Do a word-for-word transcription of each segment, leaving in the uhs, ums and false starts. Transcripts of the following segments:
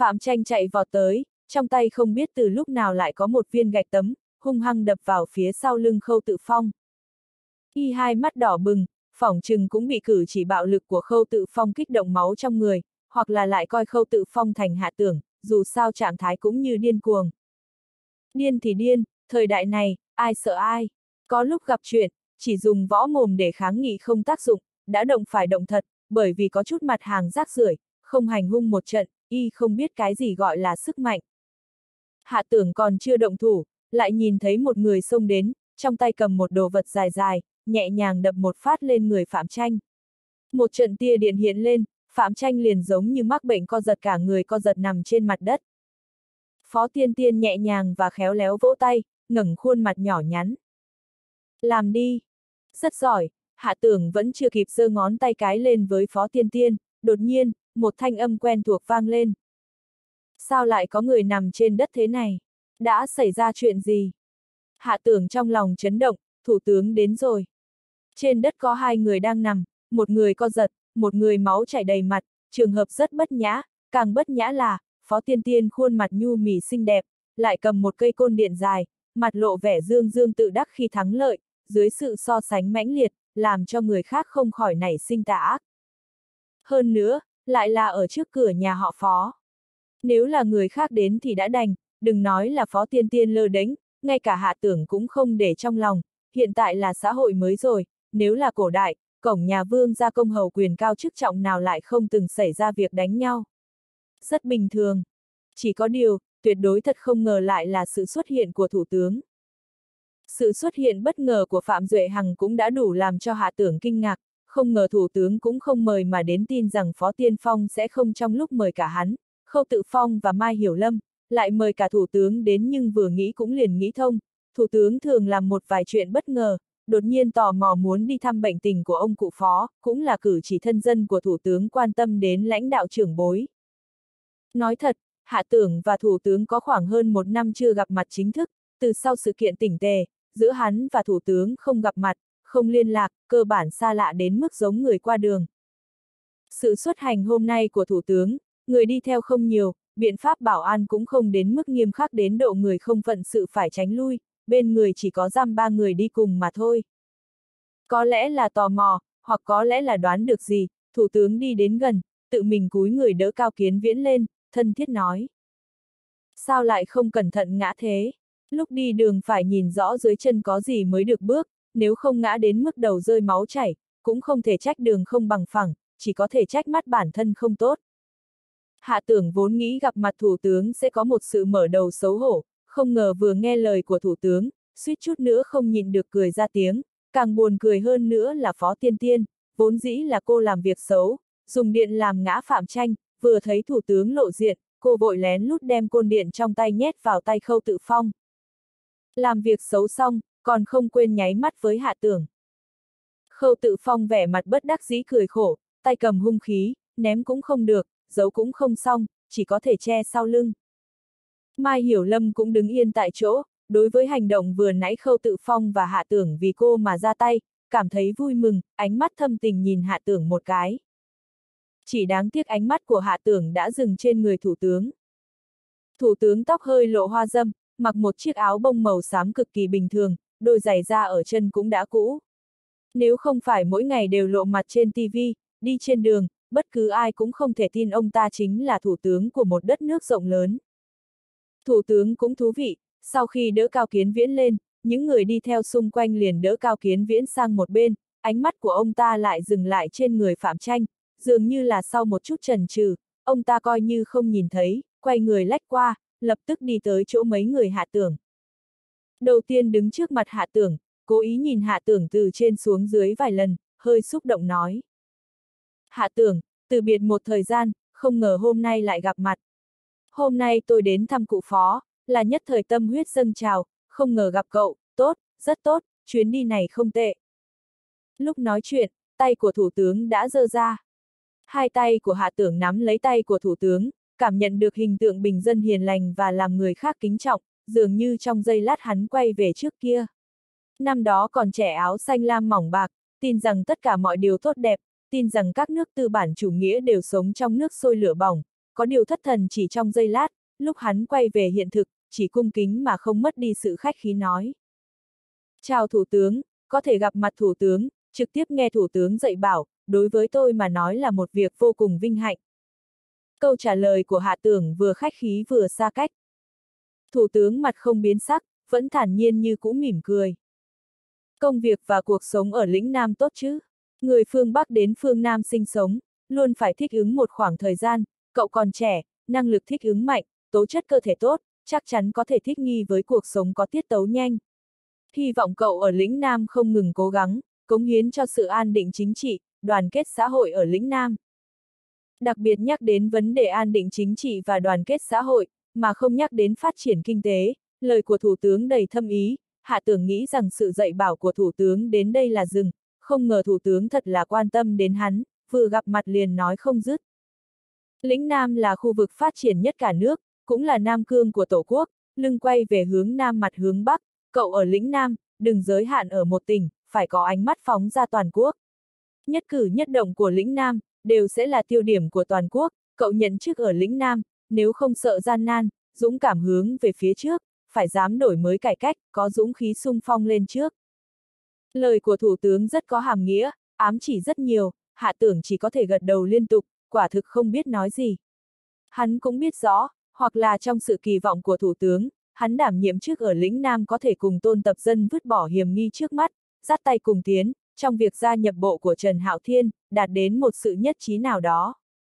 Phạm Tranh chạy vọt tới, trong tay không biết từ lúc nào lại có một viên gạch tấm, hung hăng đập vào phía sau lưng Khâu Tự Phong. Y hai mắt đỏ bừng, phỏng chừng cũng bị cử chỉ bạo lực của Khâu Tự Phong kích động máu trong người, hoặc là lại coi Khâu Tự Phong thành Hạ Tưởng, dù sao trạng thái cũng như điên cuồng. Điên thì điên, thời đại này, ai sợ ai. Có lúc gặp chuyện, chỉ dùng võ mồm để kháng nghị không tác dụng, đã động phải động thật, bởi vì có chút mặt hàng rác rưởi, không hành hung một trận, y không biết cái gì gọi là sức mạnh. Hạ Tưởng còn chưa động thủ, lại nhìn thấy một người xông đến, trong tay cầm một đồ vật dài dài, nhẹ nhàng đập một phát lên người Phạm Tranh. Một trận tia điện hiện lên, Phạm Tranh liền giống như mắc bệnh co giật, cả người co giật nằm trên mặt đất. Phó Tiên Tiên nhẹ nhàng và khéo léo vỗ tay, ngẩng khuôn mặt nhỏ nhắn. Làm đi. Rất giỏi. Hạ Tưởng vẫn chưa kịp giơ ngón tay cái lên với Phó Tiên Tiên, đột nhiên, một thanh âm quen thuộc vang lên. Sao lại có người nằm trên đất thế này? Đã xảy ra chuyện gì? Hạ Tưởng trong lòng chấn động, thủ tướng đến rồi. Trên đất có hai người đang nằm, một người co giật, một người máu chảy đầy mặt, trường hợp rất bất nhã, càng bất nhã là, Phó Tiên Tiên khuôn mặt nhu mì xinh đẹp, lại cầm một cây côn điện dài, mặt lộ vẻ dương dương tự đắc khi thắng lợi, dưới sự so sánh mãnh liệt, làm cho người khác không khỏi nảy sinh tà ác. Hơn nữa, lại là ở trước cửa nhà họ Phó. Nếu là người khác đến thì đã đành, đừng nói là Phó Tiên Tiên lơ đễnh, ngay cả Hạ Tưởng cũng không để trong lòng, hiện tại là xã hội mới rồi, nếu là cổ đại, cổng nhà vương gia công hầu quyền cao chức trọng nào lại không từng xảy ra việc đánh nhau. Rất bình thường. Chỉ có điều, tuyệt đối thật không ngờ lại là sự xuất hiện của thủ tướng. Sự xuất hiện bất ngờ của Phạm Duệ Hằng cũng đã đủ làm cho Hạ Tưởng kinh ngạc, không ngờ thủ tướng cũng không mời mà đến, tin rằng Phó Tiên Phong sẽ không trong lúc mời cả hắn, Khâu Tự Phong và Mai Hiểu Lâm, lại mời cả thủ tướng đến, nhưng vừa nghĩ cũng liền nghĩ thông, thủ tướng thường làm một vài chuyện bất ngờ, đột nhiên tò mò muốn đi thăm bệnh tình của ông cụ Phó, cũng là cử chỉ thân dân của thủ tướng quan tâm đến lãnh đạo trưởng bối. Nói thật, Hạ Tưởng và thủ tướng có khoảng hơn một năm chưa gặp mặt chính thức, từ sau sự kiện Tỉnh Tề, giữa hắn và thủ tướng không gặp mặt, không liên lạc, cơ bản xa lạ đến mức giống người qua đường. Sự xuất hành hôm nay của thủ tướng, người đi theo không nhiều, biện pháp bảo an cũng không đến mức nghiêm khắc đến độ người không phận sự phải tránh lui, bên người chỉ có giam ba người đi cùng mà thôi. Có lẽ là tò mò, hoặc có lẽ là đoán được gì, thủ tướng đi đến gần, tự mình cúi người đỡ Cao Kiến Viễn lên, thân thiết nói. Sao lại không cẩn thận ngã thế? Lúc đi đường phải nhìn rõ dưới chân có gì mới được bước, nếu không ngã đến mức đầu rơi máu chảy, cũng không thể trách đường không bằng phẳng, chỉ có thể trách mắt bản thân không tốt. Hạ Tưởng vốn nghĩ gặp mặt thủ tướng sẽ có một sự mở đầu xấu hổ, không ngờ vừa nghe lời của thủ tướng, suýt chút nữa không nhịn được cười ra tiếng, càng buồn cười hơn nữa là Phó Tiên Tiên, vốn dĩ là cô làm việc xấu, dùng điện làm ngã Phạm Tranh, vừa thấy thủ tướng lộ diện, cô vội lén lút đem côn điện trong tay nhét vào tay Khâu Tự Phong. Làm việc xấu xong, còn không quên nháy mắt với Hạ Tưởng. Khâu Tự Phong vẻ mặt bất đắc dĩ cười khổ, tay cầm hung khí, ném cũng không được, giấu cũng không xong, chỉ có thể che sau lưng. Mai Hiểu Lâm cũng đứng yên tại chỗ, đối với hành động vừa nãy Khâu Tự Phong và Hạ Tưởng vì cô mà ra tay, cảm thấy vui mừng, ánh mắt thâm tình nhìn Hạ Tưởng một cái. Chỉ đáng tiếc ánh mắt của Hạ Tưởng đã dừng trên người thủ tướng. Thủ tướng tóc hơi lộ hoa râm, mặc một chiếc áo bông màu xám cực kỳ bình thường, đôi giày da ở chân cũng đã cũ. Nếu không phải mỗi ngày đều lộ mặt trên ti vi, đi trên đường, bất cứ ai cũng không thể tin ông ta chính là thủ tướng của một đất nước rộng lớn. Thủ tướng cũng thú vị, sau khi đỡ Cao Kiến Viễn lên, những người đi theo xung quanh liền đỡ Cao Kiến Viễn sang một bên, ánh mắt của ông ta lại dừng lại trên người Phạm Tranh, dường như là sau một chút chần chừ, ông ta coi như không nhìn thấy, quay người lách qua, lập tức đi tới chỗ mấy người Hạ Tưởng. Đầu tiên đứng trước mặt Hạ Tưởng, cố ý nhìn Hạ Tưởng từ trên xuống dưới vài lần, hơi xúc động nói. Hạ Tưởng, từ biệt một thời gian, không ngờ hôm nay lại gặp mặt. Hôm nay tôi đến thăm cụ Phó, là nhất thời tâm huyết dâng trào, không ngờ gặp cậu, tốt, rất tốt, chuyến đi này không tệ. Lúc nói chuyện, tay của thủ tướng đã giơ ra. Hai tay của Hạ Tưởng nắm lấy tay của thủ tướng, cảm nhận được hình tượng bình dân hiền lành và làm người khác kính trọng, dường như trong giây lát hắn quay về trước kia. Năm đó còn trẻ áo xanh lam mỏng bạc, tin rằng tất cả mọi điều tốt đẹp, tin rằng các nước tư bản chủ nghĩa đều sống trong nước sôi lửa bỏng, có điều thất thần chỉ trong giây lát, lúc hắn quay về hiện thực, chỉ cung kính mà không mất đi sự khách khí nói. Chào thủ tướng, có thể gặp mặt thủ tướng, trực tiếp nghe thủ tướng dạy bảo, đối với tôi mà nói là một việc vô cùng vinh hạnh. Câu trả lời của Hạ Tưởng vừa khách khí vừa xa cách. Thủ tướng mặt không biến sắc, vẫn thản nhiên như cũ mỉm cười. Công việc và cuộc sống ở lĩnh Nam tốt chứ? Người phương Bắc đến phương Nam sinh sống, luôn phải thích ứng một khoảng thời gian, cậu còn trẻ, năng lực thích ứng mạnh, tố chất cơ thể tốt, chắc chắn có thể thích nghi với cuộc sống có tiết tấu nhanh. Hy vọng cậu ở lĩnh Nam không ngừng cố gắng, cống hiến cho sự an định chính trị, đoàn kết xã hội ở lĩnh Nam. Đặc biệt nhắc đến vấn đề an định chính trị và đoàn kết xã hội, mà không nhắc đến phát triển kinh tế, lời của Thủ tướng đầy thâm ý. Hạ Tưởng nghĩ rằng sự dạy bảo của Thủ tướng đến đây là dừng, không ngờ Thủ tướng thật là quan tâm đến hắn, vừa gặp mặt liền nói không dứt. Lĩnh Nam là khu vực phát triển nhất cả nước, cũng là Nam Cương của Tổ quốc, lưng quay về hướng Nam mặt hướng Bắc, cậu ở lĩnh Nam, đừng giới hạn ở một tỉnh, phải có ánh mắt phóng ra toàn quốc. Nhất cử nhất động của lĩnh Nam, đều sẽ là tiêu điểm của toàn quốc, cậu nhận chức ở lĩnh Nam, nếu không sợ gian nan, dũng cảm hướng về phía trước, phải dám đổi mới cải cách, có dũng khí sung phong lên trước. Lời của Thủ tướng rất có hàm nghĩa, ám chỉ rất nhiều, Hạ Tưởng chỉ có thể gật đầu liên tục, quả thực không biết nói gì. Hắn cũng biết rõ, hoặc là trong sự kỳ vọng của Thủ tướng, hắn đảm nhiệm chức ở lĩnh Nam có thể cùng Tôn Tập Dân vứt bỏ hiểm nghi trước mắt, dắt tay cùng tiến, trong việc gia nhập bộ của Trần Hạo Thiên, đạt đến một sự nhất trí nào đó.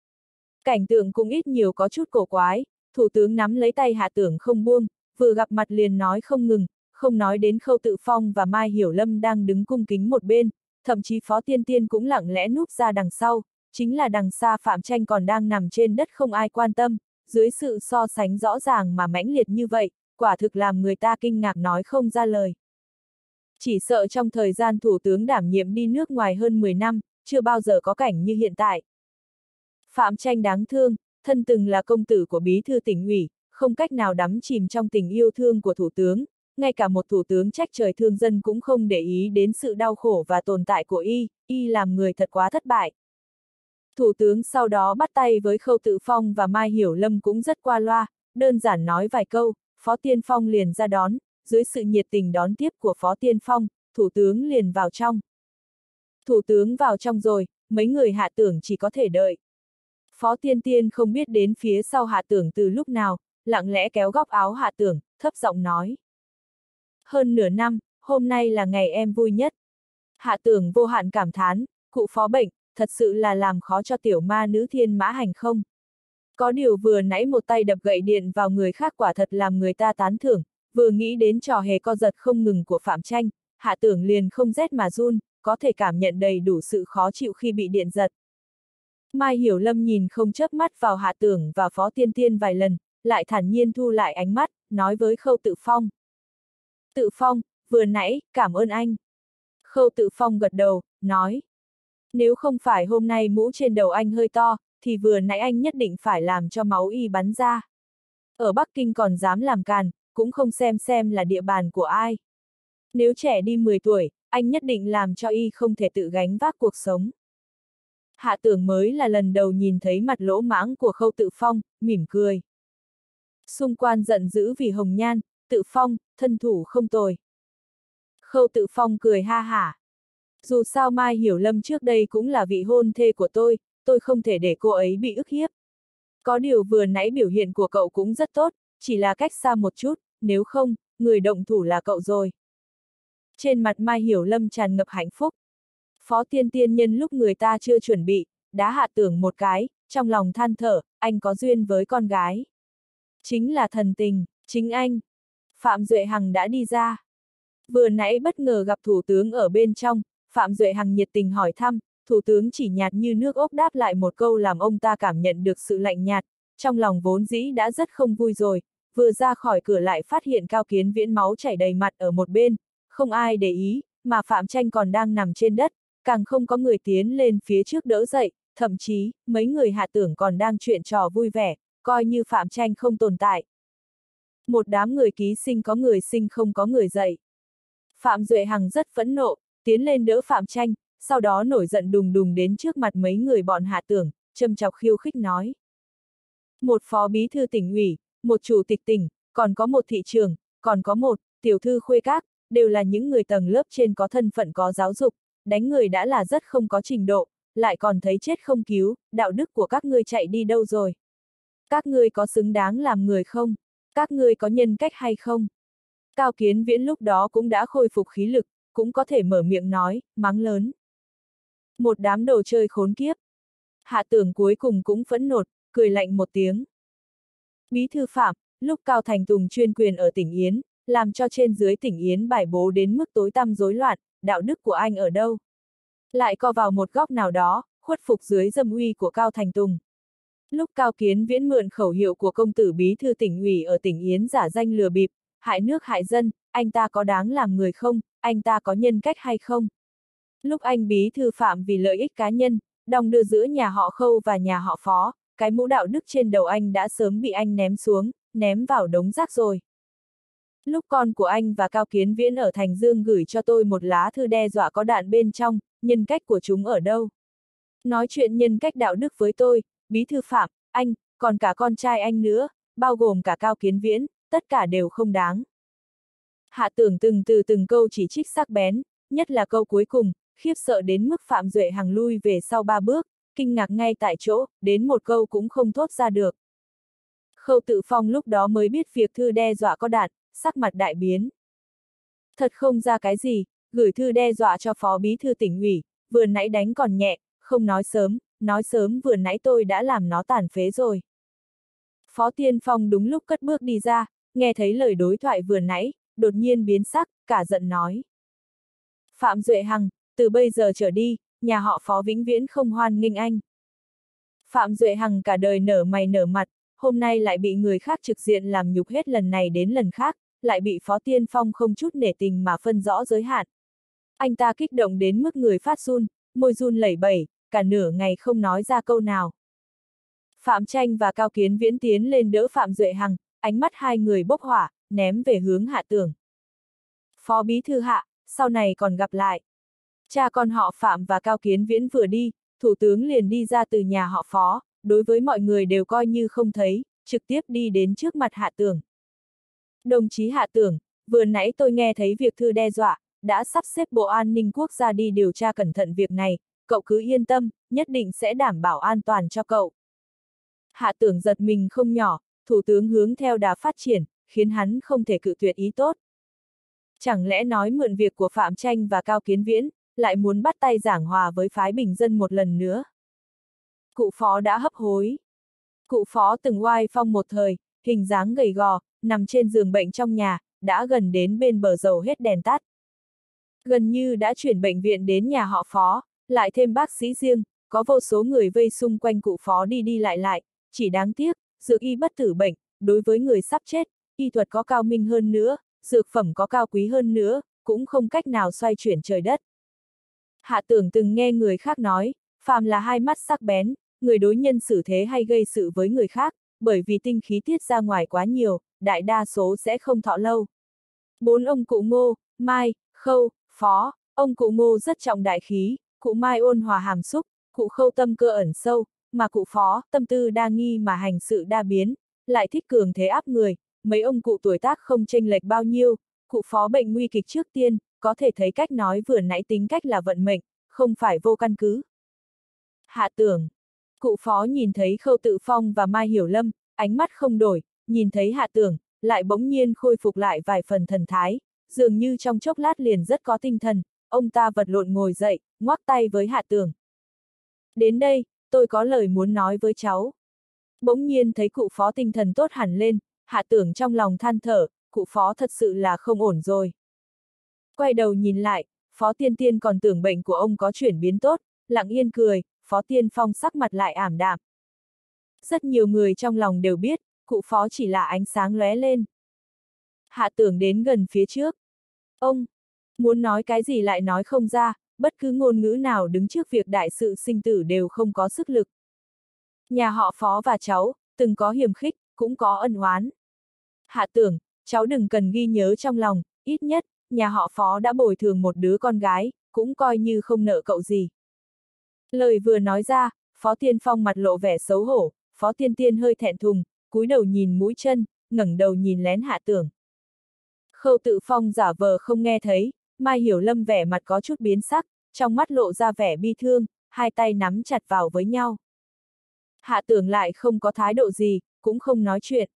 Cảnh tượng cũng ít nhiều có chút cổ quái, Thủ tướng nắm lấy tay Hạ Tưởng không buông, vừa gặp mặt liền nói không ngừng, không nói đến Khâu Tự Phong và Mai Hiểu Lâm đang đứng cung kính một bên, thậm chí Phó Tiên Tiên cũng lặng lẽ núp ra đằng sau, chính là đằng xa Phạm Tranh còn đang nằm trên đất không ai quan tâm, dưới sự so sánh rõ ràng mà mãnh liệt như vậy, quả thực làm người ta kinh ngạc nói không ra lời. Chỉ sợ trong thời gian Thủ tướng đảm nhiệm đi nước ngoài hơn mười năm, chưa bao giờ có cảnh như hiện tại. Phạm Tranh đáng thương, thân từng là công tử của bí thư tỉnh ủy, không cách nào đắm chìm trong tình yêu thương của thủ tướng, ngay cả một thủ tướng trách trời thương dân cũng không để ý đến sự đau khổ và tồn tại của y, y làm người thật quá thất bại. Thủ tướng sau đó bắt tay với Khâu Tự Phong và Mai Hiểu Lâm cũng rất qua loa, đơn giản nói vài câu, Phó Tiên Phong liền ra đón, dưới sự nhiệt tình đón tiếp của Phó Tiên Phong, thủ tướng liền vào trong. Thủ tướng vào trong rồi, mấy người Hạ Tưởng chỉ có thể đợi. Phó Tiên Tiên không biết đến phía sau Hạ Tưởng từ lúc nào, lặng lẽ kéo góc áo Hạ Tưởng, thấp giọng nói. Hơn nửa năm, hôm nay là ngày em vui nhất. Hạ Tưởng vô hạn cảm thán, cụ Phó bệnh, thật sự là làm khó cho tiểu ma nữ Thiên Mã Hành không. Có điều vừa nãy một tay đập gậy điện vào người khác quả thật làm người ta tán thưởng, vừa nghĩ đến trò hề co giật không ngừng của Phạm Tranh, Hạ Tưởng liền không rét mà run, có thể cảm nhận đầy đủ sự khó chịu khi bị điện giật. Mai Hiểu Lâm nhìn không chớp mắt vào Hạ Tưởng và Phó Tiên Tiên vài lần, lại thản nhiên thu lại ánh mắt, nói với Khâu Tự Phong. Tự Phong, vừa nãy, cảm ơn anh. Khâu Tự Phong gật đầu, nói. Nếu không phải hôm nay mũ trên đầu anh hơi to, thì vừa nãy anh nhất định phải làm cho máu y bắn ra. Ở Bắc Kinh còn dám làm càn, cũng không xem xem là địa bàn của ai. Nếu trẻ đi mười tuổi, anh nhất định làm cho y không thể tự gánh vác cuộc sống. Hạ Tưởng mới là lần đầu nhìn thấy mặt lỗ mãng của Khâu Tự Phong, mỉm cười. Xung quan giận dữ vì Hồng Nhan, Tự Phong, thân thủ không tồi. Khâu Tự Phong cười ha hả. Dù sao Mai Hiểu Lâm trước đây cũng là vị hôn thê của tôi, tôi không thể để cô ấy bị ức hiếp. Có điều vừa nãy biểu hiện của cậu cũng rất tốt, chỉ là cách xa một chút, nếu không, người động thủ là cậu rồi. Trên mặt Mai Hiểu Lâm tràn ngập hạnh phúc. Phó Tiên Tiên nhân lúc người ta chưa chuẩn bị, đã Hạ Tưởng một cái, trong lòng than thở, anh có duyên với con gái. Chính là thần tình, chính anh. Phạm Duệ Hằng đã đi ra. Vừa nãy bất ngờ gặp thủ tướng ở bên trong, Phạm Duệ Hằng nhiệt tình hỏi thăm, thủ tướng chỉ nhạt như nước ốc đáp lại một câu làm ông ta cảm nhận được sự lạnh nhạt, trong lòng vốn dĩ đã rất không vui rồi, vừa ra khỏi cửa lại phát hiện Cao Kiến Viễn máu chảy đầy mặt ở một bên, không ai để ý, mà Phạm Tranh còn đang nằm trên đất, càng không có người tiến lên phía trước đỡ dậy, thậm chí, mấy người Hạ Tưởng còn đang chuyện trò vui vẻ, coi như Phạm Tranh không tồn tại. Một đám người ký sinh có người sinh không có người dậy. Phạm Duệ Hằng rất phẫn nộ, tiến lên đỡ Phạm Tranh, sau đó nổi giận đùng đùng đến trước mặt mấy người bọn Hạ Tưởng, châm chọc khiêu khích nói. Một phó bí thư tỉnh ủy, một chủ tịch tỉnh, còn có một thị trưởng, còn có một tiểu thư khuê các, đều là những người tầng lớp trên có thân phận có giáo dục, đánh người đã là rất không có trình độ, lại còn thấy chết không cứu, đạo đức của các ngươi chạy đi đâu rồi? Các ngươi có xứng đáng làm người không? Các ngươi có nhân cách hay không? Cao Kiến Viễn lúc đó cũng đã khôi phục khí lực, cũng có thể mở miệng nói, mắng lớn. Một đám đồ chơi khốn kiếp. Hạ Tưởng cuối cùng cũng phẫn nộ, cười lạnh một tiếng. Bí thư Phạm, lúc Cao Thành Tùng chuyên quyền ở tỉnh Yến, làm cho trên dưới tỉnh Yến bài bố đến mức tối tăm rối loạn, đạo đức của anh ở đâu? Lại co vào một góc nào đó, khuất phục dưới dâm uy của Cao Thành Tùng. Lúc Cao Kiến Viễn mượn khẩu hiệu của công tử bí thư tỉnh ủy ở tỉnh Yến giả danh lừa bịp, hại nước hại dân, anh ta có đáng làm người không, anh ta có nhân cách hay không? Lúc anh bí thư Phạm vì lợi ích cá nhân, đong đưa giữa nhà họ Khâu và nhà họ Phó, cái mũ đạo đức trên đầu anh đã sớm bị anh ném xuống, ném vào đống rác rồi. Lúc con của anh và Cao Kiến Viễn ở Thành Dương gửi cho tôi một lá thư đe dọa có đạn bên trong, nhân cách của chúng ở đâu? Nói chuyện nhân cách đạo đức với tôi, bí thư Phạm, anh, còn cả con trai anh nữa, bao gồm cả Cao Kiến Viễn, tất cả đều không đáng. Hạ Tưởng từng từ từng câu chỉ trích sắc bén, nhất là câu cuối cùng, khiếp sợ đến mức Phạm Duệ Hằng lui về sau ba bước, kinh ngạc ngay tại chỗ, đến một câu cũng không thốt ra được. Khâu Tự Phong lúc đó mới biết việc thư đe dọa có đạn, sắc mặt đại biến. Thật không ra cái gì, gửi thư đe dọa cho phó bí thư tỉnh ủy, vừa nãy đánh còn nhẹ, không nói sớm, nói sớm vừa nãy tôi đã làm nó tàn phế rồi. Phó Tiên Phong đúng lúc cất bước đi ra, nghe thấy lời đối thoại vừa nãy, đột nhiên biến sắc, cả giận nói. Phạm Duệ Hằng, từ bây giờ trở đi, nhà họ Phó vĩnh viễn không hoan nghênh anh. Phạm Duệ Hằng cả đời nở mày nở mặt, hôm nay lại bị người khác trực diện làm nhục hết lần này đến lần khác, lại bị Phó Tiên Phong không chút nể tình mà phân rõ giới hạn. Anh ta kích động đến mức người phát run, môi run lẩy bẩy, cả nửa ngày không nói ra câu nào. Phạm Tranh và Cao Kiến Viễn tiến lên đỡ Phạm Duệ Hằng, ánh mắt hai người bốc hỏa, ném về hướng Hạ Tưởng. Phó bí thư Hạ, sau này còn gặp lại. Cha con họ Phạm và Cao Kiến Viễn vừa đi, Thủ tướng liền đi ra từ nhà họ Phó, đối với mọi người đều coi như không thấy, trực tiếp đi đến trước mặt Hạ Tưởng. Đồng chí Hạ Tưởng, vừa nãy tôi nghe thấy việc thư đe dọa, đã sắp xếp Bộ An ninh Quốc gia đi điều tra cẩn thận việc này, cậu cứ yên tâm, nhất định sẽ đảm bảo an toàn cho cậu. Hạ Tưởng giật mình không nhỏ, Thủ tướng hướng theo đà phát triển, khiến hắn không thể cự tuyệt ý tốt. Chẳng lẽ nói mượn việc của Phạm Tranh và Cao Kiến Viễn, lại muốn bắt tay giảng hòa với phái bình dân một lần nữa? Cụ Phó đã hấp hối. Cụ Phó từng oai phong một thời, hình dáng gầy gò, nằm trên giường bệnh trong nhà, đã gần đến bên bờ dầu hết đèn tắt. Gần như đã chuyển bệnh viện đến nhà họ Phó, lại thêm bác sĩ riêng, có vô số người vây xung quanh cụ Phó đi đi lại lại, chỉ đáng tiếc, dược y bất tử bệnh, đối với người sắp chết, y thuật có cao minh hơn nữa, dược phẩm có cao quý hơn nữa, cũng không cách nào xoay chuyển trời đất. Hạ Tưởng từng nghe người khác nói, phàm là hai mắt sắc bén, người đối nhân xử thế hay gây sự với người khác, bởi vì tinh khí tiết ra ngoài quá nhiều, đại đa số sẽ không thọ lâu. Bốn ông cụ Ngô, Mai, Khâu, Phó, ông cụ Ngô rất trọng đại khí, cụ Mai ôn hòa hàm xúc, cụ Khâu tâm cơ ẩn sâu, mà cụ Phó, tâm tư đa nghi mà hành sự đa biến, lại thích cường thế áp người, mấy ông cụ tuổi tác không chênh lệch bao nhiêu, cụ Phó bệnh nguy kịch trước tiên, có thể thấy cách nói vừa nãy tính cách là vận mệnh, không phải vô căn cứ. Hạ Tưởng. Cụ Phó nhìn thấy Khâu Tự Phong và Mai Hiểu Lâm, ánh mắt không đổi, nhìn thấy Hạ Tưởng, lại bỗng nhiên khôi phục lại vài phần thần thái, dường như trong chốc lát liền rất có tinh thần, ông ta vật lộn ngồi dậy, ngoắc tay với Hạ Tưởng. Đến đây, tôi có lời muốn nói với cháu. Bỗng nhiên thấy cụ Phó tinh thần tốt hẳn lên, Hạ Tưởng trong lòng than thở, cụ Phó thật sự là không ổn rồi. Quay đầu nhìn lại, Phó Tiên Tiên còn tưởng bệnh của ông có chuyển biến tốt, lặng yên cười, Phó Tiên Phong sắc mặt lại ảm đạm. Rất nhiều người trong lòng đều biết, cụ Phó chỉ là ánh sáng lóe lên. Hạ Tưởng đến gần phía trước. Ông, muốn nói cái gì lại nói không ra, bất cứ ngôn ngữ nào đứng trước việc đại sự sinh tử đều không có sức lực. Nhà họ Phó và cháu, từng có hiềm khích, cũng có ân oán. Hạ Tưởng, cháu đừng cần ghi nhớ trong lòng, ít nhất, nhà họ Phó đã bồi thường một đứa con gái, cũng coi như không nợ cậu gì. Lời vừa nói ra, Phó Tiên Phong mặt lộ vẻ xấu hổ, Phó Tiên Tiên hơi thẹn thùng, cúi đầu nhìn mũi chân, ngẩng đầu nhìn lén Hạ Tưởng. Khâu Tự Phong giả vờ không nghe thấy, Mai Hiểu Lâm vẻ mặt có chút biến sắc, trong mắt lộ ra vẻ bi thương, hai tay nắm chặt vào với nhau. Hạ Tưởng lại không có thái độ gì, cũng không nói chuyện.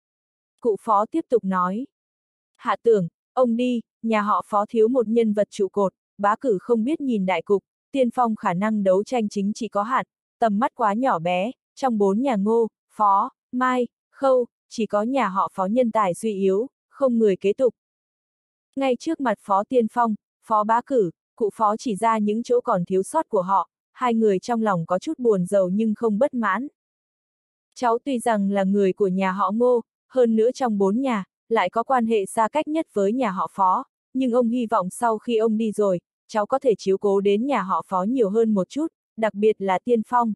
Cụ Phó tiếp tục nói. Hạ Tưởng, ông đi, nhà họ Phó thiếu một nhân vật trụ cột, bá cử không biết nhìn đại cục, tiên phong khả năng đấu tranh chính trị có hạn, tầm mắt quá nhỏ bé, trong bốn nhà Ngô, Phó, Mai, Khâu, chỉ có nhà họ Phó nhân tài suy yếu, không người kế tục. Ngay trước mặt Phó Tiên Phong, Phó Bá Cử, cụ Phó chỉ ra những chỗ còn thiếu sót của họ, hai người trong lòng có chút buồn rầu nhưng không bất mãn. Cháu tuy rằng là người của nhà họ Ngô, hơn nữa trong bốn nhà, lại có quan hệ xa cách nhất với nhà họ Phó, nhưng ông hy vọng sau khi ông đi rồi, cháu có thể chiếu cố đến nhà họ Phó nhiều hơn một chút, đặc biệt là Tiên Phong.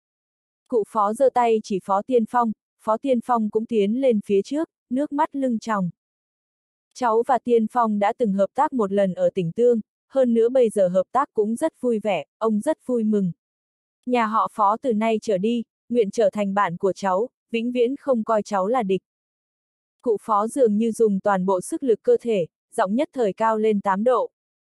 Cụ Phó giơ tay chỉ Phó Tiên Phong, Phó Tiên Phong cũng tiến lên phía trước, nước mắt lưng tròng. Cháu và Tiên Phong đã từng hợp tác một lần ở tỉnh Tương, hơn nữa bây giờ hợp tác cũng rất vui vẻ, ông rất vui mừng. Nhà họ Phó từ nay trở đi, nguyện trở thành bạn của cháu, vĩnh viễn không coi cháu là địch. Cụ Phó dường như dùng toàn bộ sức lực cơ thể, giọng nhất thời cao lên tám độ.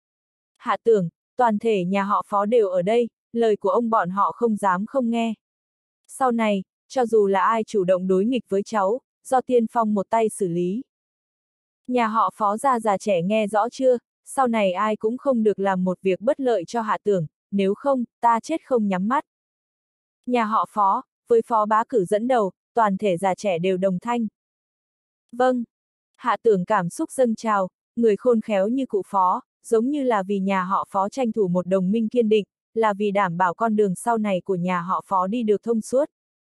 Hạ Tưởng, toàn thể nhà họ Phó đều ở đây, lời của ông bọn họ không dám không nghe. Sau này, cho dù là ai chủ động đối nghịch với cháu, do Tiên Phong một tay xử lý. Nhà họ Phó già già trẻ nghe rõ chưa, sau này ai cũng không được làm một việc bất lợi cho Hạ Tưởng, nếu không, ta chết không nhắm mắt. Nhà họ Phó, với Phó Bá Cử dẫn đầu, toàn thể già trẻ đều đồng thanh. Vâng. Hạ Tưởng cảm xúc dâng trào, người khôn khéo như cụ Phó, giống như là vì nhà họ Phó tranh thủ một đồng minh kiên định, là vì đảm bảo con đường sau này của nhà họ Phó đi được thông suốt.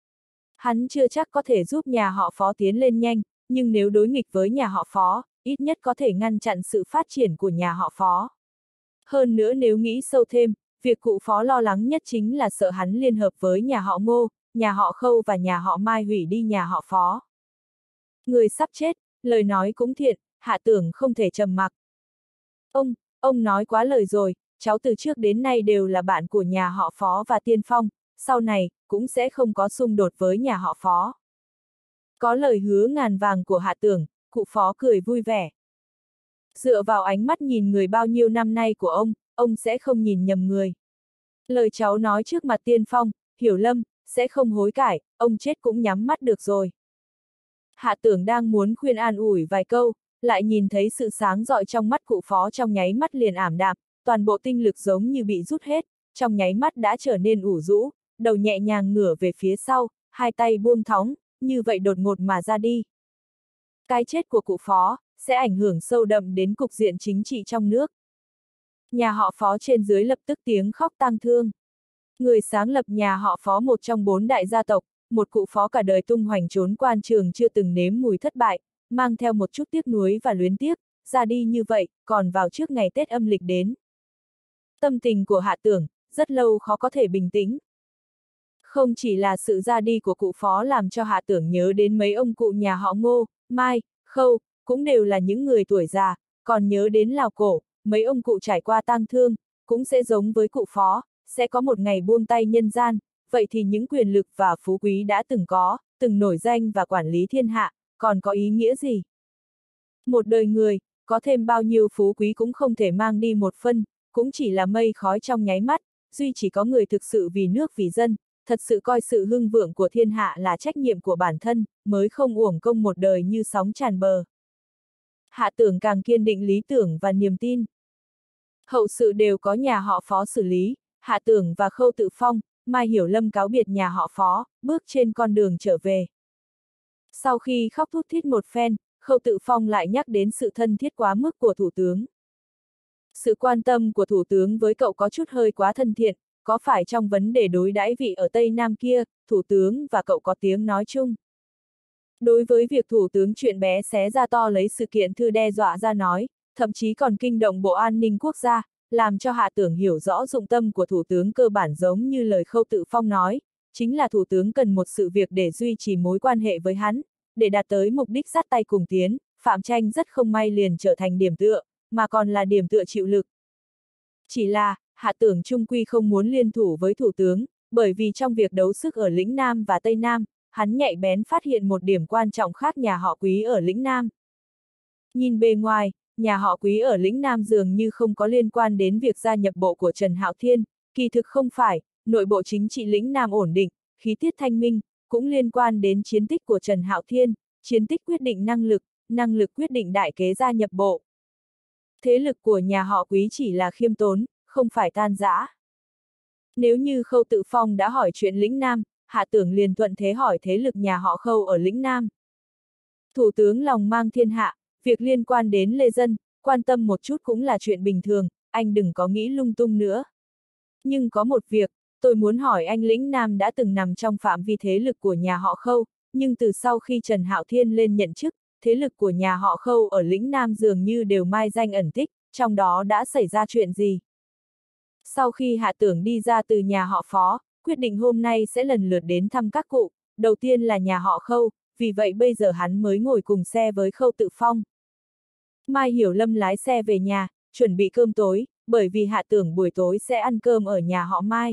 Hắn chưa chắc có thể giúp nhà họ Phó tiến lên nhanh, nhưng nếu đối nghịch với nhà họ Phó, ít nhất có thể ngăn chặn sự phát triển của nhà họ Phó. Hơn nữa nếu nghĩ sâu thêm, việc cụ Phó lo lắng nhất chính là sợ hắn liên hợp với nhà họ Ngô, nhà họ Khâu và nhà họ Mai hủy đi nhà họ Phó. Người sắp chết, lời nói cũng thiện, Hạ Tưởng không thể trầm mặc. Ông, ông nói quá lời rồi, cháu từ trước đến nay đều là bạn của nhà họ Phó và Tiên Phong, sau này, cũng sẽ không có xung đột với nhà họ Phó. Có lời hứa ngàn vàng của Hạ Tưởng, cụ Phó cười vui vẻ. Dựa vào ánh mắt nhìn người bao nhiêu năm nay của ông, ông sẽ không nhìn nhầm người. Lời cháu nói trước mặt Tiên Phong, Hiểu Lâm, sẽ không hối cải, ông chết cũng nhắm mắt được rồi. Hạ Tưởng đang muốn khuyên an ủi vài câu, lại nhìn thấy sự sáng rọi trong mắt cụ Phó trong nháy mắt liền ảm đạm, toàn bộ tinh lực giống như bị rút hết, trong nháy mắt đã trở nên ủ rũ, đầu nhẹ nhàng ngửa về phía sau, hai tay buông thõng, như vậy đột ngột mà ra đi. Cái chết của cụ Phó sẽ ảnh hưởng sâu đậm đến cục diện chính trị trong nước. Nhà họ Phó trên dưới lập tức tiếng khóc tang thương. Người sáng lập nhà họ Phó một trong bốn đại gia tộc, một cụ Phó cả đời tung hoành trốn quan trường chưa từng nếm mùi thất bại, mang theo một chút tiếc nuối và luyến tiếc, ra đi như vậy, còn vào trước ngày Tết âm lịch đến. Tâm tình của Hạ Tưởng, rất lâu khó có thể bình tĩnh. Không chỉ là sự ra đi của cụ Phó làm cho Hạ Tưởng nhớ đến mấy ông cụ nhà họ Ngô, Mai, Khâu, cũng đều là những người tuổi già, còn nhớ đến Lào Cổ, mấy ông cụ trải qua tang thương, cũng sẽ giống với cụ Phó, sẽ có một ngày buông tay nhân gian, vậy thì những quyền lực và phú quý đã từng có, từng nổi danh và quản lý thiên hạ, còn có ý nghĩa gì? Một đời người, có thêm bao nhiêu phú quý cũng không thể mang đi một phân, cũng chỉ là mây khói trong nháy mắt, duy chỉ có người thực sự vì nước vì dân, thật sự coi sự hưng vượng của thiên hạ là trách nhiệm của bản thân, mới không uổng công một đời như sóng tràn bờ. Hạ Tưởng càng kiên định lý tưởng và niềm tin. Hậu sự đều có nhà họ Phó xử lý, Hạ Tưởng và Khâu Tự Phong, Mai Hiểu Lâm cáo biệt nhà họ Phó, bước trên con đường trở về. Sau khi khóc thút thít một phen, Khâu Tự Phong lại nhắc đến sự thân thiết quá mức của Thủ tướng. Sự quan tâm của Thủ tướng với cậu có chút hơi quá thân thiện, có phải trong vấn đề đối đãi vị ở Tây Nam kia, Thủ tướng và cậu có tiếng nói chung. Đối với việc Thủ tướng chuyện bé xé ra to lấy sự kiện thư đe dọa ra nói, thậm chí còn kinh động Bộ An ninh Quốc gia, làm cho Hạ Tưởng hiểu rõ dụng tâm của Thủ tướng cơ bản giống như lời Khâu Tự Phong nói, chính là Thủ tướng cần một sự việc để duy trì mối quan hệ với hắn, để đạt tới mục đích dắt tay cùng tiến, Phạm Tranh rất không may liền trở thành điểm tựa, mà còn là điểm tựa chịu lực. Chỉ là, Hạ Tưởng chung quy không muốn liên thủ với Thủ tướng, bởi vì trong việc đấu sức ở lĩnh Nam và Tây Nam, hắn nhạy bén phát hiện một điểm quan trọng khác nhà họ Quý ở lĩnh Nam. Nhìn bề ngoài, nhà họ Quý ở lĩnh Nam dường như không có liên quan đến việc gia nhập bộ của Trần Hạo Thiên, kỳ thực không phải, nội bộ chính trị lĩnh Nam ổn định, khí tiết thanh minh, cũng liên quan đến chiến tích của Trần Hạo Thiên, chiến tích quyết định năng lực, năng lực quyết định đại kế gia nhập bộ. Thế lực của nhà họ Quý chỉ là khiêm tốn, không phải tan rã. Nếu như Khâu Tự Phong đã hỏi chuyện lĩnh Nam, Hạ Tưởng liền thuận thế hỏi thế lực nhà họ Khâu ở lĩnh Nam. Thủ tướng lòng mang thiên hạ, việc liên quan đến lê dân, quan tâm một chút cũng là chuyện bình thường, anh đừng có nghĩ lung tung nữa. Nhưng có một việc, tôi muốn hỏi anh lĩnh Nam đã từng nằm trong phạm vi thế lực của nhà họ Khâu, nhưng từ sau khi Trần Hạo Thiên lên nhận chức, thế lực của nhà họ Khâu ở lĩnh Nam dường như đều mai danh ẩn tích, trong đó đã xảy ra chuyện gì? Sau khi Hạ Tưởng đi ra từ nhà họ Phó, quyết định hôm nay sẽ lần lượt đến thăm các cụ, đầu tiên là nhà họ Khâu, vì vậy bây giờ hắn mới ngồi cùng xe với Khâu Tự Phong. Mai Hiểu Lâm lái xe về nhà, chuẩn bị cơm tối, bởi vì Hạ Tưởng buổi tối sẽ ăn cơm ở nhà họ Mai.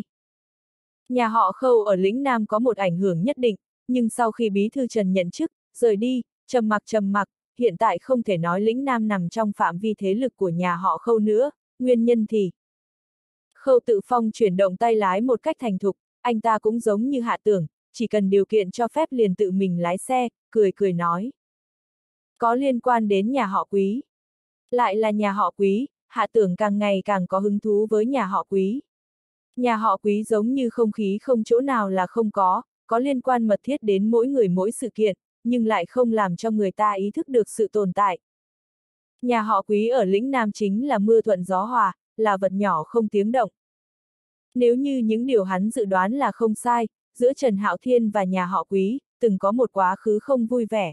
Nhà họ Khâu ở lĩnh Nam có một ảnh hưởng nhất định, nhưng sau khi Bí thư Trần nhận chức, rời đi, trầm mặc trầm mặc, hiện tại không thể nói lĩnh Nam nằm trong phạm vi thế lực của nhà họ Khâu nữa, nguyên nhân thì... Khâu Tự Phong chuyển động tay lái một cách thành thục, anh ta cũng giống như Hạ Tưởng, chỉ cần điều kiện cho phép liền tự mình lái xe, cười cười nói. Có liên quan đến nhà họ Quý. Lại là nhà họ Quý, Hạ Tưởng càng ngày càng có hứng thú với nhà họ Quý. Nhà họ Quý giống như không khí không chỗ nào là không có, có liên quan mật thiết đến mỗi người mỗi sự kiện, nhưng lại không làm cho người ta ý thức được sự tồn tại. Nhà họ Quý ở lĩnh Nam chính là mưa thuận gió hòa, là vật nhỏ không tiếng động. Nếu như những điều hắn dự đoán là không sai, giữa Trần Hạo Thiên và nhà họ Quý, từng có một quá khứ không vui vẻ.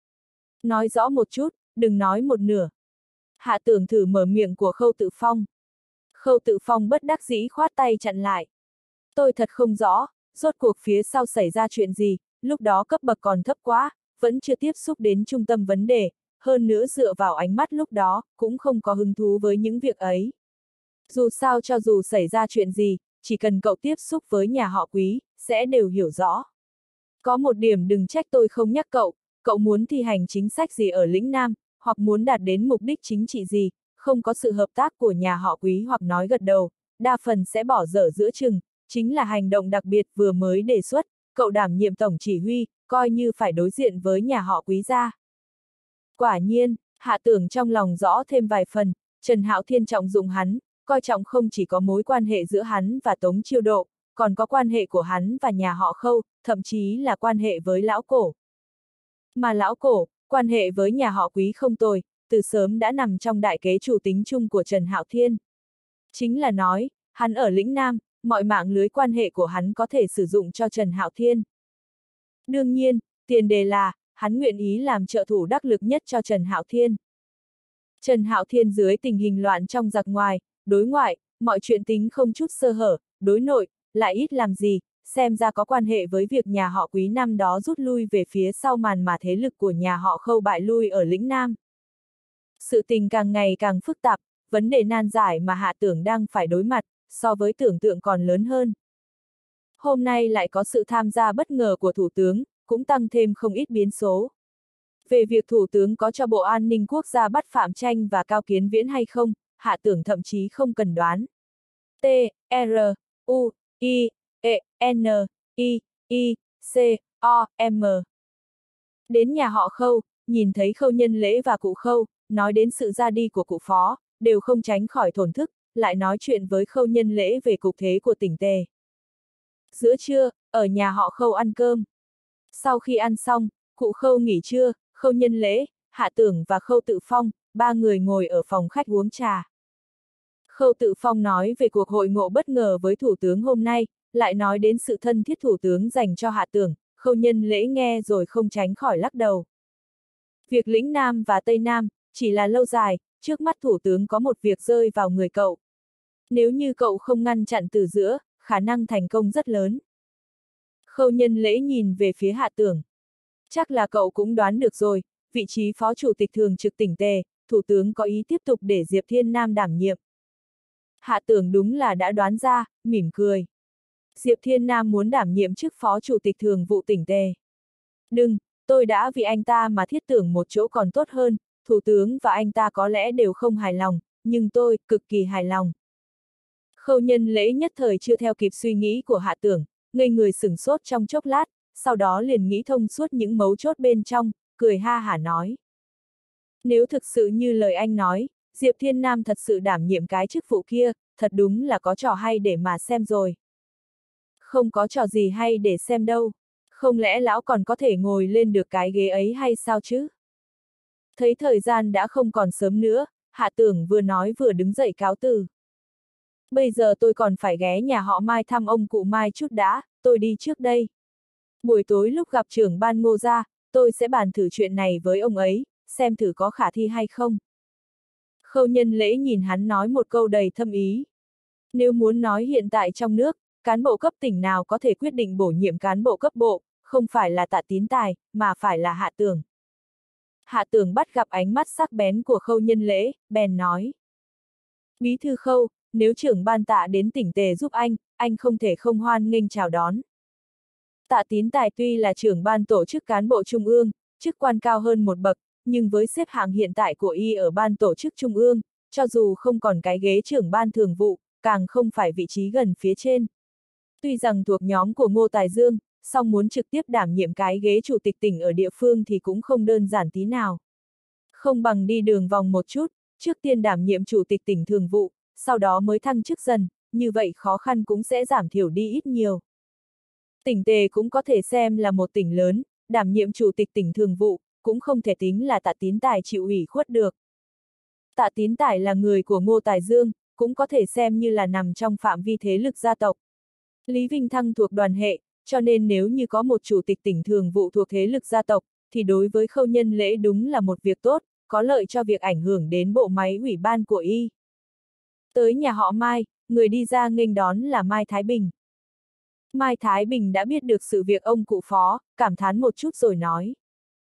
Nói rõ một chút, đừng nói một nửa. Hạ Tưởng thử mở miệng của Khâu Tự Phong. Khâu Tự Phong bất đắc dĩ khoát tay chặn lại. Tôi thật không rõ, rốt cuộc phía sau xảy ra chuyện gì, lúc đó cấp bậc còn thấp quá, vẫn chưa tiếp xúc đến trung tâm vấn đề, hơn nữa dựa vào ánh mắt lúc đó, cũng không có hứng thú với những việc ấy. Dù sao cho dù xảy ra chuyện gì, chỉ cần cậu tiếp xúc với nhà họ Quý, sẽ đều hiểu rõ. Có một điểm đừng trách tôi không nhắc cậu, cậu muốn thi hành chính sách gì ở lĩnh Nam, hoặc muốn đạt đến mục đích chính trị gì, không có sự hợp tác của nhà họ Quý hoặc nói gật đầu, đa phần sẽ bỏ dở giữa chừng, chính là hành động đặc biệt vừa mới đề xuất, cậu đảm nhiệm tổng chỉ huy, coi như phải đối diện với nhà họ Quý gia. Quả nhiên, Hạ Tưởng trong lòng rõ thêm vài phần, Trần Hạo Thiên trọng dụng hắn, coi trọng không chỉ có mối quan hệ giữa hắn và Tống Chiêu Độ, còn có quan hệ của hắn và nhà họ Khâu, thậm chí là quan hệ với lão cổ. Mà lão cổ, quan hệ với nhà họ Quý không tồi, từ sớm đã nằm trong đại kế chủ tính chung của Trần Hạo Thiên. Chính là nói, hắn ở lĩnh Nam, mọi mạng lưới quan hệ của hắn có thể sử dụng cho Trần Hạo Thiên. Đương nhiên, tiền đề là, hắn nguyện ý làm trợ thủ đắc lực nhất cho Trần Hạo Thiên. Trần Hạo Thiên dưới tình hình loạn trong giặc ngoài, đối ngoại, mọi chuyện tính không chút sơ hở, đối nội, lại ít làm gì, xem ra có quan hệ với việc nhà họ Quý năm đó rút lui về phía sau màn mà thế lực của nhà họ Khâu bại lui ở lĩnh Nam. Sự tình càng ngày càng phức tạp, vấn đề nan giải mà Hạ Tưởng đang phải đối mặt, so với tưởng tượng còn lớn hơn. Hôm nay lại có sự tham gia bất ngờ của Thủ tướng, cũng tăng thêm không ít biến số. Về việc Thủ tướng có cho Bộ An ninh Quốc gia bắt Phạm Tranh và Cao Kiến Viễn hay không, Hạ Tưởng thậm chí không cần đoán. T, R, U, I, E, N, I, I, C, O, M. Đến nhà họ Khâu, nhìn thấy Khâu Nhân Lễ và cụ Khâu, nói đến sự ra đi của cụ Phó, đều không tránh khỏi thổn thức, lại nói chuyện với Khâu Nhân Lễ về cục thế của tỉnh Tề. Giữa trưa, ở nhà họ Khâu ăn cơm. Sau khi ăn xong, cụ Khâu nghỉ trưa, Khâu Nhân Lễ, Hạ Tưởng và Khâu Tự Phong, ba người ngồi ở phòng khách uống trà. Khâu Tự Phong nói về cuộc hội ngộ bất ngờ với Thủ tướng hôm nay, lại nói đến sự thân thiết Thủ tướng dành cho Hạ Tưởng, Khâu Nhân Lễ nghe rồi không tránh khỏi lắc đầu. Việc lĩnh Nam và Tây Nam, chỉ là lâu dài, trước mắt Thủ tướng có một việc rơi vào người cậu. Nếu như cậu không ngăn chặn từ giữa, khả năng thành công rất lớn. Khâu Nhân Lễ nhìn về phía Hạ Tưởng. Chắc là cậu cũng đoán được rồi, vị trí Phó Chủ tịch Thường trực tỉnh Tề, Thủ tướng có ý tiếp tục để Diệp Thiên Nam đảm nhiệm. Hạ Tưởng đúng là đã đoán ra, mỉm cười. Diệp Thiên Nam muốn đảm nhiệm chức Phó Chủ tịch Thường vụ tỉnh Tề. Đừng, tôi đã vì anh ta mà thiết tưởng một chỗ còn tốt hơn, thủ tướng và anh ta có lẽ đều không hài lòng, nhưng tôi, cực kỳ hài lòng. Khâu Nhân Lễ nhất thời chưa theo kịp suy nghĩ của Hạ Tưởng, ngây người sửng sốt trong chốc lát, sau đó liền nghĩ thông suốt những mấu chốt bên trong, cười ha hả nói. Nếu thực sự như lời anh nói, Diệp Thiên Nam thật sự đảm nhiệm cái chức vụ kia, thật đúng là có trò hay để mà xem rồi. Không có trò gì hay để xem đâu, không lẽ lão còn có thể ngồi lên được cái ghế ấy hay sao chứ? Thấy thời gian đã không còn sớm nữa, Hạ Tưởng vừa nói vừa đứng dậy cáo từ. Bây giờ tôi còn phải ghé nhà họ Mai thăm ông cụ Mai chút đã, tôi đi trước đây. Buổi tối lúc gặp trưởng ban Ngô gia, tôi sẽ bàn thử chuyện này với ông ấy, xem thử có khả thi hay không. Khâu Nhân Lễ nhìn hắn nói một câu đầy thâm ý. Nếu muốn nói hiện tại trong nước, cán bộ cấp tỉnh nào có thể quyết định bổ nhiệm cán bộ cấp bộ, không phải là Tạ Tín Tài, mà phải là Hạ Tưởng. Hạ Tưởng bắt gặp ánh mắt sắc bén của Khâu Nhân Lễ, bèn nói. Bí thư Khâu, nếu trưởng ban Tạ đến tỉnh Tề giúp anh, anh không thể không hoan nghênh chào đón. Tạ Tín Tài tuy là trưởng ban tổ chức cán bộ trung ương, chức quan cao hơn một bậc, nhưng với xếp hạng hiện tại của y ở ban tổ chức trung ương, cho dù không còn cái ghế trưởng ban thường vụ, càng không phải vị trí gần phía trên. Tuy rằng thuộc nhóm của Ngô Tài Dương, song muốn trực tiếp đảm nhiệm cái ghế chủ tịch tỉnh ở địa phương thì cũng không đơn giản tí nào. Không bằng đi đường vòng một chút, trước tiên đảm nhiệm chủ tịch tỉnh thường vụ, sau đó mới thăng chức dần, như vậy khó khăn cũng sẽ giảm thiểu đi ít nhiều. Tỉnh Tề cũng có thể xem là một tỉnh lớn, đảm nhiệm chủ tịch tỉnh thường vụ, cũng không thể tính là Tạ Tín Tài chịu ủy khuất được. Tạ Tín Tài là người của Ngô Tài Dương, cũng có thể xem như là nằm trong phạm vi thế lực gia tộc. Lý Vinh Thăng thuộc đoàn hệ, cho nên nếu như có một chủ tịch tỉnh thường vụ thuộc thế lực gia tộc, thì đối với Khâu Nhân Lễ đúng là một việc tốt, có lợi cho việc ảnh hưởng đến bộ máy ủy ban của y. Tới nhà họ Mai, người đi ra nghênh đón là Mai Thái Bình. Mai Thái Bình đã biết được sự việc ông cụ Phó, cảm thán một chút rồi nói.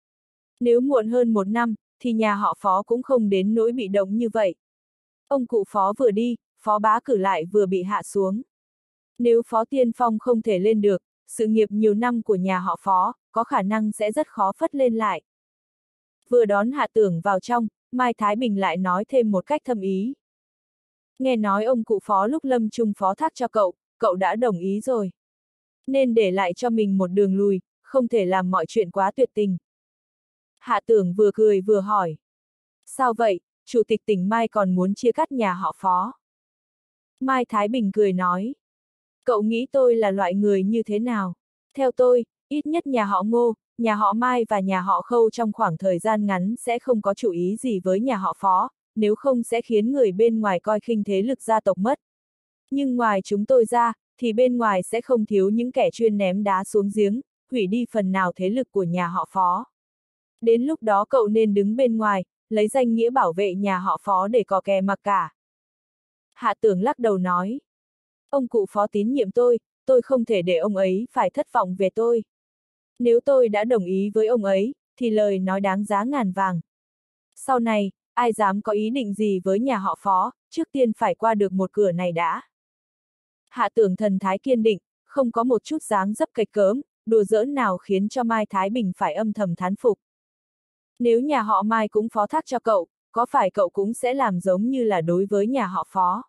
Nếu muộn hơn một năm, thì nhà họ Phó cũng không đến nỗi bị động như vậy. Ông cụ Phó vừa đi, Phó Bá Cử lại vừa bị hạ xuống. Nếu Phó Tiên Phong không thể lên được, sự nghiệp nhiều năm của nhà họ Phó, có khả năng sẽ rất khó phất lên lại. Vừa đón Hạ Tưởng vào trong, Mai Thái Bình lại nói thêm một cách thâm ý. Nghe nói ông cụ Phó lúc lâm chung phó thác cho cậu, cậu đã đồng ý rồi. Nên để lại cho mình một đường lùi, không thể làm mọi chuyện quá tuyệt tình. Hạ Tưởng vừa cười vừa hỏi. Sao vậy, chủ tịch tỉnh Mai còn muốn chia cắt nhà họ Phó? Mai Thái Bình cười nói. Cậu nghĩ tôi là loại người như thế nào? Theo tôi, ít nhất nhà họ Ngô, nhà họ Mai và nhà họ Khâu trong khoảng thời gian ngắn sẽ không có chủ ý gì với nhà họ Phó, nếu không sẽ khiến người bên ngoài coi khinh thế lực gia tộc mất. Nhưng ngoài chúng tôi ra, thì bên ngoài sẽ không thiếu những kẻ chuyên ném đá xuống giếng, hủy đi phần nào thế lực của nhà họ Phó. Đến lúc đó cậu nên đứng bên ngoài, lấy danh nghĩa bảo vệ nhà họ Phó để có kè mặc cả. Hạ Tưởng lắc đầu nói. Ông cụ Phó tín nhiệm tôi, tôi không thể để ông ấy phải thất vọng về tôi. Nếu tôi đã đồng ý với ông ấy, thì lời nói đáng giá ngàn vàng. Sau này, ai dám có ý định gì với nhà họ Phó, trước tiên phải qua được một cửa này đã. Hạ Tưởng thần thái kiên định, không có một chút dáng dấp kịch cỡm, đùa giỡn nào khiến cho Mai Thái Bình phải âm thầm thán phục. Nếu nhà họ Mai cũng phó thác cho cậu, có phải cậu cũng sẽ làm giống như là đối với nhà họ Phó?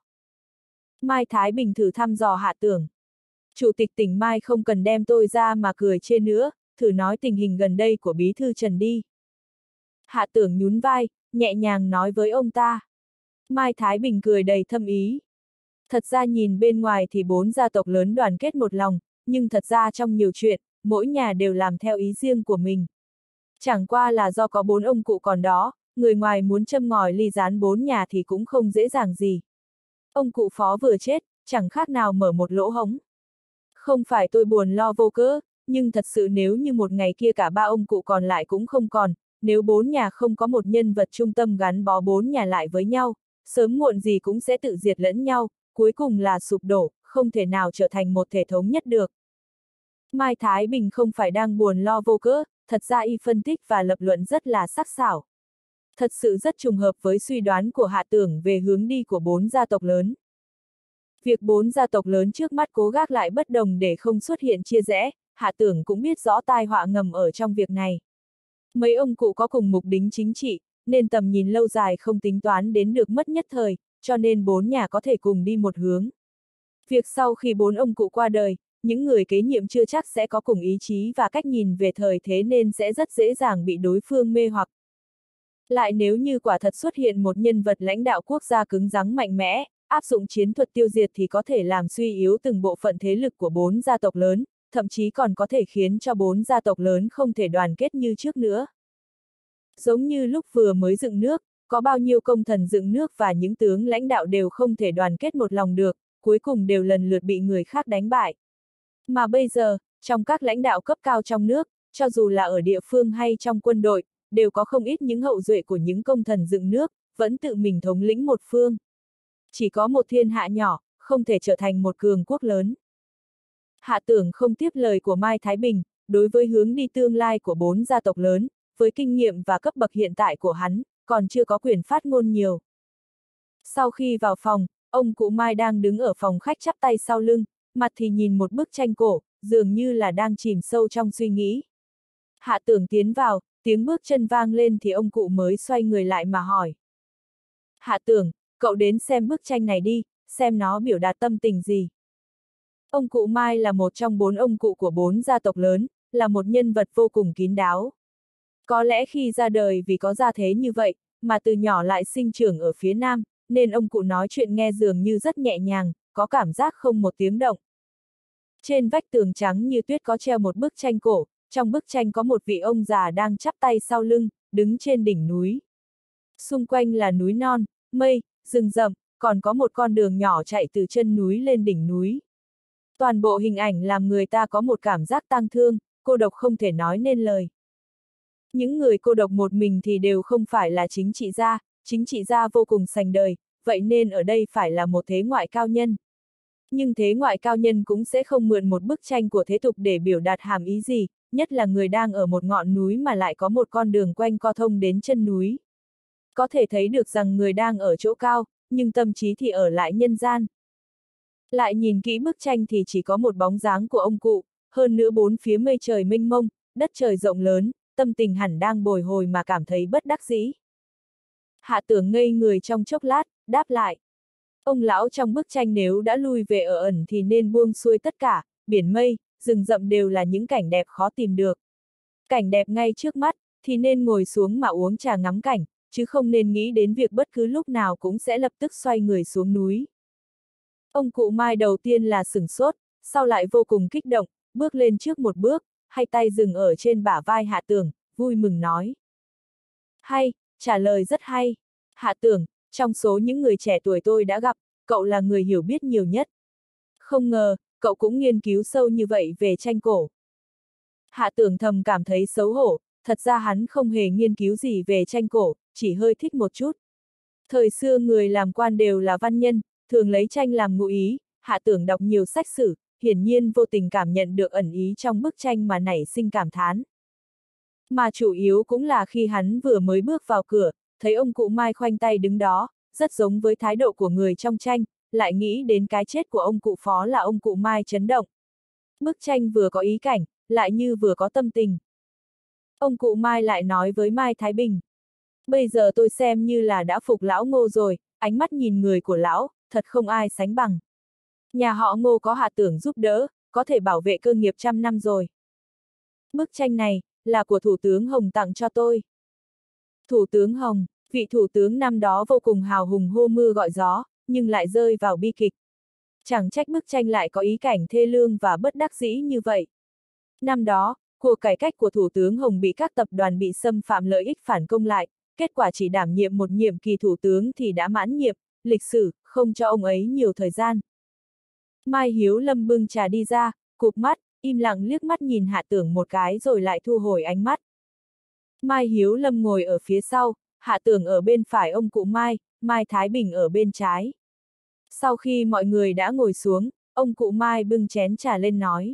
Mai Thái Bình thử thăm dò Hạ Tưởng. Chủ tịch tỉnh Mai không cần đem tôi ra mà cười chê nữa, thử nói tình hình gần đây của bí thư Trần đi. Hạ Tưởng nhún vai, nhẹ nhàng nói với ông ta. Mai Thái Bình cười đầy thâm ý. Thật ra nhìn bên ngoài thì bốn gia tộc lớn đoàn kết một lòng, nhưng thật ra trong nhiều chuyện, mỗi nhà đều làm theo ý riêng của mình. Chẳng qua là do có bốn ông cụ còn đó, người ngoài muốn châm ngòi ly gián bốn nhà thì cũng không dễ dàng gì. Ông cụ Phó vừa chết, chẳng khác nào mở một lỗ hổng. Không phải tôi buồn lo vô cớ, nhưng thật sự nếu như một ngày kia cả ba ông cụ còn lại cũng không còn, nếu bốn nhà không có một nhân vật trung tâm gắn bó bốn nhà lại với nhau, sớm muộn gì cũng sẽ tự diệt lẫn nhau, cuối cùng là sụp đổ, không thể nào trở thành một thể thống nhất được. Mai Thái Bình không phải đang buồn lo vô cớ, thật ra y phân tích và lập luận rất là sắc sảo. Thật sự rất trùng hợp với suy đoán của Hạ Tưởng về hướng đi của bốn gia tộc lớn. Việc bốn gia tộc lớn trước mắt cố gắng lại bất đồng để không xuất hiện chia rẽ, Hạ Tưởng cũng biết rõ tai họa ngầm ở trong việc này. Mấy ông cụ có cùng mục đích chính trị, nên tầm nhìn lâu dài không tính toán đến được mất nhất thời, cho nên bốn nhà có thể cùng đi một hướng. Việc sau khi bốn ông cụ qua đời, những người kế nhiệm chưa chắc sẽ có cùng ý chí và cách nhìn về thời thế nên sẽ rất dễ dàng bị đối phương mê hoặc. Lại nếu như quả thật xuất hiện một nhân vật lãnh đạo quốc gia cứng rắn mạnh mẽ, áp dụng chiến thuật tiêu diệt thì có thể làm suy yếu từng bộ phận thế lực của bốn gia tộc lớn, thậm chí còn có thể khiến cho bốn gia tộc lớn không thể đoàn kết như trước nữa. Giống như lúc vừa mới dựng nước, có bao nhiêu công thần dựng nước và những tướng lãnh đạo đều không thể đoàn kết một lòng được, cuối cùng đều lần lượt bị người khác đánh bại. Mà bây giờ, trong các lãnh đạo cấp cao trong nước, cho dù là ở địa phương hay trong quân đội, đều có không ít những hậu duệ của những công thần dựng nước, vẫn tự mình thống lĩnh một phương. Chỉ có một thiên hạ nhỏ, không thể trở thành một cường quốc lớn. Hạ Tưởng không tiếp lời của Mai Thái Bình, đối với hướng đi tương lai của bốn gia tộc lớn, với kinh nghiệm và cấp bậc hiện tại của hắn, còn chưa có quyền phát ngôn nhiều. Sau khi vào phòng, ông cụ Mai đang đứng ở phòng khách chắp tay sau lưng, mặt thì nhìn một bức tranh cổ, dường như là đang chìm sâu trong suy nghĩ. Hạ Tưởng tiến vào, tiếng bước chân vang lên thì ông cụ mới xoay người lại mà hỏi. Hạ Tưởng, cậu đến xem bức tranh này đi, xem nó biểu đạt tâm tình gì. Ông cụ Mai là một trong bốn ông cụ của bốn gia tộc lớn, là một nhân vật vô cùng kín đáo. Có lẽ khi ra đời vì có gia thế như vậy, mà từ nhỏ lại sinh trưởng ở phía Nam, nên ông cụ nói chuyện nghe dường như rất nhẹ nhàng, có cảm giác không một tiếng động. Trên vách tường trắng như tuyết có treo một bức tranh cổ, trong bức tranh có một vị ông già đang chắp tay sau lưng, đứng trên đỉnh núi. Xung quanh là núi non, mây, rừng rậm, còn có một con đường nhỏ chạy từ chân núi lên đỉnh núi. Toàn bộ hình ảnh làm người ta có một cảm giác tang thương, cô độc không thể nói nên lời. Những người cô độc một mình thì đều không phải là chính trị gia, chính trị gia vô cùng sành đời, vậy nên ở đây phải là một thế ngoại cao nhân. Nhưng thế ngoại cao nhân cũng sẽ không mượn một bức tranh của thế tục để biểu đạt hàm ý gì, nhất là người đang ở một ngọn núi mà lại có một con đường quanh co thông đến chân núi. Có thể thấy được rằng người đang ở chỗ cao, nhưng tâm trí thì ở lại nhân gian. Lại nhìn kỹ bức tranh thì chỉ có một bóng dáng của ông cụ, hơn nữa bốn phía mây trời mênh mông, đất trời rộng lớn, tâm tình hẳn đang bồi hồi mà cảm thấy bất đắc dĩ. Hạ Tưởng ngây người trong chốc lát, đáp lại. Ông lão trong bức tranh nếu đã lui về ở ẩn thì nên buông xuôi tất cả, biển mây, rừng rậm đều là những cảnh đẹp khó tìm được. Cảnh đẹp ngay trước mắt, thì nên ngồi xuống mà uống trà ngắm cảnh, chứ không nên nghĩ đến việc bất cứ lúc nào cũng sẽ lập tức xoay người xuống núi. Ông cụ Mai đầu tiên là sửng sốt, sau lại vô cùng kích động, bước lên trước một bước, hai tay dừng ở trên bả vai Hạ Tưởng, vui mừng nói. Hay, trả lời rất hay. Hạ Tưởng, trong số những người trẻ tuổi tôi đã gặp, cậu là người hiểu biết nhiều nhất. Không ngờ, cậu cũng nghiên cứu sâu như vậy về tranh cổ. Hạ Tưởng thầm cảm thấy xấu hổ, thật ra hắn không hề nghiên cứu gì về tranh cổ, chỉ hơi thích một chút. Thời xưa người làm quan đều là văn nhân, thường lấy tranh làm ngụ ý, Hạ Tưởng đọc nhiều sách sử, hiển nhiên vô tình cảm nhận được ẩn ý trong bức tranh mà nảy sinh cảm thán. Mà chủ yếu cũng là khi hắn vừa mới bước vào cửa, thấy ông cụ Mai khoanh tay đứng đó, rất giống với thái độ của người trong tranh, lại nghĩ đến cái chết của ông cụ Phó là ông cụ Mai chấn động. Bức tranh vừa có ý cảnh, lại như vừa có tâm tình. Ông cụ Mai lại nói với Mai Thái Bình. Bây giờ tôi xem như là đã phục lão Ngô rồi, ánh mắt nhìn người của lão, thật không ai sánh bằng. Nhà họ Ngô có Hạ Tưởng giúp đỡ, có thể bảo vệ cơ nghiệp trăm năm rồi. Bức tranh này, là của Thủ tướng Hồng tặng cho tôi. Thủ tướng Hồng, vị thủ tướng năm đó vô cùng hào hùng hô mưa gọi gió, nhưng lại rơi vào bi kịch. Chẳng trách bức tranh lại có ý cảnh thê lương và bất đắc dĩ như vậy. Năm đó, cuộc cải cách của Thủ tướng Hồng bị các tập đoàn bị xâm phạm lợi ích phản công lại, kết quả chỉ đảm nhiệm một nhiệm kỳ thủ tướng thì đã mãn nhiệm, lịch sử, không cho ông ấy nhiều thời gian. Mai Hiếu Lâm bưng trà đi ra, cụp mắt, im lặng liếc mắt nhìn Hạ Tưởng một cái rồi lại thu hồi ánh mắt. Mai Hiếu Lâm ngồi ở phía sau, Hạ Tưởng ở bên phải ông cụ Mai, Mai Thái Bình ở bên trái. Sau khi mọi người đã ngồi xuống, ông cụ Mai bưng chén trà lên nói.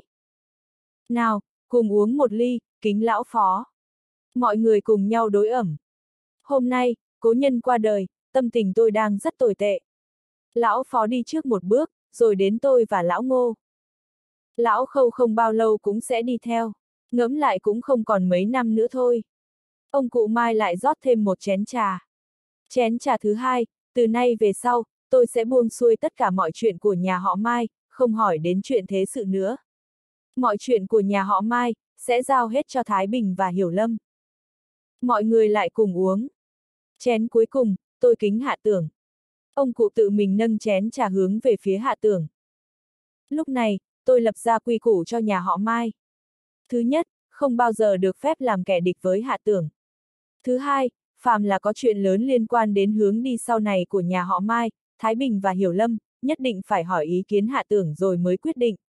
Nào, cùng uống một ly, kính lão Phó. Mọi người cùng nhau đối ẩm. Hôm nay, cố nhân qua đời, tâm tình tôi đang rất tồi tệ. Lão Phó đi trước một bước, rồi đến tôi và lão Ngô. Lão Khâu không bao lâu cũng sẽ đi theo. Ngẫm lại cũng không còn mấy năm nữa thôi. Ông cụ Mai lại rót thêm một chén trà. Chén trà thứ hai, từ nay về sau, tôi sẽ buông xuôi tất cả mọi chuyện của nhà họ Mai, không hỏi đến chuyện thế sự nữa. Mọi chuyện của nhà họ Mai, sẽ giao hết cho Thái Bình và Hiểu Lâm. Mọi người lại cùng uống. Chén cuối cùng, tôi kính Hạ Tưởng. Ông cụ tự mình nâng chén trà hướng về phía Hạ Tưởng. Lúc này, tôi lập ra quy củ cho nhà họ Mai. Thứ nhất, không bao giờ được phép làm kẻ địch với Hạ Tưởng. Thứ hai, phàm là có chuyện lớn liên quan đến hướng đi sau này của nhà họ Mai, Thái Bình và Hiểu Lâm, nhất định phải hỏi ý kiến Hạ Tưởng rồi mới quyết định.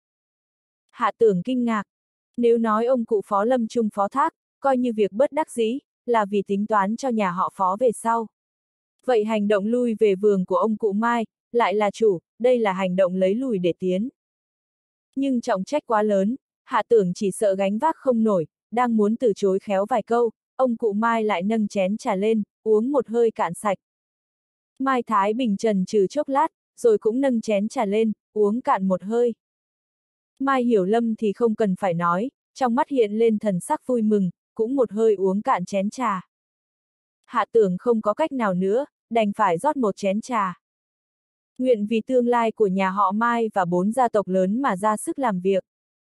Hạ Tưởng kinh ngạc. Nếu nói ông cụ Phó lâm chung phó thác, coi như việc bất đắc dĩ, là vì tính toán cho nhà họ Phó về sau. Vậy hành động lui về vườn của ông cụ Mai, lại là chủ, đây là hành động lấy lùi để tiến. Nhưng trọng trách quá lớn, Hạ Tưởng chỉ sợ gánh vác không nổi, đang muốn từ chối khéo vài câu, ông cụ Mai lại nâng chén trà lên, uống một hơi cạn sạch. Mai Thái Bình trần trừ chốc lát, rồi cũng nâng chén trà lên, uống cạn một hơi. Mai Hiểu Lâm thì không cần phải nói, trong mắt hiện lên thần sắc vui mừng, cũng một hơi uống cạn chén trà. Hạ Tưởng không có cách nào nữa, đành phải rót một chén trà. Nguyện vì tương lai của nhà họ Mai và bốn gia tộc lớn mà ra sức làm việc.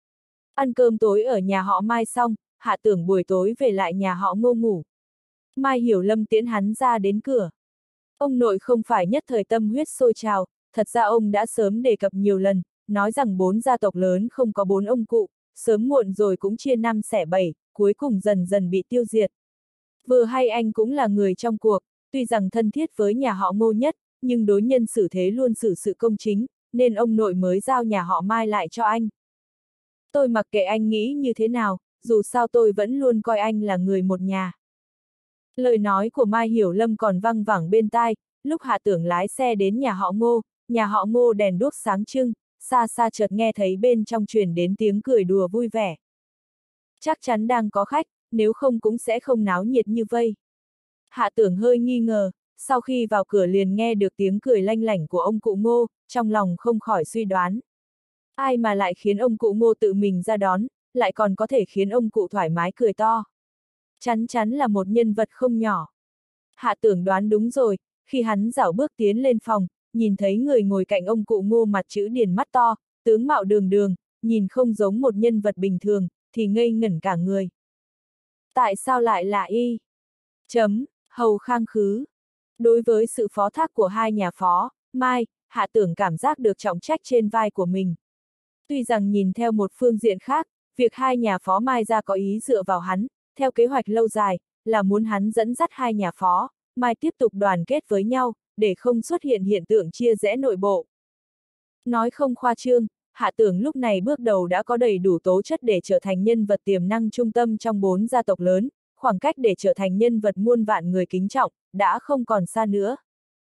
Ăn cơm tối ở nhà họ Mai xong, Hạ Tưởng buổi tối về lại nhà họ Ngô ngủ. Mai Hiểu Lâm tiễn hắn ra đến cửa. Ông nội không phải nhất thời tâm huyết sôi trào, thật ra ông đã sớm đề cập nhiều lần, nói rằng bốn gia tộc lớn không có bốn ông cụ, sớm muộn rồi cũng chia năm xẻ bảy, cuối cùng dần dần bị tiêu diệt. Vừa hay anh cũng là người trong cuộc, tuy rằng thân thiết với nhà họ Ngô nhất, nhưng đối nhân xử thế luôn xử sự công chính, nên ông nội mới giao nhà họ Mai lại cho anh. Tôi mặc kệ anh nghĩ như thế nào, dù sao tôi vẫn luôn coi anh là người một nhà. Lời nói của Mai Hiểu Lâm còn văng vẳng bên tai, lúc Hạ Tưởng lái xe đến nhà họ Ngô, nhà họ Ngô đèn đuốc sáng trưng, xa xa chợt nghe thấy bên trong truyền đến tiếng cười đùa vui vẻ. Chắc chắn đang có khách, nếu không cũng sẽ không náo nhiệt như vây. Hạ Tưởng hơi nghi ngờ, sau khi vào cửa liền nghe được tiếng cười lanh lảnh của ông cụ Ngô, trong lòng không khỏi suy đoán. Ai mà lại khiến ông cụ Ngô tự mình ra đón, lại còn có thể khiến ông cụ thoải mái cười to. Chắn chắn là một nhân vật không nhỏ. Hạ Tưởng đoán đúng rồi, khi hắn dảo bước tiến lên phòng, nhìn thấy người ngồi cạnh ông cụ Ngô mặt chữ điền mắt to, tướng mạo đường đường, nhìn không giống một nhân vật bình thường, thì ngây ngẩn cả người. Tại sao lại là y? Chấm, Hầu Khang Khứ. Đối với sự phó thác của hai nhà phó, Mai, Hạ Tưởng cảm giác được trọng trách trên vai của mình. Tuy rằng nhìn theo một phương diện khác, việc hai nhà phó Mai ra có ý dựa vào hắn, theo kế hoạch lâu dài, là muốn hắn dẫn dắt hai nhà phó, Mai tiếp tục đoàn kết với nhau, để không xuất hiện hiện tượng chia rẽ nội bộ. Nói không khoa trương, Hạ Tưởng lúc này bước đầu đã có đầy đủ tố chất để trở thành nhân vật tiềm năng trung tâm trong bốn gia tộc lớn, khoảng cách để trở thành nhân vật muôn vạn người kính trọng, đã không còn xa nữa.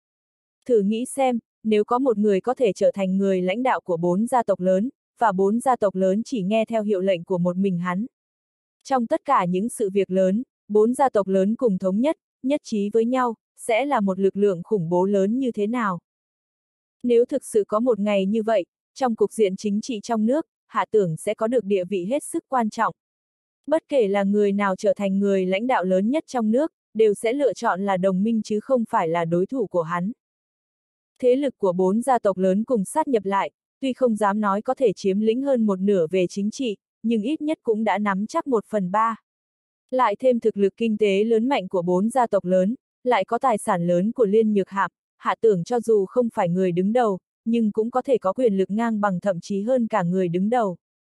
Thử nghĩ xem, nếu có một người có thể trở thành người lãnh đạo của bốn gia tộc lớn, và bốn gia tộc lớn chỉ nghe theo hiệu lệnh của một mình hắn. Trong tất cả những sự việc lớn, bốn gia tộc lớn cùng thống nhất, nhất trí với nhau, sẽ là một lực lượng khủng bố lớn như thế nào? Nếu thực sự có một ngày như vậy, trong cục diện chính trị trong nước, Hạ Tưởng sẽ có được địa vị hết sức quan trọng. Bất kể là người nào trở thành người lãnh đạo lớn nhất trong nước, đều sẽ lựa chọn là đồng minh chứ không phải là đối thủ của hắn. Thế lực của bốn gia tộc lớn cùng sát nhập lại, tuy không dám nói có thể chiếm lĩnh hơn một nửa về chính trị, nhưng ít nhất cũng đã nắm chắc một phần ba. Lại thêm thực lực kinh tế lớn mạnh của bốn gia tộc lớn, lại có tài sản lớn của Liên Nhược Hạp, Hạ Tưởng cho dù không phải người đứng đầu, nhưng cũng có thể có quyền lực ngang bằng thậm chí hơn cả người đứng đầu.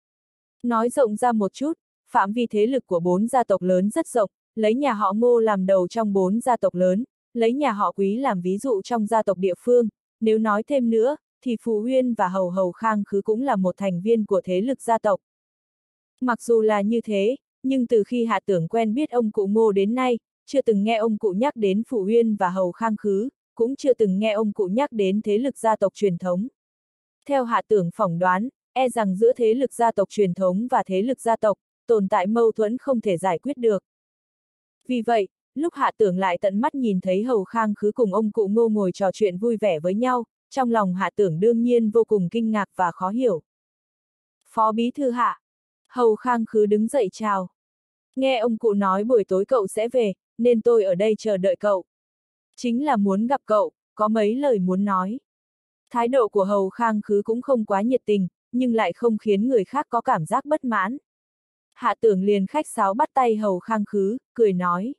Nói rộng ra một chút, phạm vi thế lực của bốn gia tộc lớn rất rộng, lấy nhà họ Ngô làm đầu trong bốn gia tộc lớn, lấy nhà họ Quý làm ví dụ trong gia tộc địa phương, nếu nói thêm nữa, thì Phù Huyên và Hầu Hầu Khang Khứ cũng là một thành viên của thế lực gia tộc. Mặc dù là như thế, nhưng từ khi Hạ Tưởng quen biết ông cụ Ngô đến nay, chưa từng nghe ông cụ nhắc đến Phù Huyên và Hầu Khang Khứ, cũng chưa từng nghe ông cụ nhắc đến thế lực gia tộc truyền thống. Theo Hạ Tưởng phỏng đoán, e rằng giữa thế lực gia tộc truyền thống và thế lực gia tộc, tồn tại mâu thuẫn không thể giải quyết được. Vì vậy, lúc Hạ Tưởng lại tận mắt nhìn thấy Hầu Khang Khứ cùng ông cụ Ngô ngồi trò chuyện vui vẻ với nhau, trong lòng Hạ Tưởng đương nhiên vô cùng kinh ngạc và khó hiểu. Phó bí thư Hạ. Hầu Khang Khứ đứng dậy chào. Nghe ông cụ nói buổi tối cậu sẽ về, nên tôi ở đây chờ đợi cậu. Chính là muốn gặp cậu, có mấy lời muốn nói. Thái độ của Hầu Khang Khứ cũng không quá nhiệt tình, nhưng lại không khiến người khác có cảm giác bất mãn. Hạ Tưởng liền khách sáo bắt tay Hầu Khang Khứ, cười nói.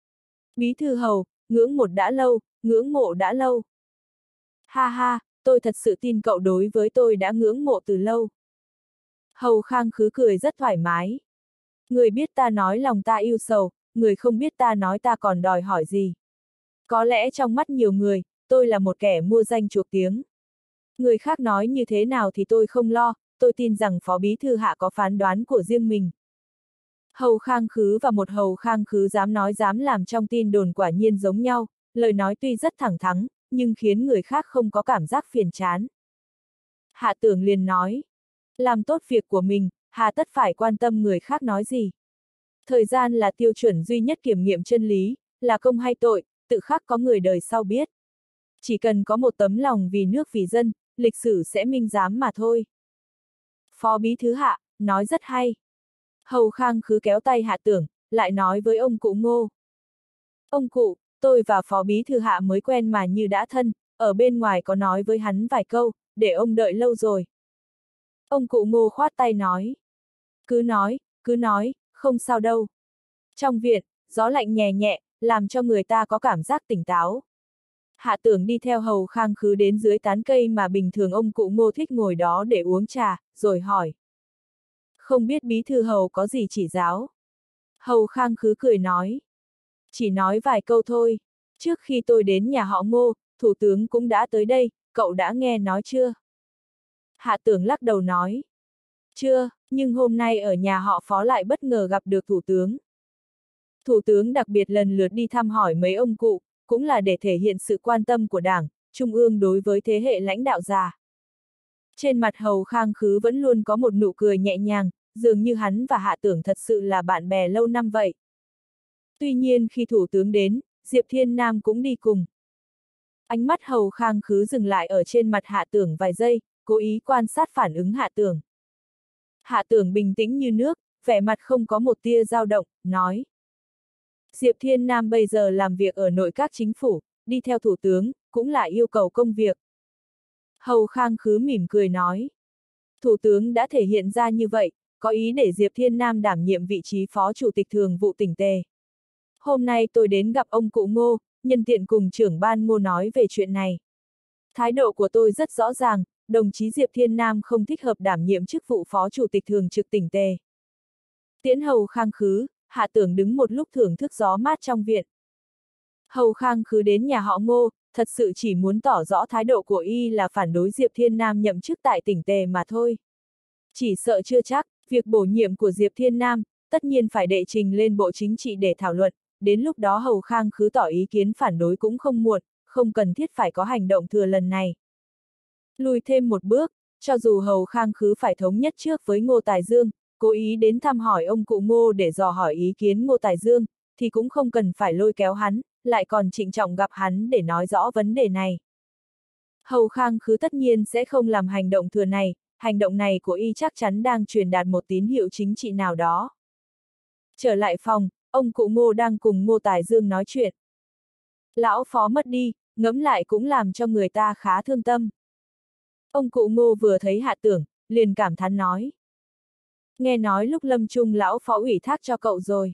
Bí thư Hầu, ngưỡng một đã lâu, ngưỡng mộ đã lâu. Ha ha, tôi thật sự tin cậu đối với tôi đã ngưỡng mộ từ lâu. Hầu Khang Khứ cười rất thoải mái. Người biết ta nói lòng ta yêu sầu, người không biết ta nói ta còn đòi hỏi gì. Có lẽ trong mắt nhiều người, tôi là một kẻ mua danh chuộc tiếng. Người khác nói như thế nào thì tôi không lo, tôi tin rằng Phó Bí Thư Hạ có phán đoán của riêng mình. Hầu Khang Khứ và một Hầu Khang Khứ dám nói dám làm trong tin đồn quả nhiên giống nhau, lời nói tuy rất thẳng thắn, nhưng khiến người khác không có cảm giác phiền chán. Hạ Tưởng liền nói, làm tốt việc của mình, hà tất phải quan tâm người khác nói gì. Thời gian là tiêu chuẩn duy nhất kiểm nghiệm chân lý, là công hay tội, tự khắc có người đời sau biết. Chỉ cần có một tấm lòng vì nước vì dân, lịch sử sẽ minh giám mà thôi. Phó Bí Thư Hạ, nói rất hay. Hầu Khang Khứ kéo tay Hạ Tưởng, lại nói với ông cụ Ngô. Ông cụ, tôi và Phó Bí Thư Hạ mới quen mà như đã thân, ở bên ngoài có nói với hắn vài câu, để ông đợi lâu rồi. Ông cụ Ngô khoát tay nói. Cứ nói, cứ nói, không sao đâu. Trong viện, gió lạnh nhẹ nhẹ, làm cho người ta có cảm giác tỉnh táo. Hạ Tưởng đi theo Hầu Khang Khứ đến dưới tán cây mà bình thường ông cụ Ngô thích ngồi đó để uống trà, rồi hỏi. Không biết Bí Thư Hầu có gì chỉ giáo? Hầu Khang Khứ cười nói. Chỉ nói vài câu thôi. Trước khi tôi đến nhà họ Ngô, Thủ tướng cũng đã tới đây, cậu đã nghe nói chưa? Hạ Tưởng lắc đầu nói. Chưa, nhưng hôm nay ở nhà họ Phó lại bất ngờ gặp được Thủ tướng. Thủ tướng đặc biệt lần lượt đi thăm hỏi mấy ông cụ, cũng là để thể hiện sự quan tâm của Đảng, Trung ương đối với thế hệ lãnh đạo già. Trên mặt Hầu Khang Khứ vẫn luôn có một nụ cười nhẹ nhàng, dường như hắn và Hạ Tưởng thật sự là bạn bè lâu năm vậy. Tuy nhiên khi Thủ tướng đến, Diệp Thiên Nam cũng đi cùng. Ánh mắt Hầu Khang Khứ dừng lại ở trên mặt Hạ Tưởng vài giây, cố ý quan sát phản ứng Hạ Tưởng. Hạ Tưởng bình tĩnh như nước, vẻ mặt không có một tia dao động, nói. Diệp Thiên Nam bây giờ làm việc ở nội các chính phủ, đi theo Thủ tướng, cũng là yêu cầu công việc. Hầu Khang Khứ mỉm cười nói. Thủ tướng đã thể hiện ra như vậy, có ý để Diệp Thiên Nam đảm nhiệm vị trí Phó Chủ tịch Thường vụ tỉnh Tề. Hôm nay tôi đến gặp ông cụ Ngô, nhân tiện cùng trưởng ban Ngô nói về chuyện này. Thái độ của tôi rất rõ ràng, đồng chí Diệp Thiên Nam không thích hợp đảm nhiệm chức vụ Phó Chủ tịch Thường trực tỉnh Tề. Tiễn Hầu Khang Khứ, Hạ Tưởng đứng một lúc thưởng thức gió mát trong viện. Hầu Khang Khứ đến nhà họ Ngô, thật sự chỉ muốn tỏ rõ thái độ của y là phản đối Diệp Thiên Nam nhậm chức tại tỉnh Tề mà thôi. Chỉ sợ chưa chắc, việc bổ nhiệm của Diệp Thiên Nam, tất nhiên phải đệ trình lên Bộ Chính trị để thảo luận, đến lúc đó Hầu Khang Khứ tỏ ý kiến phản đối cũng không muộn, không cần thiết phải có hành động thừa lần này. Lùi thêm một bước, cho dù Hầu Khang Khứ phải thống nhất trước với Ngô Tài Dương, cố ý đến thăm hỏi ông cụ Ngô để dò hỏi ý kiến Ngô Tài Dương, thì cũng không cần phải lôi kéo hắn, lại còn trịnh trọng gặp hắn để nói rõ vấn đề này. Hầu Khang Khứ tất nhiên sẽ không làm hành động thừa này, hành động này của y chắc chắn đang truyền đạt một tín hiệu chính trị nào đó. Trở lại phòng, ông cụ Ngô đang cùng Ngô Tài Dương nói chuyện. Lão Phó mất đi, ngẫm lại cũng làm cho người ta khá thương tâm. Ông cụ Ngô vừa thấy Hạ Tưởng, liền cảm thán nói. Nghe nói lúc lâm chung lão Phó ủy thác cho cậu rồi.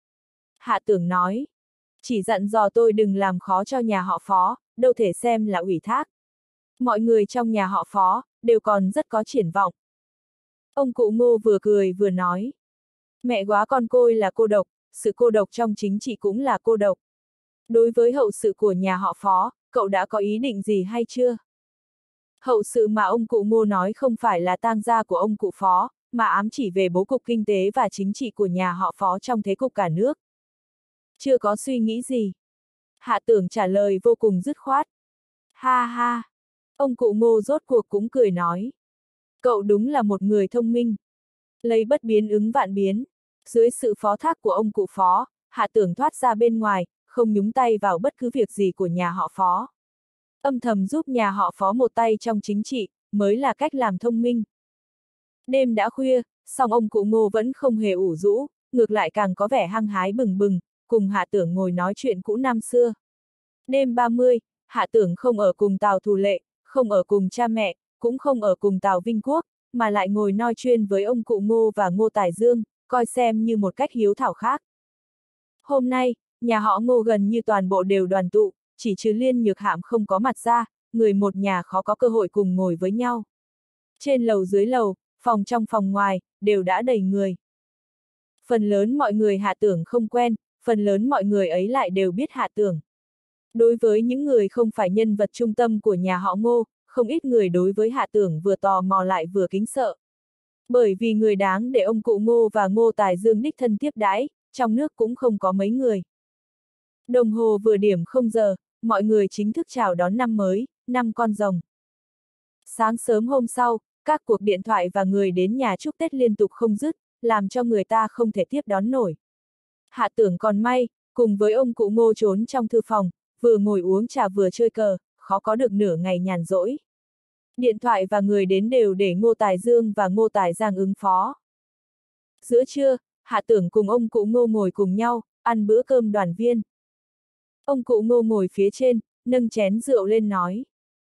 Hạ Tưởng nói. Chỉ dặn dò tôi đừng làm khó cho nhà họ Phó, đâu thể xem là ủy thác. Mọi người trong nhà họ Phó, đều còn rất có triển vọng. Ông cụ Ngô vừa cười vừa nói. Mẹ góa con côi là cô độc, sự cô độc trong chính trị cũng là cô độc. Đối với hậu sự của nhà họ Phó, cậu đã có ý định gì hay chưa? Hậu sự mà ông cụ Ngô nói không phải là tang gia của ông cụ Phó, mà ám chỉ về bố cục kinh tế và chính trị của nhà họ Phó trong thế cục cả nước. Chưa có suy nghĩ gì. Hạ Tưởng trả lời vô cùng dứt khoát. Ha ha. Ông cụ Ngô rốt cuộc cũng cười nói. Cậu đúng là một người thông minh. Lấy bất biến ứng vạn biến. Dưới sự phó thác của ông cụ Phó, Hạ Tưởng thoát ra bên ngoài, không nhúng tay vào bất cứ việc gì của nhà họ Phó. Âm thầm giúp nhà họ Phó một tay trong chính trị, mới là cách làm thông minh. Đêm đã khuya, song ông cụ Ngô vẫn không hề ủ rũ, ngược lại càng có vẻ hăng hái bừng bừng, cùng Hạ Tưởng ngồi nói chuyện cũ năm xưa. Đêm ba mươi, Hạ Tưởng không ở cùng Tào Thù Lệ, không ở cùng cha mẹ, cũng không ở cùng Tào Vinh Quốc, mà lại ngồi nói chuyện với ông cụ Ngô và Ngô Tài Dương, coi xem như một cách hiếu thảo khác. Hôm nay, nhà họ Ngô gần như toàn bộ đều đoàn tụ, chỉ trừ Liên Nhược Hạm không có mặt ra, người một nhà khó có cơ hội cùng ngồi với nhau. Trên lầu dưới lầu, phòng trong phòng ngoài, đều đã đầy người. Phần lớn mọi người Hạ Tưởng không quen, phần lớn mọi người ấy lại đều biết Hạ Tưởng. Đối với những người không phải nhân vật trung tâm của nhà họ Ngô, không ít người đối với Hạ Tưởng vừa tò mò lại vừa kính sợ. Bởi vì người đáng để ông cụ Ngô và Ngô Tài Dương đích thân tiếp đãi, trong nước cũng không có mấy người. Đồng hồ vừa điểm không giờ, mọi người chính thức chào đón năm mới, năm con rồng. Sáng sớm hôm sau, các cuộc điện thoại và người đến nhà chúc Tết liên tục không dứt, làm cho người ta không thể tiếp đón nổi. Hạ Tưởng còn may, cùng với ông cụ Ngô trốn trong thư phòng, vừa ngồi uống trà vừa chơi cờ, khó có được nửa ngày nhàn rỗi. Điện thoại và người đến đều để Ngô Tài Dương và Ngô Tài Giang ứng phó. Giữa trưa, Hạ Tưởng cùng ông cụ Ngô ngồi cùng nhau, ăn bữa cơm đoàn viên. Ông cụ Ngô ngồi phía trên, nâng chén rượu lên nói.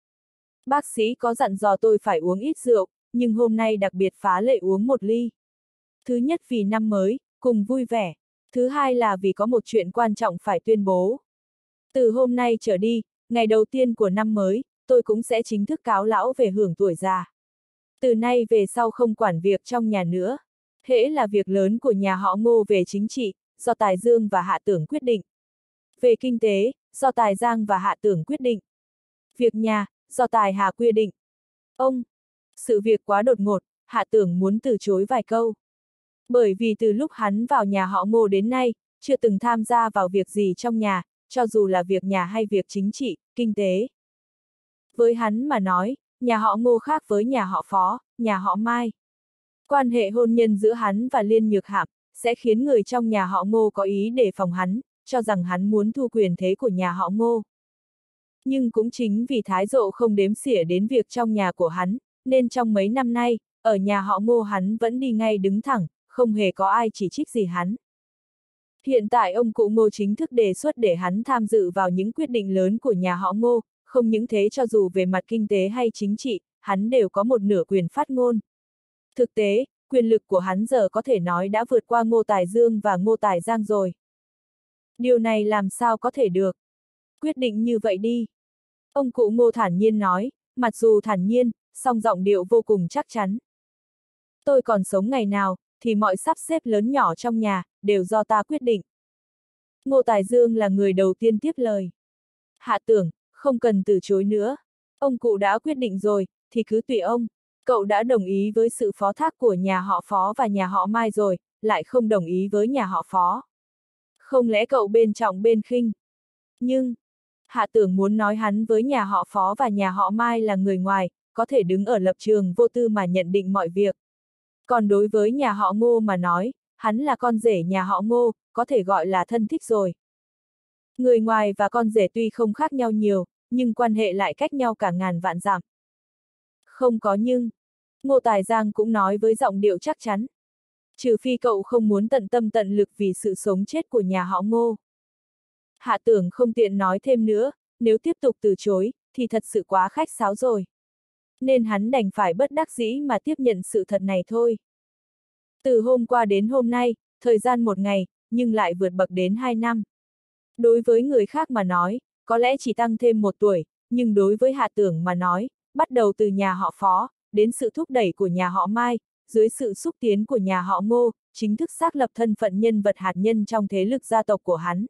Bác sĩ có dặn dò tôi phải uống ít rượu, nhưng hôm nay đặc biệt phá lệ uống một ly. Thứ nhất vì năm mới, cùng vui vẻ. Thứ hai là vì có một chuyện quan trọng phải tuyên bố. Từ hôm nay trở đi, ngày đầu tiên của năm mới, tôi cũng sẽ chính thức cáo lão về hưởng tuổi già. Từ nay về sau không quản việc trong nhà nữa. Hễ là việc lớn của nhà họ Ngô về chính trị, do Tài Dương và Hạ Tưởng quyết định. Về kinh tế, do Tài Giang và Hạ Tưởng quyết định. Việc nhà, do Tài Hà quyết định. Ông, sự việc quá đột ngột, Hạ Tưởng muốn từ chối vài câu. Bởi vì từ lúc hắn vào nhà họ Ngô đến nay, chưa từng tham gia vào việc gì trong nhà, cho dù là việc nhà hay việc chính trị, kinh tế. Với hắn mà nói, nhà họ Ngô khác với nhà họ Phó, nhà họ Mai. Quan hệ hôn nhân giữa hắn và Liên Nhược Hạm sẽ khiến người trong nhà họ Ngô có ý đề phòng hắn, cho rằng hắn muốn thu quyền thế của nhà họ Ngô. Nhưng cũng chính vì Thái Dậu không đếm xỉa đến việc trong nhà của hắn, nên trong mấy năm nay, ở nhà họ Ngô hắn vẫn đi ngay đứng thẳng, không hề có ai chỉ trích gì hắn. Hiện tại ông cụ Ngô chính thức đề xuất để hắn tham dự vào những quyết định lớn của nhà họ Ngô, không những thế cho dù về mặt kinh tế hay chính trị, hắn đều có một nửa quyền phát ngôn. Thực tế, quyền lực của hắn giờ có thể nói đã vượt qua Ngô Tài Dương và Ngô Tài Giang rồi. Điều này làm sao có thể được? Quyết định như vậy đi. Ông cụ Ngô thản nhiên nói, mặc dù thản nhiên, song giọng điệu vô cùng chắc chắn. Tôi còn sống ngày nào, thì mọi sắp xếp lớn nhỏ trong nhà, đều do ta quyết định. Ngô Tài Dương là người đầu tiên tiếp lời. Hạ Tưởng, không cần từ chối nữa. Ông cụ đã quyết định rồi, thì cứ tùy ông. Cậu đã đồng ý với sự phó thác của nhà họ Phó và nhà họ Mai rồi, lại không đồng ý với nhà họ Phó. Không lẽ cậu bên trọng bên khinh? Nhưng, Hạ Tưởng muốn nói hắn với nhà họ Phó và nhà họ Mai là người ngoài, có thể đứng ở lập trường vô tư mà nhận định mọi việc. Còn đối với nhà họ Ngô mà nói, hắn là con rể nhà họ Ngô, có thể gọi là thân thích rồi. Người ngoài và con rể tuy không khác nhau nhiều, nhưng quan hệ lại cách nhau cả ngàn vạn dặm. Không có nhưng, Ngô Tài Giang cũng nói với giọng điệu chắc chắn. Trừ phi cậu không muốn tận tâm tận lực vì sự sống chết của nhà họ Ngô. Hạ Tưởng không tiện nói thêm nữa, nếu tiếp tục từ chối, thì thật sự quá khách sáo rồi. Nên hắn đành phải bất đắc dĩ mà tiếp nhận sự thật này thôi. Từ hôm qua đến hôm nay, thời gian một ngày, nhưng lại vượt bậc đến hai năm. Đối với người khác mà nói, có lẽ chỉ tăng thêm một tuổi, nhưng đối với Hạ Tưởng mà nói, bắt đầu từ nhà họ Phó, đến sự thúc đẩy của nhà họ Mai, dưới sự xúc tiến của nhà họ Ngô, chính thức xác lập thân phận nhân vật hạt nhân trong thế lực gia tộc của hắn.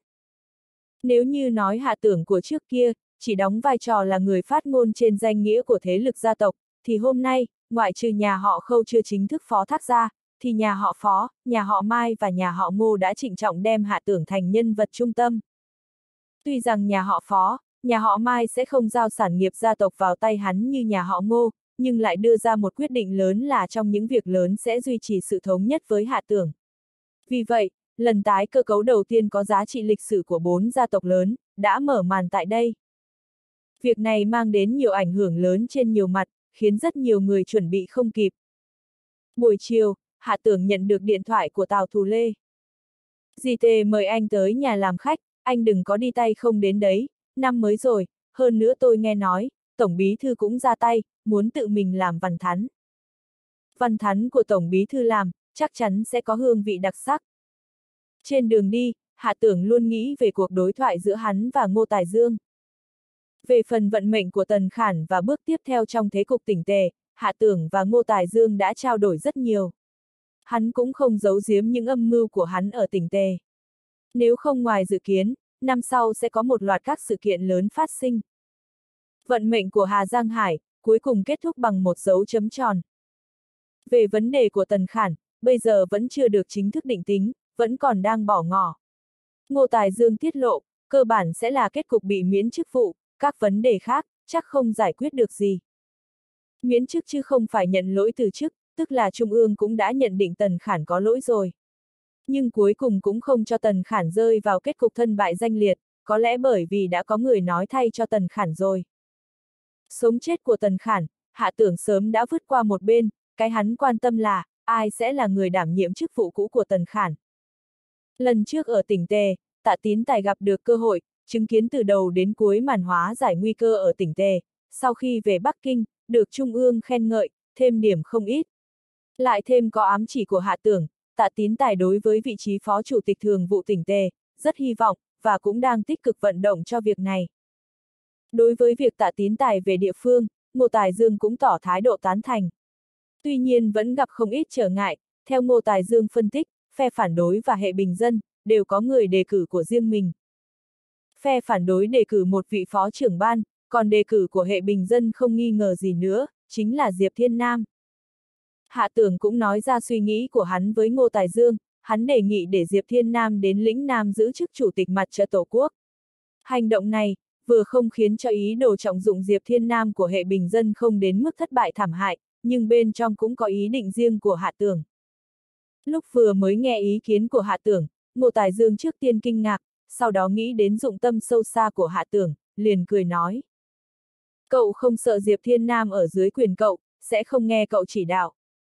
Nếu như nói Hạ Tưởng của trước kia, chỉ đóng vai trò là người phát ngôn trên danh nghĩa của thế lực gia tộc, thì hôm nay, ngoại trừ nhà họ Khâu chưa chính thức phó thác ra, thì nhà họ Phó, nhà họ Mai và nhà họ Ngô đã trịnh trọng đem Hạ Tưởng thành nhân vật trung tâm. Tuy rằng nhà họ Phó, nhà họ Mai sẽ không giao sản nghiệp gia tộc vào tay hắn như nhà họ Ngô, nhưng lại đưa ra một quyết định lớn là trong những việc lớn sẽ duy trì sự thống nhất với Hạ Tưởng. Vì vậy, lần tái cơ cấu đầu tiên có giá trị lịch sử của bốn gia tộc lớn, đã mở màn tại đây. Việc này mang đến nhiều ảnh hưởng lớn trên nhiều mặt, khiến rất nhiều người chuẩn bị không kịp. Buổi chiều, Hạ Tưởng nhận được điện thoại của Tào Thù Lê. Dì Tề mời anh tới nhà làm khách, anh đừng có đi tay không đến đấy, năm mới rồi, hơn nữa tôi nghe nói, Tổng Bí Thư cũng ra tay, muốn tự mình làm văn thắn. Văn thắn của Tổng Bí Thư làm, chắc chắn sẽ có hương vị đặc sắc. Trên đường đi, Hạ Tưởng luôn nghĩ về cuộc đối thoại giữa hắn và Ngô Tài Dương. Về phần vận mệnh của Tần Khản và bước tiếp theo trong thế cục tỉnh tề, Hạ Tưởng và Ngô Tài Dương đã trao đổi rất nhiều. Hắn cũng không giấu giếm những âm mưu của hắn ở tỉnh tề. Nếu không ngoài dự kiến, năm sau sẽ có một loạt các sự kiện lớn phát sinh. Vận mệnh của Hà Giang Hải, cuối cùng kết thúc bằng một dấu chấm tròn. Về vấn đề của Tần Khản, bây giờ vẫn chưa được chính thức định tính, vẫn còn đang bỏ ngỏ. Ngô Tài Dương tiết lộ, cơ bản sẽ là kết cục bị miễn chức vụ, các vấn đề khác, chắc không giải quyết được gì. Miễn chức chứ không phải nhận lỗi từ chức, tức là Trung ương cũng đã nhận định Tần Khản có lỗi rồi. Nhưng cuối cùng cũng không cho Tần Khản rơi vào kết cục thân bại danh liệt, có lẽ bởi vì đã có người nói thay cho Tần Khản rồi. Sống chết của Tần Khản, Hạ Tưởng sớm đã vứt qua một bên, cái hắn quan tâm là, ai sẽ là người đảm nhiệm chức vụ cũ của Tần Khản. Lần trước ở tỉnh Tề, Tạ Tín Tài gặp được cơ hội, chứng kiến từ đầu đến cuối màn hóa giải nguy cơ ở tỉnh Tề, sau khi về Bắc Kinh, được Trung ương khen ngợi, thêm điểm không ít. Lại thêm có ám chỉ của Hạ Tưởng, Tạ Tín Tài đối với vị trí Phó Chủ tịch Thường vụ tỉnh Tề, rất hy vọng, và cũng đang tích cực vận động cho việc này. Đối với việc Tạ Tín Tài về địa phương, Ngô Tài Dương cũng tỏ thái độ tán thành. Tuy nhiên vẫn gặp không ít trở ngại, theo Ngô Tài Dương phân tích, phe phản đối và hệ bình dân, đều có người đề cử của riêng mình. Phe phản đối đề cử một vị phó trưởng ban, còn đề cử của hệ bình dân không nghi ngờ gì nữa, chính là Diệp Thiên Nam. Hạ Tưởng cũng nói ra suy nghĩ của hắn với Ngô Tài Dương, hắn đề nghị để Diệp Thiên Nam đến lĩnh Nam giữ chức Chủ tịch Mặt trận Tổ quốc. Hành động này, vừa không khiến cho ý đồ trọng dụng Diệp Thiên Nam của hệ bình dân không đến mức thất bại thảm hại, nhưng bên trong cũng có ý định riêng của Hạ Tưởng. Lúc vừa mới nghe ý kiến của Hạ Tưởng, Ngô Tài Dương trước tiên kinh ngạc, sau đó nghĩ đến dụng tâm sâu xa của Hạ Tưởng, liền cười nói. Cậu không sợ Diệp Thiên Nam ở dưới quyền cậu, sẽ không nghe cậu chỉ đạo.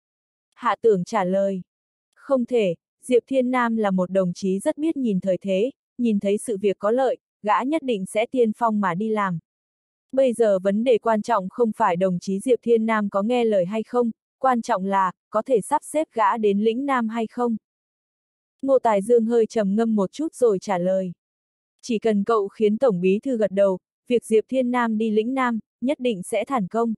Hạ Tưởng trả lời. Không thể, Diệp Thiên Nam là một đồng chí rất biết nhìn thời thế, nhìn thấy sự việc có lợi, gã nhất định sẽ tiên phong mà đi làm. Bây giờ vấn đề quan trọng không phải đồng chí Diệp Thiên Nam có nghe lời hay không, quan trọng là, có thể sắp xếp gã đến lĩnh Nam hay không. Ngô Tài Dương hơi trầm ngâm một chút rồi trả lời. Chỉ cần cậu khiến Tổng Bí Thư gật đầu, việc Diệp Thiên Nam đi lĩnh Nam, nhất định sẽ thành công.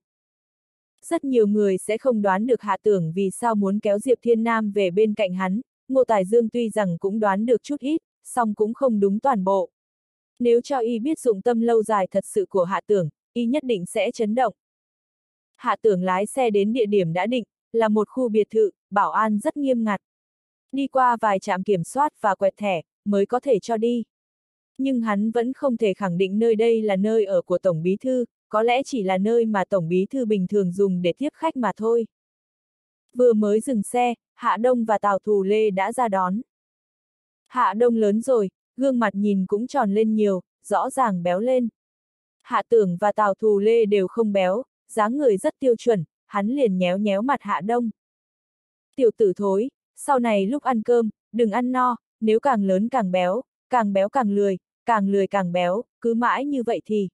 Rất nhiều người sẽ không đoán được Hạ Tưởng vì sao muốn kéo Diệp Thiên Nam về bên cạnh hắn, Ngô Tài Dương tuy rằng cũng đoán được chút ít, song cũng không đúng toàn bộ. Nếu cho y biết dụng tâm lâu dài thật sự của Hạ Tưởng, y nhất định sẽ chấn động. Hạ Tưởng lái xe đến địa điểm đã định, là một khu biệt thự, bảo an rất nghiêm ngặt. Đi qua vài trạm kiểm soát và quẹt thẻ, mới có thể cho đi. Nhưng hắn vẫn không thể khẳng định nơi đây là nơi ở của Tổng Bí Thư, có lẽ chỉ là nơi mà Tổng Bí Thư bình thường dùng để tiếp khách mà thôi. Vừa mới dừng xe, Hạ Đông và Tào Thù Lê đã ra đón. Hạ Đông lớn rồi, gương mặt nhìn cũng tròn lên nhiều, rõ ràng béo lên. Hạ Tưởng và Tào Thù Lê đều không béo, dáng người rất tiêu chuẩn, hắn liền nhéo nhéo mặt Hạ Đông. Tiểu tử thối, sau này lúc ăn cơm, đừng ăn no, nếu càng lớn càng béo, càng béo càng lười, càng lười càng béo, cứ mãi như vậy thì.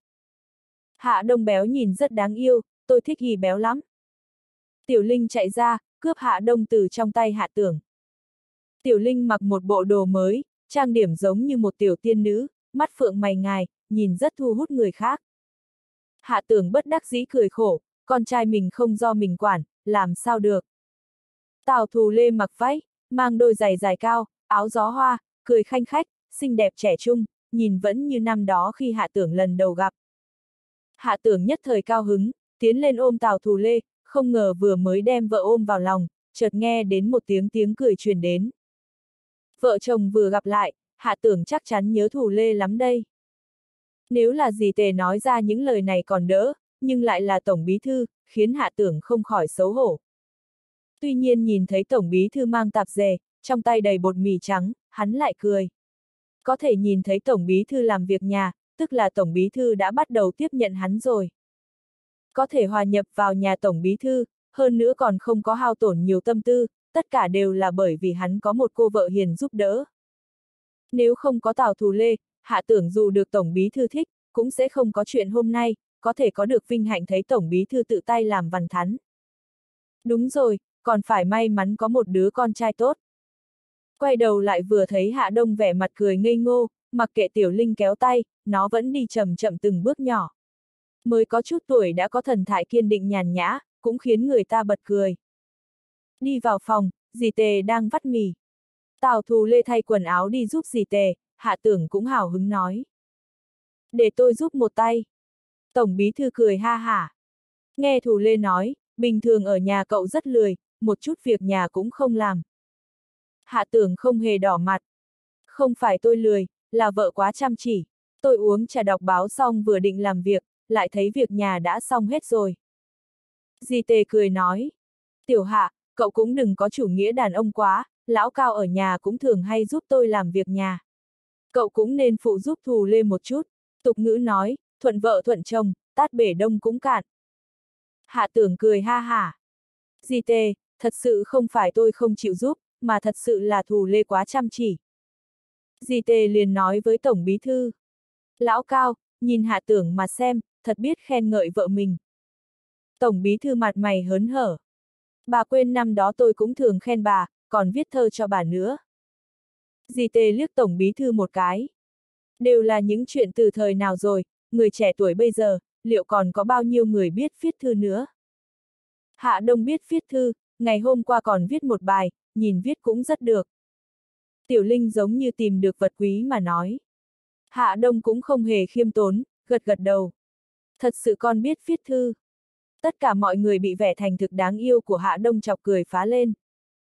Hạ Đông béo nhìn rất đáng yêu, tôi thích y béo lắm. Tiểu Linh chạy ra, cướp Hạ Đông từ trong tay Hạ Tưởng. Tiểu Linh mặc một bộ đồ mới, trang điểm giống như một tiểu tiên nữ, mắt phượng mày ngài, nhìn rất thu hút người khác. Hạ Tưởng bất đắc dĩ cười khổ, con trai mình không do mình quản, làm sao được. Tào Thù Lê mặc váy, mang đôi giày dài cao, áo gió hoa, cười khanh khách, xinh đẹp trẻ trung, nhìn vẫn như năm đó khi Hạ Tưởng lần đầu gặp. Hạ Tưởng nhất thời cao hứng, tiến lên ôm Tào Thù Lê, không ngờ vừa mới đem vợ ôm vào lòng, chợt nghe đến một tiếng tiếng cười truyền đến. Vợ chồng vừa gặp lại, Hạ Tưởng chắc chắn nhớ Thù Lê lắm đây. Nếu là dì Tề nói ra những lời này còn đỡ, nhưng lại là Tổng Bí Thư, khiến Hạ Tưởng không khỏi xấu hổ. Tuy nhiên nhìn thấy Tổng Bí Thư mang tạp dề, trong tay đầy bột mì trắng, hắn lại cười. Có thể nhìn thấy Tổng Bí Thư làm việc nhà, tức là Tổng Bí Thư đã bắt đầu tiếp nhận hắn rồi. Có thể hòa nhập vào nhà Tổng Bí Thư, hơn nữa còn không có hao tổn nhiều tâm tư, tất cả đều là bởi vì hắn có một cô vợ hiền giúp đỡ. Nếu không có Tào Thù Lê, Hạ Tưởng dù được Tổng Bí Thư thích, cũng sẽ không có chuyện hôm nay, có thể có được vinh hạnh thấy Tổng Bí Thư tự tay làm văn thắn. Đúng rồi, còn phải may mắn có một đứa con trai tốt. Quay đầu lại vừa thấy Hạ Đông vẻ mặt cười ngây ngô, mặc kệ Tiểu Linh kéo tay, nó vẫn đi chậm chậm từng bước nhỏ. Mới có chút tuổi đã có thần thái kiên định nhàn nhã, cũng khiến người ta bật cười. Đi vào phòng, dì Tề đang vắt mì. Tào Thù Lê thay quần áo đi giúp dì Tề, Hạ Tưởng cũng hào hứng nói. Để tôi giúp một tay. Tổng Bí Thư cười ha hả. Nghe Thù Lê nói, bình thường ở nhà cậu rất lười, một chút việc nhà cũng không làm. Hạ Tưởng không hề đỏ mặt. Không phải tôi lười, là vợ quá chăm chỉ. Tôi uống trà đọc báo xong vừa định làm việc, lại thấy việc nhà đã xong hết rồi. Dì Tề cười nói. Tiểu Hạ, cậu cũng đừng có chủ nghĩa đàn ông quá, lão Cao ở nhà cũng thường hay giúp tôi làm việc nhà. Cậu cũng nên phụ giúp Thù Lê một chút. Tục ngữ nói, thuận vợ thuận chồng, tát bể đông cũng cạn. Hạ Tưởng cười ha hả. Dì Tề, thật sự không phải tôi không chịu giúp, mà thật sự là Thù Lê quá chăm chỉ. Dì Tề liền nói với Tổng Bí Thư. Lão Cao, nhìn Hạ Tưởng mà xem, thật biết khen ngợi vợ mình. Tổng Bí Thư mặt mày hớn hở. Bà quên năm đó tôi cũng thường khen bà, còn viết thơ cho bà nữa. Dì Tề liếc Tổng Bí Thư một cái. Đều là những chuyện từ thời nào rồi, người trẻ tuổi bây giờ, liệu còn có bao nhiêu người biết viết thư nữa? Hạ Đông biết viết thư, ngày hôm qua còn viết một bài, nhìn viết cũng rất được. Tiểu Linh giống như tìm được vật quý mà nói. Hạ Đông cũng không hề khiêm tốn, gật gật đầu. Thật sự con biết viết thư. Tất cả mọi người bị vẻ thành thực đáng yêu của Hạ Đông chọc cười phá lên.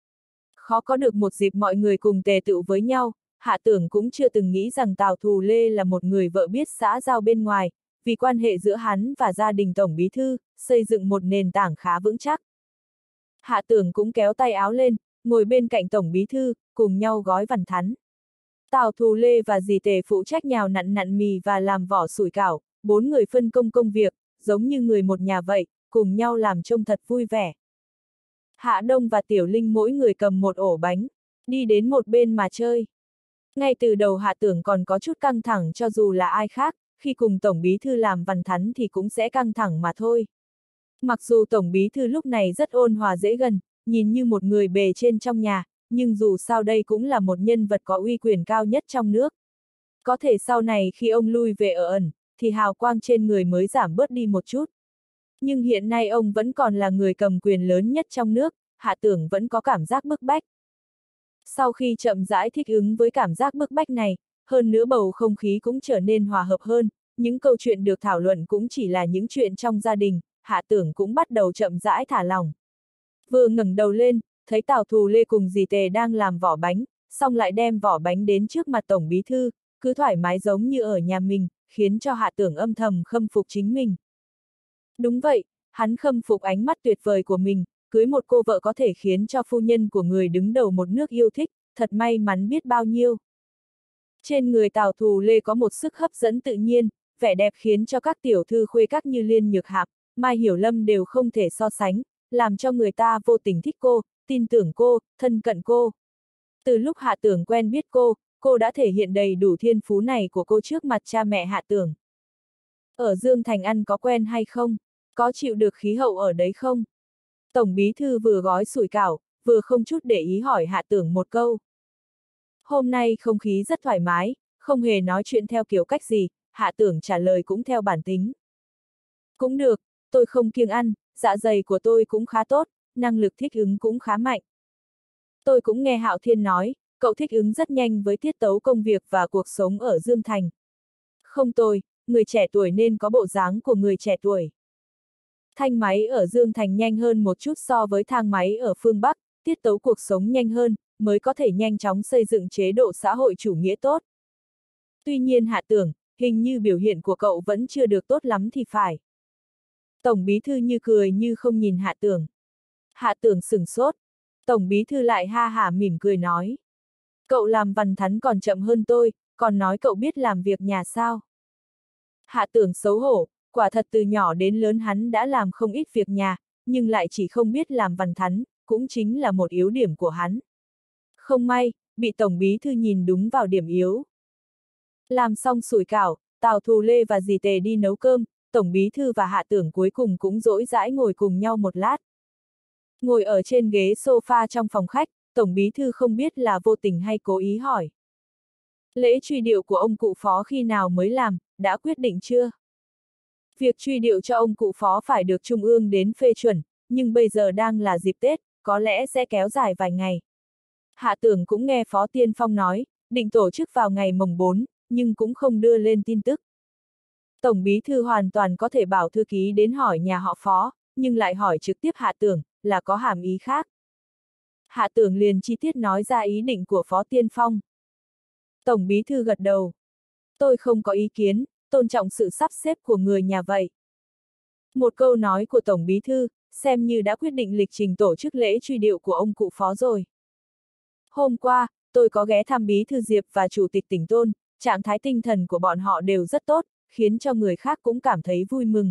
Khó có được một dịp mọi người cùng tề tựu với nhau, Hạ Tưởng cũng chưa từng nghĩ rằng Tào Thù Lê là một người vợ biết xã giao bên ngoài, vì quan hệ giữa hắn và gia đình Tổng Bí Thư, xây dựng một nền tảng khá vững chắc. Hạ Tưởng cũng kéo tay áo lên, ngồi bên cạnh Tổng Bí Thư, cùng nhau gói vằn thắn. Tào Thù Lê và dì Tề phụ trách nhào nặn nặn mì và làm vỏ sủi cảo, bốn người phân công công việc, giống như người một nhà vậy, cùng nhau làm trông thật vui vẻ. Hạ Đông và Tiểu Linh mỗi người cầm một ổ bánh, đi đến một bên mà chơi. Ngay từ đầu Hạ Tưởng còn có chút căng thẳng cho dù là ai khác, khi cùng Tổng Bí Thư làm vằn thắn thì cũng sẽ căng thẳng mà thôi. Mặc dù Tổng Bí Thư lúc này rất ôn hòa dễ gần, nhìn như một người bề trên trong nhà, nhưng dù sao đây cũng là một nhân vật có uy quyền cao nhất trong nước. Có thể sau này khi ông lui về ở ẩn, thì hào quang trên người mới giảm bớt đi một chút. Nhưng hiện nay ông vẫn còn là người cầm quyền lớn nhất trong nước, Hạ Tưởng vẫn có cảm giác bức bách. Sau khi chậm rãi thích ứng với cảm giác bức bách này, hơn nữa bầu không khí cũng trở nên hòa hợp hơn, những câu chuyện được thảo luận cũng chỉ là những chuyện trong gia đình, Hạ Tưởng cũng bắt đầu chậm rãi thả lỏng. Vừa ngẩng đầu lên, thấy Tào Thù Lê cùng dì Tề đang làm vỏ bánh, xong lại đem vỏ bánh đến trước mặt Tổng Bí Thư, cứ thoải mái giống như ở nhà mình, khiến cho Hạ Tưởng âm thầm khâm phục chính mình. Đúng vậy, hắn khâm phục ánh mắt tuyệt vời của mình, cưới một cô vợ có thể khiến cho phu nhân của người đứng đầu một nước yêu thích, thật may mắn biết bao nhiêu. Trên người Tào Thù Lê có một sức hấp dẫn tự nhiên, vẻ đẹp khiến cho các tiểu thư khuê các như Liên Nhược Hạp, Mai Hiểu Lâm đều không thể so sánh, làm cho người ta vô tình thích cô, tin tưởng cô, thân cận cô. Từ lúc Hạ Tưởng quen biết cô, cô đã thể hiện đầy đủ thiên phú này của cô trước mặt cha mẹ Hạ Tưởng. Ở Dương Thành ăn có quen hay không? Có chịu được khí hậu ở đấy không? Tổng Bí Thư vừa gói sủi cảo, vừa không chút để ý hỏi Hạ Tưởng một câu. Hôm nay không khí rất thoải mái, không hề nói chuyện theo kiểu cách gì, Hạ Tưởng trả lời cũng theo bản tính. Cũng được, tôi không kiêng ăn, dạ dày của tôi cũng khá tốt, năng lực thích ứng cũng khá mạnh. Tôi cũng nghe Hạo Thiên nói, cậu thích ứng rất nhanh với tiết tấu công việc và cuộc sống ở Dương Thành. Không tồi, người trẻ tuổi nên có bộ dáng của người trẻ tuổi. Thanh máy ở Dương Thành nhanh hơn một chút so với thang máy ở phương Bắc, tiết tấu cuộc sống nhanh hơn, mới có thể nhanh chóng xây dựng chế độ xã hội chủ nghĩa tốt. Tuy nhiên Hạ Tưởng, hình như biểu hiện của cậu vẫn chưa được tốt lắm thì phải. Tổng Bí Thư như cười như không nhìn Hạ Tưởng. Hạ Tưởng sửng sốt. Tổng Bí Thư lại ha hả mỉm cười nói. Cậu làm vằn thắn còn chậm hơn tôi, còn nói cậu biết làm việc nhà sao. Hạ Tưởng xấu hổ, quả thật từ nhỏ đến lớn hắn đã làm không ít việc nhà, nhưng lại chỉ không biết làm vằn thắn, cũng chính là một yếu điểm của hắn. Không may, bị Tổng Bí Thư nhìn đúng vào điểm yếu. Làm xong sủi cảo, Tào Thù Lê và dì Tề đi nấu cơm, Tổng Bí Thư và Hạ Tưởng cuối cùng cũng rỗi rãi ngồi cùng nhau một lát. Ngồi ở trên ghế sofa trong phòng khách, Tổng Bí Thư không biết là vô tình hay cố ý hỏi. Lễ truy điệu của ông cụ Phó khi nào mới làm, đã quyết định chưa? Việc truy điệu cho ông cụ Phó phải được Trung ương đến phê chuẩn, nhưng bây giờ đang là dịp Tết, có lẽ sẽ kéo dài vài ngày. Hạ Tưởng cũng nghe Phó Tiên Phong nói, định tổ chức vào ngày mồng bốn, nhưng cũng không đưa lên tin tức. Tổng Bí Thư hoàn toàn có thể bảo thư ký đến hỏi nhà họ Phó, nhưng lại hỏi trực tiếp Hạ Tưởng, là có hàm ý khác. Hạ Tưởng liền chi tiết nói ra ý định của Phó Tiên Phong. Tổng Bí Thư gật đầu. Tôi không có ý kiến, tôn trọng sự sắp xếp của người nhà vậy. Một câu nói của Tổng Bí Thư, xem như đã quyết định lịch trình tổ chức lễ truy điệu của ông cụ Phó rồi. Hôm qua, tôi có ghé thăm Bí Thư Diệp và Chủ tịch tỉnh Tôn, trạng thái tinh thần của bọn họ đều rất tốt, khiến cho người khác cũng cảm thấy vui mừng.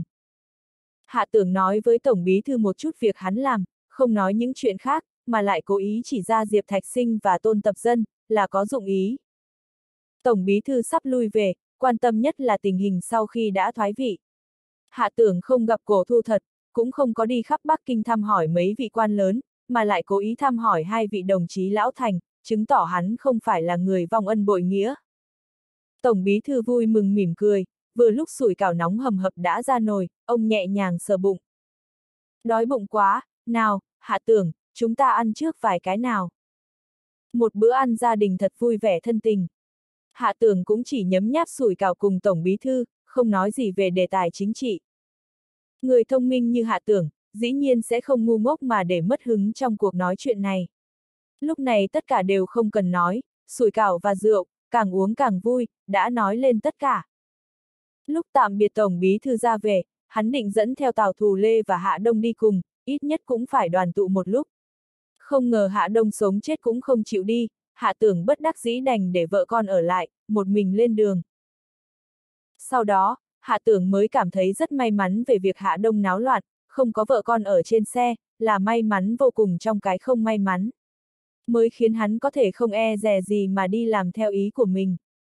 Hạ Tưởng nói với Tổng Bí Thư một chút việc hắn làm, không nói những chuyện khác, mà lại cố ý chỉ ra Diệp Thạch Sinh và Tôn Tập Dân, là có dụng ý. Tổng Bí Thư sắp lui về, quan tâm nhất là tình hình sau khi đã thoái vị. Hạ Tưởng không gặp Cổ Thu thật, cũng không có đi khắp Bắc Kinh thăm hỏi mấy vị quan lớn, mà lại cố ý thăm hỏi hai vị đồng chí lão thành, chứng tỏ hắn không phải là người vong ân bội nghĩa. Tổng Bí Thư vui mừng mỉm cười, vừa lúc sủi cảo nóng hầm hập đã ra nồi, ông nhẹ nhàng sờ bụng. Đói bụng quá, nào, Hạ Tưởng, chúng ta ăn trước vài cái nào. Một bữa ăn gia đình thật vui vẻ thân tình. Hạ Tưởng cũng chỉ nhấm nháp sủi cảo cùng Tổng Bí Thư, không nói gì về đề tài chính trị. Người thông minh như Hạ Tưởng, dĩ nhiên sẽ không ngu ngốc mà để mất hứng trong cuộc nói chuyện này. Lúc này tất cả đều không cần nói, sủi cảo và rượu, càng uống càng vui, đã nói lên tất cả. Lúc tạm biệt Tổng Bí Thư ra về, hắn định dẫn theo Tào Thù Lê và Hạ Đông đi cùng, ít nhất cũng phải đoàn tụ một lúc. Không ngờ Hạ Đông sống chết cũng không chịu đi, Hạ Tưởng bất đắc dĩ đành để vợ con ở lại, một mình lên đường. Sau đó, Hạ Tưởng mới cảm thấy rất may mắn về việc Hạ Đông náo loạn, không có vợ con ở trên xe, là may mắn vô cùng trong cái không may mắn. Mới khiến hắn có thể không e dè gì mà đi làm theo ý của mình.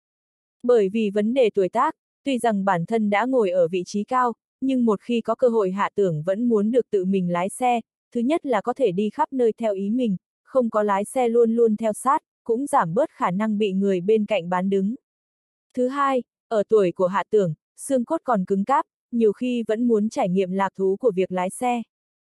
Bởi vì vấn đề tuổi tác, tuy rằng bản thân đã ngồi ở vị trí cao, nhưng một khi có cơ hội Hạ Tưởng vẫn muốn được tự mình lái xe, thứ nhất là có thể đi khắp nơi theo ý mình, không có lái xe luôn luôn theo sát, cũng giảm bớt khả năng bị người bên cạnh bán đứng. Thứ hai, ở tuổi của Hạ Tưởng, xương cốt còn cứng cáp, nhiều khi vẫn muốn trải nghiệm lạc thú của việc lái xe.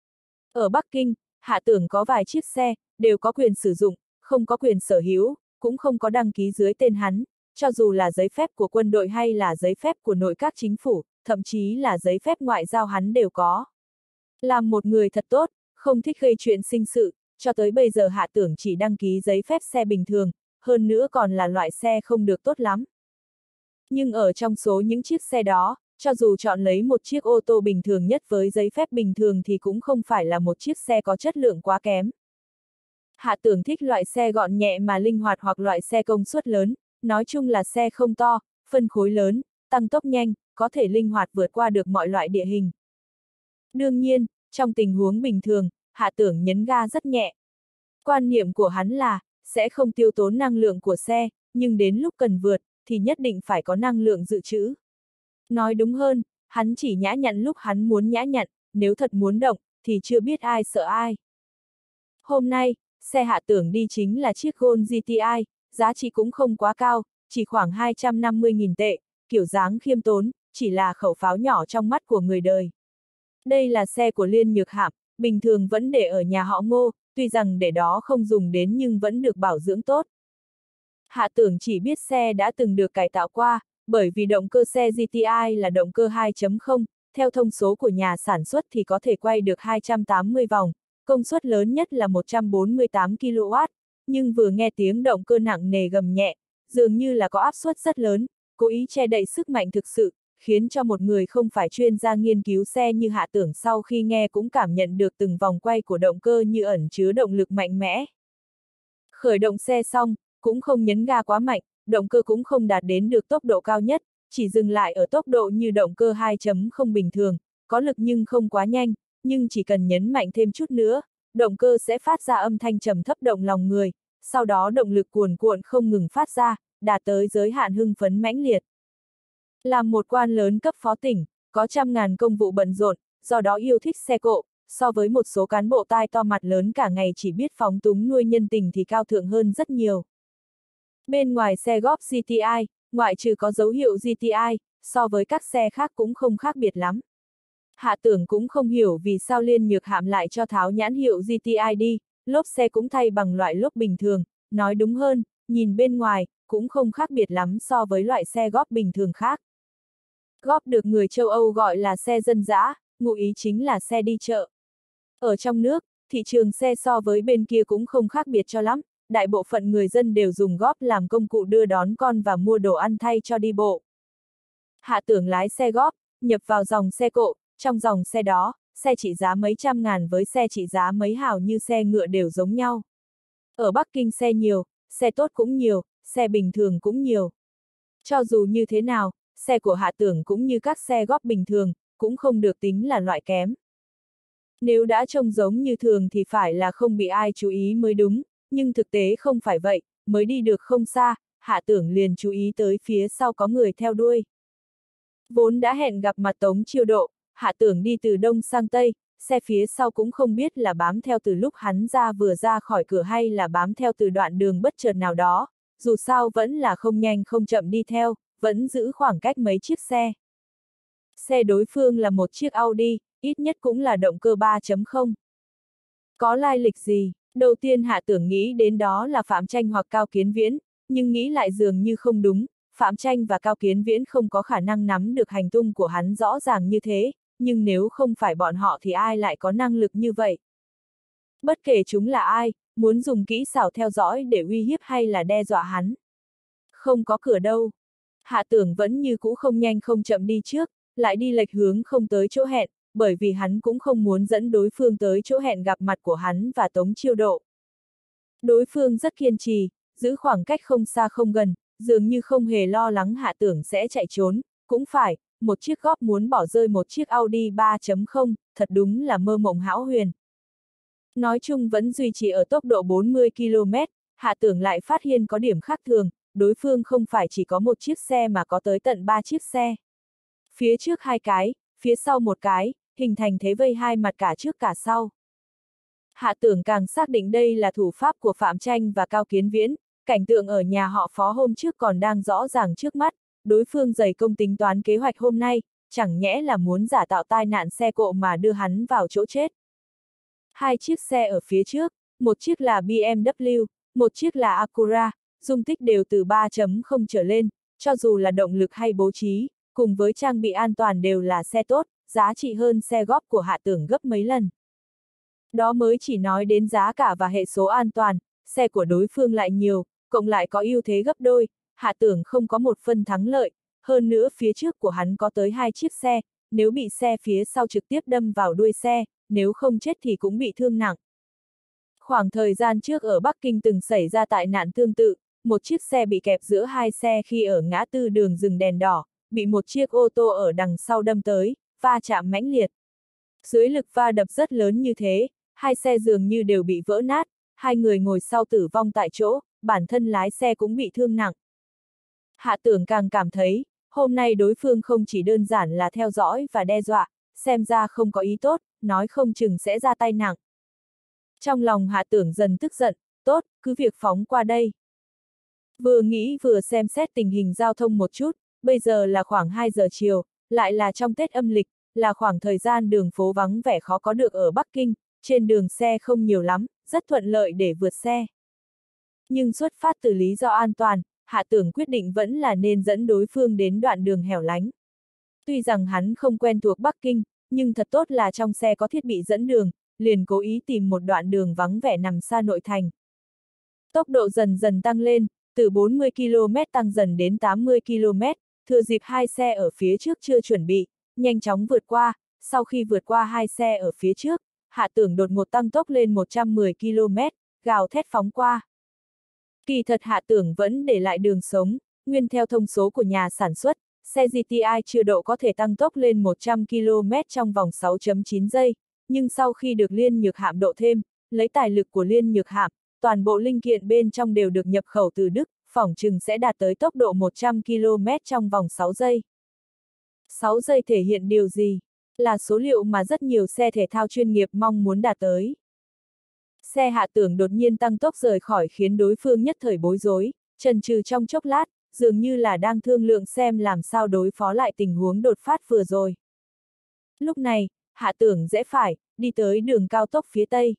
Ở Bắc Kinh, Hạ Tưởng có vài chiếc xe, đều có quyền sử dụng, không có quyền sở hữu, cũng không có đăng ký dưới tên hắn, cho dù là giấy phép của quân đội hay là giấy phép của nội các chính phủ, thậm chí là giấy phép ngoại giao hắn đều có. Làm một người thật tốt, không thích gây chuyện sinh sự, cho tới bây giờ Hạ Tưởng chỉ đăng ký giấy phép xe bình thường, hơn nữa còn là loại xe không được tốt lắm. Nhưng ở trong số những chiếc xe đó, cho dù chọn lấy một chiếc ô tô bình thường nhất với giấy phép bình thường thì cũng không phải là một chiếc xe có chất lượng quá kém. Hạ Tưởng thích loại xe gọn nhẹ mà linh hoạt hoặc loại xe công suất lớn, nói chung là xe không to, phân khối lớn, tăng tốc nhanh, có thể linh hoạt vượt qua được mọi loại địa hình. Đương nhiên, trong tình huống bình thường, Hạ Tưởng nhấn ga rất nhẹ. Quan niệm của hắn là, sẽ không tiêu tốn năng lượng của xe, nhưng đến lúc cần vượt, thì nhất định phải có năng lượng dự trữ. Nói đúng hơn, hắn chỉ nhã nhặn lúc hắn muốn nhã nhặn, nếu thật muốn động, thì chưa biết ai sợ ai. Hôm nay, xe Hạ Tưởng đi chính là chiếc Gold giê tê i, giá trị cũng không quá cao, chỉ khoảng hai trăm năm mươi nghìn tệ, kiểu dáng khiêm tốn, chỉ là khẩu pháo nhỏ trong mắt của người đời. Đây là xe của Liên Nhược Hạm, bình thường vẫn để ở nhà họ Ngô, tuy rằng để đó không dùng đến nhưng vẫn được bảo dưỡng tốt. Hạ Tưởng chỉ biết xe đã từng được cải tạo qua, bởi vì động cơ xe giê tê i là động cơ hai chấm không, theo thông số của nhà sản xuất thì có thể quay được hai trăm tám mươi vòng, công suất lớn nhất là một trăm bốn mươi tám ki lô oát, nhưng vừa nghe tiếng động cơ nặng nề gầm nhẹ, dường như là có áp suất rất lớn, cố ý che đậy sức mạnh thực sự, khiến cho một người không phải chuyên gia nghiên cứu xe như Hạ Tưởng sau khi nghe cũng cảm nhận được từng vòng quay của động cơ như ẩn chứa động lực mạnh mẽ. Khởi động xe xong, cũng không nhấn ga quá mạnh, động cơ cũng không đạt đến được tốc độ cao nhất, chỉ dừng lại ở tốc độ như động cơ hai chấm không bình thường, có lực nhưng không quá nhanh, nhưng chỉ cần nhấn mạnh thêm chút nữa, động cơ sẽ phát ra âm thanh trầm thấp động lòng người, sau đó động lực cuồn cuộn không ngừng phát ra, đạt tới giới hạn hưng phấn mãnh liệt. Làm một quan lớn cấp phó tỉnh, có trăm ngàn công vụ bận rộn, do đó yêu thích xe cộ, so với một số cán bộ tai to mặt lớn cả ngày chỉ biết phóng túng nuôi nhân tình thì cao thượng hơn rất nhiều. Bên ngoài xe góp giê tê i, ngoại trừ có dấu hiệu giê tê i, so với các xe khác cũng không khác biệt lắm. Hạ Tưởng cũng không hiểu vì sao Liên Nhược Hạm lại cho tháo nhãn hiệu giê tê i đi, lốp xe cũng thay bằng loại lốp bình thường, nói đúng hơn, nhìn bên ngoài, cũng không khác biệt lắm so với loại xe góp bình thường khác. Góp được người châu Âu gọi là xe dân dã, ngụ ý chính là xe đi chợ. Ở trong nước, thị trường xe so với bên kia cũng không khác biệt cho lắm, đại bộ phận người dân đều dùng góp làm công cụ đưa đón con và mua đồ ăn thay cho đi bộ. Hạ Tưởng lái xe góp, nhập vào dòng xe cộ, trong dòng xe đó, xe trị giá mấy trăm ngàn với xe trị giá mấy hào như xe ngựa đều giống nhau. Ở Bắc Kinh xe nhiều, xe tốt cũng nhiều, xe bình thường cũng nhiều. Cho dù như thế nào, xe của Hạ Tưởng cũng như các xe góp bình thường, cũng không được tính là loại kém. Nếu đã trông giống như thường thì phải là không bị ai chú ý mới đúng, nhưng thực tế không phải vậy, mới đi được không xa, Hạ Tưởng liền chú ý tới phía sau có người theo đuôi. Vốn đã hẹn gặp mặt Tống Chiêu Độ, Hạ Tưởng đi từ đông sang tây, xe phía sau cũng không biết là bám theo từ lúc hắn ra vừa ra khỏi cửa hay là bám theo từ đoạn đường bất chợt nào đó, dù sao vẫn là không nhanh không chậm đi theo, vẫn giữ khoảng cách mấy chiếc xe. Xe đối phương là một chiếc Audi, ít nhất cũng là động cơ ba chấm không. Có lai lịch gì? Đầu tiên Hạ Tưởng nghĩ đến đó là Phạm Tranh hoặc Cao Kiến Viễn, nhưng nghĩ lại dường như không đúng, Phạm Tranh và Cao Kiến Viễn không có khả năng nắm được hành tung của hắn rõ ràng như thế, nhưng nếu không phải bọn họ thì ai lại có năng lực như vậy? Bất kể chúng là ai, muốn dùng kỹ xảo theo dõi để uy hiếp hay là đe dọa hắn. Không có cửa đâu. Hạ Tưởng vẫn như cũ không nhanh không chậm đi trước, lại đi lệch hướng không tới chỗ hẹn, bởi vì hắn cũng không muốn dẫn đối phương tới chỗ hẹn gặp mặt của hắn và Tống Chiêu Độ. Đối phương rất kiên trì, giữ khoảng cách không xa không gần, dường như không hề lo lắng Hạ Tưởng sẽ chạy trốn, cũng phải, một chiếc góp muốn bỏ rơi một chiếc Audi ba chấm không, thật đúng là mơ mộng hão huyền. Nói chung vẫn duy trì ở tốc độ bốn mươi ki lô mét, Hạ Tưởng lại phát hiện có điểm khác thường, đối phương không phải chỉ có một chiếc xe mà có tới tận ba chiếc xe. Phía trước hai cái, phía sau một cái, hình thành thế vây hai mặt cả trước cả sau. Hạ Tưởng càng xác định đây là thủ pháp của Phạm Tranh và Cao Kiến Viễn, cảnh tượng ở nhà họ Phó hôm trước còn đang rõ ràng trước mắt, đối phương dày công tính toán kế hoạch hôm nay, chẳng nhẽ là muốn giả tạo tai nạn xe cộ mà đưa hắn vào chỗ chết. Hai chiếc xe ở phía trước, một chiếc là bê em vê, một chiếc là Acura, dung tích đều từ ba chấm không trở lên, cho dù là động lực hay bố trí, cùng với trang bị an toàn đều là xe tốt, giá trị hơn xe góp của Hạ Tưởng gấp mấy lần. Đó mới chỉ nói đến giá cả và hệ số an toàn, xe của đối phương lại nhiều, cộng lại có ưu thế gấp đôi, Hạ Tưởng không có một phân thắng lợi, hơn nữa phía trước của hắn có tới hai chiếc xe, nếu bị xe phía sau trực tiếp đâm vào đuôi xe, nếu không chết thì cũng bị thương nặng. Khoảng thời gian trước ở Bắc Kinh từng xảy ra tai nạn tương tự, một chiếc xe bị kẹp giữa hai xe khi ở ngã tư đường dừng đèn đỏ, bị một chiếc ô tô ở đằng sau đâm tới, va chạm mãnh liệt. Dưới lực va đập rất lớn như thế, hai xe dường như đều bị vỡ nát, hai người ngồi sau tử vong tại chỗ, bản thân lái xe cũng bị thương nặng. Hạ Tưởng càng cảm thấy, hôm nay đối phương không chỉ đơn giản là theo dõi và đe dọa, xem ra không có ý tốt, nói không chừng sẽ ra tay nặng. Trong lòng Hạ Tưởng dần tức giận, tốt, cứ việc phóng qua đây. Vừa nghĩ vừa xem xét tình hình giao thông một chút, bây giờ là khoảng hai giờ chiều, lại là trong Tết âm lịch, là khoảng thời gian đường phố vắng vẻ khó có được ở Bắc Kinh, trên đường xe không nhiều lắm, rất thuận lợi để vượt xe. Nhưng xuất phát từ lý do an toàn, Hạ Tưởng quyết định vẫn là nên dẫn đối phương đến đoạn đường hẻo lánh. Tuy rằng hắn không quen thuộc Bắc Kinh, nhưng thật tốt là trong xe có thiết bị dẫn đường, liền cố ý tìm một đoạn đường vắng vẻ nằm xa nội thành. Tốc độ dần dần tăng lên, từ bốn mươi ki lô mét tăng dần đến tám mươi ki lô mét, thừa dịp hai xe ở phía trước chưa chuẩn bị, nhanh chóng vượt qua, sau khi vượt qua hai xe ở phía trước, Hạ Tưởng đột ngột tăng tốc lên một trăm mười ki lô mét, gào thét phóng qua. Kỳ thật Hạ Tưởng vẫn để lại đường sống, nguyên theo thông số của nhà sản xuất, xe giê tê i chưa độ có thể tăng tốc lên một trăm ki lô mét trong vòng sáu phẩy chín giây, nhưng sau khi được Liên Nhược Hạm độ thêm, lấy tài lực của Liên Nhược Hạm, toàn bộ linh kiện bên trong đều được nhập khẩu từ Đức, phỏng chừng sẽ đạt tới tốc độ một trăm ki lô mét trong vòng sáu giây. sáu giây thể hiện điều gì? Là số liệu mà rất nhiều xe thể thao chuyên nghiệp mong muốn đạt tới. Xe Hạ Tưởng đột nhiên tăng tốc rời khỏi khiến đối phương nhất thời bối rối, chần chừ trong chốc lát, dường như là đang thương lượng xem làm sao đối phó lại tình huống đột phát vừa rồi. Lúc này, Hạ Tưởng rẽ phải, đi tới đường cao tốc phía Tây.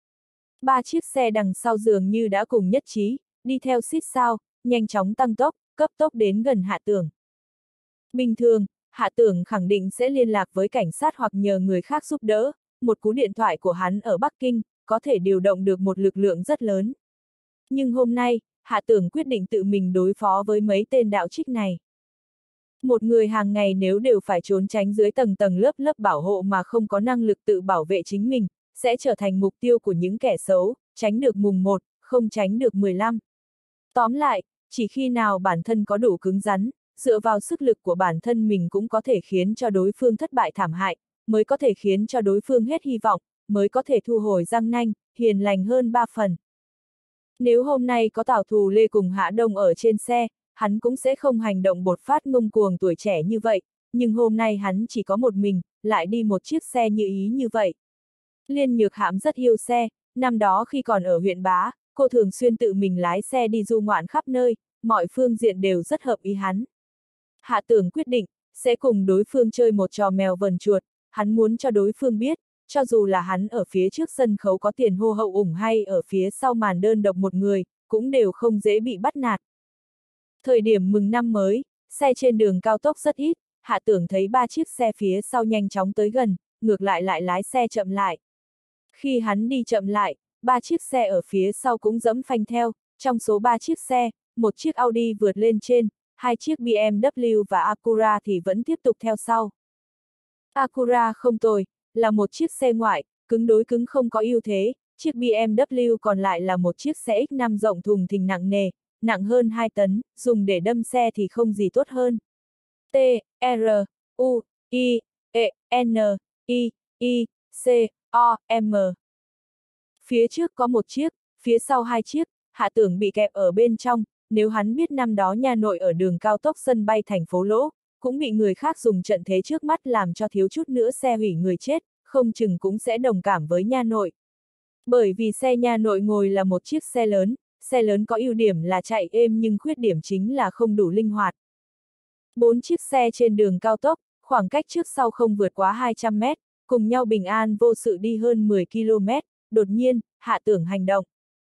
Ba chiếc xe đằng sau dường như đã cùng nhất trí, đi theo xít sao, nhanh chóng tăng tốc, cấp tốc đến gần Hạ Tưởng. Bình thường, Hạ Tưởng khẳng định sẽ liên lạc với cảnh sát hoặc nhờ người khác giúp đỡ, một cú điện thoại của hắn ở Bắc Kinh, có thể điều động được một lực lượng rất lớn. Nhưng hôm nay, Hạ Tưởng quyết định tự mình đối phó với mấy tên đạo trích này. Một người hàng ngày nếu đều phải trốn tránh dưới tầng tầng lớp lớp bảo hộ mà không có năng lực tự bảo vệ chính mình, sẽ trở thành mục tiêu của những kẻ xấu, tránh được mùng một, không tránh được mười lăm. Tóm lại, chỉ khi nào bản thân có đủ cứng rắn, dựa vào sức lực của bản thân mình cũng có thể khiến cho đối phương thất bại thảm hại, mới có thể khiến cho đối phương hết hy vọng, mới có thể thu hồi răng nanh, hiền lành hơn ba phần. Nếu hôm nay có Tào Thù Lê cùng Hạ Đông ở trên xe, hắn cũng sẽ không hành động bột phát ngông cuồng tuổi trẻ như vậy, nhưng hôm nay hắn chỉ có một mình, lại đi một chiếc xe như ý như vậy. Liên Nhược Hạm rất yêu xe, năm đó khi còn ở huyện Bá, cô thường xuyên tự mình lái xe đi du ngoạn khắp nơi, mọi phương diện đều rất hợp ý hắn. Hạ Tưởng quyết định, sẽ cùng đối phương chơi một trò mèo vờn chuột, hắn muốn cho đối phương biết, cho dù là hắn ở phía trước sân khấu có tiền hô hậu ủng hay ở phía sau màn đơn độc một người, cũng đều không dễ bị bắt nạt. Thời điểm mừng năm mới, xe trên đường cao tốc rất ít, Hạ Tưởng thấy ba chiếc xe phía sau nhanh chóng tới gần, ngược lại lại lái xe chậm lại. Khi hắn đi chậm lại, ba chiếc xe ở phía sau cũng dẫm phanh theo, trong số ba chiếc xe, một chiếc Audi vượt lên trên, hai chiếc bê em vê và Acura thì vẫn tiếp tục theo sau. Acura không tồi, là một chiếc xe ngoại, cứng đối cứng không có ưu thế, chiếc bê em vê còn lại là một chiếc xe ích năm rộng thùng thình nặng nề, nặng hơn hai tấn, dùng để đâm xe thì không gì tốt hơn. T, R, U, I, E, N, I, I, C, O, M. Phía trước có một chiếc, phía sau hai chiếc, Hạ Tưởng bị kẹp ở bên trong, nếu hắn biết năm đó nhà nội ở đường cao tốc sân bay thành phố Lỗ, cũng bị người khác dùng trận thế trước mắt làm cho thiếu chút nữa xe hủy người chết, không chừng cũng sẽ đồng cảm với nha nội. Bởi vì xe nha nội ngồi là một chiếc xe lớn, xe lớn có ưu điểm là chạy êm nhưng khuyết điểm chính là không đủ linh hoạt. Bốn chiếc xe trên đường cao tốc, khoảng cách trước sau không vượt quá hai trăm mét, cùng nhau bình an vô sự đi hơn mười ki lô mét, đột nhiên, Hạ Tưởng hành động.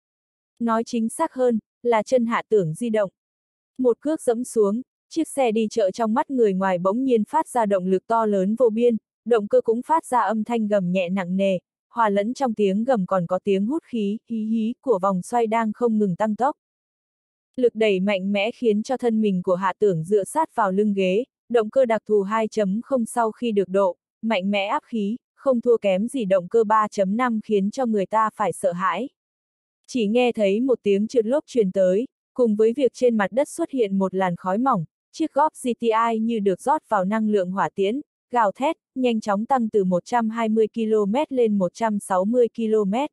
Nói chính xác hơn, là chân Hạ Tưởng di động. Một cước giẫm xuống, chiếc xe đi chợ trong mắt người ngoài bỗng nhiên phát ra động lực to lớn vô biên, động cơ cũng phát ra âm thanh gầm nhẹ nặng nề, hòa lẫn trong tiếng gầm còn có tiếng hút khí, hí hí của vòng xoay đang không ngừng tăng tốc. Lực đẩy mạnh mẽ khiến cho thân mình của Hạ Tưởng dựa sát vào lưng ghế, động cơ đặc thù hai chấm không sau khi được độ, mạnh mẽ áp khí, không thua kém gì động cơ ba chấm năm khiến cho người ta phải sợ hãi. Chỉ nghe thấy một tiếng trượt lốp truyền tới, cùng với việc trên mặt đất xuất hiện một làn khói mỏng, chiếc Golf giê tê i như được rót vào năng lượng hỏa tiễn, gào thét, nhanh chóng tăng từ một trăm hai mươi ki lô mét lên một trăm sáu mươi ki lô mét.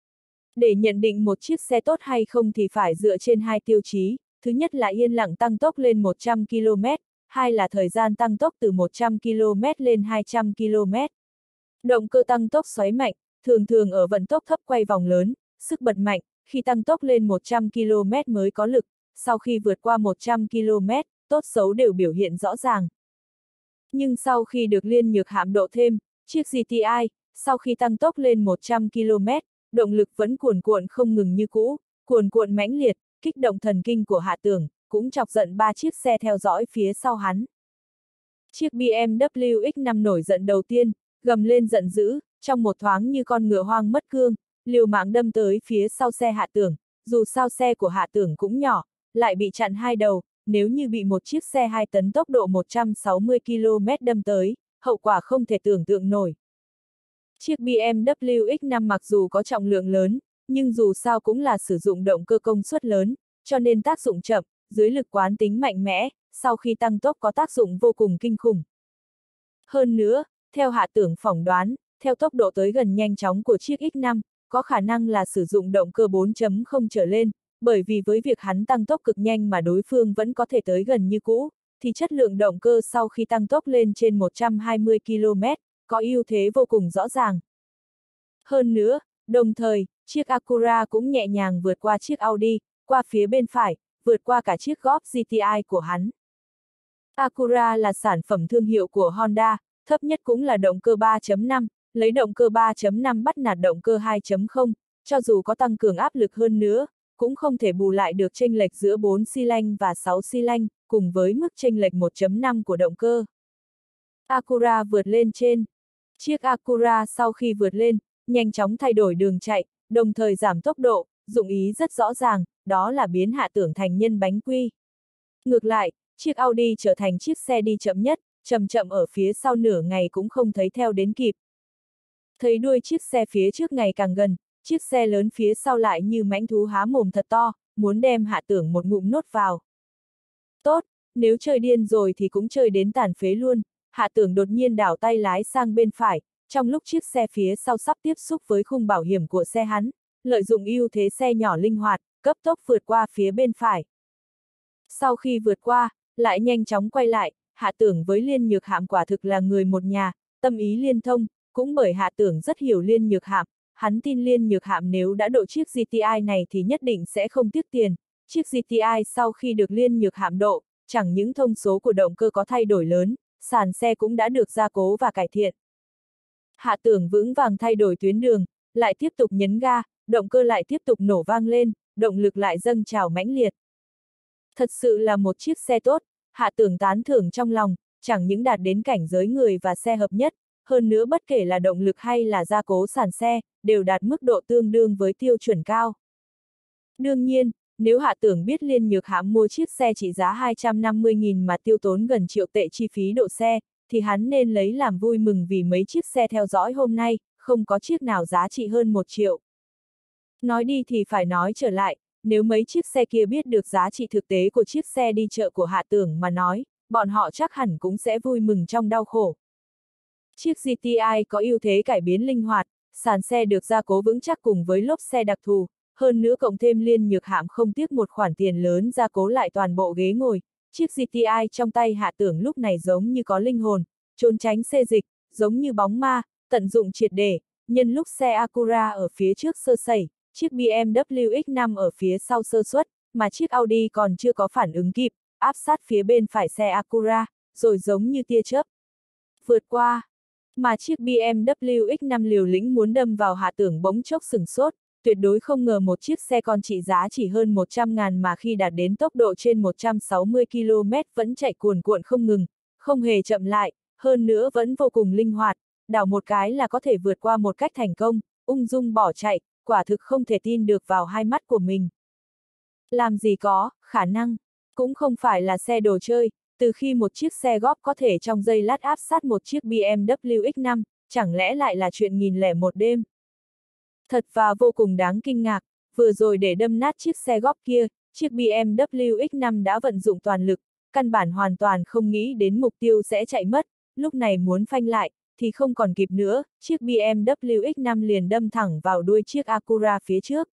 Để nhận định một chiếc xe tốt hay không thì phải dựa trên hai tiêu chí, thứ nhất là yên lặng tăng tốc lên một trăm ki lô mét, hai là thời gian tăng tốc từ một trăm ki lô mét lên hai trăm ki lô mét. Động cơ tăng tốc xoáy mạnh, thường thường ở vận tốc thấp quay vòng lớn, sức bật mạnh, khi tăng tốc lên một trăm ki lô mét mới có lực, sau khi vượt qua một trăm ki lô mét, tốt xấu đều biểu hiện rõ ràng. Nhưng sau khi được Liên Nhược Hạm độ thêm, chiếc giê tê i, sau khi tăng tốc lên một trăm ki lô mét, động lực vẫn cuồn cuộn không ngừng như cũ, cuồn cuộn mãnh liệt, kích động thần kinh của Hạ Tưởng, cũng chọc giận ba chiếc xe theo dõi phía sau hắn. Chiếc bê em vê ích năm nổi giận đầu tiên, gầm lên giận dữ, trong một thoáng như con ngựa hoang mất cương, liều mạng đâm tới phía sau xe Hạ Tưởng, dù sao xe của Hạ Tưởng cũng nhỏ, lại bị chặn hai đầu, nếu như bị một chiếc xe hai tấn tốc độ một trăm sáu mươi ki lô mét đâm tới, hậu quả không thể tưởng tượng nổi. Chiếc bê em vê ích năm mặc dù có trọng lượng lớn, nhưng dù sao cũng là sử dụng động cơ công suất lớn, cho nên tác dụng chậm, dưới lực quán tính mạnh mẽ, sau khi tăng tốc có tác dụng vô cùng kinh khủng. Hơn nữa, theo Hạ Tưởng phỏng đoán, theo tốc độ tới gần nhanh chóng của chiếc X năm, có khả năng là sử dụng động cơ bốn chấm không trở lên, bởi vì với việc hắn tăng tốc cực nhanh mà đối phương vẫn có thể tới gần như cũ, thì chất lượng động cơ sau khi tăng tốc lên trên một trăm hai mươi ki lô mét, có ưu thế vô cùng rõ ràng. Hơn nữa, đồng thời, chiếc Acura cũng nhẹ nhàng vượt qua chiếc Audi, qua phía bên phải, vượt qua cả chiếc Golf giê tê i của hắn. Acura là sản phẩm thương hiệu của Honda, thấp nhất cũng là động cơ ba chấm năm, lấy động cơ ba chấm năm bắt nạt động cơ hai chấm không, cho dù có tăng cường áp lực hơn nữa, cũng không thể bù lại được chênh lệch giữa bốn xi lanh và sáu xi lanh, cùng với mức chênh lệch một chấm năm của động cơ. Acura vượt lên trên. Chiếc Acura sau khi vượt lên, nhanh chóng thay đổi đường chạy, đồng thời giảm tốc độ, dụng ý rất rõ ràng, đó là biến hạ tưởng thành nhân bánh quy. Ngược lại, chiếc Audi trở thành chiếc xe đi chậm nhất, chậm chậm ở phía sau nửa ngày cũng không thấy theo đến kịp. Thấy đuôi chiếc xe phía trước ngày càng gần, chiếc xe lớn phía sau lại như mãnh thú há mồm thật to, muốn đem hạ tưởng một ngụm nốt vào. Tốt, nếu chơi điên rồi thì cũng chơi đến tàn phế luôn, hạ tưởng đột nhiên đảo tay lái sang bên phải, trong lúc chiếc xe phía sau sắp tiếp xúc với khung bảo hiểm của xe hắn, lợi dụng ưu thế xe nhỏ linh hoạt, cấp tốc vượt qua phía bên phải. Sau khi vượt qua, lại nhanh chóng quay lại, hạ tưởng với Liên Nhược Hạm quả thực là người một nhà, tâm ý liên thông, cũng bởi hạ tưởng rất hiểu Liên Nhược Hạm, hắn tin Liên Nhược Hạm nếu đã độ chiếc giê tê i này thì nhất định sẽ không tiếc tiền. Chiếc giê tê i sau khi được Liên Nhược Hạm độ, chẳng những thông số của động cơ có thay đổi lớn, sàn xe cũng đã được gia cố và cải thiện. Hạ tưởng vững vàng thay đổi tuyến đường, lại tiếp tục nhấn ga, động cơ lại tiếp tục nổ vang lên, động lực lại dâng trào mãnh liệt. Thật sự là một chiếc xe tốt, hạ tưởng tán thưởng trong lòng, chẳng những đạt đến cảnh giới người và xe hợp nhất, hơn nữa bất kể là động lực hay là gia cố sàn xe, đều đạt mức độ tương đương với tiêu chuẩn cao. Đương nhiên, nếu hạ tưởng biết Liên Nhược Hạm mua chiếc xe trị giá hai trăm năm mươi nghìn mà tiêu tốn gần triệu tệ chi phí độ xe, thì hắn nên lấy làm vui mừng vì mấy chiếc xe theo dõi hôm nay, không có chiếc nào giá trị hơn một triệu. Nói đi thì phải nói trở lại, nếu mấy chiếc xe kia biết được giá trị thực tế của chiếc xe đi chợ của hạ tưởng mà nói, bọn họ chắc hẳn cũng sẽ vui mừng trong đau khổ. Chiếc giê tê i có ưu thế cải biến linh hoạt, sàn xe được gia cố vững chắc cùng với lốp xe đặc thù, hơn nữa cộng thêm Liên Nhược Hạm không tiếc một khoản tiền lớn gia cố lại toàn bộ ghế ngồi, chiếc giê tê i trong tay hạ tưởng lúc này giống như có linh hồn, trốn tránh xê dịch, giống như bóng ma, tận dụng triệt để, nhân lúc xe Acura ở phía trước sơ sẩy, chiếc bê em vê X năm ở phía sau sơ suất, mà chiếc Audi còn chưa có phản ứng kịp, áp sát phía bên phải xe Acura, rồi giống như tia chớp vượt qua. Mà chiếc bê em vê X năm liều lĩnh muốn đâm vào hạ tưởng bỗng chốc sửng sốt, tuyệt đối không ngờ một chiếc xe con trị giá chỉ hơn một trăm ngàn mà khi đạt đến tốc độ trên một trăm sáu mươi ki lô mét vẫn chạy cuồn cuộn không ngừng, không hề chậm lại, hơn nữa vẫn vô cùng linh hoạt, đảo một cái là có thể vượt qua một cách thành công, ung dung bỏ chạy, quả thực không thể tin được vào hai mắt của mình. Làm gì có, khả năng, cũng không phải là xe đồ chơi, từ khi một chiếc xe góp có thể trong giây lát áp sát một chiếc bê em vê X năm, chẳng lẽ lại là chuyện nghìn lẻ một đêm. Thật và vô cùng đáng kinh ngạc, vừa rồi để đâm nát chiếc xe góp kia, chiếc bê em vê X năm đã vận dụng toàn lực, căn bản hoàn toàn không nghĩ đến mục tiêu sẽ chạy mất, lúc này muốn phanh lại, thì không còn kịp nữa, chiếc bê em vê X năm liền đâm thẳng vào đuôi chiếc Acura phía trước.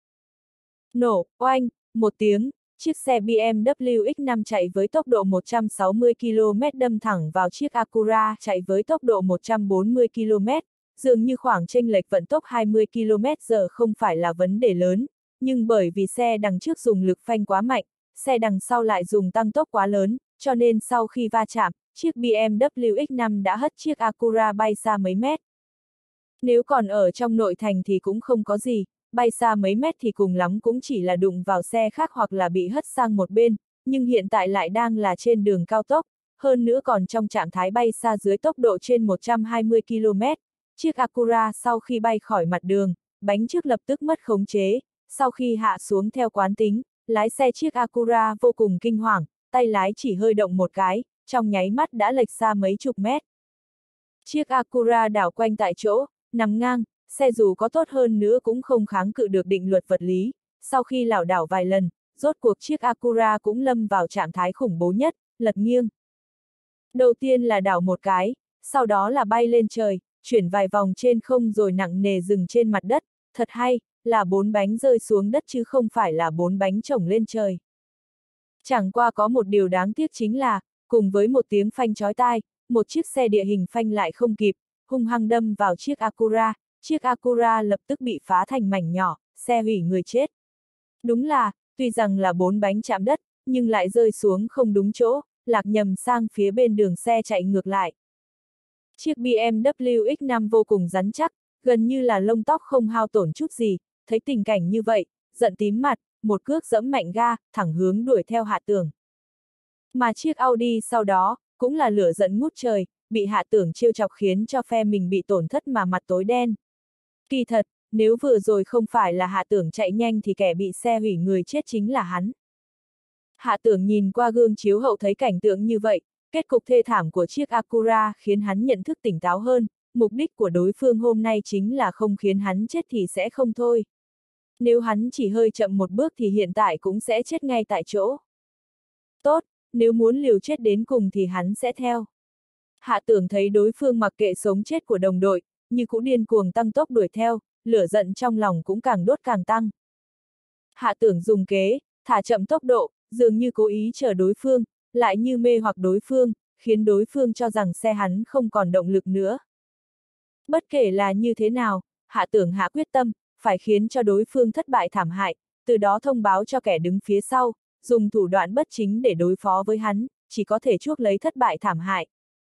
Nổ, oanh, một tiếng, chiếc xe bê em vê X năm chạy với tốc độ một trăm sáu mươi ki lô mét đâm thẳng vào chiếc Acura chạy với tốc độ một trăm bốn mươi ki lô mét, dường như khoảng chênh lệch vận tốc hai mươi ki lô mét giờ không phải là vấn đề lớn, nhưng bởi vì xe đằng trước dùng lực phanh quá mạnh, xe đằng sau lại dùng tăng tốc quá lớn, cho nên sau khi va chạm, chiếc bê em vê X năm đã hất chiếc Acura bay xa mấy mét. Nếu còn ở trong nội thành thì cũng không có gì, bay xa mấy mét thì cùng lắm cũng chỉ là đụng vào xe khác hoặc là bị hất sang một bên, nhưng hiện tại lại đang là trên đường cao tốc, hơn nữa còn trong trạng thái bay xa dưới tốc độ trên một trăm hai mươi ki lô mét. Chiếc Acura sau khi bay khỏi mặt đường, bánh trước lập tức mất khống chế, sau khi hạ xuống theo quán tính, lái xe chiếc Acura vô cùng kinh hoàng, tay lái chỉ hơi động một cái, trong nháy mắt đã lệch xa mấy chục mét. Chiếc Acura đảo quanh tại chỗ, nằm ngang, xe dù có tốt hơn nữa cũng không kháng cự được định luật vật lý, sau khi lảo đảo vài lần, rốt cuộc chiếc Acura cũng lâm vào trạng thái khủng bố nhất, lật nghiêng. Đầu tiên là đảo một cái, sau đó là bay lên trời, chuyển vài vòng trên không rồi nặng nề dừng trên mặt đất, thật hay, là bốn bánh rơi xuống đất chứ không phải là bốn bánh chổng lên trời. Chẳng qua có một điều đáng tiếc chính là, cùng với một tiếng phanh chói tai, một chiếc xe địa hình phanh lại không kịp, hung hăng đâm vào chiếc Acura, chiếc Acura lập tức bị phá thành mảnh nhỏ, xe hủy người chết. Đúng là, tuy rằng là bốn bánh chạm đất, nhưng lại rơi xuống không đúng chỗ, lạc nhầm sang phía bên đường xe chạy ngược lại. Chiếc bê em vê X năm vô cùng rắn chắc, gần như là lông tóc không hao tổn chút gì, thấy tình cảnh như vậy, giận tím mặt, một cước giẫm mạnh ga, thẳng hướng đuổi theo Hạ Tưởng. Mà chiếc Audi sau đó, cũng là lửa giận ngút trời, bị Hạ Tưởng trêu chọc khiến cho phe mình bị tổn thất mà mặt tối đen. Kỳ thật, nếu vừa rồi không phải là Hạ Tưởng chạy nhanh thì kẻ bị xe hủy người chết chính là hắn. Hạ Tưởng nhìn qua gương chiếu hậu thấy cảnh tượng như vậy, kết cục thê thảm của chiếc Acura khiến hắn nhận thức tỉnh táo hơn, mục đích của đối phương hôm nay chính là không khiến hắn chết thì sẽ không thôi. Nếu hắn chỉ hơi chậm một bước thì hiện tại cũng sẽ chết ngay tại chỗ. Tốt, nếu muốn liều chết đến cùng thì hắn sẽ theo. Hạ Tưởng thấy đối phương mặc kệ sống chết của đồng đội, như cũng điên cuồng tăng tốc đuổi theo, lửa giận trong lòng cũng càng đốt càng tăng. Hạ Tưởng dùng kế, thả chậm tốc độ, dường như cố ý chờ đối phương, lại như mê hoặc đối phương, khiến đối phương cho rằng xe hắn không còn động lực nữa. Bất kể là như thế nào, Hạ Tưởng hạ quyết tâm, phải khiến cho đối phương thất bại thảm hại, từ đó thông báo cho kẻ đứng phía sau, dùng thủ đoạn bất chính để đối phó với hắn, chỉ có thể chuốc lấy thất bại thảm hại.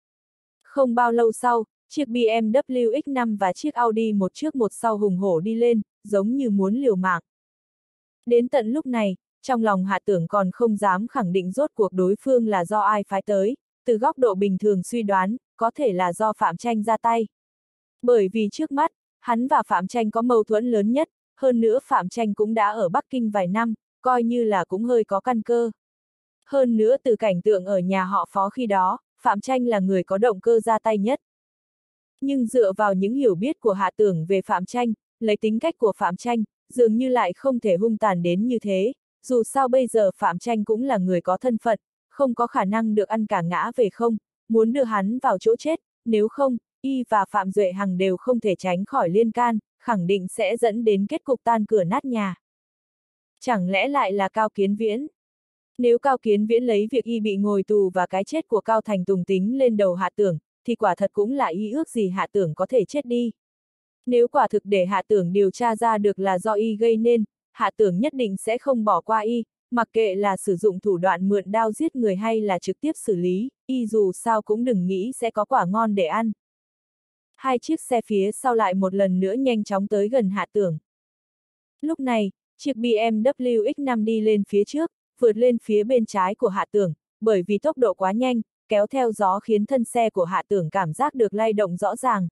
Không bao lâu sau, chiếc bê em vê X năm và chiếc Audi một trước một sau hùng hổ đi lên, giống như muốn liều mạng. Đến tận lúc này, trong lòng Hạ Tưởng còn không dám khẳng định rốt cuộc đối phương là do ai phái tới, từ góc độ bình thường suy đoán, có thể là do Phạm Tranh ra tay. Bởi vì trước mắt, hắn và Phạm Tranh có mâu thuẫn lớn nhất, hơn nữa Phạm Tranh cũng đã ở Bắc Kinh vài năm, coi như là cũng hơi có căn cơ. Hơn nữa từ cảnh tượng ở nhà họ Phó khi đó, Phạm Tranh là người có động cơ ra tay nhất. Nhưng dựa vào những hiểu biết của Hạ Tưởng về Phạm Tranh, lấy tính cách của Phạm Tranh, dường như lại không thể hung tàn đến như thế, dù sao bây giờ Phạm Tranh cũng là người có thân phận, không có khả năng được ăn cả ngã về không, muốn đưa hắn vào chỗ chết, nếu không, y và Phạm Duệ Hằng đều không thể tránh khỏi liên can, khẳng định sẽ dẫn đến kết cục tan cửa nát nhà. Chẳng lẽ lại là Cao Kiến Viễn? Nếu Cao Kiến Viễn lấy việc y bị ngồi tù và cái chết của Cao Thành Tùng tính lên đầu Hạ Tưởng, thì quả thật cũng là y ước gì Hạ Tưởng có thể chết đi. Nếu quả thực để Hạ Tưởng điều tra ra được là do y gây nên, Hạ Tưởng nhất định sẽ không bỏ qua y, mặc kệ là sử dụng thủ đoạn mượn đao giết người hay là trực tiếp xử lý, y dù sao cũng đừng nghĩ sẽ có quả ngon để ăn. Hai chiếc xe phía sau lại một lần nữa nhanh chóng tới gần Hạ Tưởng. Lúc này, chiếc bê em vê X năm đi lên phía trước, vượt lên phía bên trái của Hạ Tưởng, bởi vì tốc độ quá nhanh, kéo theo gió khiến thân xe của Hạ Tưởng cảm giác được lay động rõ ràng.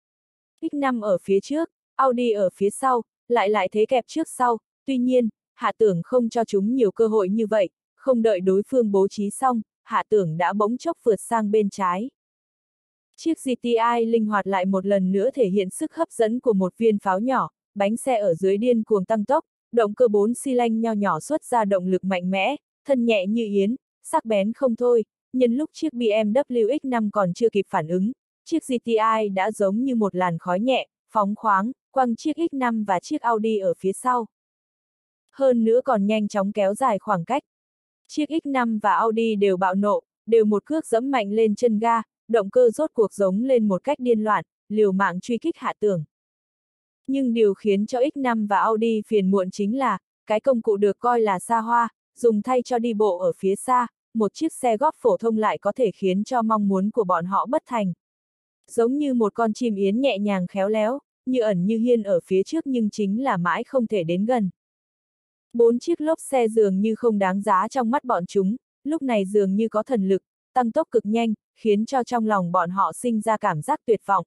X năm ở phía trước, Audi ở phía sau, lại lại thế kẹp trước sau, tuy nhiên, Hạ Tưởng không cho chúng nhiều cơ hội như vậy, không đợi đối phương bố trí xong, Hạ Tưởng đã bỗng chốc vượt sang bên trái. Chiếc giê tê i linh hoạt lại một lần nữa thể hiện sức hấp dẫn của một viên pháo nhỏ, bánh xe ở dưới điên cuồng tăng tốc, động cơ bốn xi lanh nho nhỏ xuất ra động lực mạnh mẽ, thân nhẹ như yến, sắc bén không thôi, nhân lúc chiếc bê em vê X năm còn chưa kịp phản ứng, chiếc giê tê i đã giống như một làn khói nhẹ, phóng khoáng, quăng chiếc X năm và chiếc Audi ở phía sau. Hơn nữa còn nhanh chóng kéo dài khoảng cách. Chiếc X năm và Audi đều bạo nộ, đều một cước giẫm mạnh lên chân ga, động cơ rốt cuộc giống lên một cách điên loạn, liều mạng truy kích Hạ Tưởng. Nhưng điều khiến cho X năm và Audi phiền muộn chính là, cái công cụ được coi là xa hoa, dùng thay cho đi bộ ở phía xa, một chiếc xe góp phổ thông lại có thể khiến cho mong muốn của bọn họ bất thành. Giống như một con chim yến nhẹ nhàng khéo léo, như ẩn như hiên ở phía trước nhưng chính là mãi không thể đến gần. Bốn chiếc lốp xe dường như không đáng giá trong mắt bọn chúng, lúc này dường như có thần lực, tăng tốc cực nhanh, khiến cho trong lòng bọn họ sinh ra cảm giác tuyệt vọng.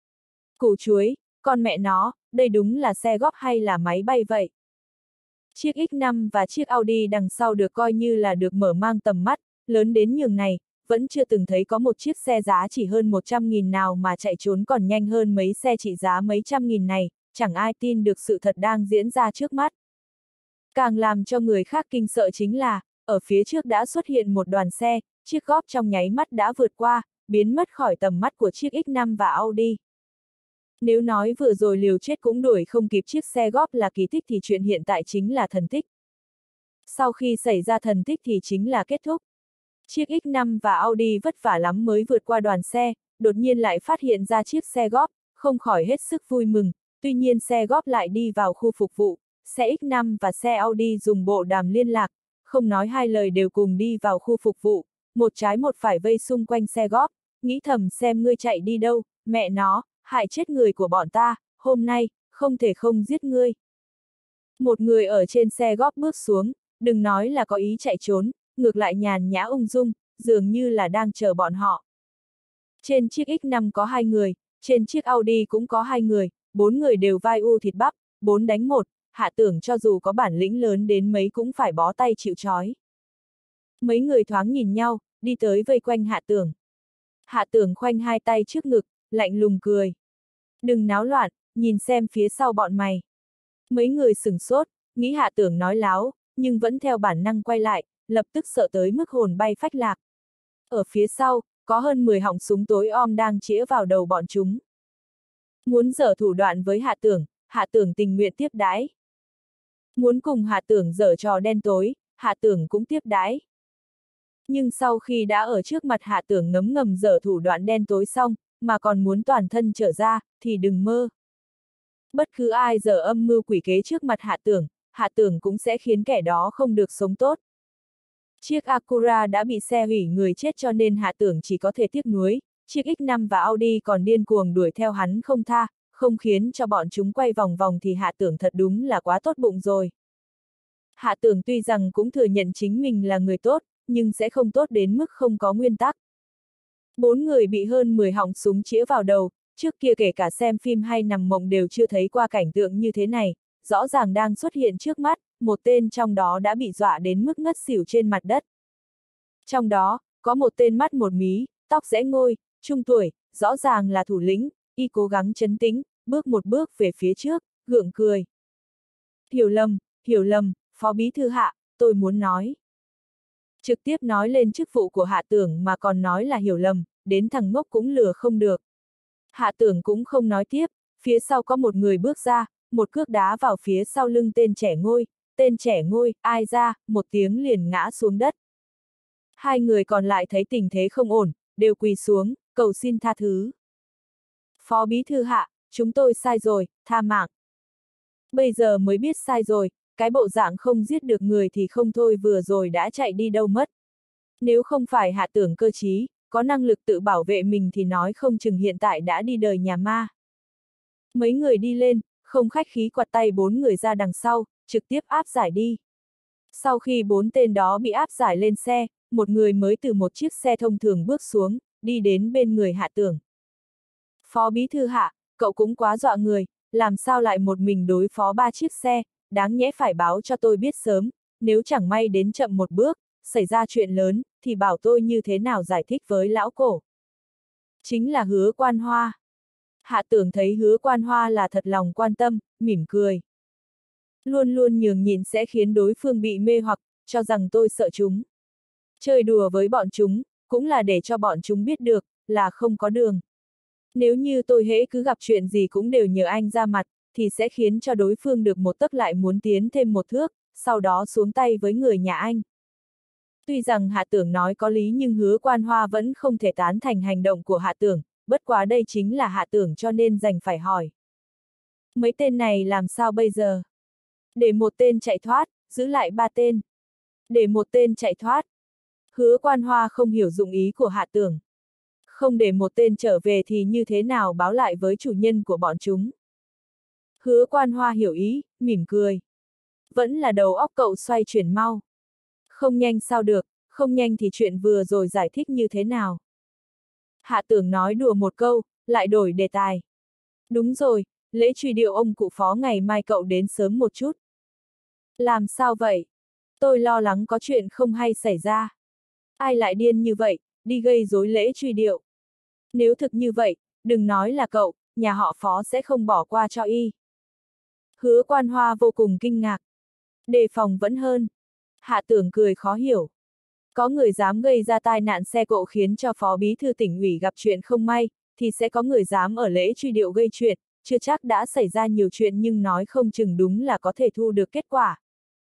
Củ chuối, con mẹ nó, đây đúng là xe góp hay là máy bay vậy? Chiếc X năm và chiếc Audi đằng sau được coi như là được mở mang tầm mắt, lớn đến nhường này, vẫn chưa từng thấy có một chiếc xe giá chỉ hơn một trăm nghìn nào mà chạy trốn còn nhanh hơn mấy xe trị giá mấy trăm nghìn này, chẳng ai tin được sự thật đang diễn ra trước mắt. Càng làm cho người khác kinh sợ chính là, ở phía trước đã xuất hiện một đoàn xe, chiếc góp trong nháy mắt đã vượt qua, biến mất khỏi tầm mắt của chiếc X năm và Audi. Nếu nói vừa rồi liều chết cũng đuổi không kịp chiếc xe góp là kỳ tích thì chuyện hiện tại chính là thần tích. Sau khi xảy ra thần tích thì chính là kết thúc. Chiếc X năm và Audi vất vả lắm mới vượt qua đoàn xe, đột nhiên lại phát hiện ra chiếc xe góp, không khỏi hết sức vui mừng, tuy nhiên xe góp lại đi vào khu phục vụ, xe X năm và xe Audi dùng bộ đàm liên lạc, không nói hai lời đều cùng đi vào khu phục vụ, một trái một phải vây xung quanh xe góp, nghĩ thầm xem ngươi chạy đi đâu, mẹ nó, hại chết người của bọn ta, hôm nay, không thể không giết ngươi. Một người ở trên xe góp bước xuống, đừng nói là có ý chạy trốn, ngược lại nhàn nhã ung dung, dường như là đang chờ bọn họ. Trên chiếc X năm có hai người, trên chiếc Audi cũng có hai người, bốn người đều vai u thịt bắp, bốn đánh một, Hạ Tưởng cho dù có bản lĩnh lớn đến mấy cũng phải bó tay chịu trói. Mấy người thoáng nhìn nhau, đi tới vây quanh Hạ Tưởng. Hạ Tưởng khoanh hai tay trước ngực, lạnh lùng cười. Đừng náo loạn, nhìn xem phía sau bọn mày. Mấy người sửng sốt, nghĩ Hạ Tưởng nói láo, nhưng vẫn theo bản năng quay lại, lập tức sợ tới mức hồn bay phách lạc. Ở phía sau, có hơn mười họng súng tối om đang chĩa vào đầu bọn chúng. Muốn giở thủ đoạn với Hạ Tưởng, Hạ Tưởng tình nguyện tiếp đãi. Muốn cùng Hạ Tưởng giở trò đen tối, Hạ Tưởng cũng tiếp đãi. Nhưng sau khi đã ở trước mặt Hạ Tưởng ngấm ngầm giở thủ đoạn đen tối xong, mà còn muốn toàn thân trở ra, thì đừng mơ. Bất cứ ai giở âm mưu quỷ kế trước mặt Hạ Tưởng, Hạ Tưởng cũng sẽ khiến kẻ đó không được sống tốt. Chiếc Acura đã bị xe hủy người chết cho nên Hạ Tưởng chỉ có thể tiếc nuối, chiếc X năm và Audi còn điên cuồng đuổi theo hắn không tha, không khiến cho bọn chúng quay vòng vòng thì Hạ Tưởng thật đúng là quá tốt bụng rồi. Hạ Tưởng tuy rằng cũng thừa nhận chính mình là người tốt, nhưng sẽ không tốt đến mức không có nguyên tắc. Bốn người bị hơn mười họng súng chĩa vào đầu, trước kia kể cả xem phim hay nằm mộng đều chưa thấy qua cảnh tượng như thế này, rõ ràng đang xuất hiện trước mắt, một tên trong đó đã bị dọa đến mức ngất xỉu trên mặt đất. Trong đó, có một tên mắt một mí, tóc rẽ ngôi, trung tuổi, rõ ràng là thủ lĩnh, y cố gắng trấn tĩnh, bước một bước về phía trước, gượng cười. Hiểu lầm, hiểu lầm, Phó Bí Thư Hạ, tôi muốn nói. Trực tiếp nói lên chức vụ của Hạ Tưởng mà còn nói là hiểu lầm, đến thằng ngốc cũng lừa không được. Hạ Tưởng cũng không nói tiếp, phía sau có một người bước ra, một cước đá vào phía sau lưng tên trẻ ngôi, tên trẻ ngôi, ai ra, một tiếng liền ngã xuống đất. Hai người còn lại thấy tình thế không ổn, đều quỳ xuống, cầu xin tha thứ. Phó Bí Thư Hạ, chúng tôi sai rồi, tha mạng. Bây giờ mới biết sai rồi, cái bộ dạng không giết được người thì không thôi vừa rồi đã chạy đi đâu mất. Nếu không phải Hạ Tưởng cơ trí, có năng lực tự bảo vệ mình thì nói không chừng hiện tại đã đi đời nhà ma. Mấy người đi lên, không khách khí quạt tay bốn người ra đằng sau, trực tiếp áp giải đi. Sau khi bốn tên đó bị áp giải lên xe, một người mới từ một chiếc xe thông thường bước xuống, đi đến bên người Hạ Tưởng. Phó Bí Thư Hạ, cậu cũng quá dọa người, làm sao lại một mình đối phó ba chiếc xe, đáng nhẽ phải báo cho tôi biết sớm, nếu chẳng may đến chậm một bước, xảy ra chuyện lớn, thì bảo tôi như thế nào giải thích với lão cổ. Chính là Hứa Quan Hoa. Hạ Tưởng thấy Hứa Quan Hoa là thật lòng quan tâm, mỉm cười. Luôn luôn nhường nhịn sẽ khiến đối phương bị mê hoặc, cho rằng tôi sợ chúng. Chơi đùa với bọn chúng, cũng là để cho bọn chúng biết được, là không có đường. Nếu như tôi hễ cứ gặp chuyện gì cũng đều nhờ anh ra mặt, thì sẽ khiến cho đối phương được một tấc lại muốn tiến thêm một thước, sau đó xuống tay với người nhà anh. Tuy rằng Hạ Tưởng nói có lý nhưng Hứa Quan Hoa vẫn không thể tán thành hành động của Hạ Tưởng, bất quá đây chính là Hạ Tưởng cho nên dành phải hỏi. Mấy tên này làm sao bây giờ? Để một tên chạy thoát, giữ lại ba tên. Để một tên chạy thoát. Hứa Quan Hoa không hiểu dụng ý của Hạ Tưởng. Không để một tên trở về thì như thế nào báo lại với chủ nhân của bọn chúng? Hứa Quan Hoa hiểu ý, mỉm cười. Vẫn là đầu óc cậu xoay chuyển mau. Không nhanh sao được, không nhanh thì chuyện vừa rồi giải thích như thế nào? Hạ Tưởng nói đùa một câu, lại đổi đề tài. Đúng rồi, lễ truy điệu ông cụ Phó ngày mai cậu đến sớm một chút. Làm sao vậy? Tôi lo lắng có chuyện không hay xảy ra. Ai lại điên như vậy, đi gây rối lễ truy điệu. Nếu thực như vậy, đừng nói là cậu, nhà họ Phó sẽ không bỏ qua cho y. Hứa Quan Hoa vô cùng kinh ngạc. Đề phòng vẫn hơn. Hạ Tưởng cười khó hiểu. Có người dám gây ra tai nạn xe cộ khiến cho Phó Bí Thư tỉnh ủy gặp chuyện không may, thì sẽ có người dám ở lễ truy điệu gây chuyện, chưa chắc đã xảy ra nhiều chuyện nhưng nói không chừng đúng là có thể thu được kết quả.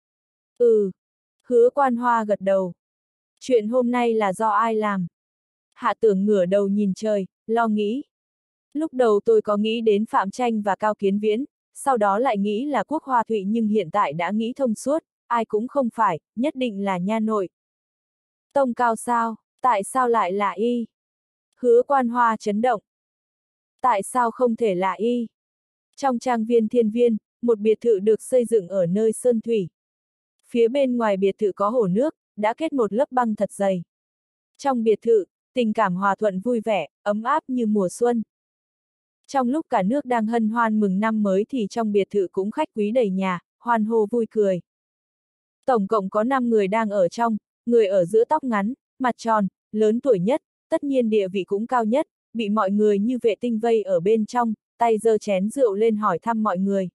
Ừ. Hứa Quan Hoa gật đầu. Chuyện hôm nay là do ai làm? Hạ Tưởng ngửa đầu nhìn trời, lo nghĩ. Lúc đầu tôi có nghĩ đến Phạm Tranh và Cao Kiến Viễn, sau đó lại nghĩ là Quốc Hoa Thụy nhưng hiện tại đã nghĩ thông suốt, ai cũng không phải, nhất định là nha nội. Tông Cao sao, tại sao lại là y? Hứa Quan Hoa chấn động. Tại sao không thể là y? Trong trang viên Thiên Viên, một biệt thự được xây dựng ở nơi sơn thủy. Phía bên ngoài biệt thự có hồ nước, đã kết một lớp băng thật dày. Trong biệt thự, tình cảm hòa thuận vui vẻ, ấm áp như mùa xuân. Trong lúc cả nước đang hân hoan mừng năm mới thì trong biệt thự cũng khách quý đầy nhà, hoan hô vui cười. Tổng cộng có năm người đang ở trong, người ở giữa tóc ngắn, mặt tròn, lớn tuổi nhất, tất nhiên địa vị cũng cao nhất, bị mọi người như vệ tinh vây ở bên trong, tay giơ chén rượu lên hỏi thăm mọi người.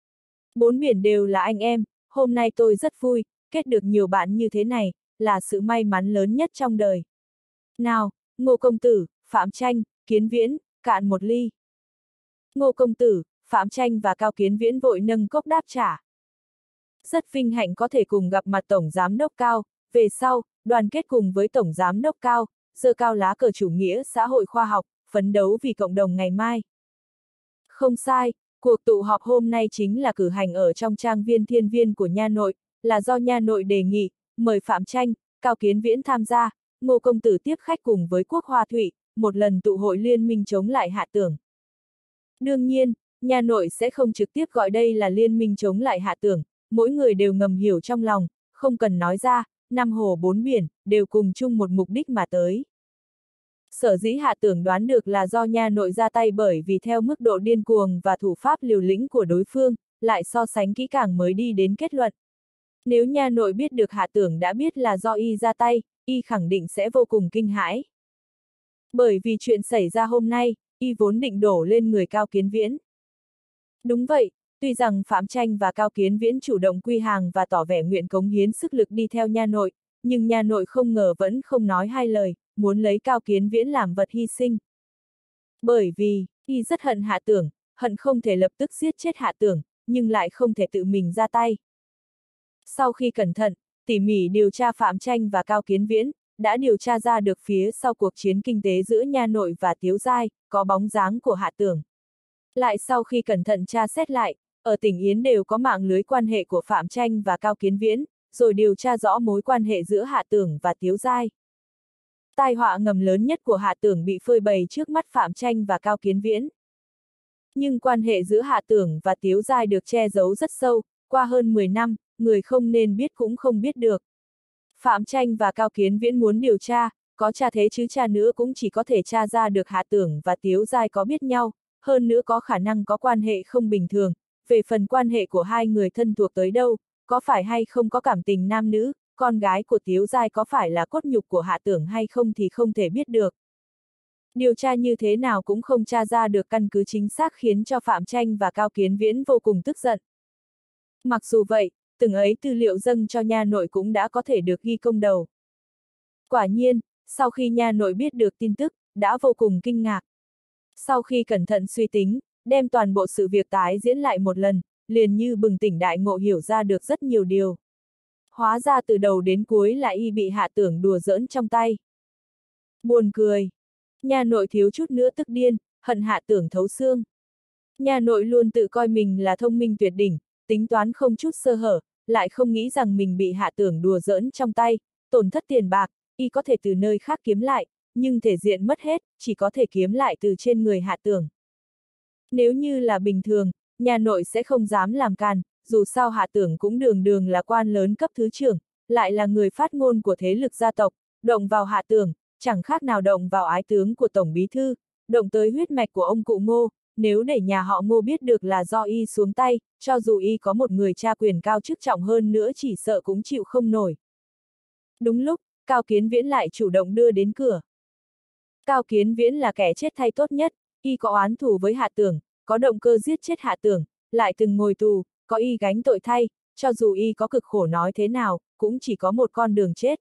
Bốn biển đều là anh em, hôm nay tôi rất vui, kết được nhiều bạn như thế này, là sự may mắn lớn nhất trong đời. Nào, Ngô công tử, Phạm Tranh, Kiến Viễn, cạn một ly. Ngô công tử, Phạm Tranh và Cao Kiến Viễn vội nâng cốc đáp trả. Rất vinh hạnh có thể cùng gặp mặt Tổng Giám đốc Cao, về sau, đoàn kết cùng với Tổng Giám đốc Cao, giơ cao lá cờ chủ nghĩa xã hội khoa học, phấn đấu vì cộng đồng ngày mai. Không sai, cuộc tụ họp hôm nay chính là cử hành ở trong trang viên Thiên Viên của nha nội, là do nha nội đề nghị, mời Phạm Tranh, Cao Kiến Viễn tham gia, Ngô công tử tiếp khách cùng với Quốc Hoa Thụy, một lần tụ hội liên minh chống lại Hạ Tưởng. Đương nhiên, nha nội sẽ không trực tiếp gọi đây là liên minh chống lại Hạ Tưởng, mỗi người đều ngầm hiểu trong lòng, không cần nói ra, năm hồ bốn biển, đều cùng chung một mục đích mà tới. Sở dĩ Hạ Tưởng đoán được là do nha nội ra tay bởi vì theo mức độ điên cuồng và thủ pháp liều lĩnh của đối phương, lại so sánh kỹ càng mới đi đến kết luận. Nếu nha nội biết được Hạ Tưởng đã biết là do y ra tay, y khẳng định sẽ vô cùng kinh hãi. Bởi vì chuyện xảy ra hôm nay, y vốn định đổ lên người Cao Kiến Viễn. Đúng vậy, tuy rằng Phạm Tranh và Cao Kiến Viễn chủ động quy hàng và tỏ vẻ nguyện cống hiến sức lực đi theo nha nội, nhưng nha nội không ngờ vẫn không nói hai lời, muốn lấy Cao Kiến Viễn làm vật hy sinh. Bởi vì, y rất hận Hạ Tưởng, hận không thể lập tức giết chết Hạ Tưởng, nhưng lại không thể tự mình ra tay. Sau khi cẩn thận, tỉ mỉ điều tra Phạm Tranh và Cao Kiến Viễn, đã điều tra ra được phía sau cuộc chiến kinh tế giữa nha nội và Tiếu Giai, có bóng dáng của Hạ Tưởng. Lại sau khi cẩn thận tra xét lại, ở tỉnh Yến đều có mạng lưới quan hệ của Phạm Tranh và Cao Kiến Viễn, rồi điều tra rõ mối quan hệ giữa Hạ Tưởng và Tiếu Giai. Tai họa ngầm lớn nhất của Hạ Tưởng bị phơi bày trước mắt Phạm Tranh và Cao Kiến Viễn. Nhưng quan hệ giữa Hạ Tưởng và Tiếu Giai được che giấu rất sâu, qua hơn mười năm, người không nên biết cũng không biết được. Phạm Tranh và Cao Kiến Viễn muốn điều tra, có tra thế chứ tra nữa cũng chỉ có thể tra ra được Hạ Tưởng và Tiếu Giai có biết nhau, hơn nữa có khả năng có quan hệ không bình thường, về phần quan hệ của hai người thân thuộc tới đâu, có phải hay không có cảm tình nam nữ, con gái của Tiếu Giai có phải là cốt nhục của Hạ Tưởng hay không thì không thể biết được. Điều tra như thế nào cũng không tra ra được căn cứ chính xác khiến cho Phạm Tranh và Cao Kiến Viễn vô cùng tức giận. Mặc dù vậy, từng ấy tư liệu dâng cho nha nội cũng đã có thể được ghi công đầu. Quả nhiên, sau khi nha nội biết được tin tức, đã vô cùng kinh ngạc. Sau khi cẩn thận suy tính, đem toàn bộ sự việc tái diễn lại một lần, liền như bừng tỉnh đại ngộ hiểu ra được rất nhiều điều. Hóa ra từ đầu đến cuối là y bị Hạ Tưởng đùa giỡn trong tay. Buồn cười. Nha nội thiếu chút nữa tức điên, hận Hạ Tưởng thấu xương. Nha nội luôn tự coi mình là thông minh tuyệt đỉnh, tính toán không chút sơ hở, lại không nghĩ rằng mình bị Hạ Tưởng đùa giỡn trong tay, tổn thất tiền bạc, y có thể từ nơi khác kiếm lại, nhưng thể diện mất hết, chỉ có thể kiếm lại từ trên người Hạ Tưởng. Nếu như là bình thường, nhà nội sẽ không dám làm càn, dù sao Hạ Tưởng cũng đường đường là quan lớn cấp thứ trưởng, lại là người phát ngôn của thế lực gia tộc, động vào Hạ Tưởng, chẳng khác nào động vào ái tướng của Tổng Bí Thư, động tới huyết mạch của ông cụ Ngô, nếu để nhà họ Ngô biết được là do y xuống tay, cho dù y có một người cha quyền cao chức trọng hơn nữa chỉ sợ cũng chịu không nổi. Đúng lúc, Cao Kiến Viễn lại chủ động đưa đến cửa. Cao Kiến Viễn là kẻ chết thay tốt nhất, y có oán thù với Hạ Tưởng, có động cơ giết chết Hạ Tưởng, lại từng ngồi tù, có y gánh tội thay, cho dù y có cực khổ nói thế nào, cũng chỉ có một con đường chết.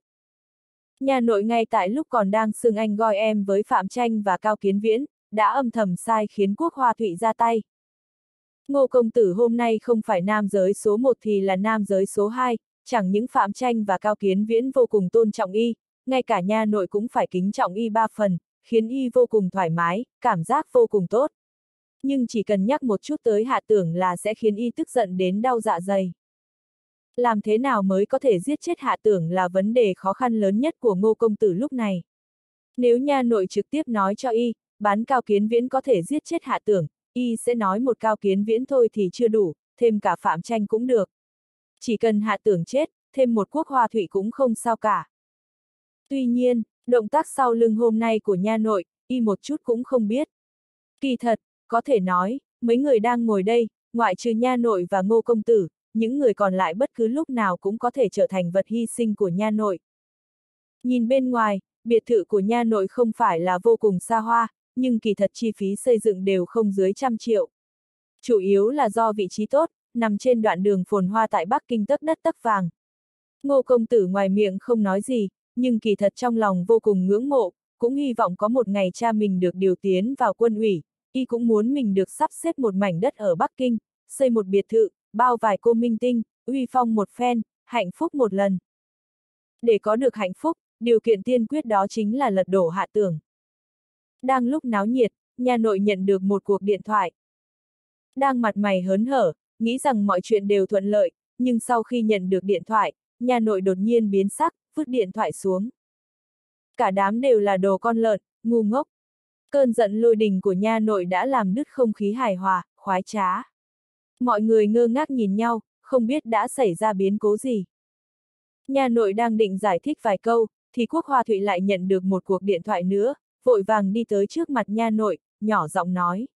Nhà nội ngay tại lúc còn đang xưng anh gọi em với Phạm Tranh và Cao Kiến Viễn, đã âm thầm sai khiến Quốc Hoa Thụy ra tay. Ngô công tử hôm nay không phải nam giới số một thì là nam giới số hai, chẳng những Phạm Tranh và Cao Kiến Viễn vô cùng tôn trọng y, ngay cả nha nội cũng phải kính trọng y ba phần, khiến y vô cùng thoải mái, cảm giác vô cùng tốt. Nhưng chỉ cần nhắc một chút tới Hạ Tưởng là sẽ khiến y tức giận đến đau dạ dày. Làm thế nào mới có thể giết chết Hạ Tưởng là vấn đề khó khăn lớn nhất của Ngô công tử lúc này. Nếu nha nội trực tiếp nói cho y, bán Cao Kiến Viễn có thể giết chết Hạ Tưởng, y sẽ nói một Cao Kiến Viễn thôi thì chưa đủ, thêm cả Phạm Tranh cũng được. Chỉ cần Hạ Tưởng chết, thêm một Quốc Hoa Thụy cũng không sao cả. Tuy nhiên, động tác sau lưng hôm nay của nha nội, y một chút cũng không biết. Kỳ thật, có thể nói, mấy người đang ngồi đây, ngoại trừ nha nội và Ngô công tử, những người còn lại bất cứ lúc nào cũng có thể trở thành vật hy sinh của nha nội. Nhìn bên ngoài, biệt thự của nha nội không phải là vô cùng xa hoa, nhưng kỳ thật chi phí xây dựng đều không dưới trăm triệu. Chủ yếu là do vị trí tốt, nằm trên đoạn đường phồn hoa tại Bắc Kinh tấc đất tấc vàng. Ngô công tử ngoài miệng không nói gì, nhưng kỳ thật trong lòng vô cùng ngưỡng mộ, cũng hy vọng có một ngày cha mình được điều tiến vào quân ủy, y cũng muốn mình được sắp xếp một mảnh đất ở Bắc Kinh, xây một biệt thự, bao vài cô minh tinh, uy phong một phen, hạnh phúc một lần. Để có được hạnh phúc, điều kiện tiên quyết đó chính là lật đổ Hạ Tưởng. Đang lúc náo nhiệt, nha nội nhận được một cuộc điện thoại. Đang mặt mày hớn hở, nghĩ rằng mọi chuyện đều thuận lợi, nhưng sau khi nhận được điện thoại, nha nội đột nhiên biến sắc, vứt điện thoại xuống. Cả đám đều là đồ con lợn, ngu ngốc. Cơn giận lôi đình của nha nội đã làm đứt không khí hài hòa, khoái trá. Mọi người ngơ ngác nhìn nhau, không biết đã xảy ra biến cố gì. Nha nội đang định giải thích vài câu, thì Quốc Hoa Thụy lại nhận được một cuộc điện thoại nữa, vội vàng đi tới trước mặt nha nội, nhỏ giọng nói.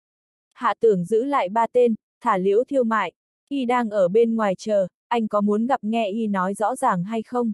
Hạ Tưởng giữ lại ba tên, thả Liễu Thiêu Mại, y đang ở bên ngoài chờ, anh có muốn gặp nghe y nói rõ ràng hay không?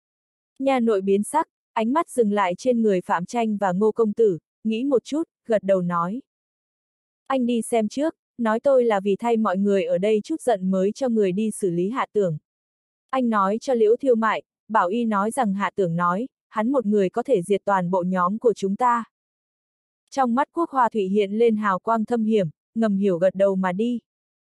Nha nội biến sắc, ánh mắt dừng lại trên người Phạm Tranh và Ngô công tử, nghĩ một chút, gật đầu nói. Anh đi xem trước, nói tôi là vì thay mọi người ở đây chút giận mới cho người đi xử lý Hạ Tưởng. Anh nói cho Liễu Thiêu Mại, bảo y nói rằng Hạ Tưởng nói, hắn một người có thể diệt toàn bộ nhóm của chúng ta. Trong mắt Quốc Hoa Thụy hiện lên hào quang thâm hiểm, ngầm hiểu gật đầu mà đi.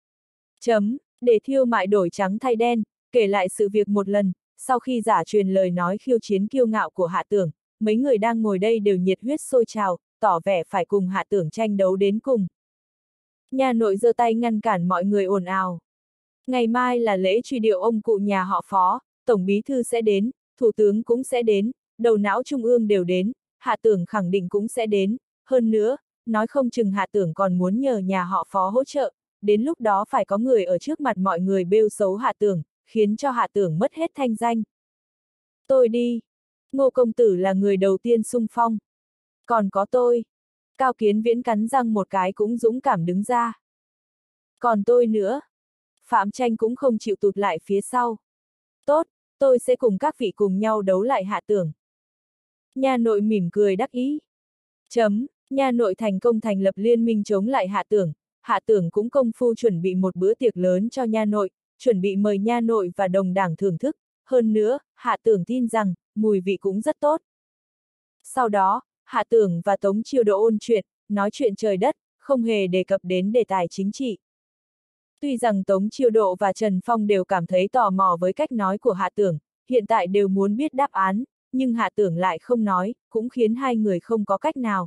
Chấm, để Thiêu Mại đổi trắng thay đen, kể lại sự việc một lần, sau khi giả truyền lời nói khiêu chiến kiêu ngạo của Hạ Tưởng, mấy người đang ngồi đây đều nhiệt huyết sôi trào, tỏ vẻ phải cùng Hạ Tưởng tranh đấu đến cùng. Nha nội giơ tay ngăn cản mọi người ồn ào. Ngày mai là lễ truy điệu ông cụ nhà họ Phó, Tổng bí thư sẽ đến, Thủ tướng cũng sẽ đến, đầu não trung ương đều đến, Hạ Tưởng khẳng định cũng sẽ đến, hơn nữa, nói không chừng Hạ Tưởng còn muốn nhờ nhà họ Phó hỗ trợ, đến lúc đó phải có người ở trước mặt mọi người bêu xấu Hạ Tưởng, khiến cho Hạ Tưởng mất hết thanh danh. Tôi đi. Ngô công tử là người đầu tiên xung phong. Còn có tôi. Cao Kiến Viễn cắn răng một cái cũng dũng cảm đứng ra. Còn tôi nữa. Phạm Tranh cũng không chịu tụt lại phía sau. Tốt, tôi sẽ cùng các vị cùng nhau đấu lại Hạ Tưởng. Nha nội mỉm cười đắc ý. Chấm, nha nội thành công thành lập liên minh chống lại Hạ Tưởng. Hạ Tưởng cũng công phu chuẩn bị một bữa tiệc lớn cho nha nội, chuẩn bị mời nha nội và đồng đảng thưởng thức. Hơn nữa, Hạ Tưởng tin rằng, mùi vị cũng rất tốt. Sau đó, Hạ Tưởng và Tống Chiêu Độ ôn chuyện, nói chuyện trời đất, không hề đề cập đến đề tài chính trị. Tuy rằng Tống Chiêu Độ và Trần Phong đều cảm thấy tò mò với cách nói của Hạ Tưởng, hiện tại đều muốn biết đáp án, nhưng Hạ Tưởng lại không nói, cũng khiến hai người không có cách nào.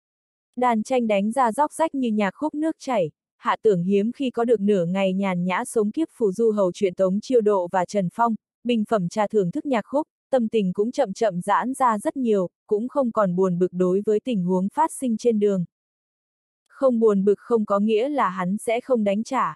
Đàn tranh đánh ra róc rách như nhạc khúc nước chảy, Hạ Tưởng hiếm khi có được nửa ngày nhàn nhã sống kiếp phù du hầu chuyện Tống Chiêu Độ và Trần Phong, bình phẩm trà thưởng thức nhạc khúc, tâm tình cũng chậm chậm giãn ra rất nhiều, cũng không còn buồn bực đối với tình huống phát sinh trên đường. Không buồn bực không có nghĩa là hắn sẽ không đánh trả.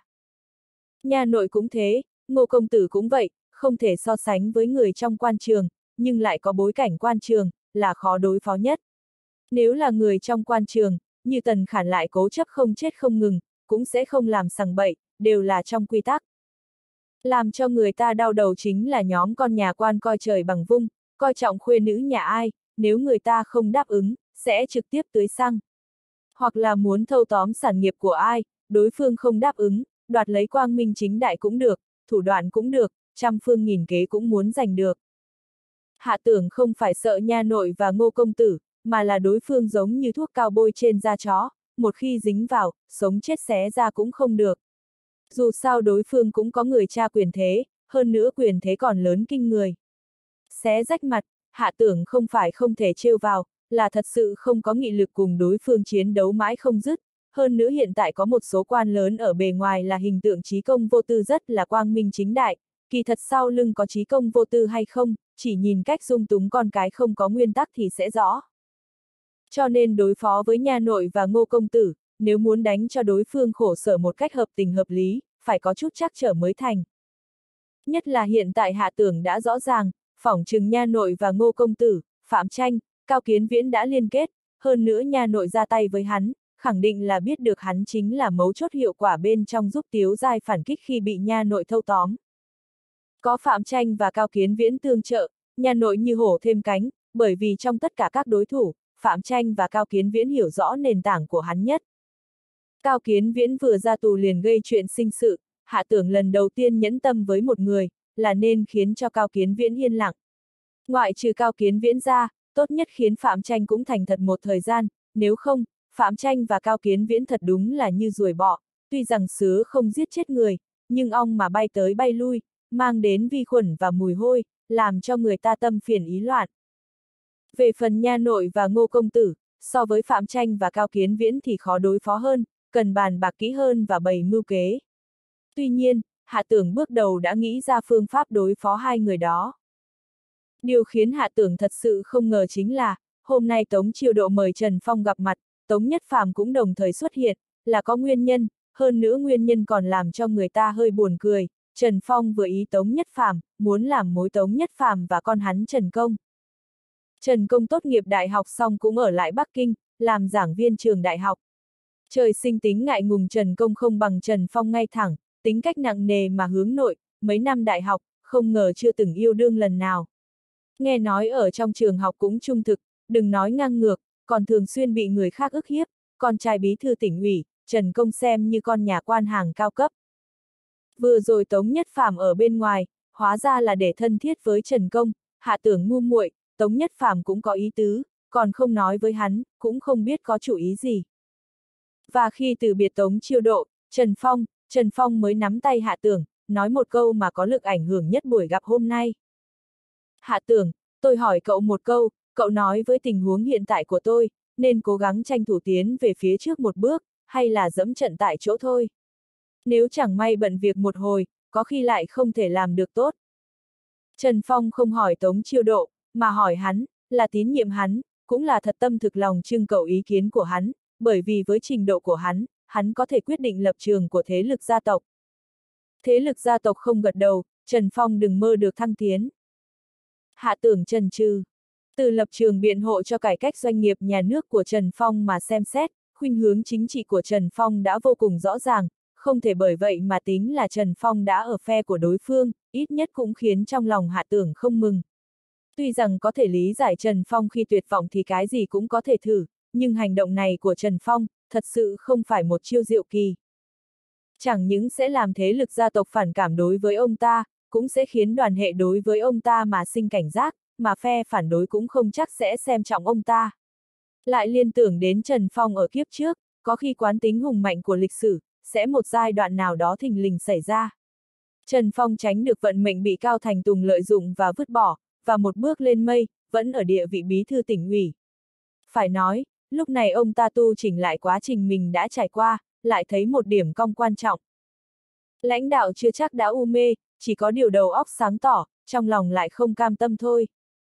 Nha nội cũng thế, Ngô công tử cũng vậy, không thể so sánh với người trong quan trường, nhưng lại có bối cảnh quan trường, là khó đối phó nhất. Nếu là người trong quan trường, như Tần Khản lại cố chấp không chết không ngừng, cũng sẽ không làm sằng bậy, đều là trong quy tắc. Làm cho người ta đau đầu chính là nhóm con nhà quan coi trời bằng vung, coi trọng khuê nữ nhà ai, nếu người ta không đáp ứng, sẽ trực tiếp tưới xăng. Hoặc là muốn thâu tóm sản nghiệp của ai, đối phương không đáp ứng, đoạt lấy quang minh chính đại cũng được, thủ đoạn cũng được, trăm phương nghìn kế cũng muốn giành được. Hạ Tưởng không phải sợ nha nội và Ngô công tử, mà là đối phương giống như thuốc cao bôi trên da chó, một khi dính vào, sống chết xé ra cũng không được. Dù sao đối phương cũng có người cha quyền thế, hơn nữa quyền thế còn lớn kinh người. Xé rách mặt, Hạ Tưởng không phải không thể trêu vào, là thật sự không có nghị lực cùng đối phương chiến đấu mãi không dứt. Hơn nữa hiện tại có một số quan lớn ở bề ngoài là hình tượng trí công vô tư rất là quang minh chính đại, kỳ thật sau lưng có trí công vô tư hay không, chỉ nhìn cách dung túng con cái không có nguyên tắc thì sẽ rõ. Cho nên đối phó với nha nội và Ngô công tử, nếu muốn đánh cho đối phương khổ sở một cách hợp tình hợp lý, phải có chút trắc trở mới thành. Nhất là hiện tại Hạ Tưởng đã rõ ràng, phỏng chừng nha nội và Ngô công tử, Phạm Tranh, Cao Kiến Viễn đã liên kết, hơn nữa nha nội ra tay với hắn, khẳng định là biết được hắn chính là mấu chốt hiệu quả bên trong giúp Tiếu Giai phản kích khi bị nha nội thâu tóm. Có Phạm Tranh và Cao Kiến Viễn tương trợ, nha nội như hổ thêm cánh, bởi vì trong tất cả các đối thủ, Phạm Tranh và Cao Kiến Viễn hiểu rõ nền tảng của hắn nhất. Cao Kiến Viễn vừa ra tù liền gây chuyện sinh sự, Hạ Tưởng lần đầu tiên nhẫn tâm với một người, là nên khiến cho Cao Kiến Viễn yên lặng. Ngoại trừ Cao Kiến Viễn ra, tốt nhất khiến Phạm Tranh cũng thành thật một thời gian, nếu không, Phạm Tranh và Cao Kiến Viễn thật đúng là như ruồi bọ, tuy rằng sứa không giết chết người, nhưng ong mà bay tới bay lui, mang đến vi khuẩn và mùi hôi, làm cho người ta tâm phiền ý loạn. Về phần nha nội và Ngô công tử, so với Phạm Tranh và Cao Kiến Viễn thì khó đối phó hơn, cần bàn bạc kỹ hơn và bày mưu kế. Tuy nhiên, Hạ Tưởng bước đầu đã nghĩ ra phương pháp đối phó hai người đó. Điều khiến Hạ Tưởng thật sự không ngờ chính là, hôm nay Tống Chiêu Độ mời Trần Phong gặp mặt, Tống Nhất Phàm cũng đồng thời xuất hiện, là có nguyên nhân, hơn nữa nguyên nhân còn làm cho người ta hơi buồn cười. Trần Phong vừa ý Tống Nhất Phàm, muốn làm mối Tống Nhất Phàm và con hắn Trần Công. Trần Công tốt nghiệp đại học xong cũng ở lại Bắc Kinh, làm giảng viên trường đại học. Trời sinh tính ngại ngùng Trần Công không bằng Trần Phong ngay thẳng, tính cách nặng nề mà hướng nội, mấy năm đại học, không ngờ chưa từng yêu đương lần nào. Nghe nói ở trong trường học cũng trung thực, đừng nói ngang ngược, còn thường xuyên bị người khác ức hiếp, con trai bí thư tỉnh ủy, Trần Công xem như con nhà quan hàng cao cấp. Vừa rồi Tống Nhất Phàm ở bên ngoài, hóa ra là để thân thiết với Trần Công, Hạ Tưởng ngu muội, Tống Nhất Phàm cũng có ý tứ, còn không nói với hắn, cũng không biết có chủ ý gì. Và khi từ biệt Tống Chiêu Độ, Trần Phong, Trần Phong mới nắm tay Hạ Tưởng, nói một câu mà có lực ảnh hưởng nhất buổi gặp hôm nay. Hạ Tưởng, tôi hỏi cậu một câu, cậu nói với tình huống hiện tại của tôi, nên cố gắng tranh thủ tiến về phía trước một bước, hay là dẫm trận tại chỗ thôi. Nếu chẳng may bận việc một hồi, có khi lại không thể làm được tốt. Trần Phong không hỏi Tống Chiêu Độ, mà hỏi hắn, là tín nhiệm hắn, cũng là thật tâm thực lòng trưng cầu ý kiến của hắn, bởi vì với trình độ của hắn, hắn có thể quyết định lập trường của thế lực gia tộc. Thế lực gia tộc không gật đầu, Trần Phong đừng mơ được thăng tiến. Hạ Tưởng chần chừ. Từ lập trường biện hộ cho cải cách doanh nghiệp nhà nước của Trần Phong mà xem xét, khuynh hướng chính trị của Trần Phong đã vô cùng rõ ràng, không thể bởi vậy mà tính là Trần Phong đã ở phe của đối phương, ít nhất cũng khiến trong lòng Hạ Tưởng không mừng. Tuy rằng có thể lý giải Trần Phong khi tuyệt vọng thì cái gì cũng có thể thử, nhưng hành động này của Trần Phong, thật sự không phải một chiêu diệu kỳ. Chẳng những sẽ làm thế lực gia tộc phản cảm đối với ông ta, cũng sẽ khiến đoàn hệ đối với ông ta mà sinh cảnh giác, mà phe phản đối cũng không chắc sẽ xem trọng ông ta. Lại liên tưởng đến Trần Phong ở kiếp trước, có khi quán tính hùng mạnh của lịch sử, sẽ một giai đoạn nào đó thình lình xảy ra. Trần Phong tránh được vận mệnh bị Cao Thành Tùng lợi dụng và vứt bỏ, và một bước lên mây, vẫn ở địa vị bí thư tỉnh ủy. Phải nói, lúc này ông ta tu chỉnh lại quá trình mình đã trải qua, lại thấy một điểm cong quan trọng. Lãnh đạo chưa chắc đã u mê, chỉ có điều đầu óc sáng tỏ, trong lòng lại không cam tâm thôi.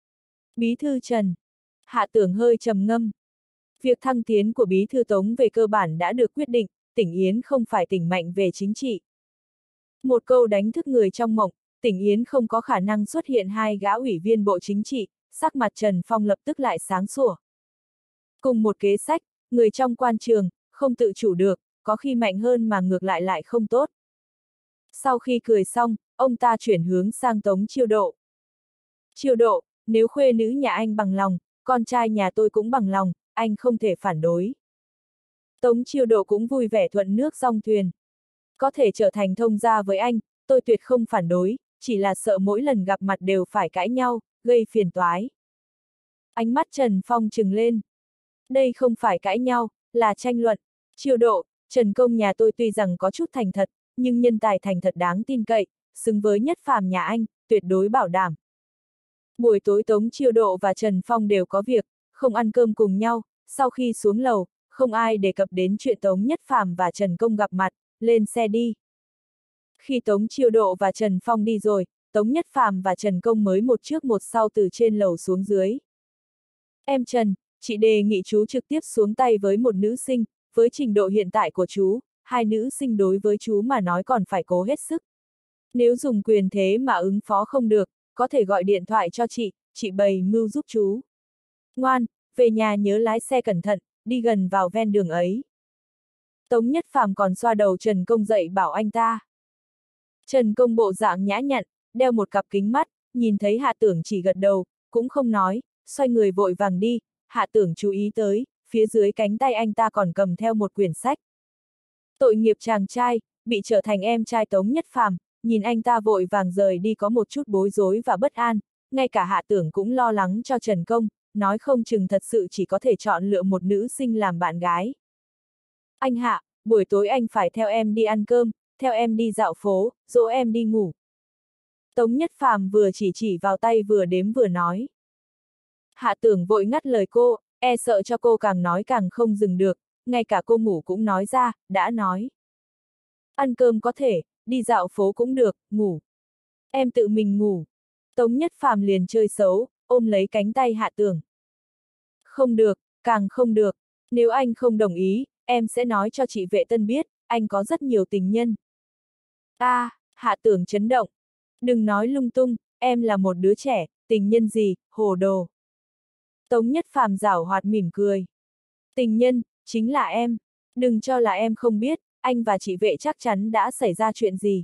Bí thư Trần. Hạ Tưởng hơi trầm ngâm. Việc thăng tiến của bí thư Tống về cơ bản đã được quyết định, tỉnh Yến không phải tỉnh mạnh về chính trị. Một câu đánh thức người trong mộng, tỉnh Yến không có khả năng xuất hiện hai gã ủy viên bộ chính trị, sắc mặt Trần Phong lập tức lại sáng sủa. Cùng một kế sách, người trong quan trường, không tự chủ được, có khi mạnh hơn mà ngược lại lại không tốt. Sau khi cười xong, ông ta chuyển hướng sang Tống Chiêu Độ. Chiêu Độ, nếu khuê nữ nhà anh bằng lòng, con trai nhà tôi cũng bằng lòng, anh không thể phản đối. Tống Chiêu Độ cũng vui vẻ thuận nước dong thuyền. Có thể trở thành thông gia với anh, tôi tuyệt không phản đối, chỉ là sợ mỗi lần gặp mặt đều phải cãi nhau, gây phiền toái. Ánh mắt Trần Phong trừng lên. Đây không phải cãi nhau, là tranh luận, Chiêu độ, Trần Công nhà tôi tuy rằng có chút thành thật, nhưng nhân tài thành thật đáng tin cậy, xứng với Nhất Phàm nhà anh, tuyệt đối bảo đảm. Buổi tối Tống Chiêu Độ và Trần Phong đều có việc, không ăn cơm cùng nhau, sau khi xuống lầu, không ai đề cập đến chuyện Tống Nhất Phàm và Trần Công gặp mặt, lên xe đi. Khi Tống Chiêu Độ và Trần Phong đi rồi, Tống Nhất Phàm và Trần Công mới một trước một sau từ trên lầu xuống dưới. Em Trần, chị đề nghị chú trực tiếp xuống tay với một nữ sinh, với trình độ hiện tại của chú, hai nữ sinh đối với chú mà nói còn phải cố hết sức. Nếu dùng quyền thế mà ứng phó không được, có thể gọi điện thoại cho chị, chị bày mưu giúp chú. Ngoan, về nhà nhớ lái xe cẩn thận, đi gần vào ven đường ấy. Tống Nhất Phàm còn xoa đầu Trần Công dậy bảo anh ta. Trần Công bộ dạng nhã nhặn, đeo một cặp kính mắt, nhìn thấy Hạ Tưởng chỉ gật đầu, cũng không nói, xoay người vội vàng đi. Hạ Tưởng chú ý tới, phía dưới cánh tay anh ta còn cầm theo một quyển sách. Tội nghiệp chàng trai, bị trở thành em trai Tống Nhất Phàm, nhìn anh ta vội vàng rời đi có một chút bối rối và bất an, ngay cả Hạ Tưởng cũng lo lắng cho Trần Công, nói không chừng thật sự chỉ có thể chọn lựa một nữ sinh làm bạn gái. Anh Hạ, buổi tối anh phải theo em đi ăn cơm, theo em đi dạo phố, dỗ em đi ngủ. Tống Nhất Phàm vừa chỉ chỉ vào tay vừa đếm vừa nói. Hạ Tưởng vội ngắt lời cô, e sợ cho cô càng nói càng không dừng được, ngay cả cô ngủ cũng nói ra, đã nói. Ăn cơm có thể, đi dạo phố cũng được, ngủ. Em tự mình ngủ. Tống Nhất Phàm liền chơi xấu, ôm lấy cánh tay Hạ Tưởng. Không được, càng không được, nếu anh không đồng ý, em sẽ nói cho chị Vệ Tân biết, anh có rất nhiều tình nhân. A, à, Hạ Tưởng chấn động. Đừng nói lung tung, em là một đứa trẻ, tình nhân gì, hồ đồ. Tống Nhất Phàm giảo hoạt mỉm cười. Tình nhân, chính là em. Đừng cho là em không biết, anh và chị Vệ chắc chắn đã xảy ra chuyện gì.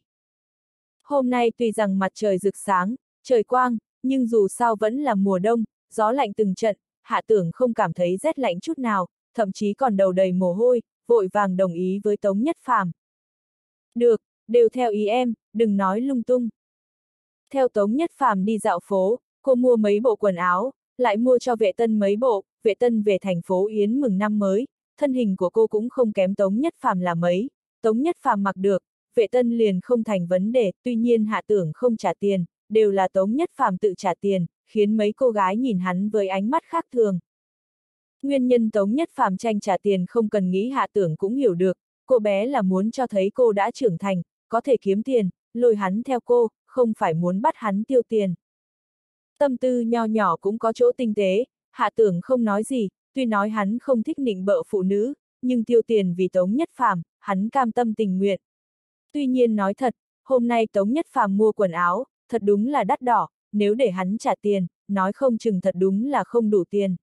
Hôm nay tuy rằng mặt trời rực sáng, trời quang, nhưng dù sao vẫn là mùa đông, gió lạnh từng trận, Hạ Tưởng không cảm thấy rét lạnh chút nào, thậm chí còn đầu đầy mồ hôi, vội vàng đồng ý với Tống Nhất Phàm. Được, đều theo ý em, đừng nói lung tung. Theo Tống Nhất Phàm đi dạo phố, cô mua mấy bộ quần áo, lại mua cho Vệ Tân mấy bộ. Vệ Tân về thành phố Yến mừng năm mới, thân hình của cô cũng không kém Tống Nhất Phàm là mấy, Tống Nhất Phàm mặc được, Vệ Tân liền không thành vấn đề, tuy nhiên Hạ Tưởng không trả tiền, đều là Tống Nhất Phàm tự trả tiền, khiến mấy cô gái nhìn hắn với ánh mắt khác thường. Nguyên nhân Tống Nhất Phàm tranh trả tiền không cần nghĩ Hạ Tưởng cũng hiểu được, cô bé là muốn cho thấy cô đã trưởng thành, có thể kiếm tiền, lôi hắn theo cô, không phải muốn bắt hắn tiêu tiền. Tâm tư nho nhỏ cũng có chỗ tinh tế, Hạ Tưởng không nói gì, tuy nói hắn không thích nịnh bợ phụ nữ, nhưng tiêu tiền vì Tống Nhất Phàm, hắn cam tâm tình nguyện. Tuy nhiên nói thật, hôm nay Tống Nhất Phàm mua quần áo, thật đúng là đắt đỏ, nếu để hắn trả tiền, nói không chừng thật đúng là không đủ tiền.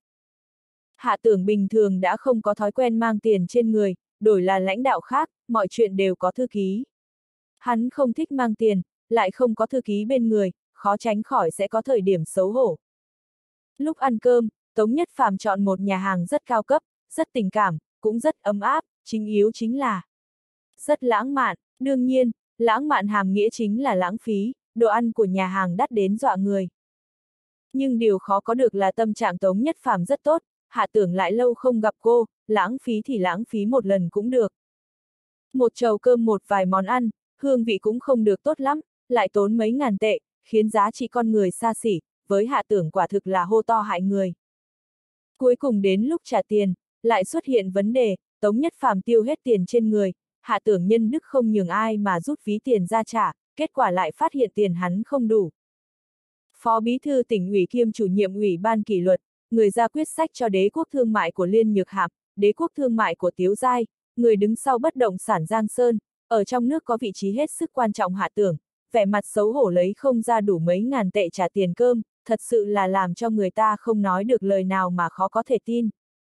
Hạ Tưởng bình thường đã không có thói quen mang tiền trên người, đổi là lãnh đạo khác, mọi chuyện đều có thư ký. Hắn không thích mang tiền, lại không có thư ký bên người, khó tránh khỏi sẽ có thời điểm xấu hổ. Lúc ăn cơm, Tống Nhất Phàm chọn một nhà hàng rất cao cấp, rất tình cảm, cũng rất ấm áp, chính yếu chính là rất lãng mạn, đương nhiên, lãng mạn hàm nghĩa chính là lãng phí, đồ ăn của nhà hàng đắt đến dọa người. Nhưng điều khó có được là tâm trạng Tống Nhất Phàm rất tốt, Hạ Tưởng lại lâu không gặp cô, lãng phí thì lãng phí một lần cũng được. Một chầu cơm một vài món ăn, hương vị cũng không được tốt lắm, lại tốn mấy ngàn tệ, khiến giá trị con người xa xỉ, với Hạ Tưởng quả thực là hô to hại người. Cuối cùng đến lúc trả tiền, lại xuất hiện vấn đề, Tống Nhất Phàm tiêu hết tiền trên người, Hạ Tưởng nhân đức không nhường ai mà rút ví tiền ra trả, kết quả lại phát hiện tiền hắn không đủ. Phó Bí thư tỉnh ủy kiêm chủ nhiệm ủy ban kỷ luật, người ra quyết sách cho đế quốc thương mại của Liên Nhược Hạp, đế quốc thương mại của Tiếu Giai, người đứng sau bất động sản Giang Sơn, ở trong nước có vị trí hết sức quan trọng Hạ Tưởng, vẻ mặt xấu hổ lấy không ra đủ mấy ngàn tệ trả tiền cơm, thật sự là làm cho người ta không nói được lời nào mà khó có thể tin.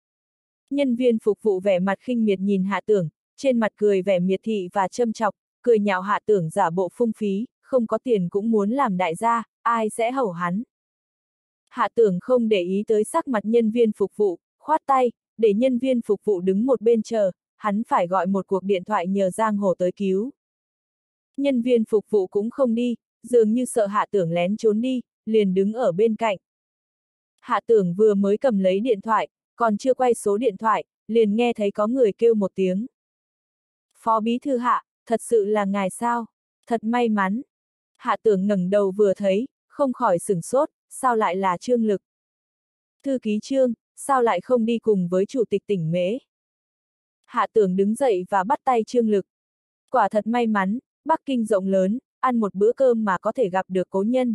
Nhân viên phục vụ vẻ mặt khinh miệt nhìn Hạ Tưởng, trên mặt cười vẻ miệt thị và châm chọc, cười nhạo Hạ Tưởng giả bộ phung phí, không có tiền cũng muốn làm đại gia, ai sẽ hầu hắn. Hạ Tưởng không để ý tới sắc mặt nhân viên phục vụ, khoát tay, để nhân viên phục vụ đứng một bên chờ, hắn phải gọi một cuộc điện thoại nhờ Giang Hồ tới cứu. Nhân viên phục vụ cũng không đi, dường như sợ Hạ Tưởng lén trốn đi, liền đứng ở bên cạnh. Hạ Tưởng vừa mới cầm lấy điện thoại, còn chưa quay số điện thoại, liền nghe thấy có người kêu một tiếng. Phó bí thư Hạ, thật sự là ngài sao? Thật may mắn. Hạ Tưởng ngẩng đầu vừa thấy, không khỏi sửng sốt, sao lại là Trương Lực? Thư ký Trương, sao lại không đi cùng với chủ tịch tỉnh Mễ? Hạ Tưởng đứng dậy và bắt tay Trương Lực. Quả thật may mắn, Bắc Kinh rộng lớn, ăn một bữa cơm mà có thể gặp được cố nhân.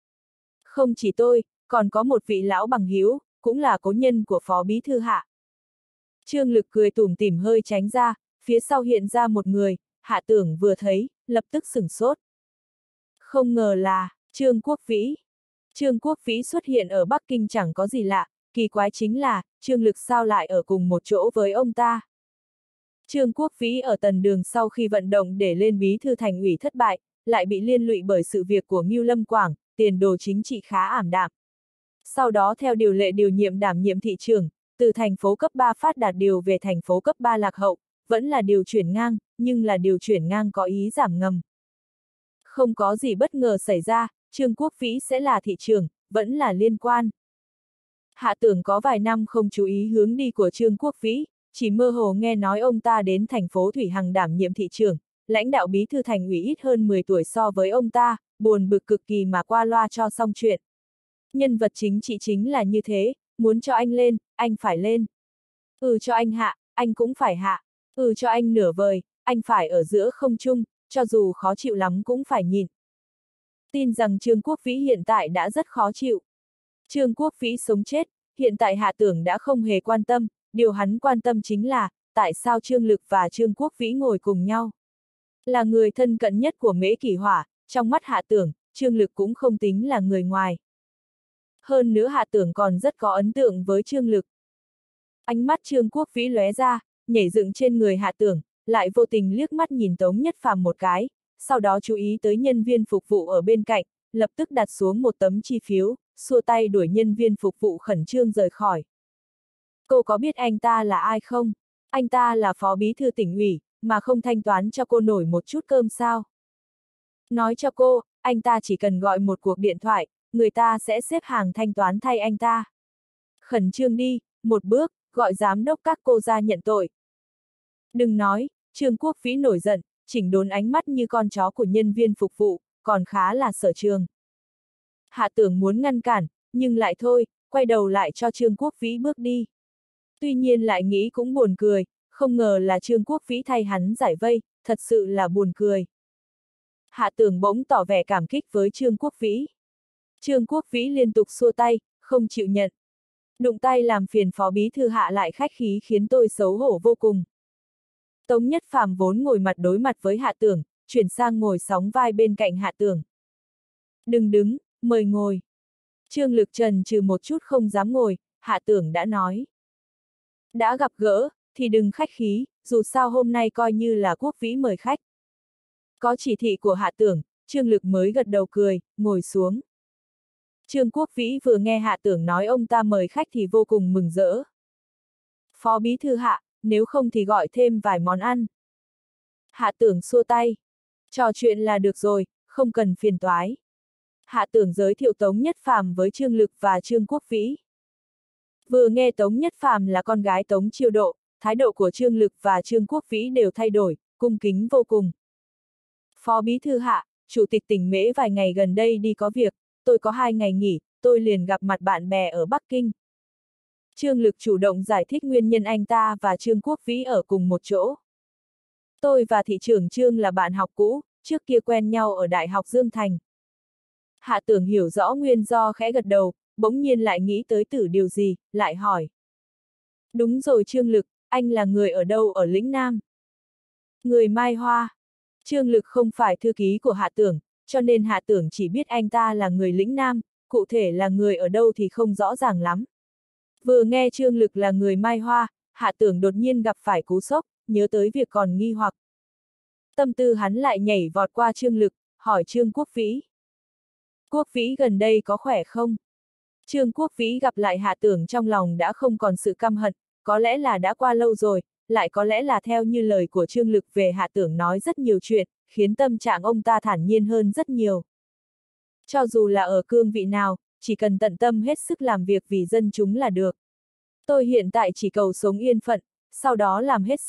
Không chỉ tôi, còn có một vị lão bằng hữu, cũng là cố nhân của Phó bí thư Hạ. Trương Lực cười tủm tỉm hơi tránh ra, phía sau hiện ra một người, Hạ Tưởng vừa thấy, lập tức sửng sốt. Không ngờ là, Trương Quốc Vĩ. Trương Quốc Vĩ xuất hiện ở Bắc Kinh chẳng có gì lạ, kỳ quái chính là, Trương Lực sao lại ở cùng một chỗ với ông ta. Trương Quốc Vĩ ở Tần Đường sau khi vận động để lên bí thư thành ủy thất bại, lại bị liên lụy bởi sự việc của Ngưu Lâm Quảng, tiền đồ chính trị khá ảm đạm. Sau đó theo điều lệ điều nhiệm đảm nhiệm thị trưởng, từ thành phố cấp ba phát đạt điều về thành phố cấp ba lạc hậu, vẫn là điều chuyển ngang, nhưng là điều chuyển ngang có ý giảm ngầm. Không có gì bất ngờ xảy ra, Trương Quốc Vĩ sẽ là thị trưởng, vẫn là liên quan. Hạ Tưởng có vài năm không chú ý hướng đi của Trương Quốc Vĩ, chỉ mơ hồ nghe nói ông ta đến thành phố Thủy Hằng đảm nhiệm thị trưởng, lãnh đạo bí thư thành ủy ít hơn mười tuổi so với ông ta, buồn bực cực kỳ mà qua loa cho xong chuyện. Nhân vật chính trị chính là như thế, muốn cho anh lên, anh phải lên. Ừ cho anh hạ, anh cũng phải hạ. Ừ cho anh nửa vời, anh phải ở giữa không trung, cho dù khó chịu lắm cũng phải nhịn. Tin rằng Trương Quốc Vĩ hiện tại đã rất khó chịu. Trương Quốc Vĩ sống chết, hiện tại Hạ Tưởng đã không hề quan tâm, điều hắn quan tâm chính là, tại sao Trương Lực và Trương Quốc Vĩ ngồi cùng nhau. Là người thân cận nhất của Mễ Kỷ Hỏa, trong mắt Hạ Tưởng, Trương Lực cũng không tính là người ngoài. Hơn nữa Hạ Tưởng còn rất có ấn tượng với Trương Lực. Ánh mắt Trương Quốc Vĩ lóe ra, nhảy dựng trên người Hạ Tưởng, lại vô tình liếc mắt nhìn Tống Nhất Phàm một cái, sau đó chú ý tới nhân viên phục vụ ở bên cạnh, lập tức đặt xuống một tấm chi phiếu, xua tay đuổi nhân viên phục vụ khẩn trương rời khỏi. Cô có biết anh ta là ai không? Anh ta là phó bí thư tỉnh ủy, mà không thanh toán cho cô nổi một chút cơm sao? Nói cho cô, anh ta chỉ cần gọi một cuộc điện thoại, người ta sẽ xếp hàng thanh toán thay anh ta. Khẩn trương đi, một bước, gọi giám đốc các cô ra nhận tội. Đừng nói, Trương Quốc Vĩ nổi giận, chỉnh đốn ánh mắt như con chó của nhân viên phục vụ, còn khá là sở trường. Hạ Tưởng muốn ngăn cản, nhưng lại thôi, quay đầu lại cho Trương Quốc Vĩ bước đi. Tuy nhiên lại nghĩ cũng buồn cười, không ngờ là Trương Quốc Vĩ thay hắn giải vây, thật sự là buồn cười. Hạ Tưởng bỗng tỏ vẻ cảm kích với Trương Quốc Vĩ. Trương Quốc Vĩ liên tục xua tay, không chịu nhận. Đụng tay làm phiền phó bí thư Hạ lại khách khí khiến tôi xấu hổ vô cùng. Tống Nhất Phàm vốn ngồi mặt đối mặt với Hạ Tưởng, chuyển sang ngồi sóng vai bên cạnh Hạ Tưởng. Đừng đứng, mời ngồi. Trương Lực trần trừ một chút không dám ngồi, Hạ Tưởng đã nói. Đã gặp gỡ, thì đừng khách khí, dù sao hôm nay coi như là Quốc Vĩ mời khách. Có chỉ thị của Hạ Tưởng, Trương Lực mới gật đầu cười, ngồi xuống. Trương Quốc Vĩ vừa nghe Hạ Tưởng nói ông ta mời khách thì vô cùng mừng rỡ. Phó bí thư Hạ, nếu không thì gọi thêm vài món ăn. Hạ Tưởng xua tay. Trò chuyện là được rồi, không cần phiền toái. Hạ Tưởng giới thiệu Tống Nhất Phàm với Trương Lực và Trương Quốc Vĩ. Vừa nghe Tống Nhất Phàm là con gái Tống Chiêu Độ, thái độ của Trương Lực và Trương Quốc Vĩ đều thay đổi, cung kính vô cùng. Phó bí thư Hạ, chủ tịch tỉnh Mễ vài ngày gần đây đi có việc, tôi có hai ngày nghỉ, tôi liền gặp mặt bạn bè ở Bắc Kinh. Trương Lực chủ động giải thích nguyên nhân anh ta và Trương Quốc Vĩ ở cùng một chỗ. Tôi và thị trưởng Trương là bạn học cũ, trước kia quen nhau ở Đại học Dương Thành. Hạ Tưởng hiểu rõ nguyên do khẽ gật đầu, bỗng nhiên lại nghĩ tới Tử điều gì, lại hỏi. Đúng rồi Trương Lực, anh là người ở đâu ở lĩnh Nam? Người Mai Hoa. Trương Lực không phải thư ký của Hạ Tưởng, cho nên Hạ Tưởng chỉ biết anh ta là người lĩnh Nam, cụ thể là người ở đâu thì không rõ ràng lắm. Vừa nghe Trương Lực là người Mai Hoa, Hạ Tưởng đột nhiên gặp phải cú sốc, nhớ tới việc còn nghi hoặc. Tâm tư hắn lại nhảy vọt qua Trương Lực, hỏi Trương Quốc Vĩ. Quốc Vĩ gần đây có khỏe không? Trương Quốc Vĩ gặp lại Hạ Tưởng trong lòng đã không còn sự căm hận, có lẽ là đã qua lâu rồi, lại có lẽ là theo như lời của Trương Lực về Hạ Tưởng nói rất nhiều chuyện, khiến tâm trạng ông ta thản nhiên hơn rất nhiều. Cho dù là ở cương vị nào, chỉ cần tận tâm hết sức làm việc vì dân chúng là được. Tôi hiện tại chỉ cầu sống yên phận, sau đó làm hết sức,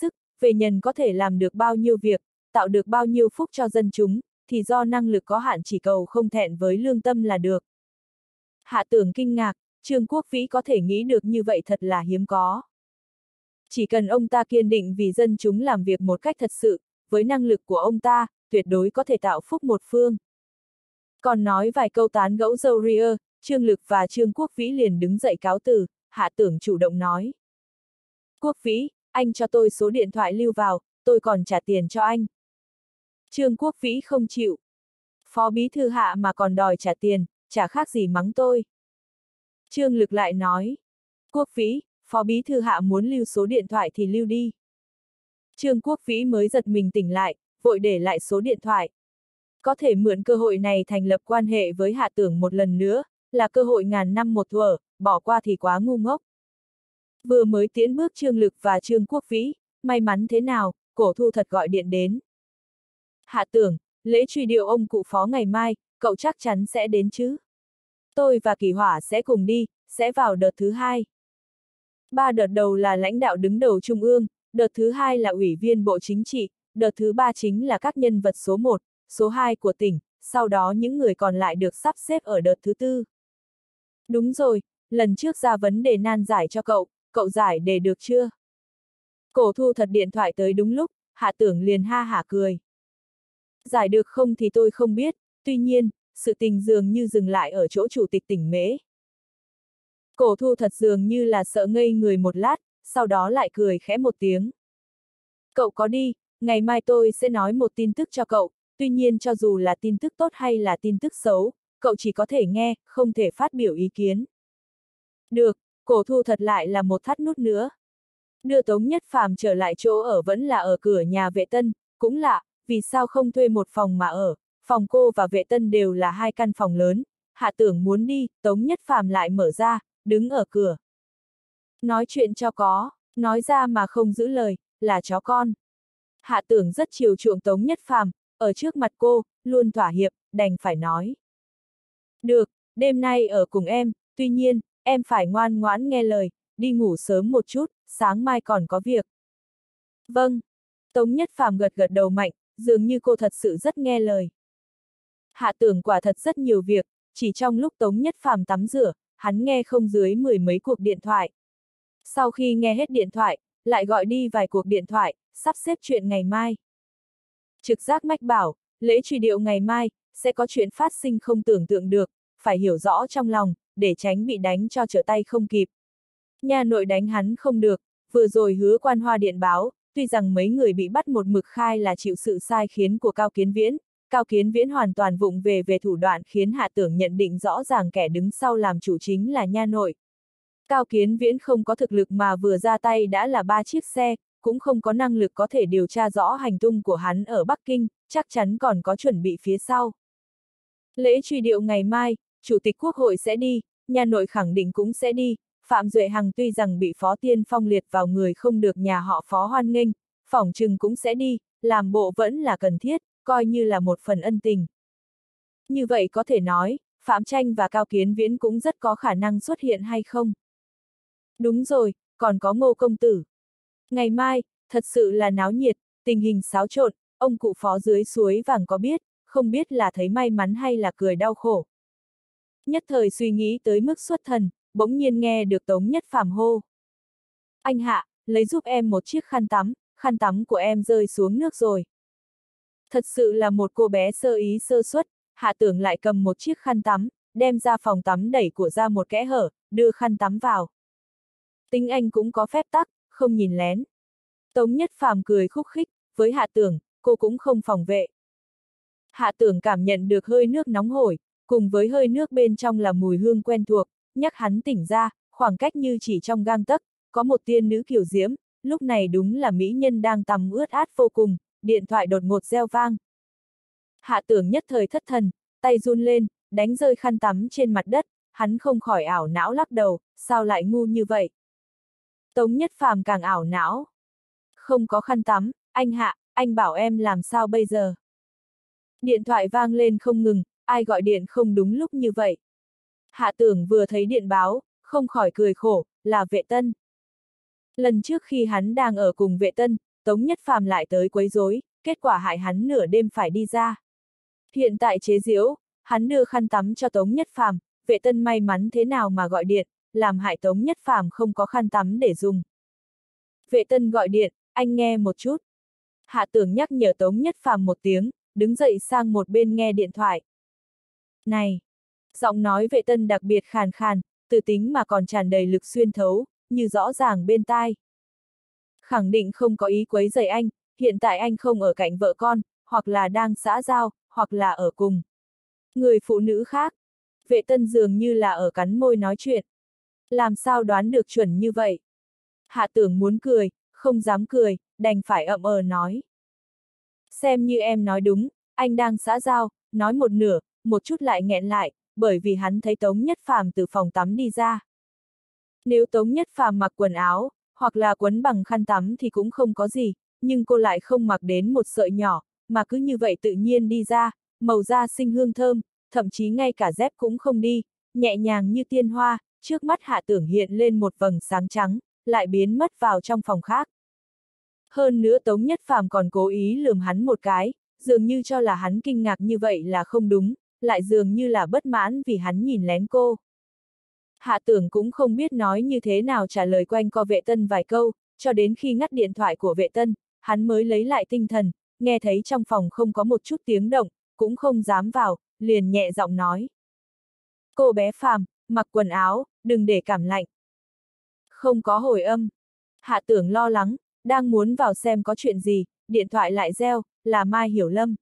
về nhân có thể làm được bao nhiêu việc, tạo được bao nhiêu phúc cho dân chúng, thì do năng lực có hạn chỉ cầu không thẹn với lương tâm là được. Hạ Tưởng kinh ngạc, Trương Quốc Vĩ có thể nghĩ được như vậy thật là hiếm có. Chỉ cần ông ta kiên định vì dân chúng làm việc một cách thật sự, với năng lực của ông ta, tuyệt đối có thể tạo phúc một phương. Còn nói vài câu tán gẫu râu ria, Trương Lực và Trương Quốc Vĩ liền đứng dậy cáo từ, Hạ Tưởng chủ động nói. Quốc Vĩ, anh cho tôi số điện thoại lưu vào, tôi còn trả tiền cho anh. Trương Quốc Vĩ không chịu. Phó bí thư Hạ mà còn đòi trả tiền, chả khác gì mắng tôi. Trương Lực lại nói. Quốc Vĩ, Phó bí thư Hạ muốn lưu số điện thoại thì lưu đi. Trương Quốc Vĩ mới giật mình tỉnh lại, vội để lại số điện thoại. Có thể mượn cơ hội này thành lập quan hệ với Hạ Tưởng một lần nữa, là cơ hội ngàn năm một thuở, bỏ qua thì quá ngu ngốc. Vừa mới tiến bước Trương Lực và Trương Quốc Vĩ, may mắn thế nào, Cổ Thu Thật gọi điện đến. Hạ Tưởng, lễ truy điệu ông cụ Phó ngày mai, cậu chắc chắn sẽ đến chứ? Tôi và Kỳ Hỏa sẽ cùng đi, sẽ vào đợt thứ hai. Ba đợt đầu là lãnh đạo đứng đầu Trung ương, đợt thứ hai là ủy viên Bộ Chính trị, đợt thứ ba chính là các nhân vật số một, số hai của tỉnh, sau đó những người còn lại được sắp xếp ở đợt thứ tư. Đúng rồi, lần trước ra vấn đề nan giải cho cậu, cậu giải đề được chưa? Cổ Thu Thật điện thoại tới đúng lúc, Hạ Tưởng liền ha hả cười. Giải được không thì tôi không biết, tuy nhiên, sự tình dường như dừng lại ở chỗ chủ tịch tỉnh Mễ. Cổ Thu Thật dường như là sợ ngây người một lát, sau đó lại cười khẽ một tiếng. Cậu có đi, ngày mai tôi sẽ nói một tin tức cho cậu, tuy nhiên cho dù là tin tức tốt hay là tin tức xấu, cậu chỉ có thể nghe, không thể phát biểu ý kiến. Được, Cổ Thu Thật lại là một thắt nút nữa. Đưa Tống Nhất Phàm trở lại chỗ ở vẫn là ở cửa nhà Vệ Tân, cũng lạ, vì sao không thuê một phòng mà ở, phòng cô và Vệ Tân đều là hai căn phòng lớn, Hạ Tưởng muốn đi, Tống Nhất Phàm lại mở ra, đứng ở cửa. Nói chuyện cho có, nói ra mà không giữ lời, là chó con. Hạ Tưởng rất chiều chuộng Tống Nhất Phàm, ở trước mặt cô, luôn thỏa hiệp, đành phải nói. Được, đêm nay ở cùng em, tuy nhiên, em phải ngoan ngoãn nghe lời, đi ngủ sớm một chút, sáng mai còn có việc. Vâng. Tống Nhất Phàm gật gật đầu mạnh, dường như cô thật sự rất nghe lời. Hạ Tưởng quả thật rất nhiều việc, chỉ trong lúc Tống Nhất Phàm tắm rửa, hắn nghe không dưới mười mấy cuộc điện thoại. Sau khi nghe hết điện thoại, lại gọi đi vài cuộc điện thoại, sắp xếp chuyện ngày mai. Trực giác mách bảo, lễ truy điệu ngày mai, sẽ có chuyện phát sinh không tưởng tượng được, phải hiểu rõ trong lòng, để tránh bị đánh cho trở tay không kịp. Nhà nội đánh hắn không được, vừa rồi Hứa Quan Hoa điện báo, tuy rằng mấy người bị bắt một mực khai là chịu sự sai khiến của Cao Kiến Viễn, Cao Kiến Viễn hoàn toàn vụng về về thủ đoạn khiến Hạ Tưởng nhận định rõ ràng kẻ đứng sau làm chủ chính là nha nội. Cao Kiến Viễn không có thực lực mà vừa ra tay đã là ba chiếc xe, cũng không có năng lực có thể điều tra rõ hành tung của hắn ở Bắc Kinh, chắc chắn còn có chuẩn bị phía sau. Lễ truy điệu ngày mai, Chủ tịch Quốc hội sẽ đi, nhà nội khẳng định cũng sẽ đi, Phạm Duệ Hằng tuy rằng bị Phó Tiên Phong liệt vào người không được nhà họ Phó hoan nghênh, phỏng chừng cũng sẽ đi, làm bộ vẫn là cần thiết, coi như là một phần ân tình. Như vậy có thể nói, Phạm Tranh và Cao Kiến Viễn cũng rất có khả năng xuất hiện hay không? Đúng rồi, còn có Ngô công tử. Ngày mai, thật sự là náo nhiệt, tình hình xáo trộn, ông cụ Phó dưới suối vàng có biết, không biết là thấy may mắn hay là cười đau khổ. Nhất thời suy nghĩ tới mức xuất thần, bỗng nhiên nghe được Tống Nhất Phàm hô. Anh Hạ, lấy giúp em một chiếc khăn tắm, khăn tắm của em rơi xuống nước rồi. Thật sự là một cô bé sơ ý sơ suất, Hạ Tưởng lại cầm một chiếc khăn tắm, đem ra phòng tắm đẩy của ra một kẽ hở, đưa khăn tắm vào. Tính anh cũng có phép tắc, không nhìn lén. Tống Nhất Phàm cười khúc khích, với Hạ Tưởng, cô cũng không phòng vệ. Hạ Tưởng cảm nhận được hơi nước nóng hổi, cùng với hơi nước bên trong là mùi hương quen thuộc, nhắc hắn tỉnh ra, khoảng cách như chỉ trong gang tấc, có một tiên nữ kiều diễm, lúc này đúng là mỹ nhân đang tắm ướt át vô cùng, điện thoại đột ngột reo vang. Hạ Tưởng nhất thời thất thần, tay run lên, đánh rơi khăn tắm trên mặt đất, hắn không khỏi ảo não lắc đầu, sao lại ngu như vậy? Tống Nhất Phàm càng ảo não. Không có khăn tắm, anh Hạ, anh bảo em làm sao bây giờ? Điện thoại vang lên không ngừng, ai gọi điện không đúng lúc như vậy? Hạ Tưởng vừa thấy điện báo, không khỏi cười khổ, là Vệ Tân. Lần trước khi hắn đang ở cùng Vệ Tân, Tống Nhất Phàm lại tới quấy rối, kết quả hại hắn nửa đêm phải đi ra. Hiện tại chế giễu, hắn đưa khăn tắm cho Tống Nhất Phàm, Vệ Tân may mắn thế nào mà gọi điện, làm hại Tống Nhất Phàm không có khăn tắm để dùng. Vệ Tân gọi điện, anh nghe một chút. Hạ Tưởng nhắc nhở Tống Nhất Phàm một tiếng, đứng dậy sang một bên nghe điện thoại. Này! Giọng nói Vệ Tân đặc biệt khàn khàn, từ tính mà còn tràn đầy lực xuyên thấu, như rõ ràng bên tai. Khẳng định không có ý quấy rầy anh, hiện tại anh không ở cạnh vợ con, hoặc là đang xã giao, hoặc là ở cùng người phụ nữ khác. Vệ Tân dường như là ở cắn môi nói chuyện. Làm sao đoán được chuẩn như vậy? Hạ Tưởng muốn cười, không dám cười, đành phải ậm ờ nói. Xem như em nói đúng, anh đang xã giao, nói một nửa, một chút lại nghẹn lại, bởi vì hắn thấy Tống Nhất Phàm từ phòng tắm đi ra. Nếu Tống Nhất Phàm mặc quần áo, hoặc là quấn bằng khăn tắm thì cũng không có gì, nhưng cô lại không mặc đến một sợi nhỏ, mà cứ như vậy tự nhiên đi ra, màu da xinh hương thơm, thậm chí ngay cả dép cũng không đi, nhẹ nhàng như tiên hoa, trước mắt Hạ Tưởng hiện lên một vầng sáng trắng, lại biến mất vào trong phòng khác. Hơn nữa Tống Nhất Phàm còn cố ý lườm hắn một cái, dường như cho là hắn kinh ngạc như vậy là không đúng, lại dường như là bất mãn vì hắn nhìn lén cô. Hạ Tưởng cũng không biết nói như thế nào trả lời quanh co Vệ Tân vài câu, cho đến khi ngắt điện thoại của Vệ Tân, hắn mới lấy lại tinh thần, nghe thấy trong phòng không có một chút tiếng động, cũng không dám vào, liền nhẹ giọng nói. Cô bé Phàm, mặc quần áo, đừng để cảm lạnh. Không có hồi âm. Hạ Tưởng lo lắng, đang muốn vào xem có chuyện gì, điện thoại lại reo, là Mai Hiểu Lâm.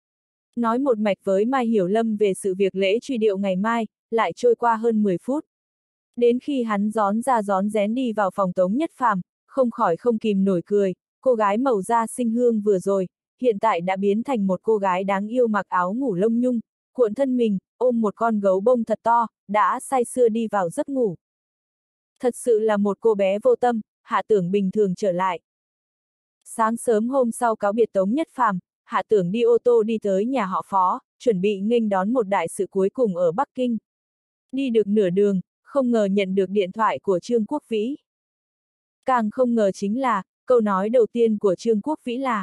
Nói một mạch với Mai Hiểu Lâm về sự việc lễ truy điệu ngày mai, lại trôi qua hơn mười phút. Đến khi hắn rón ra rón rén đi vào phòng Tống Nhất Phàm, không khỏi không kìm nổi cười, cô gái màu da xinh hương vừa rồi, hiện tại đã biến thành một cô gái đáng yêu mặc áo ngủ lông nhung, cuộn thân mình, ôm một con gấu bông thật to, đã say sưa đi vào giấc ngủ. Thật sự là một cô bé vô tâm, Hạ Tưởng bình thường trở lại. Sáng sớm hôm sau cáo biệt Tống Nhất Phàm, Hạ Tưởng đi ô tô đi tới nhà họ Phó, chuẩn bị nghênh đón một đại sự cuối cùng ở Bắc Kinh. Đi được nửa đường, không ngờ nhận được điện thoại của Trương Quốc Vĩ. Càng không ngờ chính là, câu nói đầu tiên của Trương Quốc Vĩ là: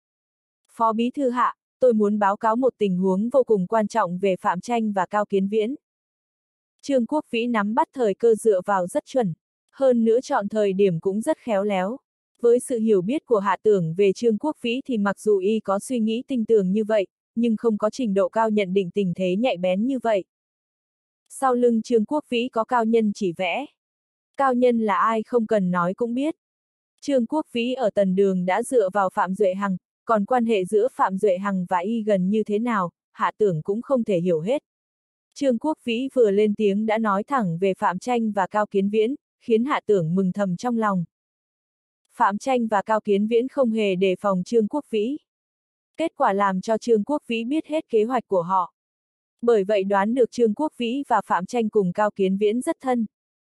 Phó Bí Thư Hạ, tôi muốn báo cáo một tình huống vô cùng quan trọng về Phạm Tranh và Cao Kiến Viễn. Trương Quốc Vĩ nắm bắt thời cơ dựa vào rất chuẩn, hơn nữa chọn thời điểm cũng rất khéo léo. Với sự hiểu biết của Hạ Tưởng về Trương Quốc Vĩ thì mặc dù y có suy nghĩ tinh tường như vậy, nhưng không có trình độ cao nhận định tình thế nhạy bén như vậy. Sau lưng Trương Quốc Vĩ có cao nhân chỉ vẽ. Cao nhân là ai không cần nói cũng biết. Trương Quốc Vĩ ở Tần Đường đã dựa vào Phạm Duệ Hằng, còn quan hệ giữa Phạm Duệ Hằng và y gần như thế nào, Hạ Tưởng cũng không thể hiểu hết. Trương Quốc Vĩ vừa lên tiếng đã nói thẳng về Phạm Tranh và Cao Kiến Viễn, khiến Hạ Tưởng mừng thầm trong lòng. Phạm Tranh và Cao Kiến Viễn không hề đề phòng Trương Quốc Vĩ. Kết quả làm cho Trương Quốc Vĩ biết hết kế hoạch của họ. Bởi vậy đoán được Trương Quốc Vĩ và Phạm Tranh cùng Cao Kiến Viễn rất thân.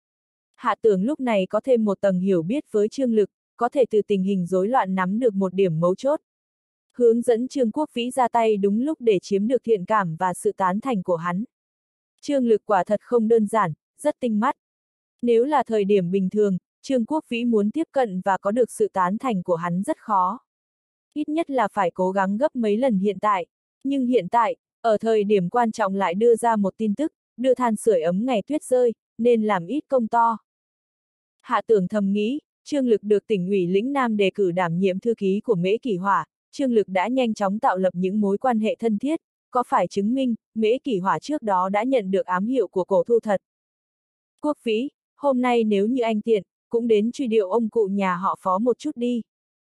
Hạ Tưởng lúc này có thêm một tầng hiểu biết với Trương Lực, có thể từ tình hình rối loạn nắm được một điểm mấu chốt. Hướng dẫn Trương Quốc Vĩ ra tay đúng lúc để chiếm được thiện cảm và sự tán thành của hắn. Trương Lực quả thật không đơn giản, rất tinh mắt. Nếu là thời điểm bình thường, Trương Quốc Vĩ muốn tiếp cận và có được sự tán thành của hắn rất khó. Ít nhất là phải cố gắng gấp mấy lần hiện tại. Nhưng hiện tại, ở thời điểm quan trọng lại đưa ra một tin tức, đưa than sưởi ấm ngày tuyết rơi, nên làm ít công to. Hạ Tưởng thầm nghĩ, Trương Lực được tỉnh ủy lĩnh Nam đề cử đảm nhiệm thư ký của Mễ Kỷ Hỏa, Trương Lực đã nhanh chóng tạo lập những mối quan hệ thân thiết, có phải chứng minh, Mễ Kỷ Hỏa trước đó đã nhận được ám hiệu của Cổ Thu thật. Quốc Vĩ, hôm nay nếu như anh tiện, cũng đến truy điệu ông cụ nhà họ Phó một chút đi.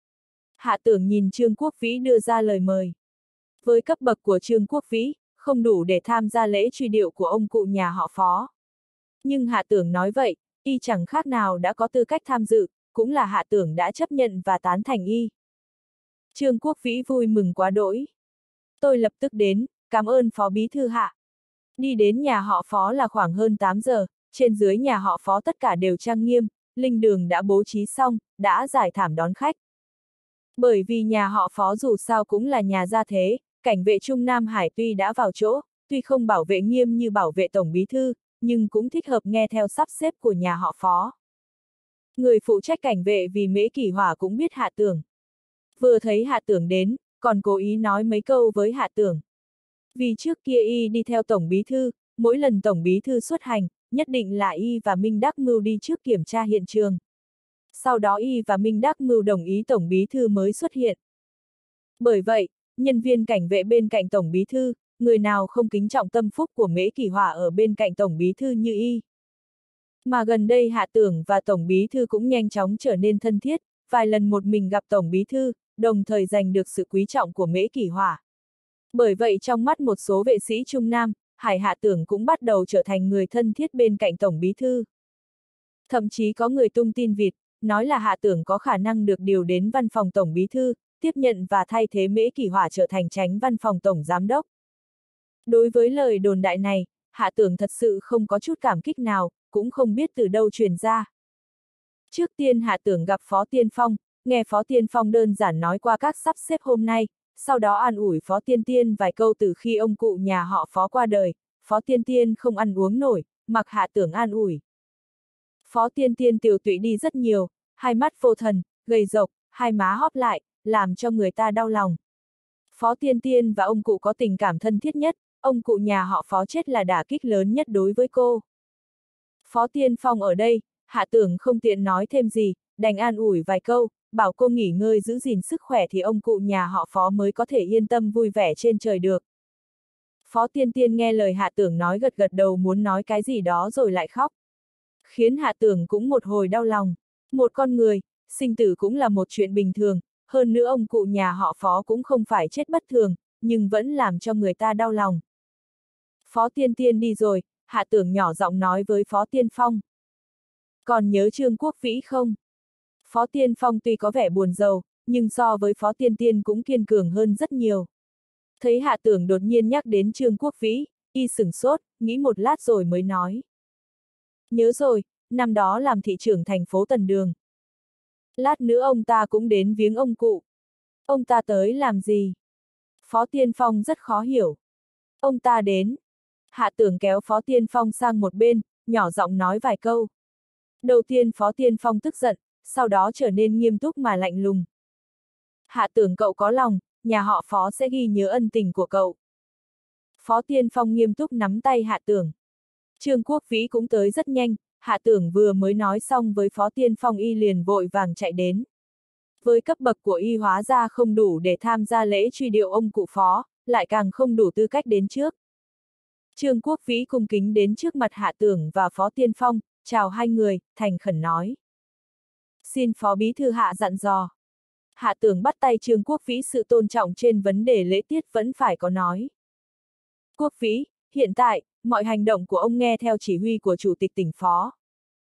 Hạ Tưởng nhìn Trương Quốc Vĩ đưa ra lời mời. Với cấp bậc của Trương Quốc Vĩ, không đủ để tham gia lễ truy điệu của ông cụ nhà họ Phó. Nhưng Hạ Tưởng nói vậy, y chẳng khác nào đã có tư cách tham dự, cũng là Hạ Tưởng đã chấp nhận và tán thành y. Trương Quốc Vĩ vui mừng quá đỗi. Tôi lập tức đến, cảm ơn Phó Bí Thư Hạ. Đi đến nhà họ Phó là khoảng hơn tám giờ, trên dưới nhà họ Phó tất cả đều trang nghiêm, linh đường đã bố trí xong, đã giải thảm đón khách. Bởi vì nhà họ Phó dù sao cũng là nhà gia thế, cảnh vệ Trung Nam Hải tuy đã vào chỗ, tuy không bảo vệ nghiêm như bảo vệ Tổng Bí Thư, nhưng cũng thích hợp nghe theo sắp xếp của nhà họ Phó. Người phụ trách cảnh vệ vì Mễ Kỷ Hỏa cũng biết Hạ Tưởng. Vừa thấy Hạ Tưởng đến, còn cố ý nói mấy câu với Hạ Tưởng. Vì trước kia y đi theo Tổng Bí Thư, mỗi lần Tổng Bí Thư xuất hành, nhất định là y và Minh Đắc Mưu đi trước kiểm tra hiện trường. Sau đó y và Minh Đắc Mưu đồng ý Tổng Bí Thư mới xuất hiện. Bởi vậy, nhân viên cảnh vệ bên cạnh Tổng Bí Thư, người nào không kính trọng tâm phúc của Mễ Kỷ Hỏa ở bên cạnh Tổng Bí Thư như y. Mà gần đây Hạ Tưởng và Tổng Bí Thư cũng nhanh chóng trở nên thân thiết, vài lần một mình gặp Tổng Bí Thư, đồng thời giành được sự quý trọng của Mễ Kỷ Hỏa. Bởi vậy trong mắt một số vệ sĩ Trung Nam, Hải Hạ Tưởng cũng bắt đầu trở thành người thân thiết bên cạnh Tổng Bí Thư. Thậm chí có người tung tin vịt, nói là Hạ Tưởng có khả năng được điều đến văn phòng Tổng Bí Thư, tiếp nhận và thay thế Mễ Kỷ Hỏa trở thành chánh văn phòng Tổng Giám đốc. Đối với lời đồn đại này, Hạ Tưởng thật sự không có chút cảm kích nào, cũng không biết từ đâu truyền ra. Trước tiên Hạ Tưởng gặp Phó Tiên Phong, nghe Phó Tiên Phong đơn giản nói qua các sắp xếp hôm nay, sau đó an ủi Phó Tiên Tiên vài câu từ khi ông cụ nhà họ Phó qua đời, Phó Tiên Tiên không ăn uống nổi, mặc Hạ Tưởng an ủi. Phó Tiên Tiên tiều tụy đi rất nhiều, hai mắt vô thần, gầy rộc, hai má hóp lại, làm cho người ta đau lòng. Phó Tiên Tiên và ông cụ có tình cảm thân thiết nhất, ông cụ nhà họ Phó chết là đả kích lớn nhất đối với cô. Phó Tiên Phong ở đây, Hạ Tưởng không tiện nói thêm gì, đành an ủi vài câu, bảo cô nghỉ ngơi giữ gìn sức khỏe thì ông cụ nhà họ Phó mới có thể yên tâm vui vẻ trên trời được. Phó Tiên Tiên nghe lời Hạ Tưởng nói gật gật đầu muốn nói cái gì đó rồi lại khóc. Khiến Hạ Tưởng cũng một hồi đau lòng. Một con người, sinh tử cũng là một chuyện bình thường, hơn nữa ông cụ nhà họ Phó cũng không phải chết bất thường, nhưng vẫn làm cho người ta đau lòng. Phó Tiên Tiên đi rồi, Hạ Tưởng nhỏ giọng nói với Phó Tiên Phong. Còn nhớ Trương Quốc Vĩ không? Phó Tiên Phong tuy có vẻ buồn rầu, nhưng so với Phó Tiên Tiên cũng kiên cường hơn rất nhiều. Thấy Hạ Tưởng đột nhiên nhắc đến Trương Quốc Vĩ, y sửng sốt, nghĩ một lát rồi mới nói. Nhớ rồi, năm đó làm thị trưởng thành phố Tần Đường. Lát nữa ông ta cũng đến viếng ông cụ. Ông ta tới làm gì? Phó Tiên Phong rất khó hiểu. Ông ta đến. Hạ Tưởng kéo Phó Tiên Phong sang một bên, nhỏ giọng nói vài câu. Đầu tiên Phó Tiên Phong tức giận, sau đó trở nên nghiêm túc mà lạnh lùng. Hạ Tưởng cậu có lòng, nhà họ Phó sẽ ghi nhớ ân tình của cậu. Phó Tiên Phong nghiêm túc nắm tay Hạ Tưởng. Trương Quốc Vĩ cũng tới rất nhanh, Hạ Tưởng vừa mới nói xong với Phó Tiên Phong y liền vội vàng chạy đến. Với cấp bậc của y hóa ra không đủ để tham gia lễ truy điệu ông cụ Phó, lại càng không đủ tư cách đến trước. Trương Quốc Vĩ cung kính đến trước mặt Hạ Tưởng và Phó Tiên Phong, chào hai người, thành khẩn nói. Xin Phó Bí Thư Hạ dặn dò. Hạ Tưởng bắt tay Trương Quốc Vĩ sự tôn trọng trên vấn đề lễ tiết vẫn phải có nói. Quốc Vĩ, hiện tại, mọi hành động của ông nghe theo chỉ huy của Chủ tịch tỉnh Phó.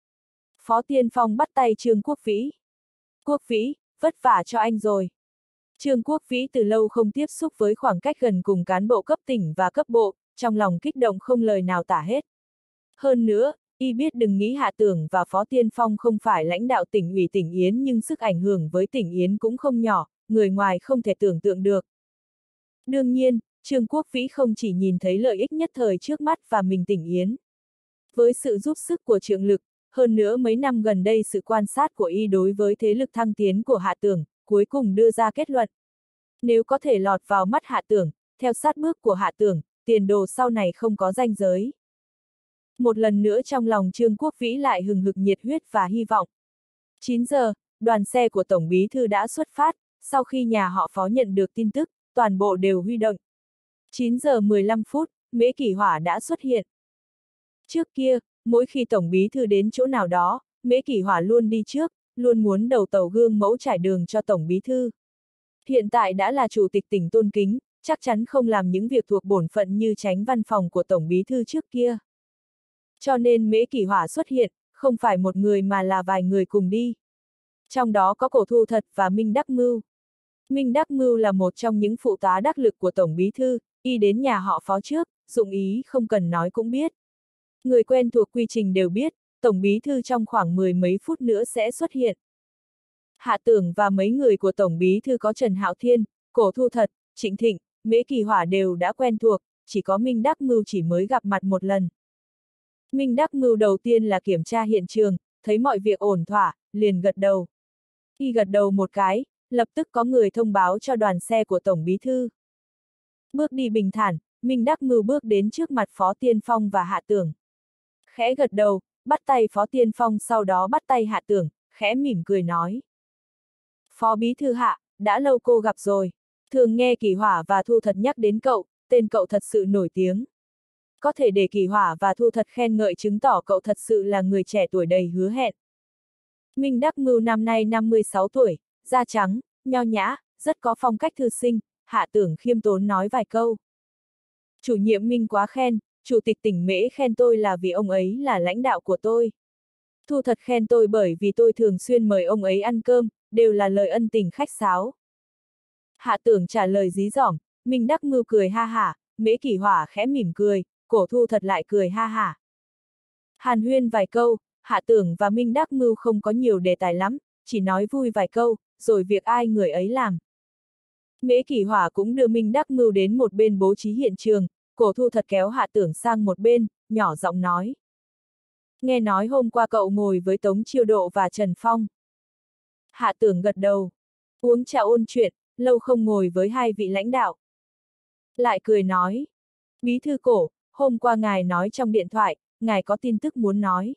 Phó Tiên Phong bắt tay Trương Quốc Vĩ. Quốc Vĩ, vất vả cho anh rồi. Trương Quốc Vĩ từ lâu không tiếp xúc với khoảng cách gần cùng cán bộ cấp tỉnh và cấp bộ, trong lòng kích động không lời nào tả hết. Hơn nữa, y biết đừng nghĩ Hạ Tưởng và Phó Tiên Phong không phải lãnh đạo tỉnh ủy tỉnh Yến nhưng sức ảnh hưởng với tỉnh Yến cũng không nhỏ, người ngoài không thể tưởng tượng được. Đương nhiên, Trương Quốc Vĩ không chỉ nhìn thấy lợi ích nhất thời trước mắt và mình tỉnh Yến. Với sự giúp sức của Trượng Lực, hơn nữa mấy năm gần đây sự quan sát của y đối với thế lực thăng tiến của Hạ Tưởng, cuối cùng đưa ra kết luận. Nếu có thể lọt vào mắt Hạ Tưởng, theo sát bước của Hạ Tưởng, tiền đồ sau này không có ranh giới. Một lần nữa trong lòng Trương Quốc Vĩ lại hừng hực nhiệt huyết và hy vọng. chín giờ, đoàn xe của Tổng Bí Thư đã xuất phát, sau khi nhà họ Phó nhận được tin tức, toàn bộ đều huy động. chín giờ mười lăm phút, Mễ Kỷ Hỏa đã xuất hiện. Trước kia, mỗi khi Tổng Bí Thư đến chỗ nào đó, Mễ Kỷ Hỏa luôn đi trước, luôn muốn đầu tàu gương mẫu trải đường cho Tổng Bí Thư. Hiện tại đã là Chủ tịch tỉnh tôn kính, chắc chắn không làm những việc thuộc bổn phận như tránh văn phòng của Tổng Bí Thư trước kia. Cho nên Mễ Kỷ Hỏa xuất hiện, không phải một người mà là vài người cùng đi. Trong đó có Cổ Thu Thật và Minh Đắc Mưu. Minh Đắc Mưu là một trong những phụ tá đắc lực của Tổng Bí Thư, y đến nhà họ Phó trước, dụng ý không cần nói cũng biết. Người quen thuộc quy trình đều biết, Tổng Bí Thư trong khoảng mười mấy phút nữa sẽ xuất hiện. Hạ Tưởng và mấy người của Tổng Bí Thư có Trần Hạo Thiên, Cổ Thu Thật, Trịnh Thịnh, Mễ Kỷ Hỏa đều đã quen thuộc, chỉ có Minh Đắc Mưu chỉ mới gặp mặt một lần. Minh Đắc Mưu đầu tiên là kiểm tra hiện trường, thấy mọi việc ổn thỏa, liền gật đầu. Y gật đầu một cái, lập tức có người thông báo cho đoàn xe của Tổng Bí Thư. Bước đi bình thản, Minh Đắc Mưu bước đến trước mặt Phó Tiên Phong và Hạ Tưởng. Khẽ gật đầu, bắt tay Phó Tiên Phong sau đó bắt tay Hạ Tưởng, khẽ mỉm cười nói. Phó Bí Thư Hạ, đã lâu cô gặp rồi. Thường nghe Kỳ Hỏa và Thu Thật nhắc đến cậu, tên cậu thật sự nổi tiếng. Có thể để Kỳ Hỏa và Thu Thật khen ngợi chứng tỏ cậu thật sự là người trẻ tuổi đầy hứa hẹn. Minh Đắc Mưu năm nay năm mươi sáu tuổi, da trắng, nho nhã, rất có phong cách thư sinh, Hạ Tưởng khiêm tốn nói vài câu. Chủ nhiệm Minh quá khen, Chủ tịch tỉnh Mễ khen tôi là vì ông ấy là lãnh đạo của tôi. Thu Thật khen tôi bởi vì tôi thường xuyên mời ông ấy ăn cơm, đều là lời ân tình khách sáo. Hạ Tưởng trả lời dí dỏm, Minh Đắc Mưu cười ha hả, Mễ Kỳ Hỏa khẽ mỉm cười, cổ Thu Thật lại cười ha hả. Hàn huyên vài câu, Hạ Tưởng và Minh Đắc Mưu không có nhiều đề tài lắm, chỉ nói vui vài câu, rồi việc ai người ấy làm. Mễ Kỳ Hỏa cũng đưa Minh Đắc Mưu đến một bên bố trí hiện trường, cổ Thu Thật kéo Hạ Tưởng sang một bên, nhỏ giọng nói. Nghe nói hôm qua cậu ngồi với Tống Chiêu Độ và Trần Phong. Hạ Tưởng gật đầu. Uống trà ôn chuyện, lâu không ngồi với hai vị lãnh đạo. Lại cười nói. Bí thư Cổ, hôm qua ngài nói trong điện thoại, ngài có tin tức muốn nói.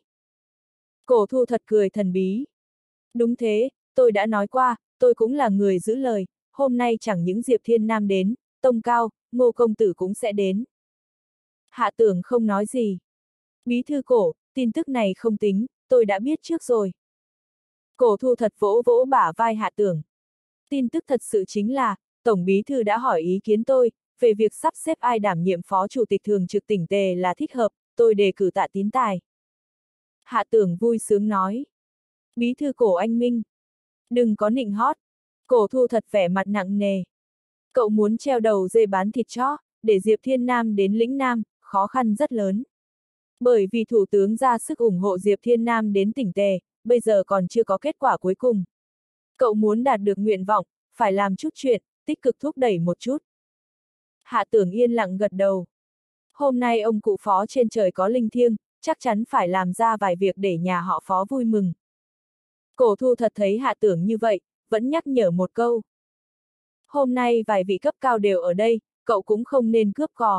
Cổ Thu Thật cười thần bí. Đúng thế, tôi đã nói qua, tôi cũng là người giữ lời, hôm nay chẳng những Diệp Thiên Nam đến, Tông Cao, Ngô Công Tử cũng sẽ đến. Hạ Tưởng không nói gì. Bí thư Cổ, tin tức này không tính, tôi đã biết trước rồi. Cổ Thu Thật vỗ vỗ bả vai Hạ Tưởng. Tin tức thật sự chính là, Tổng Bí Thư đã hỏi ý kiến tôi, về việc sắp xếp ai đảm nhiệm Phó Chủ tịch Thường trực tỉnh Tề là thích hợp, tôi đề cử Tạ Tín Tài. Hạ Tưởng vui sướng nói. Bí thư Cổ anh minh. Đừng có nịnh hót. Cổ Thu Thật vẻ mặt nặng nề. Cậu muốn treo đầu dê bán thịt chó, để Diệp Thiên Nam đến lĩnh Nam, khó khăn rất lớn. Bởi vì Thủ tướng ra sức ủng hộ Diệp Thiên Nam đến tỉnh Tề, bây giờ còn chưa có kết quả cuối cùng. Cậu muốn đạt được nguyện vọng, phải làm chút chuyện, tích cực thúc đẩy một chút. Hạ Tưởng yên lặng gật đầu. Hôm nay ông cụ Phó trên trời có linh thiêng, chắc chắn phải làm ra vài việc để nhà họ Phó vui mừng. Cổ Thu Thật thấy Hạ Tưởng như vậy, vẫn nhắc nhở một câu. Hôm nay vài vị cấp cao đều ở đây, cậu cũng không nên cướp cò.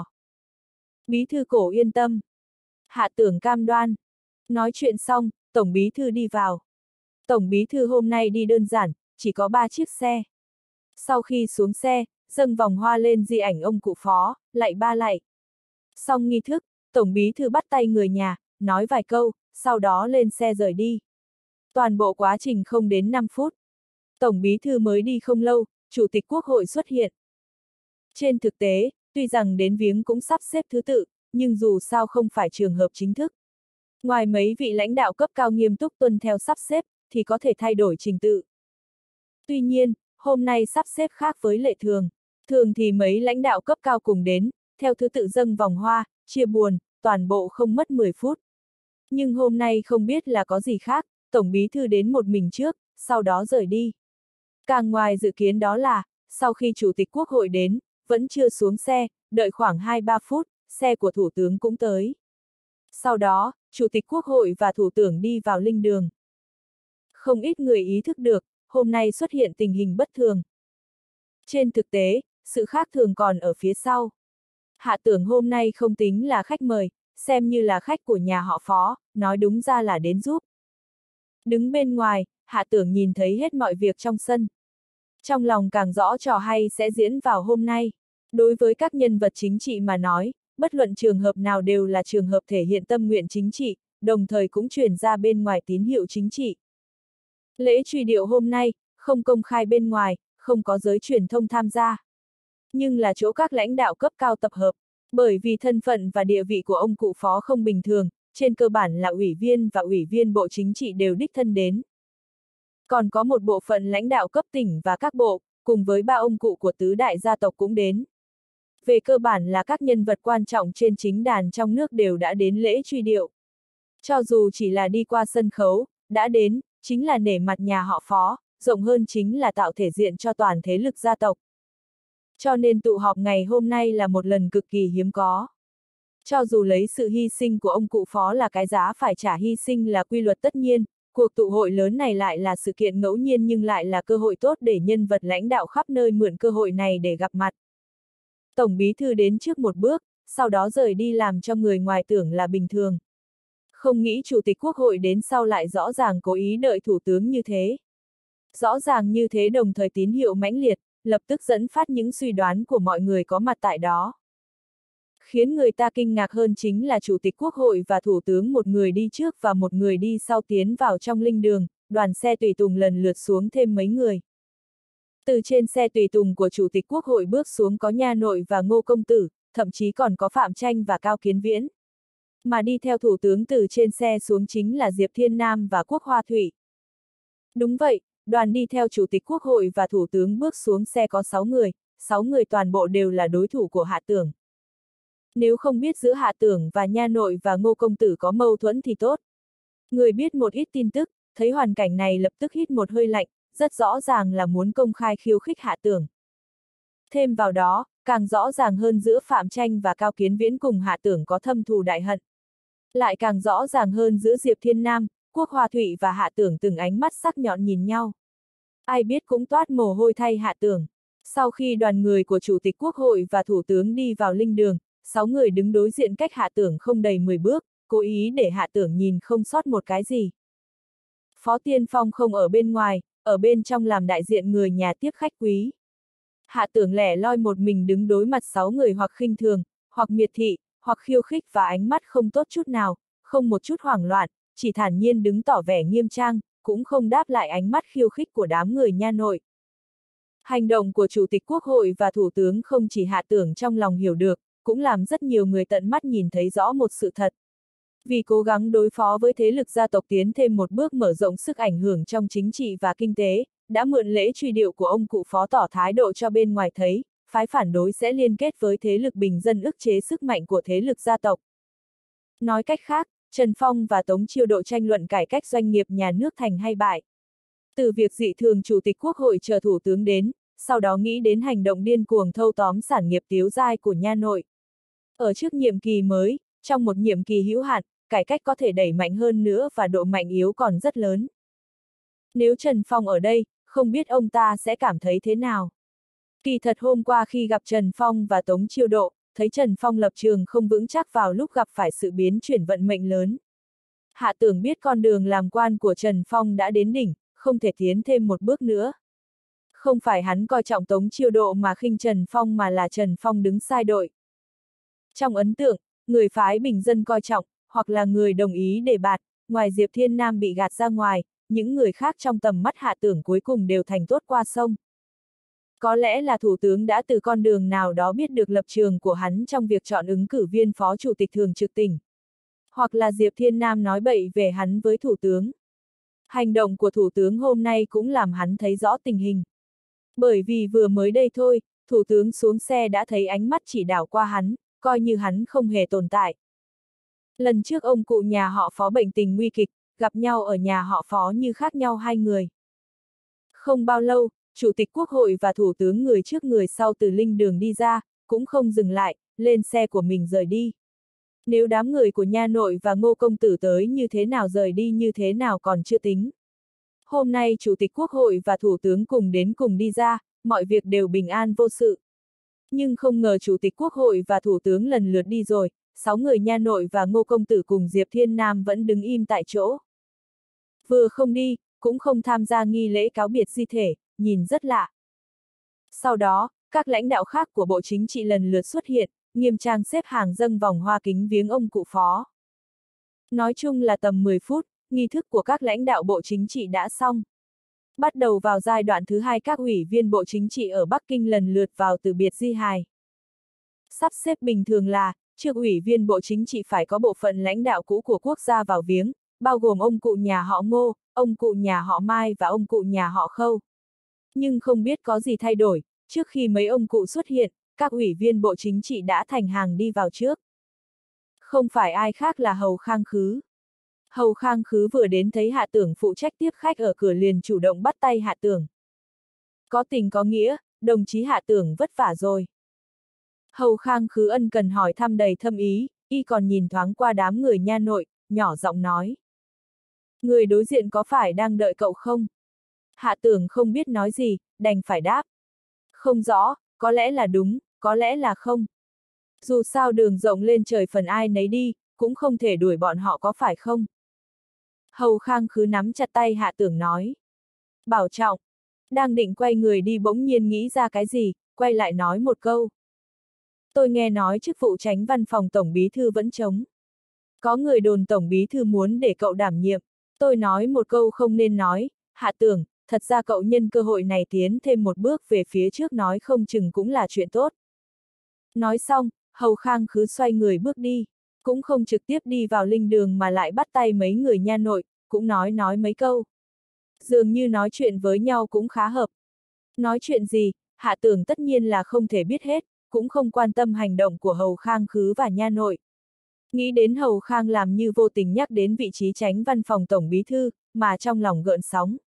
Bí thư Cổ yên tâm. Hạ Tưởng cam đoan. Nói chuyện xong, Tổng Bí Thư đi vào. Tổng Bí Thư hôm nay đi đơn giản, chỉ có ba chiếc xe. Sau khi xuống xe, dâng vòng hoa lên di ảnh ông cụ Phó, lạy ba lạy. Xong nghi thức, Tổng Bí Thư bắt tay người nhà, nói vài câu, sau đó lên xe rời đi. Toàn bộ quá trình không đến năm phút. Tổng Bí Thư mới đi không lâu, Chủ tịch Quốc hội xuất hiện. Trên thực tế, tuy rằng đến viếng cũng sắp xếp thứ tự, nhưng dù sao không phải trường hợp chính thức. Ngoài mấy vị lãnh đạo cấp cao nghiêm túc tuân theo sắp xếp, thì có thể thay đổi trình tự. Tuy nhiên, hôm nay sắp xếp khác với lệ thường. Thường thì mấy lãnh đạo cấp cao cùng đến, theo thứ tự dâng vòng hoa, chia buồn, toàn bộ không mất mười phút. Nhưng hôm nay không biết là có gì khác, Tổng Bí Thư đến một mình trước, sau đó rời đi. Càng ngoài dự kiến đó là, sau khi Chủ tịch Quốc hội đến, vẫn chưa xuống xe, đợi khoảng hai ba phút, xe của Thủ tướng cũng tới. Sau đó, Chủ tịch Quốc hội và Thủ tướng đi vào linh đường. Không ít người ý thức được, hôm nay xuất hiện tình hình bất thường. Trên thực tế, sự khác thường còn ở phía sau. Hạ Tưởng hôm nay không tính là khách mời, xem như là khách của nhà họ Phó, nói đúng ra là đến giúp. Đứng bên ngoài, Hạ Tưởng nhìn thấy hết mọi việc trong sân. Trong lòng càng rõ trò hay sẽ diễn vào hôm nay. Đối với các nhân vật chính trị mà nói, bất luận trường hợp nào đều là trường hợp thể hiện tâm nguyện chính trị, đồng thời cũng truyền ra bên ngoài tín hiệu chính trị. Lễ truy điệu hôm nay, không công khai bên ngoài, không có giới truyền thông tham gia. Nhưng là chỗ các lãnh đạo cấp cao tập hợp, bởi vì thân phận và địa vị của ông cụ Phó không bình thường, trên cơ bản là ủy viên và ủy viên Bộ Chính trị đều đích thân đến. Còn có một bộ phận lãnh đạo cấp tỉnh và các bộ, cùng với ba ông cụ của tứ đại gia tộc cũng đến. Về cơ bản là các nhân vật quan trọng trên chính đàn trong nước đều đã đến lễ truy điệu. Cho dù chỉ là đi qua sân khấu, đã đến, chính là nể mặt nhà họ Phó, rộng hơn chính là tạo thể diện cho toàn thế lực gia tộc. Cho nên tụ họp ngày hôm nay là một lần cực kỳ hiếm có. Cho dù lấy sự hy sinh của ông cụ Phó là cái giá phải trả hy sinh là quy luật tất nhiên, Cuộc tụ hội lớn này lại là sự kiện ngẫu nhiên nhưng lại là cơ hội tốt để nhân vật lãnh đạo khắp nơi mượn cơ hội này để gặp mặt. Tổng bí thư đến trước một bước, sau đó rời đi làm cho người ngoài tưởng là bình thường. Không nghĩ Chủ tịch Quốc hội đến sau lại rõ ràng cố ý đợi Thủ tướng như thế. Rõ ràng như thế đồng thời tín hiệu mãnh liệt, lập tức dẫn phát những suy đoán của mọi người có mặt tại đó. Khiến người ta kinh ngạc hơn chính là Chủ tịch Quốc hội và Thủ tướng một người đi trước và một người đi sau tiến vào trong linh đường, đoàn xe tùy tùng lần lượt xuống thêm mấy người. Từ trên xe tùy tùng của Chủ tịch Quốc hội bước xuống có Nha Nội và Ngô Công Tử, thậm chí còn có Phạm Tranh và Cao Kiến Viễn. Mà đi theo Thủ tướng từ trên xe xuống chính là Diệp Thiên Nam và Quốc Hoa Thủy. Đúng vậy, đoàn đi theo Chủ tịch Quốc hội và Thủ tướng bước xuống xe có sáu người, sáu người toàn bộ đều là đối thủ của Hạ Tưởng. Nếu không biết giữa Hạ Tưởng và Nha Nội và Ngô Công Tử có mâu thuẫn thì tốt. Người biết một ít tin tức, thấy hoàn cảnh này lập tức hít một hơi lạnh, rất rõ ràng là muốn công khai khiêu khích Hạ Tưởng. Thêm vào đó, càng rõ ràng hơn giữa Phạm Tranh và Cao Kiến Viễn cùng Hạ Tưởng có thâm thù đại hận. Lại càng rõ ràng hơn giữa Diệp Thiên Nam, Quốc Hoa Thụy và Hạ Tưởng từng ánh mắt sắc nhọn nhìn nhau. Ai biết cũng toát mồ hôi thay Hạ Tưởng. Sau khi đoàn người của Chủ tịch Quốc hội và Thủ tướng đi vào linh đường, sáu người đứng đối diện cách Hạ Tưởng không đầy mười bước, cố ý để Hạ Tưởng nhìn không sót một cái gì. Phó Tiên Phong không ở bên ngoài, ở bên trong làm đại diện người nhà tiếp khách quý. Hạ Tưởng lẻ loi một mình đứng đối mặt sáu người hoặc khinh thường, hoặc miệt thị, hoặc khiêu khích và ánh mắt không tốt chút nào, không một chút hoảng loạn, chỉ thản nhiên đứng tỏ vẻ nghiêm trang, cũng không đáp lại ánh mắt khiêu khích của đám người Nha Nội. Hành động của Chủ tịch Quốc hội và Thủ tướng không chỉ Hạ Tưởng trong lòng hiểu được, cũng làm rất nhiều người tận mắt nhìn thấy rõ một sự thật. Vì cố gắng đối phó với thế lực gia tộc tiến thêm một bước mở rộng sức ảnh hưởng trong chính trị và kinh tế, đã mượn lễ truy điệu của ông cụ Phó tỏ thái độ cho bên ngoài thấy, phái phản đối sẽ liên kết với thế lực bình dân ức chế sức mạnh của thế lực gia tộc. Nói cách khác, Trần Phong và Tống Chiêu Độ tranh luận cải cách doanh nghiệp nhà nước thành hay bại. Từ việc dị thường Chủ tịch Quốc hội chờ Thủ tướng đến, sau đó nghĩ đến hành động điên cuồng thâu tóm sản nghiệp Tiếu Giai của Nha Nội. Ở trước nhiệm kỳ mới, trong một nhiệm kỳ hữu hạn, cải cách có thể đẩy mạnh hơn nữa và độ mạnh yếu còn rất lớn. Nếu Trần Phong ở đây, không biết ông ta sẽ cảm thấy thế nào. Kỳ thật hôm qua khi gặp Trần Phong và Tống Chiêu Độ, thấy Trần Phong lập trường không vững chắc vào lúc gặp phải sự biến chuyển vận mệnh lớn. Hạ Tưởng biết con đường làm quan của Trần Phong đã đến đỉnh, không thể tiến thêm một bước nữa. Không phải hắn coi trọng Tống Chiêu Độ mà khinh Trần Phong mà là Trần Phong đứng sai đội. Trong ấn tượng, người phái bình dân coi trọng, hoặc là người đồng ý để bạt, ngoài Diệp Thiên Nam bị gạt ra ngoài, những người khác trong tầm mắt Hạ Tưởng cuối cùng đều thành tốt qua sông. Có lẽ là Thủ tướng đã từ con đường nào đó biết được lập trường của hắn trong việc chọn ứng cử viên Phó Chủ tịch Thường trực tỉnh. Hoặc là Diệp Thiên Nam nói bậy về hắn với Thủ tướng. Hành động của Thủ tướng hôm nay cũng làm hắn thấy rõ tình hình. Bởi vì vừa mới đây thôi, Thủ tướng xuống xe đã thấy ánh mắt chỉ đảo qua hắn, coi như hắn không hề tồn tại. Lần trước ông cụ nhà họ Phó bệnh tình nguy kịch, gặp nhau ở nhà họ Phó như khác nhau hai người. Không bao lâu, Chủ tịch Quốc hội và Thủ tướng người trước người sau từ linh đường đi ra, cũng không dừng lại, lên xe của mình rời đi. Nếu đám người của Nha Nội và Ngô Công Tử tới như thế nào rời đi như thế nào còn chưa tính. Hôm nay Chủ tịch Quốc hội và Thủ tướng cùng đến cùng đi ra, mọi việc đều bình an vô sự. Nhưng không ngờ Chủ tịch Quốc hội và Thủ tướng lần lượt đi rồi, sáu người Nha Nội và Ngô Công Tử cùng Diệp Thiên Nam vẫn đứng im tại chỗ. Vừa không đi, cũng không tham gia nghi lễ cáo biệt di thể, nhìn rất lạ. Sau đó, các lãnh đạo khác của Bộ Chính trị lần lượt xuất hiện, nghiêm trang xếp hàng dâng vòng hoa kính viếng ông cụ Phó. Nói chung là tầm mười phút, nghi thức của các lãnh đạo Bộ Chính trị đã xong. Bắt đầu vào giai đoạn thứ hai các ủy viên Bộ Chính trị ở Bắc Kinh lần lượt vào từ biệt di hài. Sắp xếp bình thường là, trước ủy viên Bộ Chính trị phải có bộ phận lãnh đạo cũ của quốc gia vào viếng, bao gồm ông cụ nhà họ Ngô, ông cụ nhà họ Mai và ông cụ nhà họ Khâu. Nhưng không biết có gì thay đổi, trước khi mấy ông cụ xuất hiện, các ủy viên Bộ Chính trị đã thành hàng đi vào trước. Không phải ai khác là Hầu Khang Khứ. Hầu Khang Khứ vừa đến thấy Hạ Tưởng phụ trách tiếp khách ở cửa liền chủ động bắt tay Hạ Tưởng. Có tình có nghĩa, đồng chí Hạ Tưởng vất vả rồi. Hầu Khang Khứ ân cần hỏi thăm đầy thâm ý, y còn nhìn thoáng qua đám người Nha Nội, nhỏ giọng nói. Người đối diện có phải đang đợi cậu không? Hạ Tưởng không biết nói gì, đành phải đáp. Không rõ, có lẽ là đúng, có lẽ là không. Dù sao đường rộng lên trời phần ai nấy đi, cũng không thể đuổi bọn họ có phải không? Hầu Khang Khứ nắm chặt tay Hạ Tưởng nói. Bảo trọng. Đang định quay người đi bỗng nhiên nghĩ ra cái gì, quay lại nói một câu. Tôi nghe nói chức vụ chánh văn phòng tổng bí thư vẫn trống. Có người đồn tổng bí thư muốn để cậu đảm nhiệm. Tôi nói một câu không nên nói, Hạ Tưởng, thật ra cậu nhân cơ hội này tiến thêm một bước về phía trước nói không chừng cũng là chuyện tốt. Nói xong, Hầu Khang Khứ xoay người bước đi, cũng không trực tiếp đi vào linh đường mà lại bắt tay mấy người nha nội, cũng nói nói mấy câu. Dường như nói chuyện với nhau cũng khá hợp. Nói chuyện gì, Hạ Tưởng tất nhiên là không thể biết hết, cũng không quan tâm hành động của Hầu Khang Khứ và nha nội. Nghĩ đến Hầu Khang làm như vô tình nhắc đến vị trí chánh văn phòng tổng bí thư, mà trong lòng gợn sóng.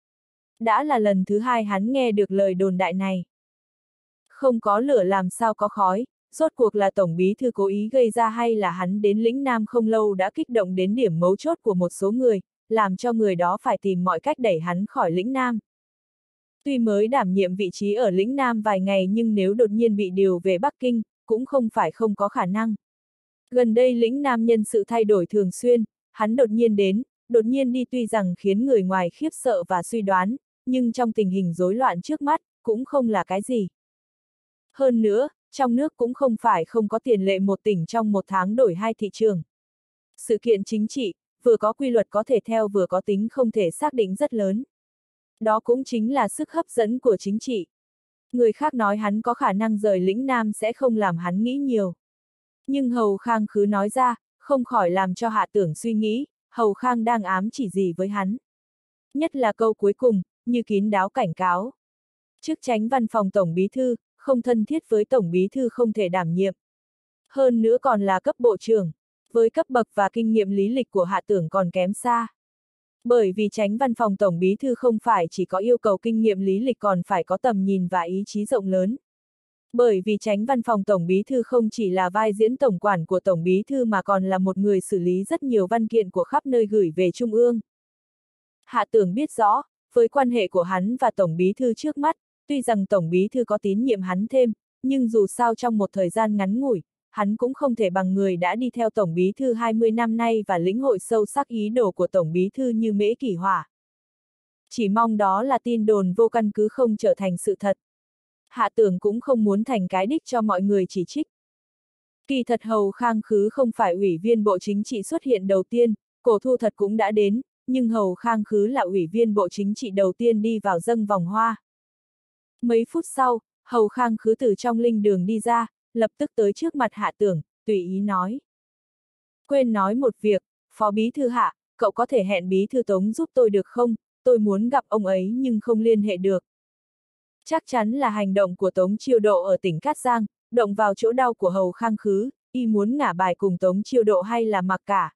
Đã là lần thứ hai hắn nghe được lời đồn đại này. Không có lửa làm sao có khói, rốt cuộc là tổng bí thư cố ý gây ra hay là hắn đến lĩnh Nam không lâu đã kích động đến điểm mấu chốt của một số người, làm cho người đó phải tìm mọi cách đẩy hắn khỏi lĩnh Nam. Tuy mới đảm nhiệm vị trí ở lĩnh Nam vài ngày nhưng nếu đột nhiên bị điều về Bắc Kinh, cũng không phải không có khả năng. Gần đây lĩnh Nam nhân sự thay đổi thường xuyên, hắn đột nhiên đến, đột nhiên đi tuy rằng khiến người ngoài khiếp sợ và suy đoán, nhưng trong tình hình rối loạn trước mắt, cũng không là cái gì. Hơn nữa, trong nước cũng không phải không có tiền lệ một tỉnh trong một tháng đổi hai thị trường. Sự kiện chính trị, vừa có quy luật có thể theo vừa có tính không thể xác định rất lớn. Đó cũng chính là sức hấp dẫn của chính trị. Người khác nói hắn có khả năng rời lĩnh Nam sẽ không làm hắn nghĩ nhiều. Nhưng Hầu Khang Khứ nói ra, không khỏi làm cho Hạ Tưởng suy nghĩ, Hầu Khang đang ám chỉ gì với hắn. Nhất là câu cuối cùng, như kín đáo cảnh cáo. Chức chánh văn phòng tổng bí thư, không thân thiết với tổng bí thư không thể đảm nhiệm. Hơn nữa còn là cấp bộ trưởng, với cấp bậc và kinh nghiệm lý lịch của Hạ Tưởng còn kém xa. Bởi vì chánh văn phòng tổng bí thư không phải chỉ có yêu cầu kinh nghiệm lý lịch còn phải có tầm nhìn và ý chí rộng lớn. Bởi vì chánh văn phòng tổng bí thư không chỉ là vai diễn tổng quản của tổng bí thư mà còn là một người xử lý rất nhiều văn kiện của khắp nơi gửi về trung ương. Hạ Tưởng biết rõ, với quan hệ của hắn và tổng bí thư trước mắt, tuy rằng tổng bí thư có tín nhiệm hắn thêm, nhưng dù sao trong một thời gian ngắn ngủi, hắn cũng không thể bằng người đã đi theo tổng bí thư hai mươi năm nay và lĩnh hội sâu sắc ý đồ của tổng bí thư như Mễ Kỷ Hỏa. Chỉ mong đó là tin đồn vô căn cứ không trở thành sự thật. Hạ Tưởng cũng không muốn thành cái đích cho mọi người chỉ trích. Kỳ thật Hầu Khang Khứ không phải ủy viên Bộ Chính trị xuất hiện đầu tiên, Cổ Thu Thật cũng đã đến, nhưng Hầu Khang Khứ là ủy viên Bộ Chính trị đầu tiên đi vào dâng vòng hoa. Mấy phút sau, Hầu Khang Khứ từ trong linh đường đi ra, lập tức tới trước mặt Hạ Tưởng, tùy ý nói. Quên nói một việc, Phó Bí Thư Hạ, cậu có thể hẹn Bí Thư Tống giúp tôi được không? Tôi muốn gặp ông ấy nhưng không liên hệ được. Chắc chắn là hành động của Tống Chiêu Độ ở tỉnh Cát Giang, động vào chỗ đau của Hầu Khang Khứ, y muốn ngả bài cùng Tống Chiêu Độ hay là mặc cả.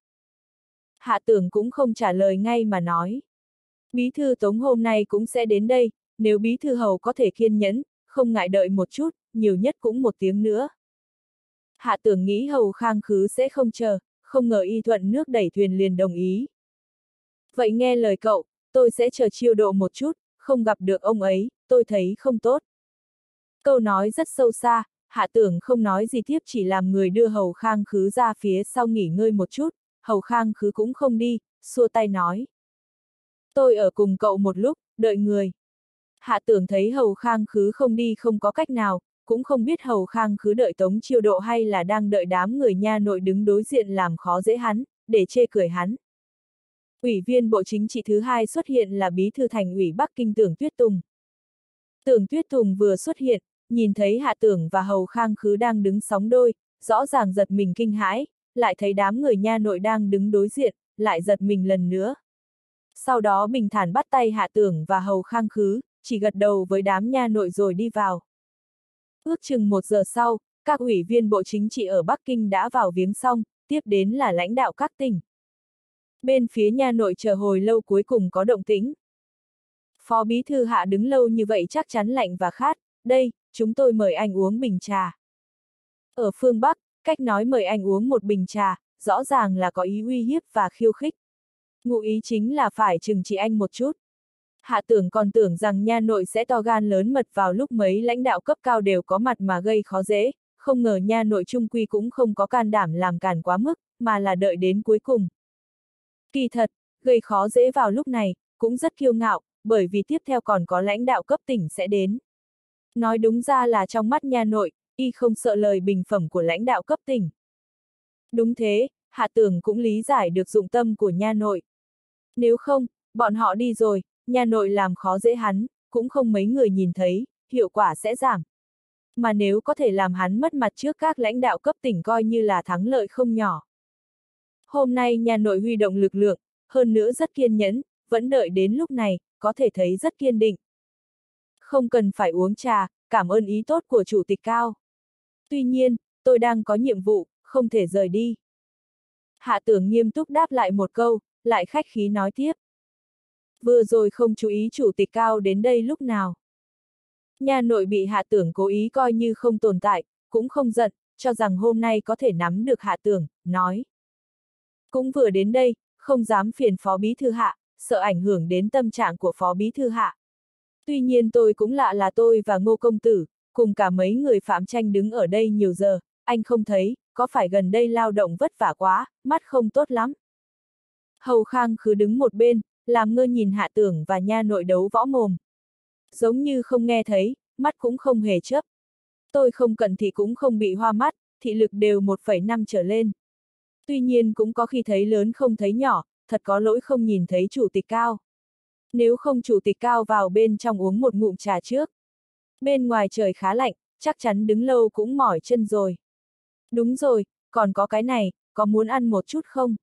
Hạ Tưởng cũng không trả lời ngay mà nói. Bí thư Tống hôm nay cũng sẽ đến đây, nếu Bí thư Hầu có thể kiên nhẫn, không ngại đợi một chút, nhiều nhất cũng một tiếng nữa. Hạ Tưởng nghĩ Hầu Khang Khứ sẽ không chờ, không ngờ y thuận nước đẩy thuyền liền đồng ý. Vậy nghe lời cậu, tôi sẽ chờ Chiêu Độ một chút, không gặp được ông ấy, tôi thấy không tốt. Câu nói rất sâu xa, Hạ Tưởng không nói gì tiếp chỉ làm người đưa Hầu Khang Khứ ra phía sau nghỉ ngơi một chút, Hầu Khang Khứ cũng không đi, xua tay nói. Tôi ở cùng cậu một lúc, đợi người. Hạ Tưởng thấy Hầu Khang Khứ không đi không có cách nào, cũng không biết Hầu Khang Khứ đợi Tống Chiêu Độ hay là đang đợi đám người nha nội đứng đối diện làm khó dễ hắn, để chê cười hắn. Ủy viên Bộ Chính trị thứ hai xuất hiện là Bí thư Thành ủy Bắc Kinh Tưởng Tuyết Tùng. Tưởng Tuyết Tùng vừa xuất hiện, nhìn thấy Hạ Tưởng và Hầu Khang Khứ đang đứng sóng đôi, rõ ràng giật mình kinh hãi, lại thấy đám người nha nội đang đứng đối diện, lại giật mình lần nữa. Sau đó bình thản bắt tay Hạ Tưởng và Hầu Khang Khứ, chỉ gật đầu với đám nha nội rồi đi vào. Ước chừng một giờ sau, các ủy viên Bộ Chính trị ở Bắc Kinh đã vào viếng xong, tiếp đến là lãnh đạo các tỉnh. Bên phía nha nội chờ hồi lâu cuối cùng có động tĩnh. Phó Bí Thư Hạ đứng lâu như vậy chắc chắn lạnh và khát, đây, chúng tôi mời anh uống bình trà. Ở phương Bắc, cách nói mời anh uống một bình trà, rõ ràng là có ý uy hiếp và khiêu khích. Ngụ ý chính là phải trừng trị anh một chút. Hạ Tưởng còn tưởng rằng nha nội sẽ to gan lớn mật vào lúc mấy lãnh đạo cấp cao đều có mặt mà gây khó dễ, không ngờ nha nội trung quy cũng không có can đảm làm cản quá mức, mà là đợi đến cuối cùng. Kỳ thật, gây khó dễ vào lúc này, cũng rất kiêu ngạo, bởi vì tiếp theo còn có lãnh đạo cấp tỉnh sẽ đến. Nói đúng ra là trong mắt nha nội, y không sợ lời bình phẩm của lãnh đạo cấp tỉnh. Đúng thế, Hạ Tưởng cũng lý giải được dụng tâm của nha nội. Nếu không, bọn họ đi rồi, nha nội làm khó dễ hắn, cũng không mấy người nhìn thấy, hiệu quả sẽ giảm. Mà nếu có thể làm hắn mất mặt trước các lãnh đạo cấp tỉnh coi như là thắng lợi không nhỏ. Hôm nay nha nội huy động lực lượng, hơn nữa rất kiên nhẫn, vẫn đợi đến lúc này, có thể thấy rất kiên định. Không cần phải uống trà, cảm ơn ý tốt của chủ tịch Cao. Tuy nhiên, tôi đang có nhiệm vụ, không thể rời đi. Hạ Tưởng nghiêm túc đáp lại một câu, lại khách khí nói tiếp. Vừa rồi không chú ý chủ tịch Cao đến đây lúc nào. Nha nội bị Hạ Tưởng cố ý coi như không tồn tại, cũng không giận, cho rằng hôm nay có thể nắm được Hạ Tưởng, nói. Cũng vừa đến đây, không dám phiền phó bí thư Hạ, sợ ảnh hưởng đến tâm trạng của phó bí thư Hạ. Tuy nhiên tôi cũng lạ là tôi và Ngô Công Tử, cùng cả mấy người Phạm Tranh đứng ở đây nhiều giờ, anh không thấy, có phải gần đây lao động vất vả quá, mắt không tốt lắm. Hầu Khang Khứ đứng một bên, làm ngơ nhìn Hạ Tưởng và nha nội đấu võ mồm. Giống như không nghe thấy, mắt cũng không hề chớp. Tôi không cận thị cũng không bị hoa mắt, thị lực đều một phẩy năm trở lên. Tuy nhiên cũng có khi thấy lớn không thấy nhỏ, thật có lỗi không nhìn thấy chủ tịch Cao. Nếu không chủ tịch Cao vào bên trong uống một ngụm trà trước. Bên ngoài trời khá lạnh, chắc chắn đứng lâu cũng mỏi chân rồi. Đúng rồi, còn có cái này, có muốn ăn một chút không?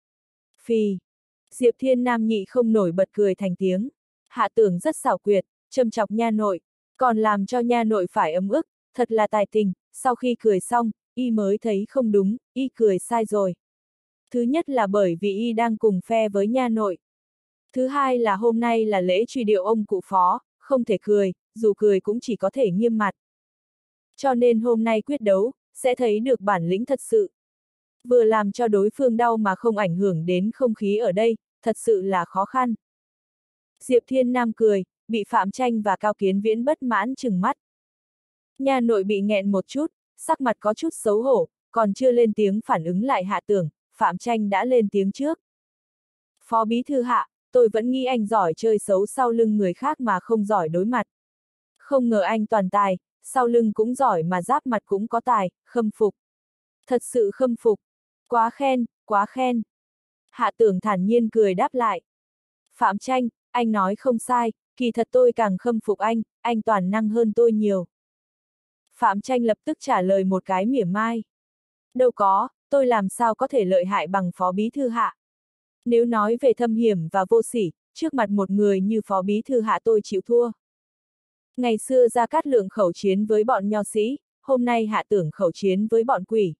Phì. Diệp Thiên Nam nhị không nổi bật cười thành tiếng. Hạ Tưởng rất xảo quyệt, châm chọc nha nội, còn làm cho nha nội phải ấm ức, thật là tài tình. Sau khi cười xong, y mới thấy không đúng, y cười sai rồi. Thứ nhất là bởi vì y đang cùng phe với nha nội. Thứ hai là hôm nay là lễ truy điệu ông cụ phó, không thể cười, dù cười cũng chỉ có thể nghiêm mặt. Cho nên hôm nay quyết đấu, sẽ thấy được bản lĩnh thật sự. Vừa làm cho đối phương đau mà không ảnh hưởng đến không khí ở đây, thật sự là khó khăn. Diệp Thiên Nam cười, bị Phạm Tranh và Cao Kiến Viễn bất mãn trừng mắt. Nha nội bị nghẹn một chút, sắc mặt có chút xấu hổ, còn chưa lên tiếng phản ứng lại Hạ Tưởng, Phạm Tranh đã lên tiếng trước. Phó bí thư Hạ, tôi vẫn nghĩ anh giỏi chơi xấu sau lưng người khác mà không giỏi đối mặt. Không ngờ anh toàn tài, sau lưng cũng giỏi mà giáp mặt cũng có tài, khâm phục. Thật sự khâm phục. Quá khen, quá khen. Hạ Tưởng thản nhiên cười đáp lại. Phạm Tranh, anh nói không sai, kỳ thật tôi càng khâm phục anh, anh toàn năng hơn tôi nhiều. Phạm Tranh lập tức trả lời một cái mỉa mai. Đâu có, tôi làm sao có thể lợi hại bằng phó bí thư Hạ. Nếu nói về thâm hiểm và vô sỉ, trước mặt một người như phó bí thư Hạ tôi chịu thua. Ngày xưa Gia Cát Lượng khẩu chiến với bọn nho sĩ, hôm nay Hạ Tưởng khẩu chiến với bọn quỷ.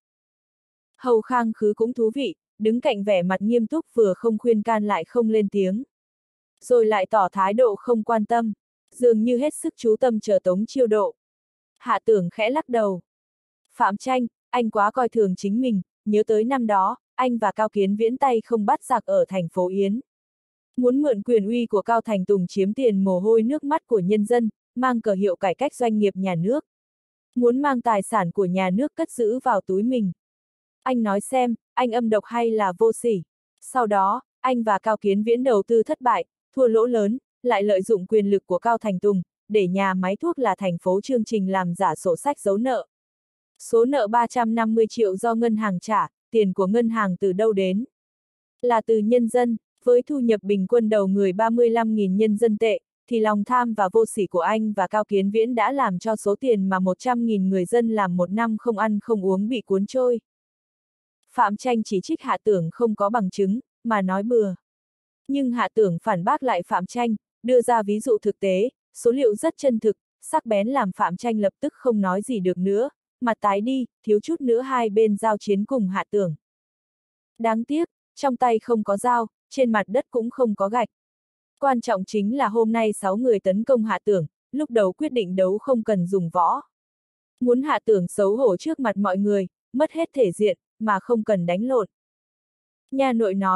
Hầu Khang Khứ cũng thú vị, đứng cạnh vẻ mặt nghiêm túc vừa không khuyên can lại không lên tiếng. Rồi lại tỏ thái độ không quan tâm, dường như hết sức chú tâm chờ Tống Chiêu độ. Hạ Tưởng khẽ lắc đầu. Phạm Tranh, anh quá coi thường chính mình, nhớ tới năm đó, anh và Cao Kiến Viễn tay không bắt giặc ở thành phố Yến. Muốn mượn quyền uy của Cao Thành Tùng chiếm tiền mồ hôi nước mắt của nhân dân, mang cờ hiệu cải cách doanh nghiệp nhà nước. Muốn mang tài sản của nhà nước cất giữ vào túi mình. Anh nói xem, anh âm độc hay là vô sỉ. Sau đó, anh và Cao Kiến Viễn đầu tư thất bại, thua lỗ lớn, lại lợi dụng quyền lực của Cao Thành Tùng, để nhà máy thuốc là thành phố chương trình làm giả sổ sách giấu nợ. Số nợ ba trăm năm mươi triệu do ngân hàng trả, tiền của ngân hàng từ đâu đến? Là từ nhân dân, với thu nhập bình quân đầu người ba mươi lăm nghìn nhân dân tệ, thì lòng tham và vô sỉ của anh và Cao Kiến Viễn đã làm cho số tiền mà một trăm nghìn người dân làm một năm không ăn không uống bị cuốn trôi. Phạm Tranh chỉ trích Hạ Tưởng không có bằng chứng, mà nói bừa. Nhưng Hạ Tưởng phản bác lại Phạm Tranh, đưa ra ví dụ thực tế, số liệu rất chân thực, sắc bén làm Phạm Tranh lập tức không nói gì được nữa, mặt tái đi, thiếu chút nữa hai bên giao chiến cùng Hạ Tưởng. Đáng tiếc, trong tay không có dao, trên mặt đất cũng không có gạch. Quan trọng chính là hôm nay sáu người tấn công Hạ Tưởng, lúc đầu quyết định đấu không cần dùng võ. Muốn Hạ Tưởng xấu hổ trước mặt mọi người, mất hết thể diện, mà không cần đánh lộn. Nha nội nói,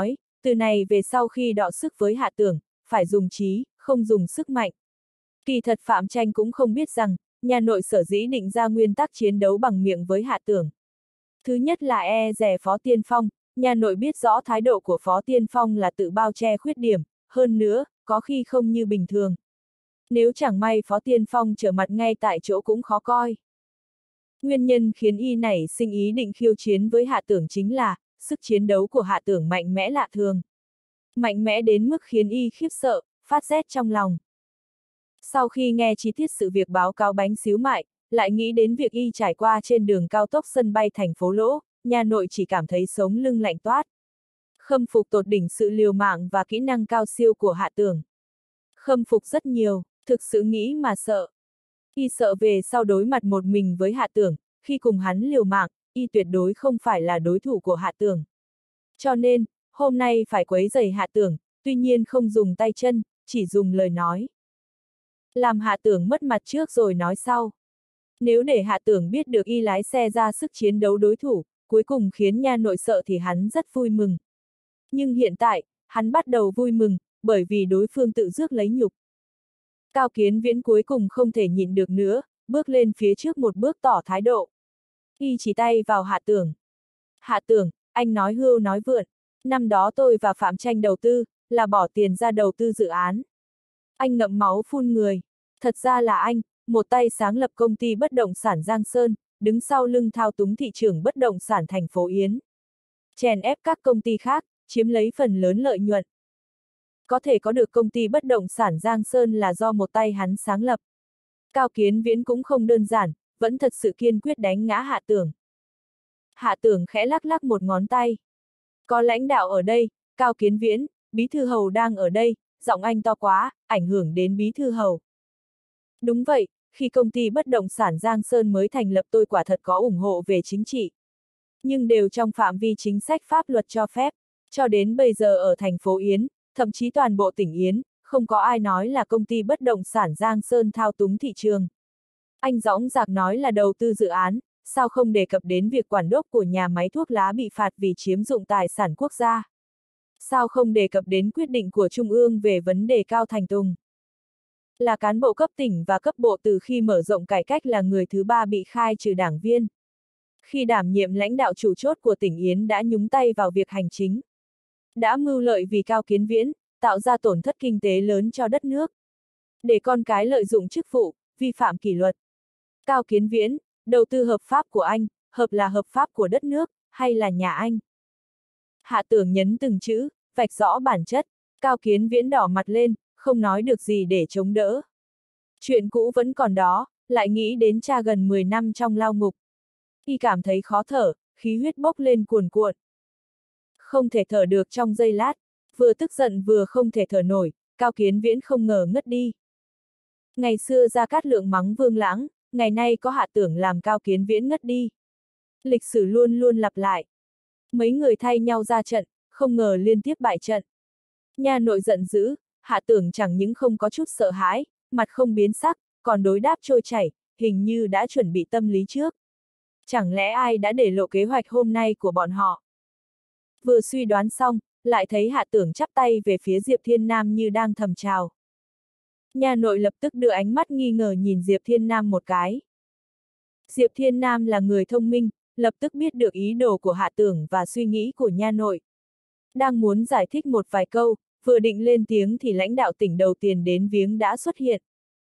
Từ này về sau khi đọ sức với Hạ Tưởng, phải dùng trí, không dùng sức mạnh. Kỳ thật Phạm Tranh cũng không biết rằng, nhà nội sở dĩ định ra nguyên tắc chiến đấu bằng miệng với Hạ Tưởng. Thứ nhất là e dè Phó Tiên Phong, nhà nội biết rõ thái độ của Phó Tiên Phong là tự bao che khuyết điểm, hơn nữa, có khi không như bình thường. Nếu chẳng may Phó Tiên Phong trở mặt ngay tại chỗ cũng khó coi. Nguyên nhân khiến y nảy sinh ý định khiêu chiến với Hạ Tưởng chính là, sức chiến đấu của Hạ Tưởng mạnh mẽ lạ thường. Mạnh mẽ đến mức khiến y khiếp sợ, phát rét trong lòng. Sau khi nghe chi tiết sự việc báo cáo bánh xíu mại, lại nghĩ đến việc y trải qua trên đường cao tốc sân bay thành phố Lỗ, nhà nội chỉ cảm thấy sống lưng lạnh toát. Khâm phục tột đỉnh sự liều mạng và kỹ năng cao siêu của Hạ Tưởng. Khâm phục rất nhiều, thực sự nghĩ mà sợ. Y sợ về sau đối mặt một mình với Hạ Tưởng, khi cùng hắn liều mạng, y tuyệt đối không phải là đối thủ của Hạ Tưởng. Cho nên, hôm nay phải quấy rầy Hạ Tưởng, tuy nhiên không dùng tay chân, chỉ dùng lời nói. Làm Hạ Tưởng mất mặt trước rồi nói sau. Nếu để Hạ Tưởng biết được y lái xe ra sức chiến đấu đối thủ, cuối cùng khiến nha nội sợ thì hắn rất vui mừng. Nhưng hiện tại, hắn bắt đầu vui mừng, bởi vì đối phương tự rước lấy nhục. Cao Kiến Viễn cuối cùng không thể nhịn được nữa, bước lên phía trước một bước tỏ thái độ. Y chỉ tay vào Hạ Tưởng. Hạ Tưởng, anh nói hưu nói vượn. Năm đó tôi và Phạm Tranh đầu tư, là bỏ tiền ra đầu tư dự án. Anh ngậm máu phun người. Thật ra là anh, một tay sáng lập công ty bất động sản Giang Sơn, đứng sau lưng thao túng thị trường bất động sản thành phố Yến. Chèn ép các công ty khác, chiếm lấy phần lớn lợi nhuận. Có thể có được công ty bất động sản Giang Sơn là do một tay hắn sáng lập. Cao Kiến Viễn cũng không đơn giản, vẫn thật sự kiên quyết đánh ngã Hạ Tưởng. Hạ Tưởng khẽ lắc lắc một ngón tay. Có lãnh đạo ở đây, Cao Kiến Viễn, Bí thư Hầu đang ở đây, giọng anh to quá, ảnh hưởng đến Bí thư Hầu. Đúng vậy, khi công ty bất động sản Giang Sơn mới thành lập tôi quả thật có ủng hộ về chính trị. Nhưng đều trong phạm vi chính sách pháp luật cho phép, cho đến bây giờ ở thành phố Yến, thậm chí toàn bộ tỉnh Yến, không có ai nói là công ty bất động sản Giang Sơn thao túng thị trường. Anh dõng dạc nói là đầu tư dự án, sao không đề cập đến việc quản đốc của nhà máy thuốc lá bị phạt vì chiếm dụng tài sản quốc gia? Sao không đề cập đến quyết định của Trung ương về vấn đề Cao Thành Tùng? Là cán bộ cấp tỉnh và cấp bộ từ khi mở rộng cải cách là người thứ ba bị khai trừ đảng viên. Khi đảm nhiệm lãnh đạo chủ chốt của tỉnh Yến đã nhúng tay vào việc hành chính. Đã mưu lợi vì Cao Kiến Viễn, tạo ra tổn thất kinh tế lớn cho đất nước. Để con cái lợi dụng chức vụ, vi phạm kỷ luật. Cao Kiến Viễn, đầu tư hợp pháp của anh, hợp là hợp pháp của đất nước, hay là nhà anh? Hạ Tưởng nhấn từng chữ, vạch rõ bản chất. Cao Kiến Viễn đỏ mặt lên, không nói được gì để chống đỡ. Chuyện cũ vẫn còn đó, lại nghĩ đến cha gần mười năm trong lao ngục. Y cảm thấy khó thở, khí huyết bốc lên cuồn cuộn. Không thể thở được trong giây lát, vừa tức giận vừa không thể thở nổi, Cao Kiến Viễn không ngờ ngất đi. Ngày xưa Gia Cát Lượng mắng Vương Lãng, ngày nay có Hạ Tưởng làm Cao Kiến Viễn ngất đi. Lịch sử luôn luôn lặp lại. Mấy người thay nhau ra trận, không ngờ liên tiếp bại trận. Nhà nội giận dữ, Hạ Tưởng chẳng những không có chút sợ hãi, mặt không biến sắc, còn đối đáp trôi chảy, hình như đã chuẩn bị tâm lý trước. Chẳng lẽ ai đã để lộ kế hoạch hôm nay của bọn họ? Vừa suy đoán xong, lại thấy Hạ Tưởng chắp tay về phía Diệp Thiên Nam như đang thầm chào. Nhà nội lập tức đưa ánh mắt nghi ngờ nhìn Diệp Thiên Nam một cái. Diệp Thiên Nam là người thông minh, lập tức biết được ý đồ của Hạ Tưởng và suy nghĩ của nha nội. Đang muốn giải thích một vài câu, vừa định lên tiếng thì lãnh đạo tỉnh đầu tiền đến viếng đã xuất hiện.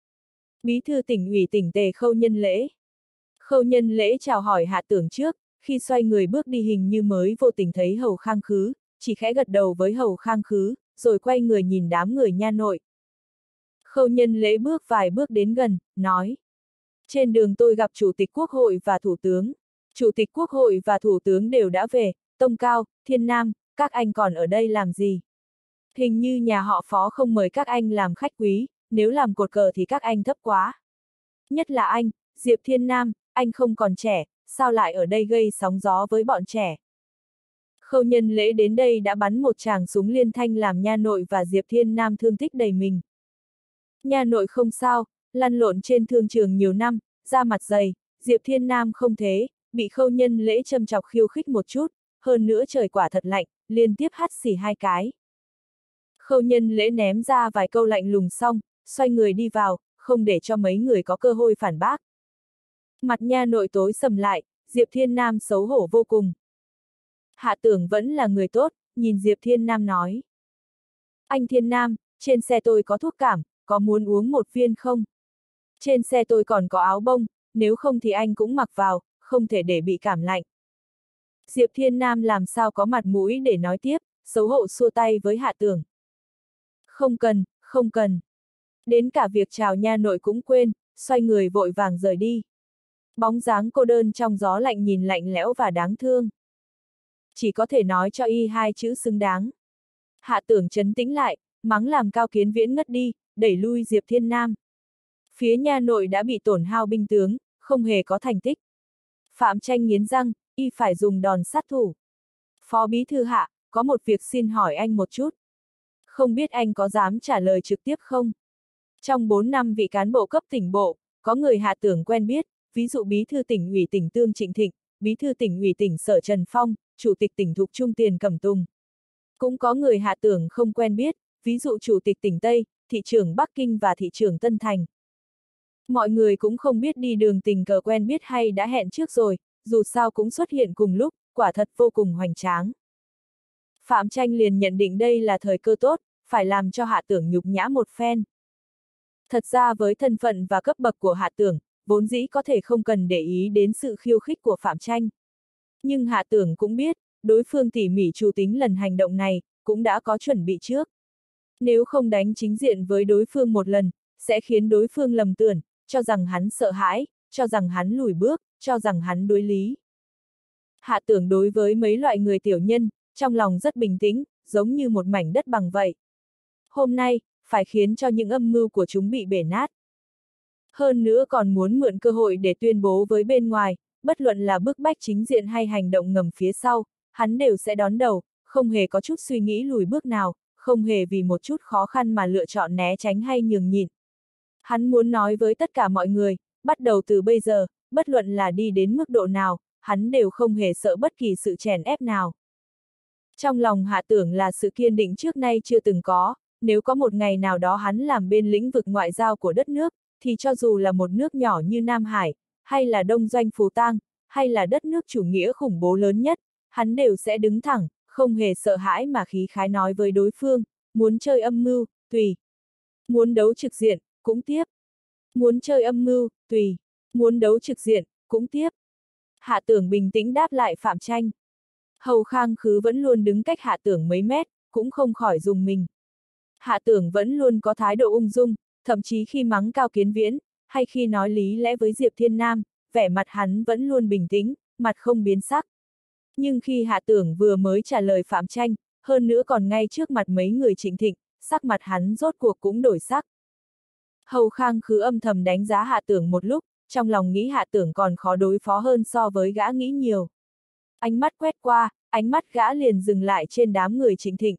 Bí thư tỉnh ủy tỉnh Tề Khâu Nhân Lễ. Khâu Nhân Lễ chào hỏi Hạ Tưởng trước, khi xoay người bước đi hình như mới vô tình thấy Hầu Khang Khứ, chỉ khẽ gật đầu với Hầu Khang Khứ, rồi quay người nhìn đám người nha nội. Khâu Nhân Lễ bước vài bước đến gần, nói. Trên đường tôi gặp Chủ tịch Quốc hội và Thủ tướng. Chủ tịch Quốc hội và Thủ tướng đều đã về, Tông Cao, Thiên Nam, các anh còn ở đây làm gì? Hình như nhà họ Phó không mời các anh làm khách quý, nếu làm cột cờ thì các anh thấp quá. Nhất là anh, Diệp Thiên Nam, anh không còn trẻ, sao lại ở đây gây sóng gió với bọn trẻ? Khâu Nhân Lễ đến đây đã bắn một tràng súng liên thanh làm nha nội và Diệp Thiên Nam thương tích đầy mình. Nha nội không sao, lăn lộn trên thương trường nhiều năm, da mặt dày, Diệp Thiên Nam không thế, bị Khâu Nhân Lễ châm chọc khiêu khích một chút, hơn nữa trời quả thật lạnh, liên tiếp hắt xì hai cái. Khâu Nhân Lễ ném ra vài câu lạnh lùng xong, xoay người đi vào, không để cho mấy người có cơ hội phản bác. Mặt nha nội tối sầm lại, Diệp Thiên Nam xấu hổ vô cùng. Hạ Tưởng vẫn là người tốt, nhìn Diệp Thiên Nam nói. Anh Thiên Nam, trên xe tôi có thuốc cảm, có muốn uống một viên không? Trên xe tôi còn có áo bông, nếu không thì anh cũng mặc vào, không thể để bị cảm lạnh. Diệp Thiên Nam làm sao có mặt mũi để nói tiếp, xấu hổ xua tay với Hạ Tưởng. Không cần, không cần. Đến cả việc chào nha nội cũng quên, xoay người vội vàng rời đi. Bóng dáng cô đơn trong gió lạnh nhìn lạnh lẽo và đáng thương. Chỉ có thể nói cho y hai chữ xứng đáng. Hạ Tưởng trấn tĩnh lại, mắng làm Cao Kiến Viễn ngất đi, đẩy lui Diệp Thiên Nam. Phía nha nội đã bị tổn hao binh tướng, không hề có thành tích. Phạm Tranh nghiến răng, y phải dùng đòn sát thủ. Phó Bí Thư Hạ, có một việc xin hỏi anh một chút. Không biết anh có dám trả lời trực tiếp không? Trong bốn năm vị cán bộ cấp tỉnh bộ, có người Hạ Tưởng quen biết, ví dụ Bí Thư tỉnh ủy tỉnh Tương Trịnh Thịnh, Bí Thư tỉnh ủy tỉnh Sở Trần Phong, Chủ tịch tỉnh Thục Trung Tiền Cẩm Tùng. Cũng có người Hạ Tưởng không quen biết, ví dụ Chủ tịch tỉnh Tây, thị trưởng Bắc Kinh và thị trưởng Tân Thành. Mọi người cũng không biết đi đường tình cờ quen biết hay đã hẹn trước rồi, dù sao cũng xuất hiện cùng lúc, quả thật vô cùng hoành tráng. Phạm Tranh liền nhận định đây là thời cơ tốt, phải làm cho Hạ Tưởng nhục nhã một phen. Thật ra với thân phận và cấp bậc của Hạ Tưởng, vốn dĩ có thể không cần để ý đến sự khiêu khích của Phạm Tranh. Nhưng Hạ Tưởng cũng biết, đối phương tỉ mỉ chủ tính lần hành động này, cũng đã có chuẩn bị trước. Nếu không đánh chính diện với đối phương một lần, sẽ khiến đối phương lầm tưởng, cho rằng hắn sợ hãi, cho rằng hắn lùi bước, cho rằng hắn đối lý. Hạ Tưởng đối với mấy loại người tiểu nhân, trong lòng rất bình tĩnh, giống như một mảnh đất bằng vậy. Hôm nay, phải khiến cho những âm mưu của chúng bị bể nát. Hơn nữa còn muốn mượn cơ hội để tuyên bố với bên ngoài, bất luận là bức bách chính diện hay hành động ngầm phía sau, hắn đều sẽ đón đầu, không hề có chút suy nghĩ lùi bước nào, không hề vì một chút khó khăn mà lựa chọn né tránh hay nhường nhịn. Hắn muốn nói với tất cả mọi người, bắt đầu từ bây giờ, bất luận là đi đến mức độ nào, hắn đều không hề sợ bất kỳ sự chèn ép nào. Trong lòng Hạ Tưởng là sự kiên định trước nay chưa từng có, nếu có một ngày nào đó hắn làm bên lĩnh vực ngoại giao của đất nước, thì cho dù là một nước nhỏ như Nam Hải, hay là Đông Doanh Phù Tang, hay là đất nước chủ nghĩa khủng bố lớn nhất, hắn đều sẽ đứng thẳng, không hề sợ hãi mà khí khái nói với đối phương, muốn chơi âm mưu, tùy. Muốn đấu trực diện, cũng tiếp. Muốn chơi âm mưu, tùy. Muốn đấu trực diện, cũng tiếp. Hạ Tưởng bình tĩnh đáp lại Phạm Tranh. Hầu Khang Khứ vẫn luôn đứng cách Hạ Tưởng mấy mét, cũng không khỏi dùng mình. Hạ Tưởng vẫn luôn có thái độ ung dung, thậm chí khi mắng Cao Kiến Viễn, hay khi nói lý lẽ với Diệp Thiên Nam, vẻ mặt hắn vẫn luôn bình tĩnh, mặt không biến sắc. Nhưng khi Hạ Tưởng vừa mới trả lời Phạm Tranh, hơn nữa còn ngay trước mặt mấy người Trịnh Thịnh, sắc mặt hắn rốt cuộc cũng đổi sắc. Hầu Khang Khứ âm thầm đánh giá Hạ Tưởng một lúc, trong lòng nghĩ Hạ Tưởng còn khó đối phó hơn so với gã nghĩ nhiều. Ánh mắt quét qua, ánh mắt gã liền dừng lại trên đám người Trịnh Thịnh.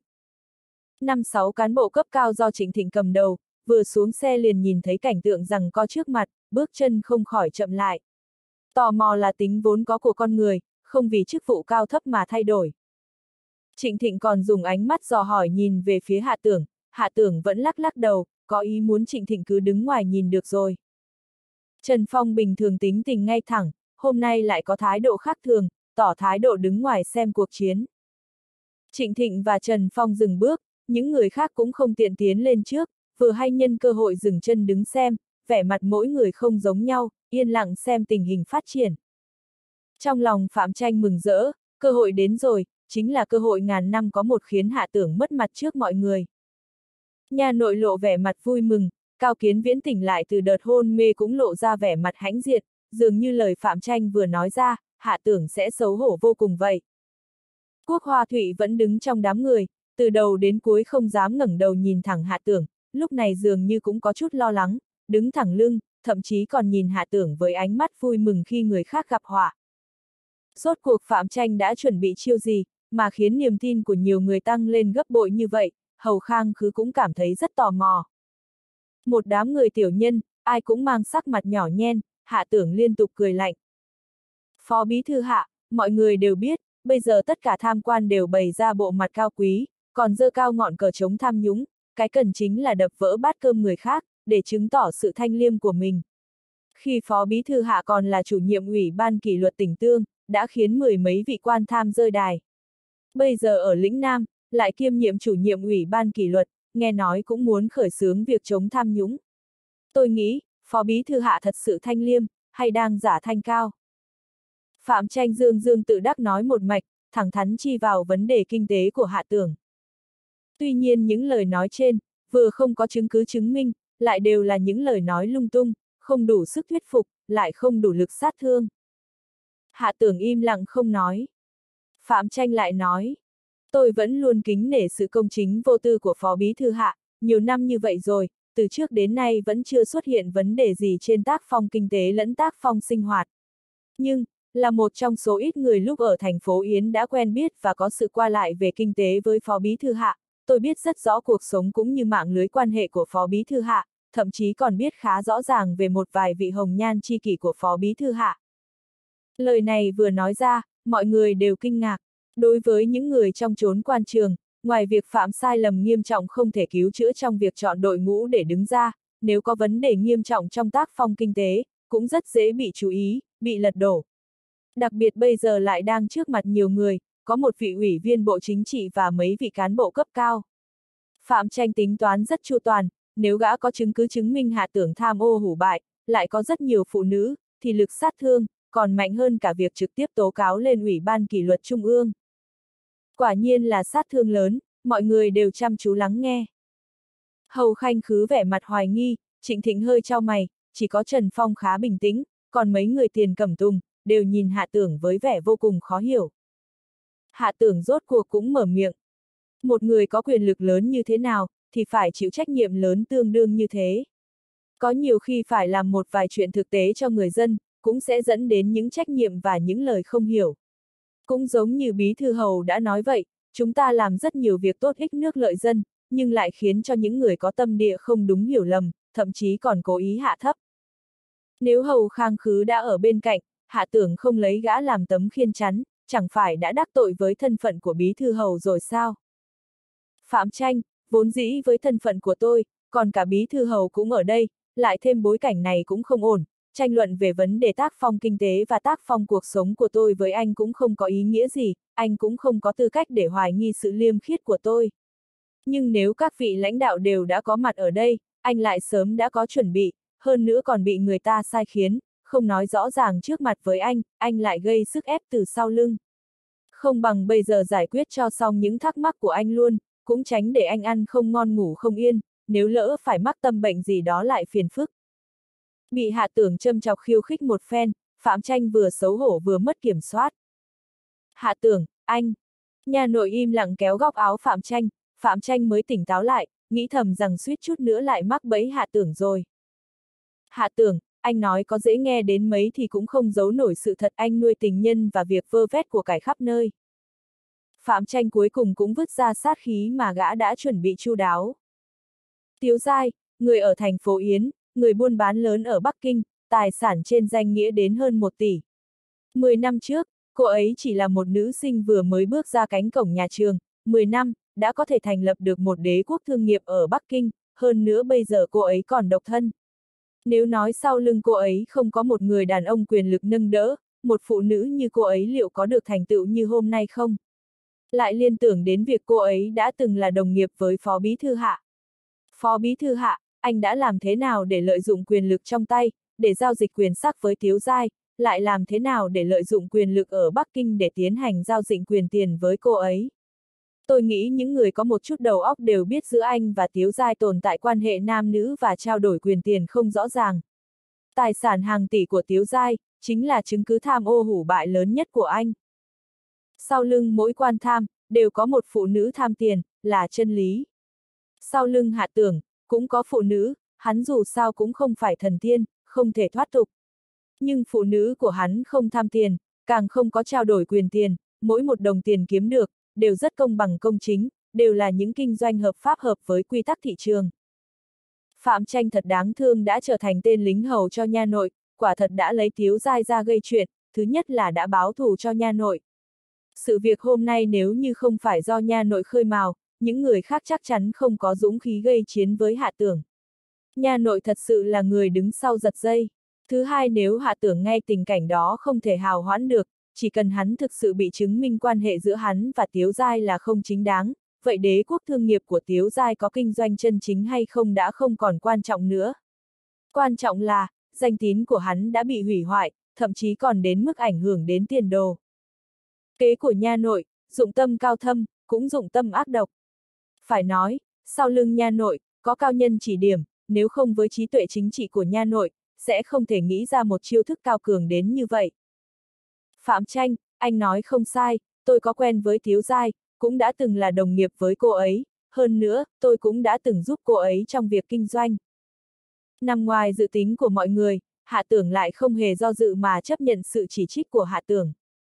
Năm sáu cán bộ cấp cao do Trịnh Thịnh cầm đầu, vừa xuống xe liền nhìn thấy cảnh tượng rằng co trước mặt, bước chân không khỏi chậm lại. Tò mò là tính vốn có của con người, không vì chức vụ cao thấp mà thay đổi. Trịnh Thịnh còn dùng ánh mắt dò hỏi nhìn về phía Hạ Tưởng, Hạ Tưởng vẫn lắc lắc đầu, có ý muốn Trịnh Thịnh cứ đứng ngoài nhìn được rồi. Trần Phong bình thường tính tình ngay thẳng, hôm nay lại có thái độ khác thường, tỏ thái độ đứng ngoài xem cuộc chiến. Trịnh Thịnh và Trần Phong dừng bước, những người khác cũng không tiện tiến lên trước, vừa hay nhân cơ hội dừng chân đứng xem, vẻ mặt mỗi người không giống nhau, yên lặng xem tình hình phát triển. Trong lòng Phạm Tranh mừng rỡ, cơ hội đến rồi, chính là cơ hội ngàn năm có một khiến Hạ Tưởng mất mặt trước mọi người. Nhà nội lộ vẻ mặt vui mừng, Cao Kiến Viễn tỉnh lại từ đợt hôn mê cũng lộ ra vẻ mặt hãnh diện, dường như lời Phạm Tranh vừa nói ra, Hạ Tưởng sẽ xấu hổ vô cùng vậy. Quốc Hoa Thụy vẫn đứng trong đám người, từ đầu đến cuối không dám ngẩng đầu nhìn thẳng Hạ Tưởng, lúc này dường như cũng có chút lo lắng, đứng thẳng lưng, thậm chí còn nhìn Hạ Tưởng với ánh mắt vui mừng khi người khác gặp họa. Rốt cuộc Phạm Tranh đã chuẩn bị chiêu gì, mà khiến niềm tin của nhiều người tăng lên gấp bội như vậy, Hầu Khang Khứ cũng cảm thấy rất tò mò. Một đám người tiểu nhân, ai cũng mang sắc mặt nhỏ nhen, Hạ Tưởng liên tục cười lạnh. Phó Bí Thư Hạ, mọi người đều biết, bây giờ tất cả tham quan đều bày ra bộ mặt cao quý, còn giơ cao ngọn cờ chống tham nhũng, cái cần chính là đập vỡ bát cơm người khác, để chứng tỏ sự thanh liêm của mình. Khi Phó Bí Thư Hạ còn là chủ nhiệm Ủy ban kỷ luật tỉnh Tương, đã khiến mười mấy vị quan tham rơi đài. Bây giờ ở lĩnh Nam, lại kiêm nhiệm chủ nhiệm Ủy ban kỷ luật, nghe nói cũng muốn khởi xướng việc chống tham nhũng. Tôi nghĩ, Phó Bí Thư Hạ thật sự thanh liêm, hay đang giả thanh cao. Phạm Tranh dương dương tự đắc nói một mạch, thẳng thắn chi vào vấn đề kinh tế của Hạ Tưởng. Tuy nhiên những lời nói trên, vừa không có chứng cứ chứng minh, lại đều là những lời nói lung tung, không đủ sức thuyết phục, lại không đủ lực sát thương. Hạ Tưởng im lặng không nói. Phạm Tranh lại nói, tôi vẫn luôn kính nể sự công chính vô tư của Phó Bí Thư Hạ, nhiều năm như vậy rồi, từ trước đến nay vẫn chưa xuất hiện vấn đề gì trên tác phong kinh tế lẫn tác phong sinh hoạt. Nhưng, là một trong số ít người lúc ở thành phố Yến đã quen biết và có sự qua lại về kinh tế với Phó Bí Thư Hạ, tôi biết rất rõ cuộc sống cũng như mạng lưới quan hệ của Phó Bí Thư Hạ, thậm chí còn biết khá rõ ràng về một vài vị hồng nhan chi kỷ của Phó Bí Thư Hạ. Lời này vừa nói ra, mọi người đều kinh ngạc. Đối với những người trong chốn quan trường, ngoài việc phạm sai lầm nghiêm trọng không thể cứu chữa trong việc chọn đội ngũ để đứng ra, nếu có vấn đề nghiêm trọng trong tác phong kinh tế, cũng rất dễ bị chú ý, bị lật đổ. Đặc biệt bây giờ lại đang trước mặt nhiều người, có một vị ủy viên Bộ Chính trị và mấy vị cán bộ cấp cao. Phạm Tranh tính toán rất chu toàn, nếu gã có chứng cứ chứng minh Hạ Tưởng tham ô hủ bại, lại có rất nhiều phụ nữ, thì lực sát thương, còn mạnh hơn cả việc trực tiếp tố cáo lên Ủy ban kỷ luật Trung ương. Quả nhiên là sát thương lớn, mọi người đều chăm chú lắng nghe. Hầu Khanh Khứ vẻ mặt hoài nghi, Trịnh Thịnh hơi chau mày, chỉ có Trần Phong khá bình tĩnh, còn mấy người Tiền Cẩm Tùng, đều nhìn Hạ Tưởng với vẻ vô cùng khó hiểu. Hạ Tưởng rốt cuộc cũng mở miệng. Một người có quyền lực lớn như thế nào, thì phải chịu trách nhiệm lớn tương đương như thế. Có nhiều khi phải làm một vài chuyện thực tế cho người dân, cũng sẽ dẫn đến những trách nhiệm và những lời không hiểu. Cũng giống như Bí Thư Hầu đã nói vậy, chúng ta làm rất nhiều việc tốt ích nước lợi dân, nhưng lại khiến cho những người có tâm địa không đúng hiểu lầm, thậm chí còn cố ý hạ thấp. Nếu Hầu Khang Khứ đã ở bên cạnh, Hạ Tưởng không lấy gã làm tấm khiên chắn, chẳng phải đã đắc tội với thân phận của Bí Thư Hầu rồi sao? Phạm Tranh, vốn dĩ với thân phận của tôi, còn cả Bí Thư Hầu cũng ở đây, lại thêm bối cảnh này cũng không ổn, tranh luận về vấn đề tác phong kinh tế và tác phong cuộc sống của tôi với anh cũng không có ý nghĩa gì, anh cũng không có tư cách để hoài nghi sự liêm khiết của tôi. Nhưng nếu các vị lãnh đạo đều đã có mặt ở đây, anh lại sớm đã có chuẩn bị, hơn nữa còn bị người ta sai khiến, không nói rõ ràng trước mặt với anh, anh lại gây sức ép từ sau lưng. Không bằng bây giờ giải quyết cho xong những thắc mắc của anh luôn, cũng tránh để anh ăn không ngon ngủ không yên, nếu lỡ phải mắc tâm bệnh gì đó lại phiền phức. Bị Hạ Tưởng châm chọc khiêu khích một phen, Phạm Tranh vừa xấu hổ vừa mất kiểm soát. Hạ Tưởng, anh! Nhà nội im lặng kéo góc áo Phạm Tranh, Phạm Tranh mới tỉnh táo lại, nghĩ thầm rằng suýt chút nữa lại mắc bẫy Hạ Tưởng rồi. Hạ Tưởng, anh nói có dễ nghe đến mấy thì cũng không giấu nổi sự thật anh nuôi tình nhân và việc vơ vét của cải khắp nơi. Phạm Tranh cuối cùng cũng vứt ra sát khí mà gã đã chuẩn bị chu đáo. Tiếu Giai, người ở thành phố Yến, người buôn bán lớn ở Bắc Kinh, tài sản trên danh nghĩa đến hơn một tỷ. Mười năm trước, cô ấy chỉ là một nữ sinh vừa mới bước ra cánh cổng nhà trường, mười năm, đã có thể thành lập được một đế quốc thương nghiệp ở Bắc Kinh, hơn nữa bây giờ cô ấy còn độc thân. Nếu nói sau lưng cô ấy không có một người đàn ông quyền lực nâng đỡ, một phụ nữ như cô ấy liệu có được thành tựu như hôm nay không? Lại liên tưởng đến việc cô ấy đã từng là đồng nghiệp với Phó Bí Thư Hạ. Phó Bí Thư Hạ, anh đã làm thế nào để lợi dụng quyền lực trong tay, để giao dịch quyền sắc với Tiếu Giai, lại làm thế nào để lợi dụng quyền lực ở Bắc Kinh để tiến hành giao dịch quyền tiền với cô ấy? Tôi nghĩ những người có một chút đầu óc đều biết giữa anh và Tiếu Giai tồn tại quan hệ nam nữ và trao đổi quyền tiền không rõ ràng. Tài sản hàng tỷ của Tiếu Giai, chính là chứng cứ tham ô hủ bại lớn nhất của anh. Sau lưng mỗi quan tham, đều có một phụ nữ tham tiền, là chân lý. Sau lưng Hạ Tưởng, cũng có phụ nữ, hắn dù sao cũng không phải thần tiên, không thể thoát tục. Nhưng phụ nữ của hắn không tham tiền, càng không có trao đổi quyền tiền, mỗi một đồng tiền kiếm được, đều rất công bằng công chính, đều là những kinh doanh hợp pháp hợp với quy tắc thị trường. Phạm Tranh thật đáng thương đã trở thành tên lính hầu cho nha nội, quả thật đã lấy Tiếu Giai ra gây chuyện, thứ nhất là đã báo thù cho nha nội. Sự việc hôm nay nếu như không phải do nha nội khơi mào, những người khác chắc chắn không có dũng khí gây chiến với Hạ Tưởng. Nha nội thật sự là người đứng sau giật dây. Thứ hai, nếu Hạ Tưởng ngay tình cảnh đó không thể hào hoãn được, chỉ cần hắn thực sự bị chứng minh quan hệ giữa hắn và Tiếu Giai là không chính đáng, vậy đế quốc thương nghiệp của Tiếu Giai có kinh doanh chân chính hay không đã không còn quan trọng nữa. Quan trọng là, danh tín của hắn đã bị hủy hoại, thậm chí còn đến mức ảnh hưởng đến tiền đồ. Kế của nha nội, dụng tâm cao thâm, cũng dụng tâm ác độc. Phải nói, sau lưng nha nội, có cao nhân chỉ điểm, nếu không với trí tuệ chính trị của nha nội, sẽ không thể nghĩ ra một chiêu thức cao cường đến như vậy. Phạm Tranh, anh nói không sai, tôi có quen với Tiếu Giai, cũng đã từng là đồng nghiệp với cô ấy, hơn nữa, tôi cũng đã từng giúp cô ấy trong việc kinh doanh. Nằm ngoài dự tính của mọi người, Hạ Tưởng lại không hề do dự mà chấp nhận sự chỉ trích của Hạ Tưởng.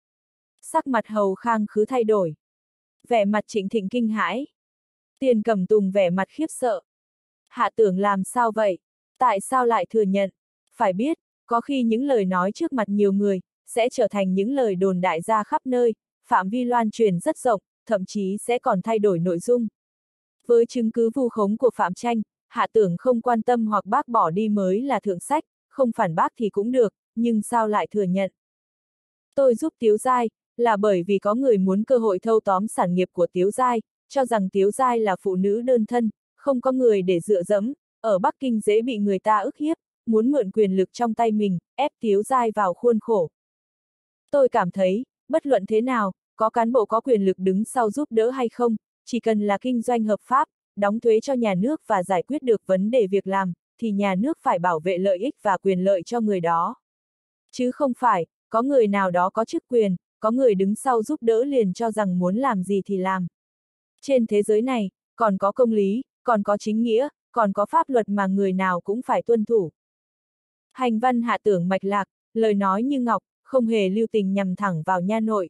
Sắc mặt Hầu Khang Khứ thay đổi. Vẻ mặt Trịnh Thịnh kinh hãi. Tiền Cẩm Tùng vẻ mặt khiếp sợ. Hạ Tưởng làm sao vậy? Tại sao lại thừa nhận? Phải biết, có khi những lời nói trước mặt nhiều người, sẽ trở thành những lời đồn đại ra khắp nơi, phạm vi loan truyền rất rộng, thậm chí sẽ còn thay đổi nội dung. Với chứng cứ vu khống của Phạm Tranh, Hạ Tưởng không quan tâm hoặc bác bỏ đi mới là thượng sách, không phản bác thì cũng được, nhưng sao lại thừa nhận? Tôi giúp Tiếu Giai, là bởi vì có người muốn cơ hội thâu tóm sản nghiệp của Tiếu Giai, cho rằng Tiếu Giai là phụ nữ đơn thân, không có người để dựa dẫm, ở Bắc Kinh dễ bị người ta ức hiếp, muốn mượn quyền lực trong tay mình, ép Tiếu Giai vào khuôn khổ. Tôi cảm thấy, bất luận thế nào, có cán bộ có quyền lực đứng sau giúp đỡ hay không, chỉ cần là kinh doanh hợp pháp, đóng thuế cho nhà nước và giải quyết được vấn đề việc làm, thì nhà nước phải bảo vệ lợi ích và quyền lợi cho người đó. Chứ không phải, có người nào đó có chức quyền, có người đứng sau giúp đỡ liền cho rằng muốn làm gì thì làm. Trên thế giới này, còn có công lý, còn có chính nghĩa, còn có pháp luật mà người nào cũng phải tuân thủ. Hành văn Hạ Tưởng mạch lạc, lời nói như ngọc, không hề lưu tình nhằm thẳng vào nha nội.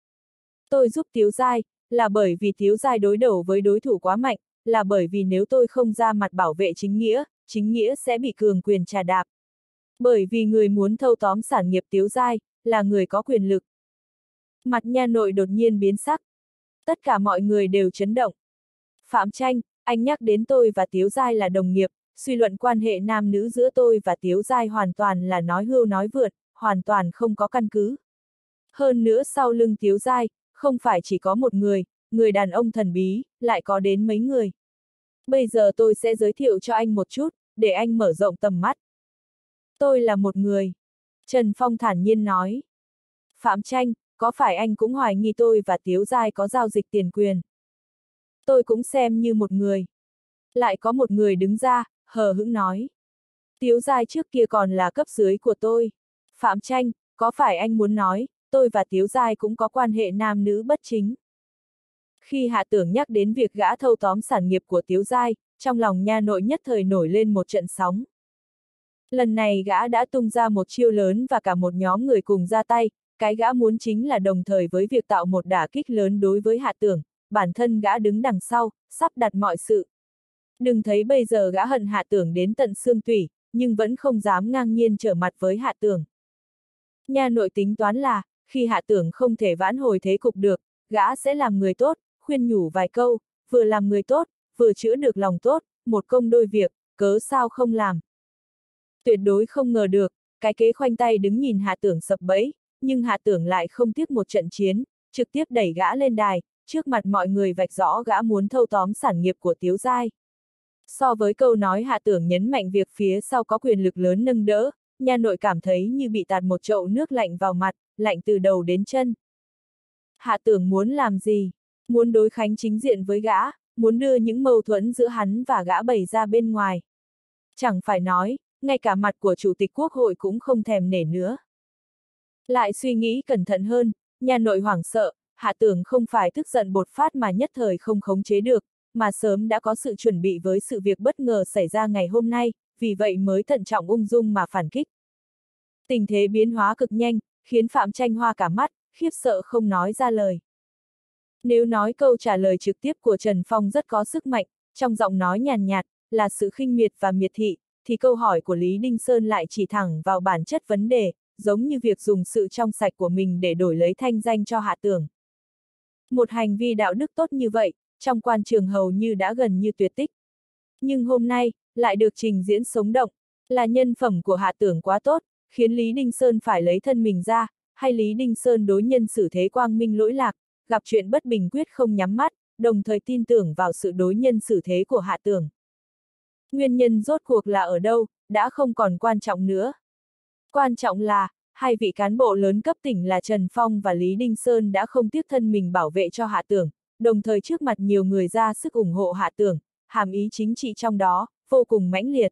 Tôi giúp Tiếu Giai, là bởi vì Tiếu Giai đối đầu với đối thủ quá mạnh, là bởi vì nếu tôi không ra mặt bảo vệ chính nghĩa, chính nghĩa sẽ bị cường quyền trà đạp. Bởi vì người muốn thâu tóm sản nghiệp Tiếu Giai, là người có quyền lực. Mặt nha nội đột nhiên biến sắc. Tất cả mọi người đều chấn động. Phạm Tranh, anh nhắc đến tôi và Tiếu Giai là đồng nghiệp, suy luận quan hệ nam nữ giữa tôi và Tiếu Giai hoàn toàn là nói hưu nói vượt, hoàn toàn không có căn cứ. Hơn nữa sau lưng Tiếu Giai, không phải chỉ có một người, người đàn ông thần bí, lại có đến mấy người. Bây giờ tôi sẽ giới thiệu cho anh một chút, để anh mở rộng tầm mắt. Tôi là một người. Trần Phong thản nhiên nói. Phạm Tranh, có phải anh cũng hoài nghi tôi và Tiếu Giai có giao dịch tiền quyền? Tôi cũng xem như một người. Lại có một người đứng ra, hờ hững nói. Tiếu Giai trước kia còn là cấp dưới của tôi. Phạm Tranh, có phải anh muốn nói, tôi và Tiếu Giai cũng có quan hệ nam nữ bất chính? Khi Hạ Tưởng nhắc đến việc gã thâu tóm sản nghiệp của Tiếu Giai, trong lòng nha nội nhất thời nổi lên một trận sóng. Lần này gã đã tung ra một chiêu lớn và cả một nhóm người cùng ra tay, cái gã muốn chính là đồng thời với việc tạo một đả kích lớn đối với Hạ Tưởng, bản thân gã đứng đằng sau, sắp đặt mọi sự. Đừng thấy bây giờ gã hận Hạ Tưởng đến tận xương tủy, nhưng vẫn không dám ngang nhiên trở mặt với Hạ Tưởng. Nha nội tính toán là, khi Hạ Tưởng không thể vãn hồi thế cục được, gã sẽ làm người tốt, khuyên nhủ vài câu, vừa làm người tốt, vừa chữa được lòng tốt, một công đôi việc, cớ sao không làm. Tuyệt đối không ngờ được, cái kế khoanh tay đứng nhìn Hạ Tưởng sập bẫy, nhưng Hạ Tưởng lại không tiếc một trận chiến, trực tiếp đẩy gã lên đài, trước mặt mọi người vạch rõ gã muốn thâu tóm sản nghiệp của Tiếu Giai. So với câu nói Hạ Tưởng nhấn mạnh việc phía sau có quyền lực lớn nâng đỡ, nha nội cảm thấy như bị tạt một chậu nước lạnh vào mặt, lạnh từ đầu đến chân. Hạ Tưởng muốn làm gì? Muốn đối kháng chính diện với gã, muốn đưa những mâu thuẫn giữa hắn và gã bày ra bên ngoài. Chẳng phải nói, ngay cả mặt của Chủ tịch Quốc hội cũng không thèm nể nữa. Lại suy nghĩ cẩn thận hơn, nha nội hoảng sợ, Hạ Tưởng không phải tức giận bột phát mà nhất thời không khống chế được, mà sớm đã có sự chuẩn bị với sự việc bất ngờ xảy ra ngày hôm nay, vì vậy mới thận trọng ung dung mà phản kích. Tình thế biến hóa cực nhanh, khiến Phạm Tranh hoa cả mắt, khiếp sợ không nói ra lời. Nếu nói câu trả lời trực tiếp của Trần Phong rất có sức mạnh, trong giọng nói nhàn nhạt, là sự khinh miệt và miệt thị, thì câu hỏi của Lý Đinh Sơn lại chỉ thẳng vào bản chất vấn đề, giống như việc dùng sự trong sạch của mình để đổi lấy thanh danh cho Hạ Tưởng. Một hành vi đạo đức tốt như vậy, trong quan trường hầu như đã gần như tuyệt tích. Nhưng hôm nay, lại được trình diễn sống động, là nhân phẩm của Hạ Tưởng quá tốt, khiến Lý Đinh Sơn phải lấy thân mình ra, hay Lý Đinh Sơn đối nhân xử thế quang minh lỗi lạc, gặp chuyện bất bình quyết không nhắm mắt, đồng thời tin tưởng vào sự đối nhân xử thế của Hạ Tưởng. Nguyên nhân rốt cuộc là ở đâu, đã không còn quan trọng nữa. Quan trọng là, hai vị cán bộ lớn cấp tỉnh là Trần Phong và Lý Đinh Sơn đã không tiếc thân mình bảo vệ cho Hạ Tưởng, đồng thời trước mặt nhiều người ra sức ủng hộ Hạ Tưởng, hàm ý chính trị trong đó, vô cùng mãnh liệt.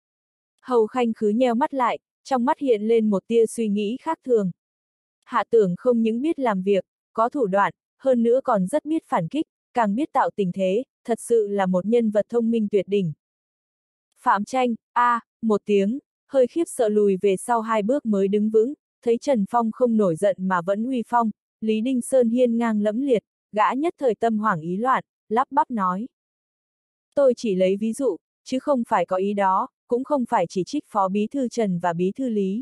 Hầu Khanh Khứ nheo mắt lại, trong mắt hiện lên một tia suy nghĩ khác thường. Hạ Tưởng không những biết làm việc, có thủ đoạn, hơn nữa còn rất biết phản kích, càng biết tạo tình thế, thật sự là một nhân vật thông minh tuyệt đỉnh. Phạm Tranh, a, à, một tiếng, hơi khiếp sợ lùi về sau hai bước mới đứng vững, thấy Trần Phong không nổi giận mà vẫn uy phong, Lý Đinh Sơn hiên ngang lẫm liệt, gã nhất thời tâm hoảng ý loạn, lắp bắp nói. Tôi chỉ lấy ví dụ, chứ không phải có ý đó, cũng không phải chỉ trích Phó Bí Thư Trần và Bí Thư Lý.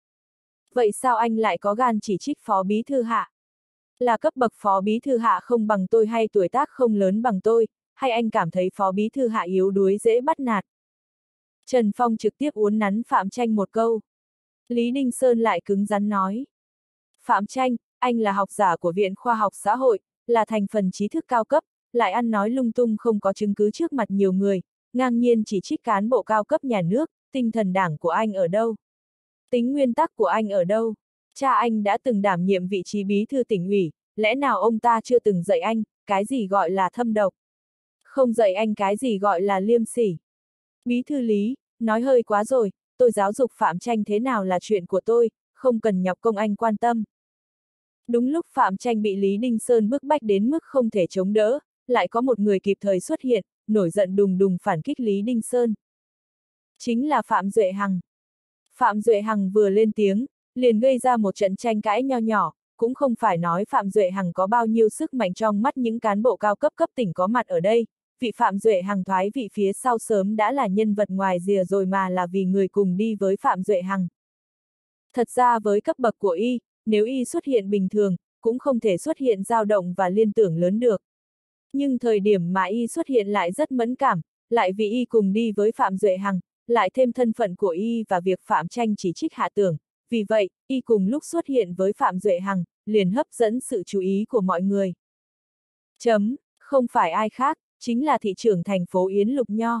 Vậy sao anh lại có gan chỉ trích Phó Bí Thư Hạ? Là cấp bậc Phó Bí Thư Hạ không bằng tôi hay tuổi tác không lớn bằng tôi, hay anh cảm thấy Phó Bí Thư Hạ yếu đuối dễ bắt nạt? Trần Phong trực tiếp uốn nắn Phạm Tranh một câu. Lý Đinh Sơn lại cứng rắn nói. Phạm Tranh, anh là học giả của Viện Khoa học Xã hội, là thành phần trí thức cao cấp, lại ăn nói lung tung không có chứng cứ trước mặt nhiều người, ngang nhiên chỉ trích cán bộ cao cấp nhà nước, tinh thần đảng của anh ở đâu? Tính nguyên tắc của anh ở đâu? Cha anh đã từng đảm nhiệm vị trí bí thư tỉnh ủy, lẽ nào ông ta chưa từng dạy anh, cái gì gọi là thâm độc? Không dạy anh cái gì gọi là liêm sỉ? Bí thư Lý, nói hơi quá rồi, tôi giáo dục Phạm Tranh thế nào là chuyện của tôi, không cần nhọc công anh quan tâm. Đúng lúc Phạm Tranh bị Lý Đinh Sơn bức bách đến mức không thể chống đỡ, lại có một người kịp thời xuất hiện, nổi giận đùng đùng phản kích Lý Đinh Sơn. Chính là Phạm Duệ Hằng. Phạm Duệ Hằng vừa lên tiếng, liền gây ra một trận tranh cãi nho nhỏ, cũng không phải nói Phạm Duệ Hằng có bao nhiêu sức mạnh trong mắt những cán bộ cao cấp cấp tỉnh có mặt ở đây, vị Phạm Duệ Hằng thoái vị phía sau sớm đã là nhân vật ngoài rìa rồi mà là vì người cùng đi với Phạm Duệ Hằng. Thật ra với cấp bậc của y, nếu y xuất hiện bình thường, cũng không thể xuất hiện dao động và liên tưởng lớn được. Nhưng thời điểm mà y xuất hiện lại rất mẫn cảm, lại vì y cùng đi với Phạm Duệ Hằng, lại thêm thân phận của y và việc Phạm Tranh chỉ trích Hạ Tưởng, vì vậy, y cùng lúc xuất hiện với Phạm Duệ Hằng, liền hấp dẫn sự chú ý của mọi người. Chấm, không phải ai khác, chính là thị trưởng thành phố Yến Lục Nho.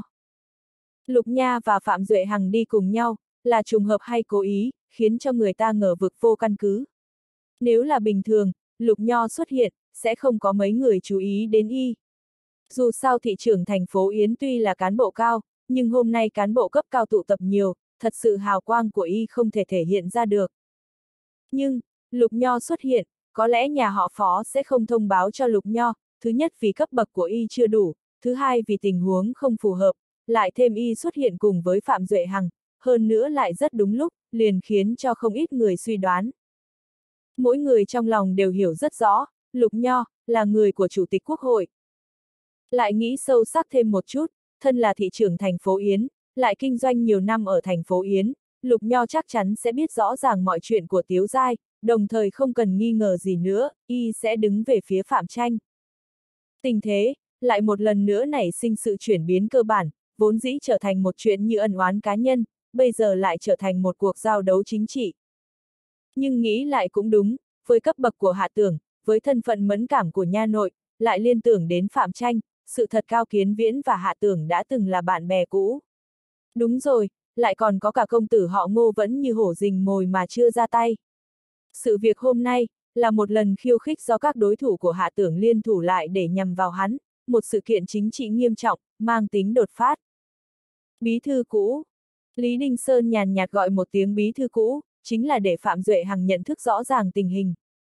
Lục Nha và Phạm Duệ Hằng đi cùng nhau, là trùng hợp hay cố ý, khiến cho người ta ngờ vực vô căn cứ. Nếu là bình thường, Lục Nho xuất hiện, sẽ không có mấy người chú ý đến y. Dù sao thị trưởng thành phố Yến tuy là cán bộ cao, nhưng hôm nay cán bộ cấp cao tụ tập nhiều, thật sự hào quang của y không thể thể hiện ra được. Nhưng, Lục Nho xuất hiện, có lẽ nhà họ Phó sẽ không thông báo cho Lục Nho, thứ nhất vì cấp bậc của y chưa đủ, thứ hai vì tình huống không phù hợp, lại thêm y xuất hiện cùng với Phạm Duệ Hằng, hơn nữa lại rất đúng lúc, liền khiến cho không ít người suy đoán. Mỗi người trong lòng đều hiểu rất rõ, Lục Nho, là người của Chủ tịch Quốc hội. Lại nghĩ sâu sắc thêm một chút, thân là thị trưởng thành phố Yến, lại kinh doanh nhiều năm ở thành phố Yến, Lục Nho chắc chắn sẽ biết rõ ràng mọi chuyện của Tiếu Giai, đồng thời không cần nghi ngờ gì nữa, y sẽ đứng về phía Phạm Tranh. Tình thế, lại một lần nữa nảy sinh sự chuyển biến cơ bản, vốn dĩ trở thành một chuyện như ân oán cá nhân, bây giờ lại trở thành một cuộc giao đấu chính trị. Nhưng nghĩ lại cũng đúng, với cấp bậc của Hạ Tưởng, với thân phận mẫn cảm của nha nội, lại liên tưởng đến Phạm Tranh, sự thật Cao Kiến Viễn và Hạ Tưởng đã từng là bạn bè cũ. Đúng rồi, lại còn có cả công tử họ Ngô vẫn như hổ rình mồi mà chưa ra tay. Sự việc hôm nay, là một lần khiêu khích do các đối thủ của Hạ Tưởng liên thủ lại để nhằm vào hắn, một sự kiện chính trị nghiêm trọng, mang tính đột phát. Bí thư cũ. Lý Đinh Sơn nhàn nhạt gọi một tiếng bí thư cũ, chính là để Phạm Duệ Hằng nhận thức rõ ràng tình hình.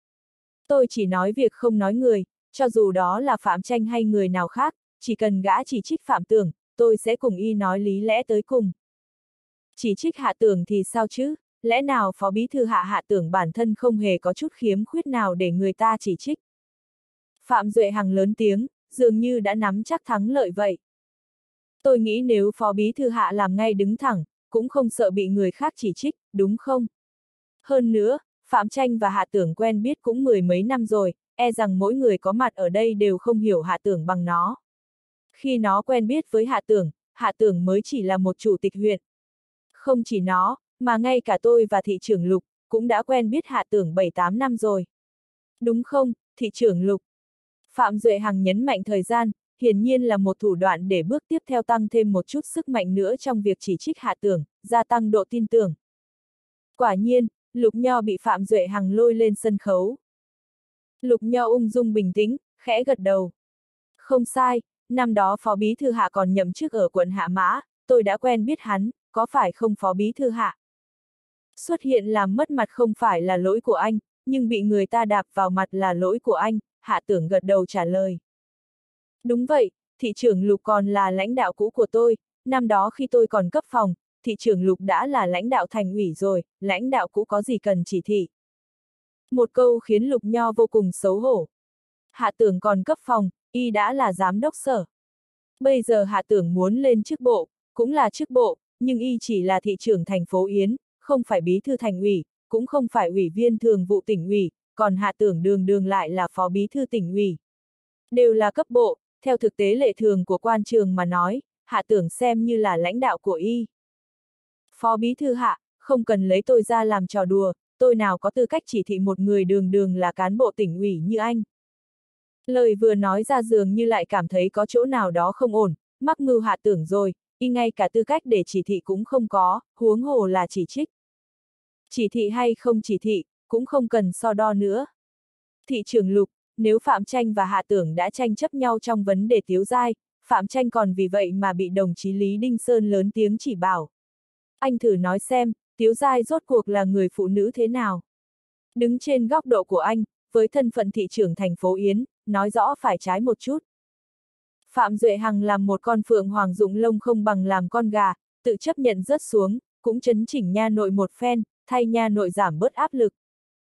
Tôi chỉ nói việc không nói người, cho dù đó là Phạm Tranh hay người nào khác, chỉ cần gã chỉ trích Phạm Tưởng, tôi sẽ cùng y nói lý lẽ tới cùng. Chỉ trích Hạ Tưởng thì sao chứ, lẽ nào Phó Bí thư Hạ Hạ Tưởng bản thân không hề có chút khiếm khuyết nào để người ta chỉ trích. Phạm Duệ Hằng lớn tiếng, dường như đã nắm chắc thắng lợi vậy. Tôi nghĩ nếu Phó Bí thư Hạ làm ngay đứng thẳng, cũng không sợ bị người khác chỉ trích, đúng không? Hơn nữa, Phạm Tranh và Hạ Tưởng quen biết cũng mười mấy năm rồi, e rằng mỗi người có mặt ở đây đều không hiểu Hạ Tưởng bằng nó. Khi nó quen biết với Hạ Tưởng, Hạ Tưởng mới chỉ là một chủ tịch huyện. Không chỉ nó, mà ngay cả tôi và thị trưởng Lục, cũng đã quen biết Hạ Tưởng bảy tám năm rồi. Đúng không, thị trưởng Lục? Phạm Duệ Hằng nhấn mạnh thời gian, hiển nhiên là một thủ đoạn để bước tiếp theo tăng thêm một chút sức mạnh nữa trong việc chỉ trích Hạ Tưởng, gia tăng độ tin tưởng. Quả nhiên, Lục Nho bị Phạm Duệ Hằng lôi lên sân khấu. Lục Nho ung dung bình tĩnh, khẽ gật đầu. Không sai, năm đó Phó Bí Thư Hạ còn nhậm chức ở quận Hạ Mã, tôi đã quen biết hắn, có phải không Phó Bí Thư Hạ? Xuất hiện làm mất mặt không phải là lỗi của anh, nhưng bị người ta đạp vào mặt là lỗi của anh, Hạ Tưởng gật đầu trả lời. Đúng vậy, thị trưởng Lục còn là lãnh đạo cũ của tôi, năm đó khi tôi còn cấp phòng, thị trưởng Lục đã là lãnh đạo thành ủy rồi, lãnh đạo cũ có gì cần chỉ thị. Một câu khiến Lục Nho vô cùng xấu hổ. Hạ Tưởng còn cấp phòng, y đã là giám đốc sở. Bây giờ Hạ Tưởng muốn lên chức bộ, cũng là chức bộ, nhưng y chỉ là thị trưởng thành phố Yến, không phải bí thư thành ủy, cũng không phải ủy viên thường vụ tỉnh ủy, còn Hạ Tưởng đường đường lại là phó bí thư tỉnh ủy. Đều là cấp bộ, theo thực tế lệ thường của quan trường mà nói, Hạ Tưởng xem như là lãnh đạo của y. Phó bí thư Hạ, không cần lấy tôi ra làm trò đùa, tôi nào có tư cách chỉ thị một người đường đường là cán bộ tỉnh ủy như anh. Lời vừa nói ra dường như lại cảm thấy có chỗ nào đó không ổn, mắc mưu Hạ Tưởng rồi, y ngay cả tư cách để chỉ thị cũng không có, huống hồ là chỉ trích. Chỉ thị hay không chỉ thị, cũng không cần so đo nữa. Thị trưởng Lục, nếu Phạm Tranh và Hạ Tưởng đã tranh chấp nhau trong vấn đề Tiếu Giai, Phạm Tranh còn vì vậy mà bị đồng chí Lý Đinh Sơn lớn tiếng chỉ bảo. Anh thử nói xem, Tiếu Giai rốt cuộc là người phụ nữ thế nào? Đứng trên góc độ của anh, với thân phận thị trưởng thành phố Yến, nói rõ phải trái một chút. Phạm Duệ Hằng làm một con phượng hoàng dụng lông không bằng làm con gà, tự chấp nhận rớt xuống, cũng chấn chỉnh nha nội một phen, thay nha nội giảm bớt áp lực.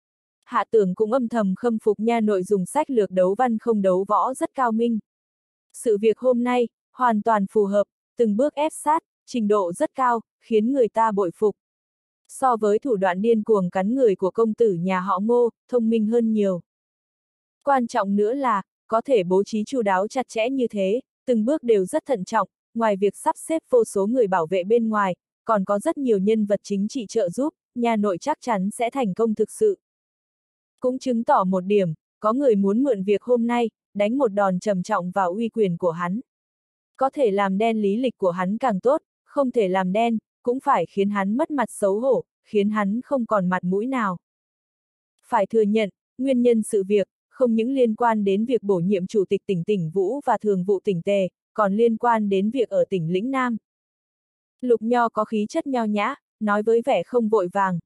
Hạ Tưởng cũng âm thầm khâm phục nha nội dùng sách lược đấu văn không đấu võ rất cao minh. Sự việc hôm nay, hoàn toàn phù hợp, từng bước ép sát, trình độ rất cao, khiến người ta bội phục. So với thủ đoạn điên cuồng cắn người của công tử nhà họ Ngô, thông minh hơn nhiều. Quan trọng nữa là, có thể bố trí chu đáo chặt chẽ như thế, từng bước đều rất thận trọng, ngoài việc sắp xếp vô số người bảo vệ bên ngoài, còn có rất nhiều nhân vật chính trị trợ giúp, nhà nội chắc chắn sẽ thành công thực sự. Cũng chứng tỏ một điểm, có người muốn mượn việc hôm nay, đánh một đòn trầm trọng vào uy quyền của hắn. Có thể làm đen lý lịch của hắn càng tốt, không thể làm đen, cũng phải khiến hắn mất mặt xấu hổ, khiến hắn không còn mặt mũi nào. Phải thừa nhận, nguyên nhân sự việc, không những liên quan đến việc bổ nhiệm chủ tịch tỉnh tỉnh Vũ và thường vụ tỉnh Tề, còn liên quan đến việc ở tỉnh Lĩnh Nam. Lục Nho có khí chất nho nhã, nói với vẻ không vội vàng.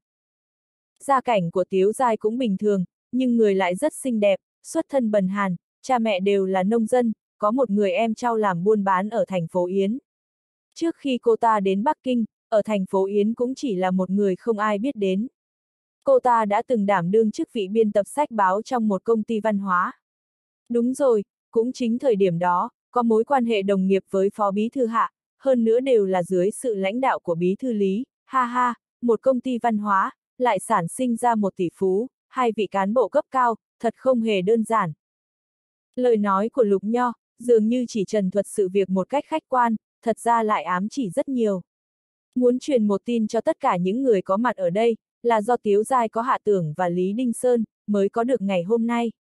Gia cảnh của Tiếu Giai cũng bình thường, nhưng người lại rất xinh đẹp, xuất thân bần hàn, cha mẹ đều là nông dân, có một người em trai làm buôn bán ở thành phố Yến. Trước khi cô ta đến Bắc Kinh, ở thành phố Yến cũng chỉ là một người không ai biết đến. Cô ta đã từng đảm đương chức vị biên tập sách báo trong một công ty văn hóa. Đúng rồi, cũng chính thời điểm đó, có mối quan hệ đồng nghiệp với Phó Bí Thư Hạ, hơn nữa đều là dưới sự lãnh đạo của Bí Thư Lý, ha ha, một công ty văn hóa, lại sản sinh ra một tỷ phú, hai vị cán bộ cấp cao, thật không hề đơn giản. Lời nói của Lục Nho, dường như chỉ trần thuật sự việc một cách khách quan, thật ra lại ám chỉ rất nhiều. Muốn truyền một tin cho tất cả những người có mặt ở đây, là do Tiếu Giai có Hạ Tưởng và Lý Đinh Sơn, mới có được ngày hôm nay.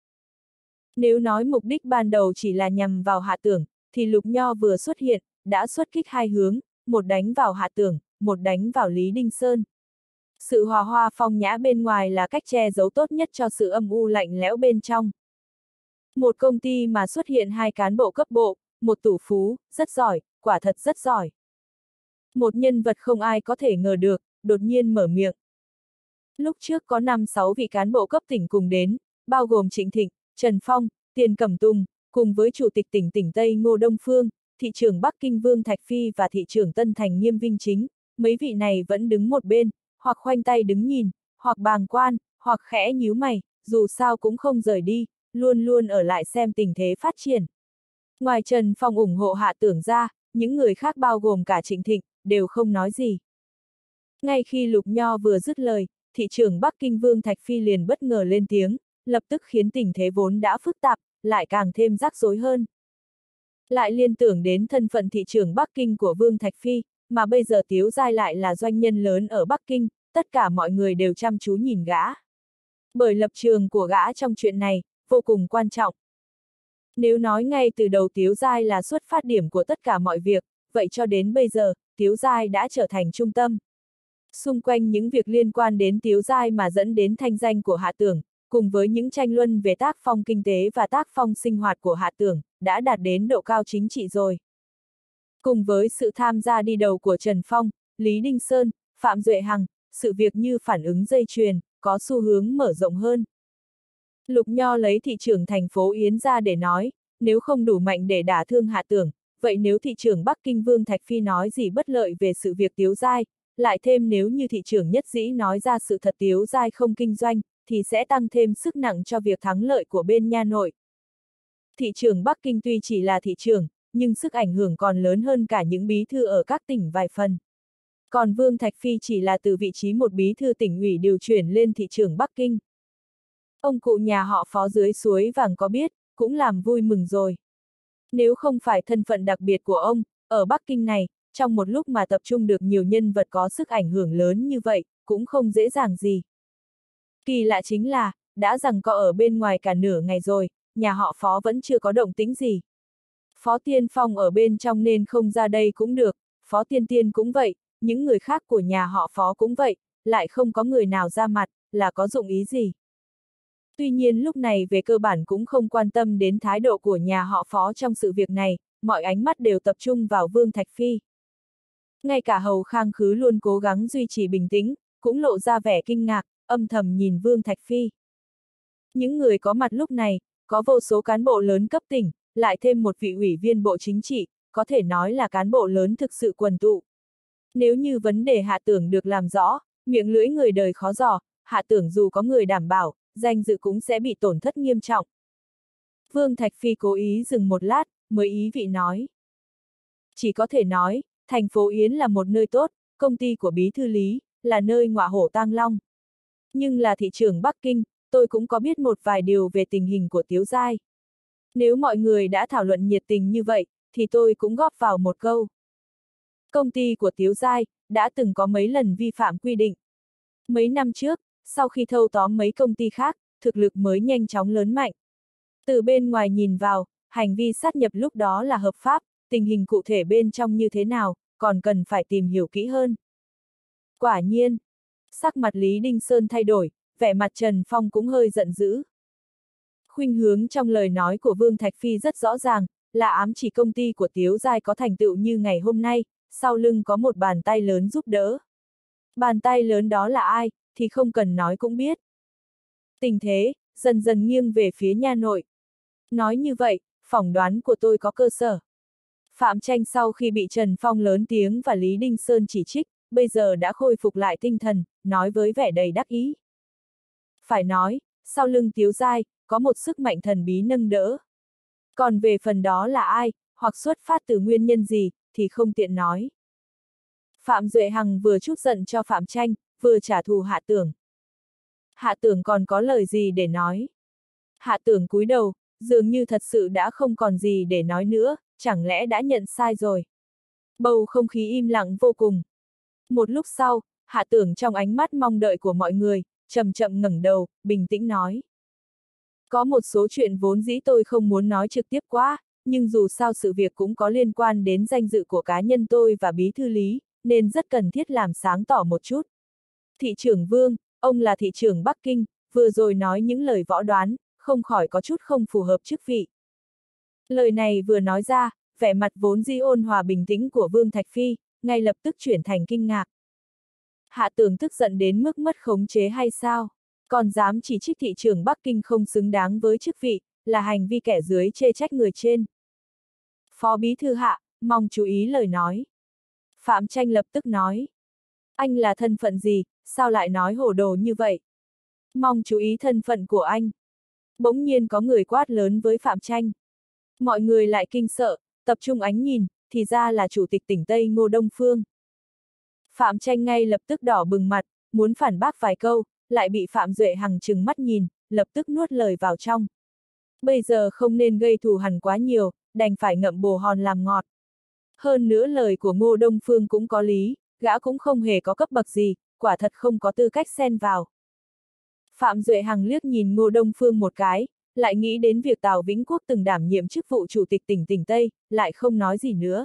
Nếu nói mục đích ban đầu chỉ là nhằm vào Hạ Tưởng, thì Lục Nho vừa xuất hiện, đã xuất kích hai hướng, một đánh vào Hạ Tưởng, một đánh vào Lý Đinh Sơn. Sự hòa hoa phong nhã bên ngoài là cách che giấu tốt nhất cho sự âm u lạnh lẽo bên trong. Một công ty mà xuất hiện hai cán bộ cấp bộ, một tủ phú, rất giỏi, quả thật rất giỏi. Một nhân vật không ai có thể ngờ được, đột nhiên mở miệng. Lúc trước có năm sáu vị cán bộ cấp tỉnh cùng đến, bao gồm Trịnh Thịnh, Trần Phong, Tiền Cẩm Tùng, cùng với Chủ tịch tỉnh tỉnh Tây Ngô Đông Phương, thị trưởng Bắc Kinh Vương Thạch Phi và thị trưởng Tân Thành Nghiêm Vinh Chính, mấy vị này vẫn đứng một bên, hoặc khoanh tay đứng nhìn, hoặc bàng quan, hoặc khẽ nhíu mày, dù sao cũng không rời đi, luôn luôn ở lại xem tình thế phát triển. Ngoài Trần Phong ủng hộ Hạ Tưởng ra, những người khác bao gồm cả Trịnh Thịnh, đều không nói gì. Ngay khi Lục Nho vừa dứt lời, thị trưởng Bắc Kinh Vương Thạch Phi liền bất ngờ lên tiếng, lập tức khiến tình thế vốn đã phức tạp, lại càng thêm rắc rối hơn. Lại liên tưởng đến thân phận thị trưởng Bắc Kinh của Vương Thạch Phi, mà bây giờ Tiếu Giai lại là doanh nhân lớn ở Bắc Kinh, tất cả mọi người đều chăm chú nhìn gã. Bởi lập trường của gã trong chuyện này, vô cùng quan trọng. Nếu nói ngay từ đầu Tiếu Giai là xuất phát điểm của tất cả mọi việc, vậy cho đến bây giờ, Tiếu Giai đã trở thành trung tâm. Xung quanh những việc liên quan đến Tiếu Giai mà dẫn đến thanh danh của Hạ Tưởng, cùng với những tranh luận về tác phong kinh tế và tác phong sinh hoạt của Hạ Tưởng, đã đạt đến độ cao chính trị rồi. Cùng với sự tham gia đi đầu của Trần Phong, Lý Đinh Sơn, Phạm Duệ Hằng, sự việc như phản ứng dây chuyền, có xu hướng mở rộng hơn. Lục Nho lấy thị trưởng thành phố Yến ra để nói, nếu không đủ mạnh để đả thương Hạ Tưởng, vậy nếu thị trưởng Bắc Kinh Vương Thạch Phi nói gì bất lợi về sự việc Tiếu Giai, lại thêm nếu như thị trưởng Nhất Dĩ nói ra sự thật Tiếu Giai không kinh doanh, thì sẽ tăng thêm sức nặng cho việc thắng lợi của bên nha nội. Thị trưởng Bắc Kinh tuy chỉ là thị trưởng, nhưng sức ảnh hưởng còn lớn hơn cả những bí thư ở các tỉnh vài phần. Còn Vương Thạch Phi chỉ là từ vị trí một bí thư tỉnh ủy điều chuyển lên thị trưởng Bắc Kinh. Ông cụ nhà họ Phó dưới suối vàng có biết, cũng làm vui mừng rồi. Nếu không phải thân phận đặc biệt của ông, ở Bắc Kinh này, trong một lúc mà tập trung được nhiều nhân vật có sức ảnh hưởng lớn như vậy, cũng không dễ dàng gì. Kỳ lạ chính là, đã giằng co ở bên ngoài cả nửa ngày rồi, nhà họ Phó vẫn chưa có động tĩnh gì. Phó Tiên Phong ở bên trong nên không ra đây cũng được, Phó Tiên Tiên cũng vậy, những người khác của nhà họ Phó cũng vậy, lại không có người nào ra mặt, là có dụng ý gì. Tuy nhiên lúc này về cơ bản cũng không quan tâm đến thái độ của nhà họ Phó trong sự việc này, mọi ánh mắt đều tập trung vào Vương Thạch Phi. Ngay cả Hầu Khang Khứ luôn cố gắng duy trì bình tĩnh, cũng lộ ra vẻ kinh ngạc, âm thầm nhìn Vương Thạch Phi. Những người có mặt lúc này, có vô số cán bộ lớn cấp tỉnh, lại thêm một vị ủy viên bộ chính trị, có thể nói là cán bộ lớn thực sự quần tụ. Nếu như vấn đề Hạ Tưởng được làm rõ, miệng lưỡi người đời khó dò, Hạ Tưởng dù có người đảm bảo, danh dự cũng sẽ bị tổn thất nghiêm trọng. Vương Thạch Phi cố ý dừng một lát, mới ý vị nói. Chỉ có thể nói, thành phố Yến là một nơi tốt, công ty của Bí Thư Lý, là nơi ngọa hổ tang long. Nhưng là thị trưởng Bắc Kinh, tôi cũng có biết một vài điều về tình hình của Tiếu Giai. Nếu mọi người đã thảo luận nhiệt tình như vậy, thì tôi cũng góp vào một câu. Công ty của Tiếu Giai, đã từng có mấy lần vi phạm quy định. Mấy năm trước, sau khi thâu tóm mấy công ty khác, thực lực mới nhanh chóng lớn mạnh. Từ bên ngoài nhìn vào, hành vi sát nhập lúc đó là hợp pháp, tình hình cụ thể bên trong như thế nào, còn cần phải tìm hiểu kỹ hơn. Quả nhiên, sắc mặt Lý Đinh Sơn thay đổi, vẻ mặt Trần Phong cũng hơi giận dữ. Khuynh hướng trong lời nói của Vương Thạch Phi rất rõ ràng, là ám chỉ công ty của Tiếu Giai có thành tựu như ngày hôm nay, sau lưng có một bàn tay lớn giúp đỡ. Bàn tay lớn đó là ai, thì không cần nói cũng biết. Tình thế, dần dần nghiêng về phía nha nội. Nói như vậy, phỏng đoán của tôi có cơ sở. Phạm Tranh sau khi bị Trần Phong lớn tiếng và Lý Đinh Sơn chỉ trích, bây giờ đã khôi phục lại tinh thần, nói với vẻ đầy đắc ý. Phải nói, sau lưng Tiếu Giai, có một sức mạnh thần bí nâng đỡ. Còn về phần đó là ai, hoặc xuất phát từ nguyên nhân gì, thì không tiện nói. Phạm Duệ Hằng vừa trút giận cho Phạm Tranh, vừa trả thù Hạ Tưởng. Hạ Tưởng còn có lời gì để nói? Hạ Tưởng cúi đầu, dường như thật sự đã không còn gì để nói nữa, chẳng lẽ đã nhận sai rồi? Bầu không khí im lặng vô cùng. Một lúc sau, Hạ Tưởng trong ánh mắt mong đợi của mọi người, chậm chậm ngẩng đầu, bình tĩnh nói. Có một số chuyện vốn dĩ tôi không muốn nói trực tiếp quá, nhưng dù sao sự việc cũng có liên quan đến danh dự của cá nhân tôi và Bí Thư Lý, nên rất cần thiết làm sáng tỏ một chút. Thị trưởng Vương, ông là thị trưởng Bắc Kinh, vừa rồi nói những lời võ đoán, không khỏi có chút không phù hợp chức vị. Lời này vừa nói ra, vẻ mặt vốn dĩ ôn hòa bình tĩnh của Vương Thạch Phi, ngay lập tức chuyển thành kinh ngạc. Hạ Tưởng tức giận đến mức mất khống chế hay sao? Còn dám chỉ trích thị trưởng Bắc Kinh không xứng đáng với chức vị, là hành vi kẻ dưới chê trách người trên. Phó Bí Thư Hạ, mong chú ý lời nói. Phạm Tranh lập tức nói. Anh là thân phận gì, sao lại nói hồ đồ như vậy? Mong chú ý thân phận của anh. Bỗng nhiên có người quát lớn với Phạm Tranh. Mọi người lại kinh sợ, tập trung ánh nhìn, thì ra là chủ tịch tỉnh Tây Ngô Đông Phương. Phạm Tranh ngay lập tức đỏ bừng mặt, muốn phản bác vài câu, lại bị Phạm Duệ Hằng trừng mắt nhìn, lập tức nuốt lời vào trong. Bây giờ không nên gây thù hằn quá nhiều, đành phải ngậm bồ hòn làm ngọt. Hơn nữa lời của Ngô Đông Phương cũng có lý, gã cũng không hề có cấp bậc gì, quả thật không có tư cách xen vào. Phạm Duệ Hằng liếc nhìn Ngô Đông Phương một cái, lại nghĩ đến việc Tào Vĩnh Quốc từng đảm nhiệm chức vụ chủ tịch tỉnh tỉnh Tây, lại không nói gì nữa.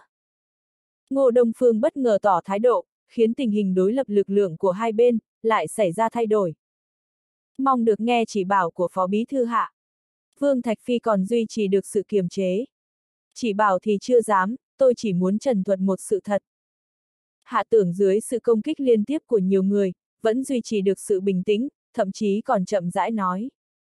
Ngô Đông Phương bất ngờ tỏ thái độ, khiến tình hình đối lập lực lượng của hai bên, lại xảy ra thay đổi. Mong được nghe chỉ bảo của Phó Bí Thư Hạ. Vương Thạch Phi còn duy trì được sự kiềm chế. Chỉ bảo thì chưa dám, tôi chỉ muốn trần thuật một sự thật. Hạ Tưởng dưới sự công kích liên tiếp của nhiều người, vẫn duy trì được sự bình tĩnh, thậm chí còn chậm rãi nói.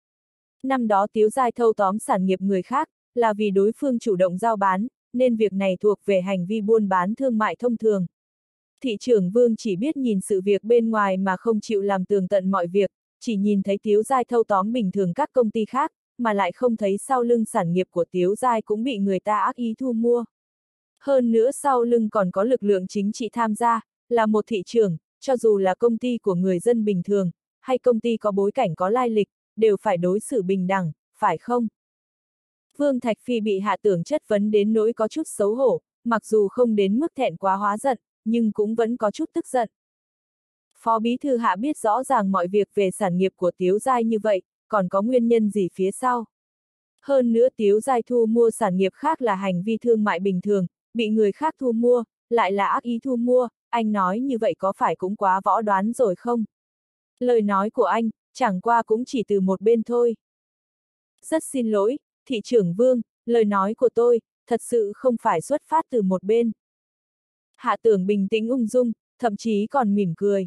Năm đó Tiếu Giai thâu tóm sản nghiệp người khác, là vì đối phương chủ động giao bán, nên việc này thuộc về hành vi buôn bán thương mại thông thường. Thị trưởng Vương chỉ biết nhìn sự việc bên ngoài mà không chịu làm tường tận mọi việc, chỉ nhìn thấy Tiếu Giai thâu tóm bình thường các công ty khác, mà lại không thấy sau lưng sản nghiệp của Tiếu Giai cũng bị người ta ác ý thu mua. Hơn nữa sau lưng còn có lực lượng chính trị tham gia, là một thị trưởng, cho dù là công ty của người dân bình thường, hay công ty có bối cảnh có lai lịch, đều phải đối xử bình đẳng, phải không? Vương Thạch Phi bị Hạ Tưởng chất vấn đến nỗi có chút xấu hổ, mặc dù không đến mức thẹn quá hóa giận, nhưng cũng vẫn có chút tức giận. Phó Bí Thư Hạ biết rõ ràng mọi việc về sản nghiệp của Tiếu Giai như vậy, còn có nguyên nhân gì phía sau. Hơn nữa Tiếu Giai thu mua sản nghiệp khác là hành vi thương mại bình thường, bị người khác thu mua, lại là ác ý thu mua, anh nói như vậy có phải cũng quá võ đoán rồi không? Lời nói của anh, chẳng qua cũng chỉ từ một bên thôi. Rất xin lỗi, thị trưởng Vương, lời nói của tôi, thật sự không phải xuất phát từ một bên. Hạ Tưởng bình tĩnh ung dung, thậm chí còn mỉm cười.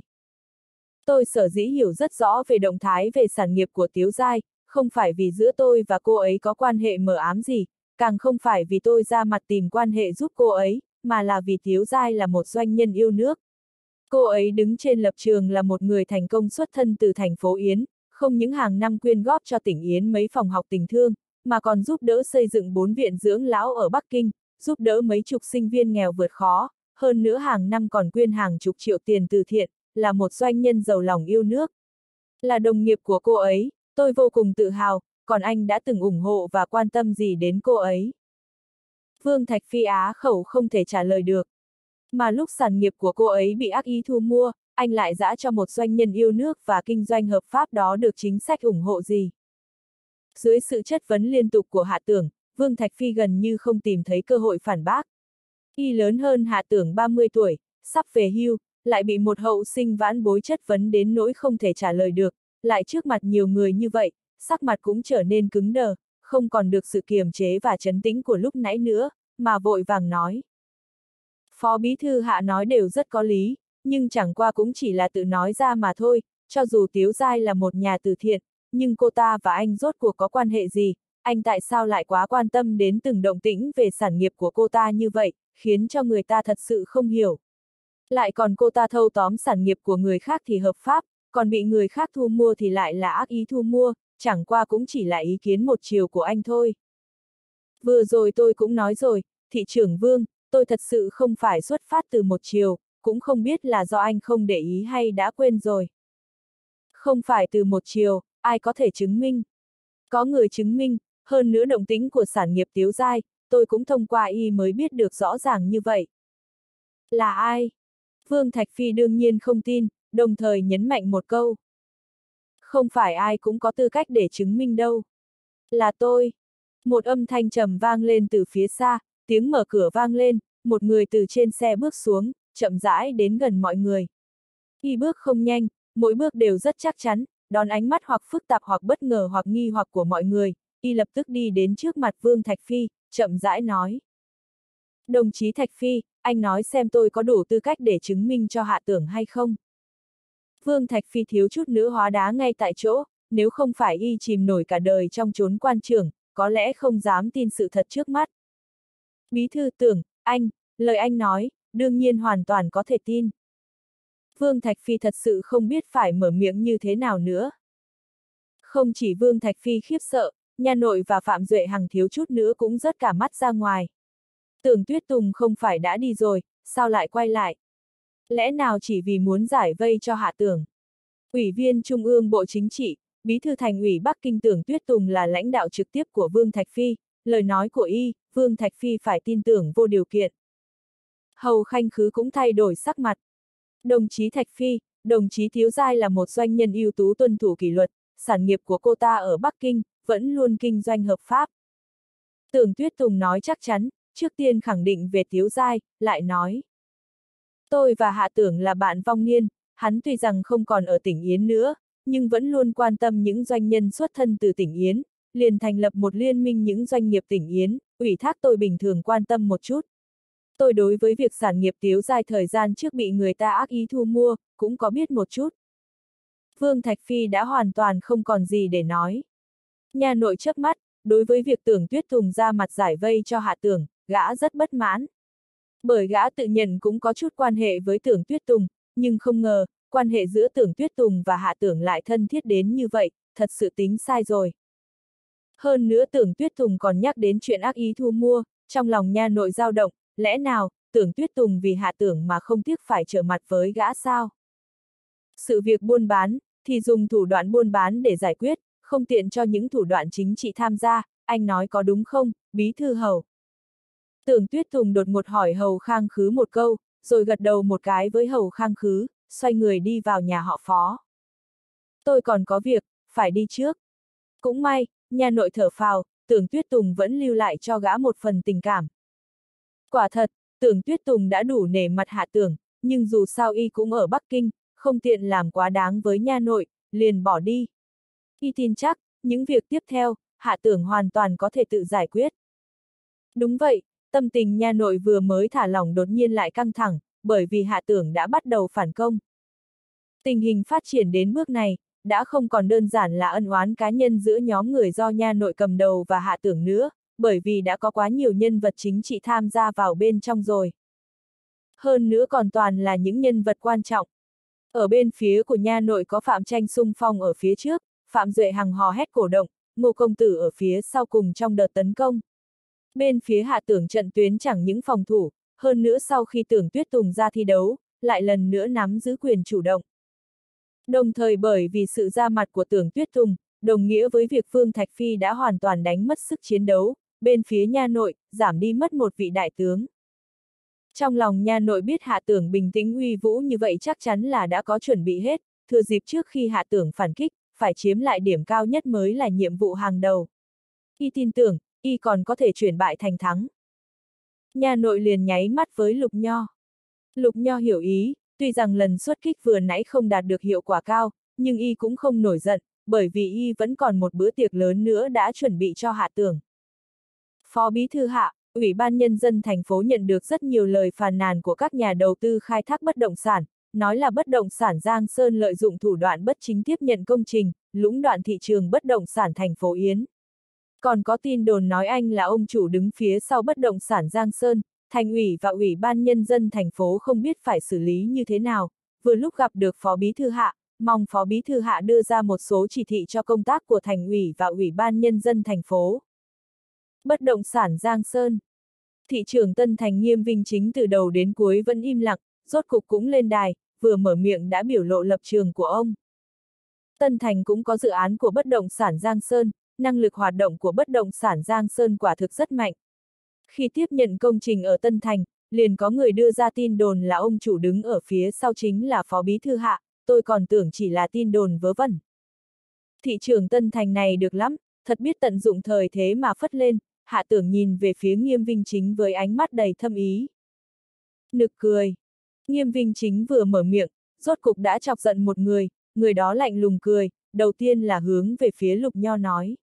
Tôi sở dĩ hiểu rất rõ về động thái về sản nghiệp của Tiếu Giai, không phải vì giữa tôi và cô ấy có quan hệ mờ ám gì, càng không phải vì tôi ra mặt tìm quan hệ giúp cô ấy, mà là vì Tiếu Giai là một doanh nhân yêu nước. Cô ấy đứng trên lập trường là một người thành công xuất thân từ thành phố Yến, không những hàng năm quyên góp cho tỉnh Yến mấy phòng học tình thương, mà còn giúp đỡ xây dựng bốn viện dưỡng lão ở Bắc Kinh, giúp đỡ mấy chục sinh viên nghèo vượt khó, hơn nữa hàng năm còn quyên hàng chục triệu tiền từ thiện, là một doanh nhân giàu lòng yêu nước. Là đồng nghiệp của cô ấy, tôi vô cùng tự hào, còn anh đã từng ủng hộ và quan tâm gì đến cô ấy? Vương Thạch Phi á khẩu không thể trả lời được. Mà lúc sản nghiệp của cô ấy bị ác ý thu mua, anh lại dã cho một doanh nhân yêu nước và kinh doanh hợp pháp đó được chính sách ủng hộ gì? Dưới sự chất vấn liên tục của Hạ Tưởng, Vương Thạch Phi gần như không tìm thấy cơ hội phản bác. Y lớn hơn Hạ Tưởng ba mươi tuổi, sắp về hưu, lại bị một hậu sinh vãn bối chất vấn đến nỗi không thể trả lời được, lại trước mặt nhiều người như vậy, sắc mặt cũng trở nên cứng đờ, không còn được sự kiềm chế và trấn tĩnh của lúc nãy nữa, mà vội vàng nói. Phó Bí Thư Hạ nói đều rất có lý, nhưng chẳng qua cũng chỉ là tự nói ra mà thôi, cho dù Tiếu Giai là một nhà từ thiện, nhưng cô ta và anh rốt cuộc có quan hệ gì, anh tại sao lại quá quan tâm đến từng động tĩnh về sản nghiệp của cô ta như vậy, khiến cho người ta thật sự không hiểu. Lại còn cô ta thâu tóm sản nghiệp của người khác thì hợp pháp, còn bị người khác thu mua thì lại là ác ý thu mua, chẳng qua cũng chỉ là ý kiến một chiều của anh thôi. Vừa rồi tôi cũng nói rồi, thị trưởng Vương, tôi thật sự không phải xuất phát từ một chiều, cũng không biết là do anh không để ý hay đã quên rồi. Không phải từ một chiều, ai có thể chứng minh? Có người chứng minh, hơn nữa động tĩnh của sản nghiệp Tiếu Giai, tôi cũng thông qua y mới biết được rõ ràng như vậy. Là ai? Vương Thạch Phi đương nhiên không tin, đồng thời nhấn mạnh một câu. Không phải ai cũng có tư cách để chứng minh đâu. Là tôi. Một âm thanh trầm vang lên từ phía xa, tiếng mở cửa vang lên, một người từ trên xe bước xuống, chậm rãi đến gần mọi người. Y bước không nhanh, mỗi bước đều rất chắc chắn, đón ánh mắt hoặc phức tạp hoặc bất ngờ hoặc nghi hoặc của mọi người, y lập tức đi đến trước mặt Vương Thạch Phi, chậm rãi nói. Đồng chí Thạch Phi, anh nói xem tôi có đủ tư cách để chứng minh cho Hạ Tưởng hay không? Vương Thạch Phi thiếu chút nữa hóa đá ngay tại chỗ, nếu không phải y chìm nổi cả đời trong chốn quan trường, có lẽ không dám tin sự thật trước mắt. Bí thư Tưởng, anh, lời anh nói, đương nhiên hoàn toàn có thể tin. Vương Thạch Phi thật sự không biết phải mở miệng như thế nào nữa. Không chỉ Vương Thạch Phi khiếp sợ, Nha Nội và Phạm Duệ Hằng thiếu chút nữa cũng rớt cả mắt ra ngoài. Tưởng Tuyết Tùng không phải đã đi rồi, sao lại quay lại? Lẽ nào chỉ vì muốn giải vây cho Hạ Tưởng? Ủy viên Trung ương Bộ Chính trị, Bí thư thành ủy Bắc Kinh Tưởng Tuyết Tùng là lãnh đạo trực tiếp của Vương Thạch Phi, lời nói của y, Vương Thạch Phi phải tin tưởng vô điều kiện. Hầu Khanh Khứ cũng thay đổi sắc mặt. Đồng chí Thạch Phi, đồng chí Thiếu Giai là một doanh nhân ưu tú tuân thủ kỷ luật, sản nghiệp của cô ta ở Bắc Kinh, vẫn luôn kinh doanh hợp pháp. Tưởng Tuyết Tùng nói chắc chắn, trước tiên khẳng định về Thiếu Giai, lại nói. Tôi và Hạ Tưởng là bạn vong niên, hắn tuy rằng không còn ở tỉnh Yến nữa, nhưng vẫn luôn quan tâm những doanh nhân xuất thân từ tỉnh Yến, liền thành lập một liên minh những doanh nghiệp tỉnh Yến, ủy thác tôi bình thường quan tâm một chút. Tôi đối với việc sản nghiệp Thiếu Giai thời gian trước bị người ta ác ý thu mua, cũng có biết một chút. Vương Thạch Phi đã hoàn toàn không còn gì để nói. Nhà nội chớp mắt, đối với việc Tưởng Tuyết Tùng ra mặt giải vây cho Hạ Tưởng, gã rất bất mãn. Bởi gã tự nhận cũng có chút quan hệ với Tưởng Tuyết Tùng, nhưng không ngờ, quan hệ giữa Tưởng Tuyết Tùng và Hạ Tưởng lại thân thiết đến như vậy, thật sự tính sai rồi. Hơn nữa Tưởng Tuyết Tùng còn nhắc đến chuyện ác ý thu mua, trong lòng nha nội dao động, lẽ nào, Tưởng Tuyết Tùng vì Hạ Tưởng mà không tiếc phải trở mặt với gã sao? Sự việc buôn bán, thì dùng thủ đoạn buôn bán để giải quyết, không tiện cho những thủ đoạn chính trị tham gia, anh nói có đúng không, Bí thư Hầu? Tưởng Tuyết Tùng đột ngột hỏi Hầu Khang Khứ một câu, rồi gật đầu một cái với Hầu Khang Khứ, xoay người đi vào nhà họ Phó. Tôi còn có việc, phải đi trước. Cũng may, nhà nội thở phào, Tưởng Tuyết Tùng vẫn lưu lại cho gã một phần tình cảm. Quả thật, Tưởng Tuyết Tùng đã đủ nể mặt Hạ Tưởng, nhưng dù sao y cũng ở Bắc Kinh, không tiện làm quá đáng với nha nội, liền bỏ đi. Y tin chắc, những việc tiếp theo, Hạ Tưởng hoàn toàn có thể tự giải quyết. Đúng vậy, tâm tình nha nội vừa mới thả lỏng đột nhiên lại căng thẳng, bởi vì Hạ Tưởng đã bắt đầu phản công. Tình hình phát triển đến bước này, đã không còn đơn giản là ân oán cá nhân giữa nhóm người do nha nội cầm đầu và Hạ Tưởng nữa, bởi vì đã có quá nhiều nhân vật chính trị tham gia vào bên trong rồi. Hơn nữa còn toàn là những nhân vật quan trọng. Ở bên phía của nha nội có Phạm Tranh xung phong ở phía trước, Phạm Duệ Hằng hò hét cổ động, Ngô Công Tử ở phía sau cùng trong đợt tấn công. Bên phía Hạ Tưởng trận tuyến chẳng những phòng thủ, hơn nữa sau khi Tưởng Tuyết Tùng ra thi đấu, lại lần nữa nắm giữ quyền chủ động. Đồng thời bởi vì sự ra mặt của Tưởng Tuyết Tùng, đồng nghĩa với việc Vương Thạch Phi đã hoàn toàn đánh mất sức chiến đấu, bên phía nha nội, giảm đi mất một vị đại tướng. Trong lòng nha nội biết Hạ Tưởng bình tĩnh uy vũ như vậy chắc chắn là đã có chuẩn bị hết, thừa dịp trước khi Hạ Tưởng phản kích, phải chiếm lại điểm cao nhất mới là nhiệm vụ hàng đầu. Y tin tưởng, y còn có thể chuyển bại thành thắng. Nha nội liền nháy mắt với Lục Nho. Lục Nho hiểu ý, tuy rằng lần xuất kích vừa nãy không đạt được hiệu quả cao, nhưng y cũng không nổi giận, bởi vì y vẫn còn một bữa tiệc lớn nữa đã chuẩn bị cho Hạ Tưởng. Phó Bí thư Hạ, Ủy ban Nhân dân thành phố nhận được rất nhiều lời phàn nàn của các nhà đầu tư khai thác bất động sản, nói là bất động sản Giang Sơn lợi dụng thủ đoạn bất chính tiếp nhận công trình, lũng đoạn thị trường bất động sản thành phố Yến. Còn có tin đồn nói anh là ông chủ đứng phía sau bất động sản Giang Sơn, thành ủy và Ủy ban Nhân dân thành phố không biết phải xử lý như thế nào, vừa lúc gặp được Phó Bí thư Hạ, mong Phó Bí thư Hạ đưa ra một số chỉ thị cho công tác của thành ủy và Ủy ban Nhân dân thành phố. Bất động sản Giang Sơn. Thị trưởng Tân Thành Nghiêm Vinh Chính từ đầu đến cuối vẫn im lặng, rốt cục cũng lên đài, vừa mở miệng đã biểu lộ lập trường của ông. Tân Thành cũng có dự án của bất động sản Giang Sơn, năng lực hoạt động của bất động sản Giang Sơn quả thực rất mạnh. Khi tiếp nhận công trình ở Tân Thành, liền có người đưa ra tin đồn là ông chủ đứng ở phía sau chính là Phó Bí thư Hạ, tôi còn tưởng chỉ là tin đồn vớ vẩn. Thị trưởng Tân Thành này được lắm, thật biết tận dụng thời thế mà phất lên. Hạ Tưởng nhìn về phía Nghiêm Vinh Chính với ánh mắt đầy thâm ý. Nực cười. Nghiêm Vinh Chính vừa mở miệng, rốt cục đã chọc giận một người, người đó lạnh lùng cười, đầu tiên là hướng về phía Lục Nho nói.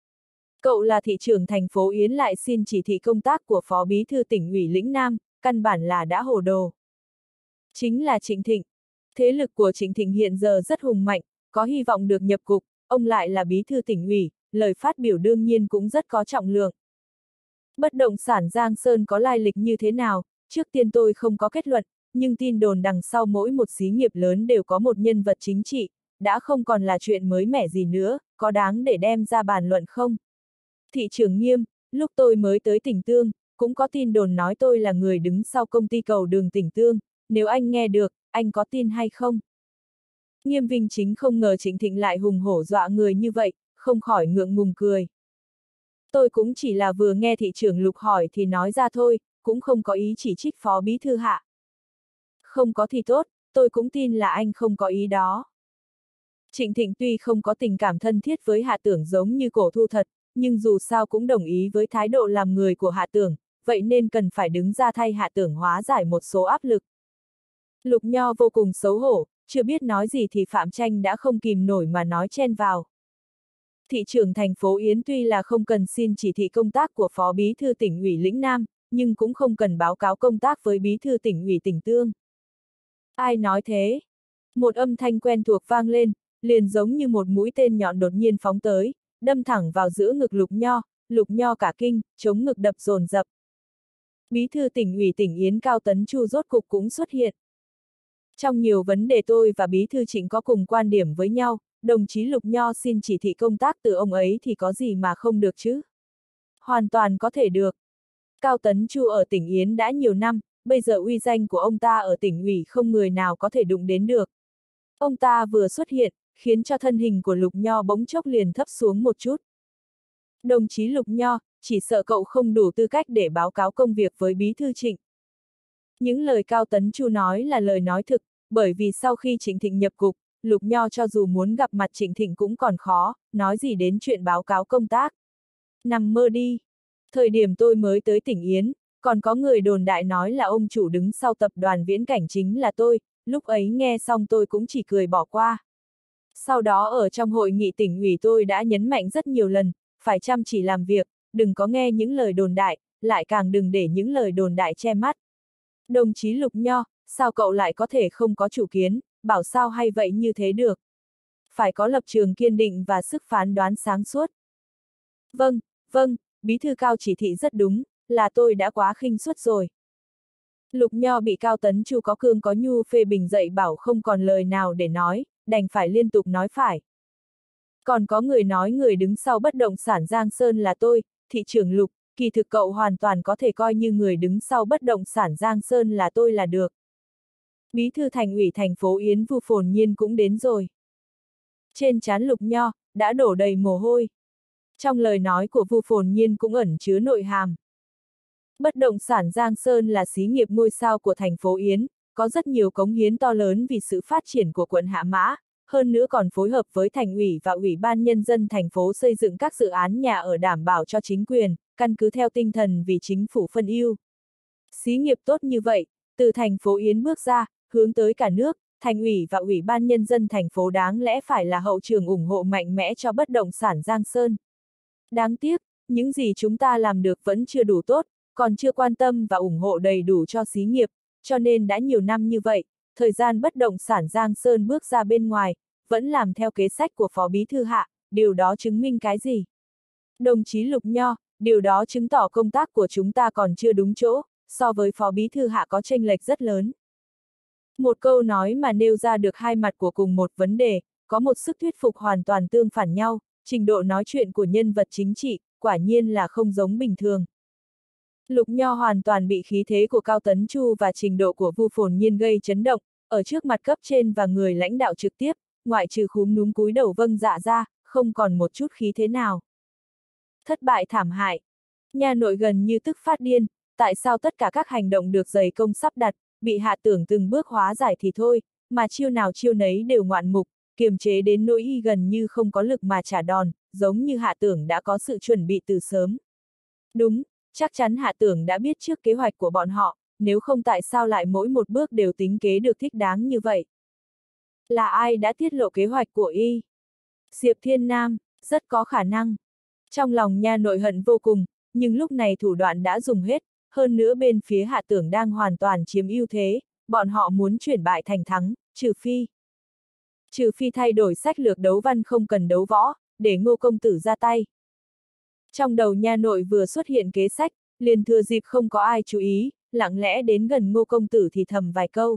Cậu là thị trưởng thành phố Yến lại xin chỉ thị công tác của Phó Bí thư tỉnh ủy Lĩnh Nam, căn bản là đã hồ đồ. Chính là Trịnh Thịnh. Thế lực của Trịnh Thịnh hiện giờ rất hùng mạnh, có hy vọng được nhập cục, ông lại là Bí thư tỉnh ủy, lời phát biểu đương nhiên cũng rất có trọng lượng. Bất động sản Giang Sơn có lai lịch như thế nào, trước tiên tôi không có kết luận, nhưng tin đồn đằng sau mỗi một xí nghiệp lớn đều có một nhân vật chính trị, đã không còn là chuyện mới mẻ gì nữa, có đáng để đem ra bàn luận không? Thị trưởng Nghiêm, lúc tôi mới tới tỉnh Tương, cũng có tin đồn nói tôi là người đứng sau công ty cầu đường tỉnh Tương, nếu anh nghe được, anh có tin hay không? Nghiêm Vinh Chính không ngờ Trịnh Thịnh lại hùng hổ dọa người như vậy, không khỏi ngượng ngùng cười. Tôi cũng chỉ là vừa nghe thị trưởng Lục hỏi thì nói ra thôi, cũng không có ý chỉ trích phó bí thư Hạ. Không có thì tốt, tôi cũng tin là anh không có ý đó. Trịnh Thịnh tuy không có tình cảm thân thiết với Hạ Tưởng giống như Cổ Thu thật, nhưng dù sao cũng đồng ý với thái độ làm người của Hạ Tưởng, vậy nên cần phải đứng ra thay Hạ Tưởng hóa giải một số áp lực. Lục Nho vô cùng xấu hổ, chưa biết nói gì thì Phạm Tranh đã không kìm nổi mà nói chen vào. Thị trưởng thành phố Yến tuy là không cần xin chỉ thị công tác của Phó Bí thư tỉnh ủy Lĩnh Nam, nhưng cũng không cần báo cáo công tác với Bí thư tỉnh ủy tỉnh Tương. Ai nói thế? Một âm thanh quen thuộc vang lên, liền giống như một mũi tên nhọn đột nhiên phóng tới, đâm thẳng vào giữa ngực Lục Nho, Lục Nho cả kinh, chống ngực đập dồn dập. Bí thư tỉnh ủy tỉnh Yến Cao Tấn Chu rốt cục cũng xuất hiện. Trong nhiều vấn đề tôi và Bí thư Trịnh có cùng quan điểm với nhau, đồng chí Lục Nho xin chỉ thị công tác từ ông ấy thì có gì mà không được chứ? Hoàn toàn có thể được. Cao Tấn Chu ở tỉnh Yến đã nhiều năm, bây giờ uy danh của ông ta ở tỉnh ủy không người nào có thể đụng đến được. Ông ta vừa xuất hiện, khiến cho thân hình của Lục Nho bỗng chốc liền thấp xuống một chút. Đồng chí Lục Nho, chỉ sợ cậu không đủ tư cách để báo cáo công việc với Bí thư Trịnh. Những lời Cao Tấn Chu nói là lời nói thực, bởi vì sau khi Trịnh Thịnh nhập cục, Lục Nho cho dù muốn gặp mặt Trịnh Thịnh cũng còn khó, nói gì đến chuyện báo cáo công tác. Nằm mơ đi. Thời điểm tôi mới tới tỉnh Yến, còn có người đồn đại nói là ông chủ đứng sau tập đoàn Viễn Cảnh chính là tôi, lúc ấy nghe xong tôi cũng chỉ cười bỏ qua. Sau đó ở trong hội nghị tỉnh ủy tôi đã nhấn mạnh rất nhiều lần, phải chăm chỉ làm việc, đừng có nghe những lời đồn đại, lại càng đừng để những lời đồn đại che mắt. Đồng chí Lục Nho, sao cậu lại có thể không có chủ kiến, bảo sao hay vậy như thế được? Phải có lập trường kiên định và sức phán đoán sáng suốt. Vâng, vâng, Bí thư Cao chỉ thị rất đúng, là tôi đã quá khinh suất rồi. Lục Nho bị Cao Tấn Chu có cương có nhu phê bình dậy bảo không còn lời nào để nói, đành phải liên tục nói phải. Còn có người nói người đứng sau bất động sản Giang Sơn là tôi, thị trưởng Lục, kỳ thực cậu hoàn toàn có thể coi như người đứng sau bất động sản Giang Sơn là tôi là được. Bí thư thành ủy thành phố Yến Vu Phồn Nhiên cũng đến rồi. Trên trán Lục Nho, đã đổ đầy mồ hôi. Trong lời nói của Vu Phồn Nhiên cũng ẩn chứa nội hàm. Bất động sản Giang Sơn là xí nghiệp ngôi sao của thành phố Yến, có rất nhiều cống hiến to lớn vì sự phát triển của quận Hạ Mã, hơn nữa còn phối hợp với thành ủy và ủy ban nhân dân thành phố xây dựng các dự án nhà ở đảm bảo cho chính quyền, căn cứ theo tinh thần vì chính phủ phân ưu. Xí nghiệp tốt như vậy, từ thành phố Yến bước ra, hướng tới cả nước, thành ủy và ủy ban nhân dân thành phố đáng lẽ phải là hậu trường ủng hộ mạnh mẽ cho bất động sản Giang Sơn. Đáng tiếc, những gì chúng ta làm được vẫn chưa đủ tốt, còn chưa quan tâm và ủng hộ đầy đủ cho xí nghiệp, cho nên đã nhiều năm như vậy, thời gian bất động sản Giang Sơn bước ra bên ngoài, vẫn làm theo kế sách của Phó Bí thư Hạ, điều đó chứng minh cái gì? Đồng chí Lục Nho, điều đó chứng tỏ công tác của chúng ta còn chưa đúng chỗ, so với Phó Bí thư Hạ có chênh lệch rất lớn. Một câu nói mà nêu ra được hai mặt của cùng một vấn đề, có một sức thuyết phục hoàn toàn tương phản nhau, trình độ nói chuyện của nhân vật chính trị, quả nhiên là không giống bình thường. Lục Nho hoàn toàn bị khí thế của Cao Tấn Chu và trình độ của Vu Phồn Nhiên gây chấn động, ở trước mặt cấp trên và người lãnh đạo trực tiếp, ngoại trừ khúm núm cúi đầu vâng dạ ra, không còn một chút khí thế nào. Thất bại thảm hại. Nhà nội gần như tức phát điên, tại sao tất cả các hành động được dày công sắp đặt, bị Hạ Tưởng từng bước hóa giải thì thôi, mà chiêu nào chiêu nấy đều ngoạn mục, kiềm chế đến nỗi y gần như không có lực mà trả đòn, giống như Hạ Tưởng đã có sự chuẩn bị từ sớm. Đúng, chắc chắn Hạ Tưởng đã biết trước kế hoạch của bọn họ, nếu không tại sao lại mỗi một bước đều tính kế được thích đáng như vậy. Là ai đã tiết lộ kế hoạch của y? Diệp Thiên Nam, rất có khả năng. Trong lòng nha nội hận vô cùng, nhưng lúc này thủ đoạn đã dùng hết, hơn nữa bên phía Hạ Tưởng đang hoàn toàn chiếm ưu thế, bọn họ muốn chuyển bại thành thắng, trừ phi. Trừ phi thay đổi sách lược đấu văn không cần đấu võ, để Ngô công tử ra tay. Trong đầu nha nội vừa xuất hiện kế sách, liền thừa dịp không có ai chú ý, lặng lẽ đến gần Ngô công tử thì thầm vài câu.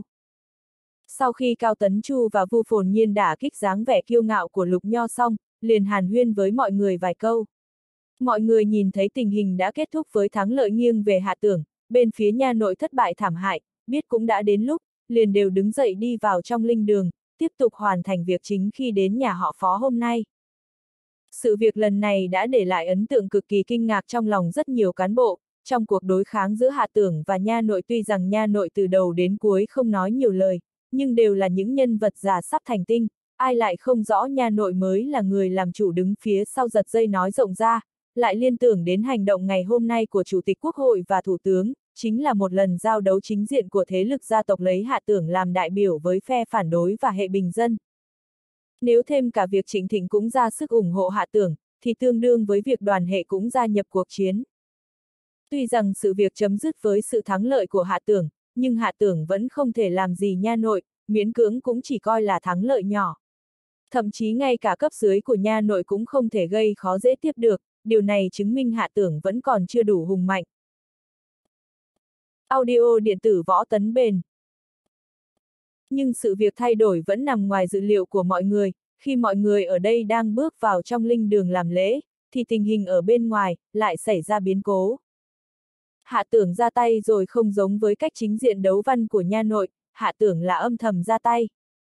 Sau khi Cao Tấn Chu và Vu Phồn Nhiên đả kích dáng vẻ kiêu ngạo của Lục Nho xong, liền hàn huyên với mọi người vài câu. Mọi người nhìn thấy tình hình đã kết thúc với thắng lợi nghiêng về Hạ Tưởng, bên phía nha nội thất bại thảm hại, biết cũng đã đến lúc, liền đều đứng dậy đi vào trong linh đường, tiếp tục hoàn thành việc chính khi đến nhà họ Phó hôm nay. Sự việc lần này đã để lại ấn tượng cực kỳ kinh ngạc trong lòng rất nhiều cán bộ. Trong cuộc đối kháng giữa Hạ Tưởng và Nha Nội, tuy rằng Nha Nội từ đầu đến cuối không nói nhiều lời, nhưng đều là những nhân vật già sắp thành tinh, ai lại không rõ Nha Nội mới là người làm chủ đứng phía sau giật dây nói rộng ra, lại liên tưởng đến hành động ngày hôm nay của Chủ tịch Quốc hội và Thủ tướng, chính là một lần giao đấu chính diện của thế lực gia tộc lấy Hạ Tưởng làm đại biểu với phe phản đối và hệ bình dân. Nếu thêm cả việc Trịnh Thịnh cũng ra sức ủng hộ Hạ Tưởng, thì tương đương với việc đoàn hệ cũng gia nhập cuộc chiến. Tuy rằng sự việc chấm dứt với sự thắng lợi của Hạ Tưởng, nhưng Hạ Tưởng vẫn không thể làm gì Nha Nội, miễn cưỡng cũng chỉ coi là thắng lợi nhỏ. Thậm chí ngay cả cấp dưới của Nha Nội cũng không thể gây khó dễ tiếp được, điều này chứng minh Hạ Tưởng vẫn còn chưa đủ hùng mạnh. Audio điện tử Võ Tấn Bền. Nhưng sự việc thay đổi vẫn nằm ngoài dự liệu của mọi người, khi mọi người ở đây đang bước vào trong linh đường làm lễ, thì tình hình ở bên ngoài lại xảy ra biến cố. Hạ Tưởng ra tay rồi không giống với cách chính diện đấu văn của Nha Nội, Hạ Tưởng là âm thầm ra tay.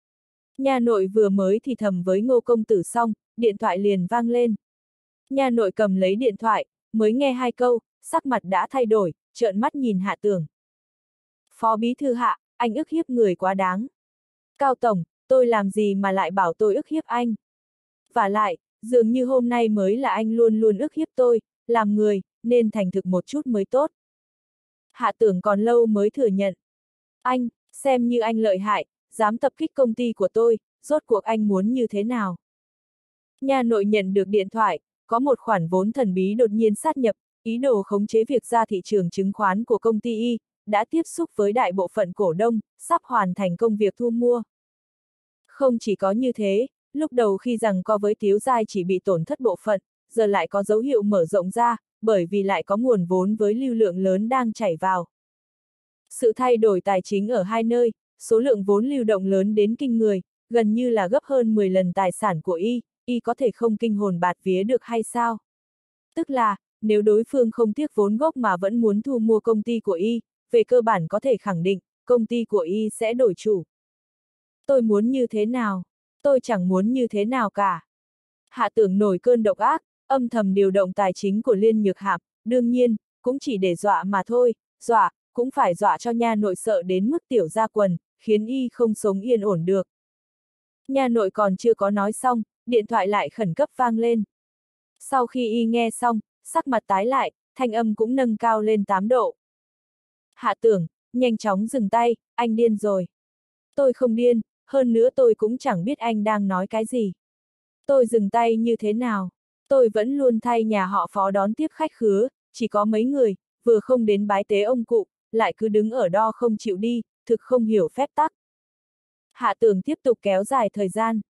Nha Nội vừa mới thì thầm với Ngô công tử xong, điện thoại liền vang lên. Nha Nội cầm lấy điện thoại, mới nghe hai câu, sắc mặt đã thay đổi, trợn mắt nhìn Hạ Tưởng. Phó bí thư Hạ, anh ức hiếp người quá đáng. Cao tổng, tôi làm gì mà lại bảo tôi ức hiếp anh? Vả lại, dường như hôm nay mới là anh luôn luôn ức hiếp tôi, làm người, nên thành thực một chút mới tốt. Hạ Tưởng còn lâu mới thừa nhận. Anh, xem như anh lợi hại, dám tập kích công ty của tôi, rốt cuộc anh muốn như thế nào? Nha Nội nhận được điện thoại, có một khoản vốn thần bí đột nhiên sát nhập, ý đồ khống chế việc ra thị trường chứng khoán của công ty Y, đã tiếp xúc với đại bộ phận cổ đông, sắp hoàn thành công việc thu mua. Không chỉ có như thế, lúc đầu khi rằng co với Tiếu Giai chỉ bị tổn thất bộ phận, giờ lại có dấu hiệu mở rộng ra, bởi vì lại có nguồn vốn với lưu lượng lớn đang chảy vào. Sự thay đổi tài chính ở hai nơi, số lượng vốn lưu động lớn đến kinh người, gần như là gấp hơn mười lần tài sản của Y, Y có thể không kinh hồn bạt vía được hay sao? Tức là, nếu đối phương không tiếc vốn gốc mà vẫn muốn thu mua công ty của Y, về cơ bản có thể khẳng định, công ty của Y sẽ đổi chủ. Tôi muốn như thế nào? Tôi chẳng muốn như thế nào cả. Hạ Tưởng nổi cơn độc ác, âm thầm điều động tài chính của Liên Nhược Hạp, đương nhiên, cũng chỉ để dọa mà thôi, dọa, cũng phải dọa cho Nha Nội sợ đến mức tiểu ra quần, khiến Y không sống yên ổn được. Nha Nội còn chưa có nói xong, điện thoại lại khẩn cấp vang lên. Sau khi Y nghe xong, sắc mặt tái lại, thanh âm cũng nâng cao lên tám độ. Hạ Tưởng, nhanh chóng dừng tay, anh điên rồi. Tôi không điên, hơn nữa tôi cũng chẳng biết anh đang nói cái gì. Tôi dừng tay như thế nào? Tôi vẫn luôn thay nhà họ Phó đón tiếp khách khứa, chỉ có mấy người, vừa không đến bái tế ông cụ, lại cứ đứng ở đó không chịu đi, thực không hiểu phép tắc. Hạ Tưởng tiếp tục kéo dài thời gian.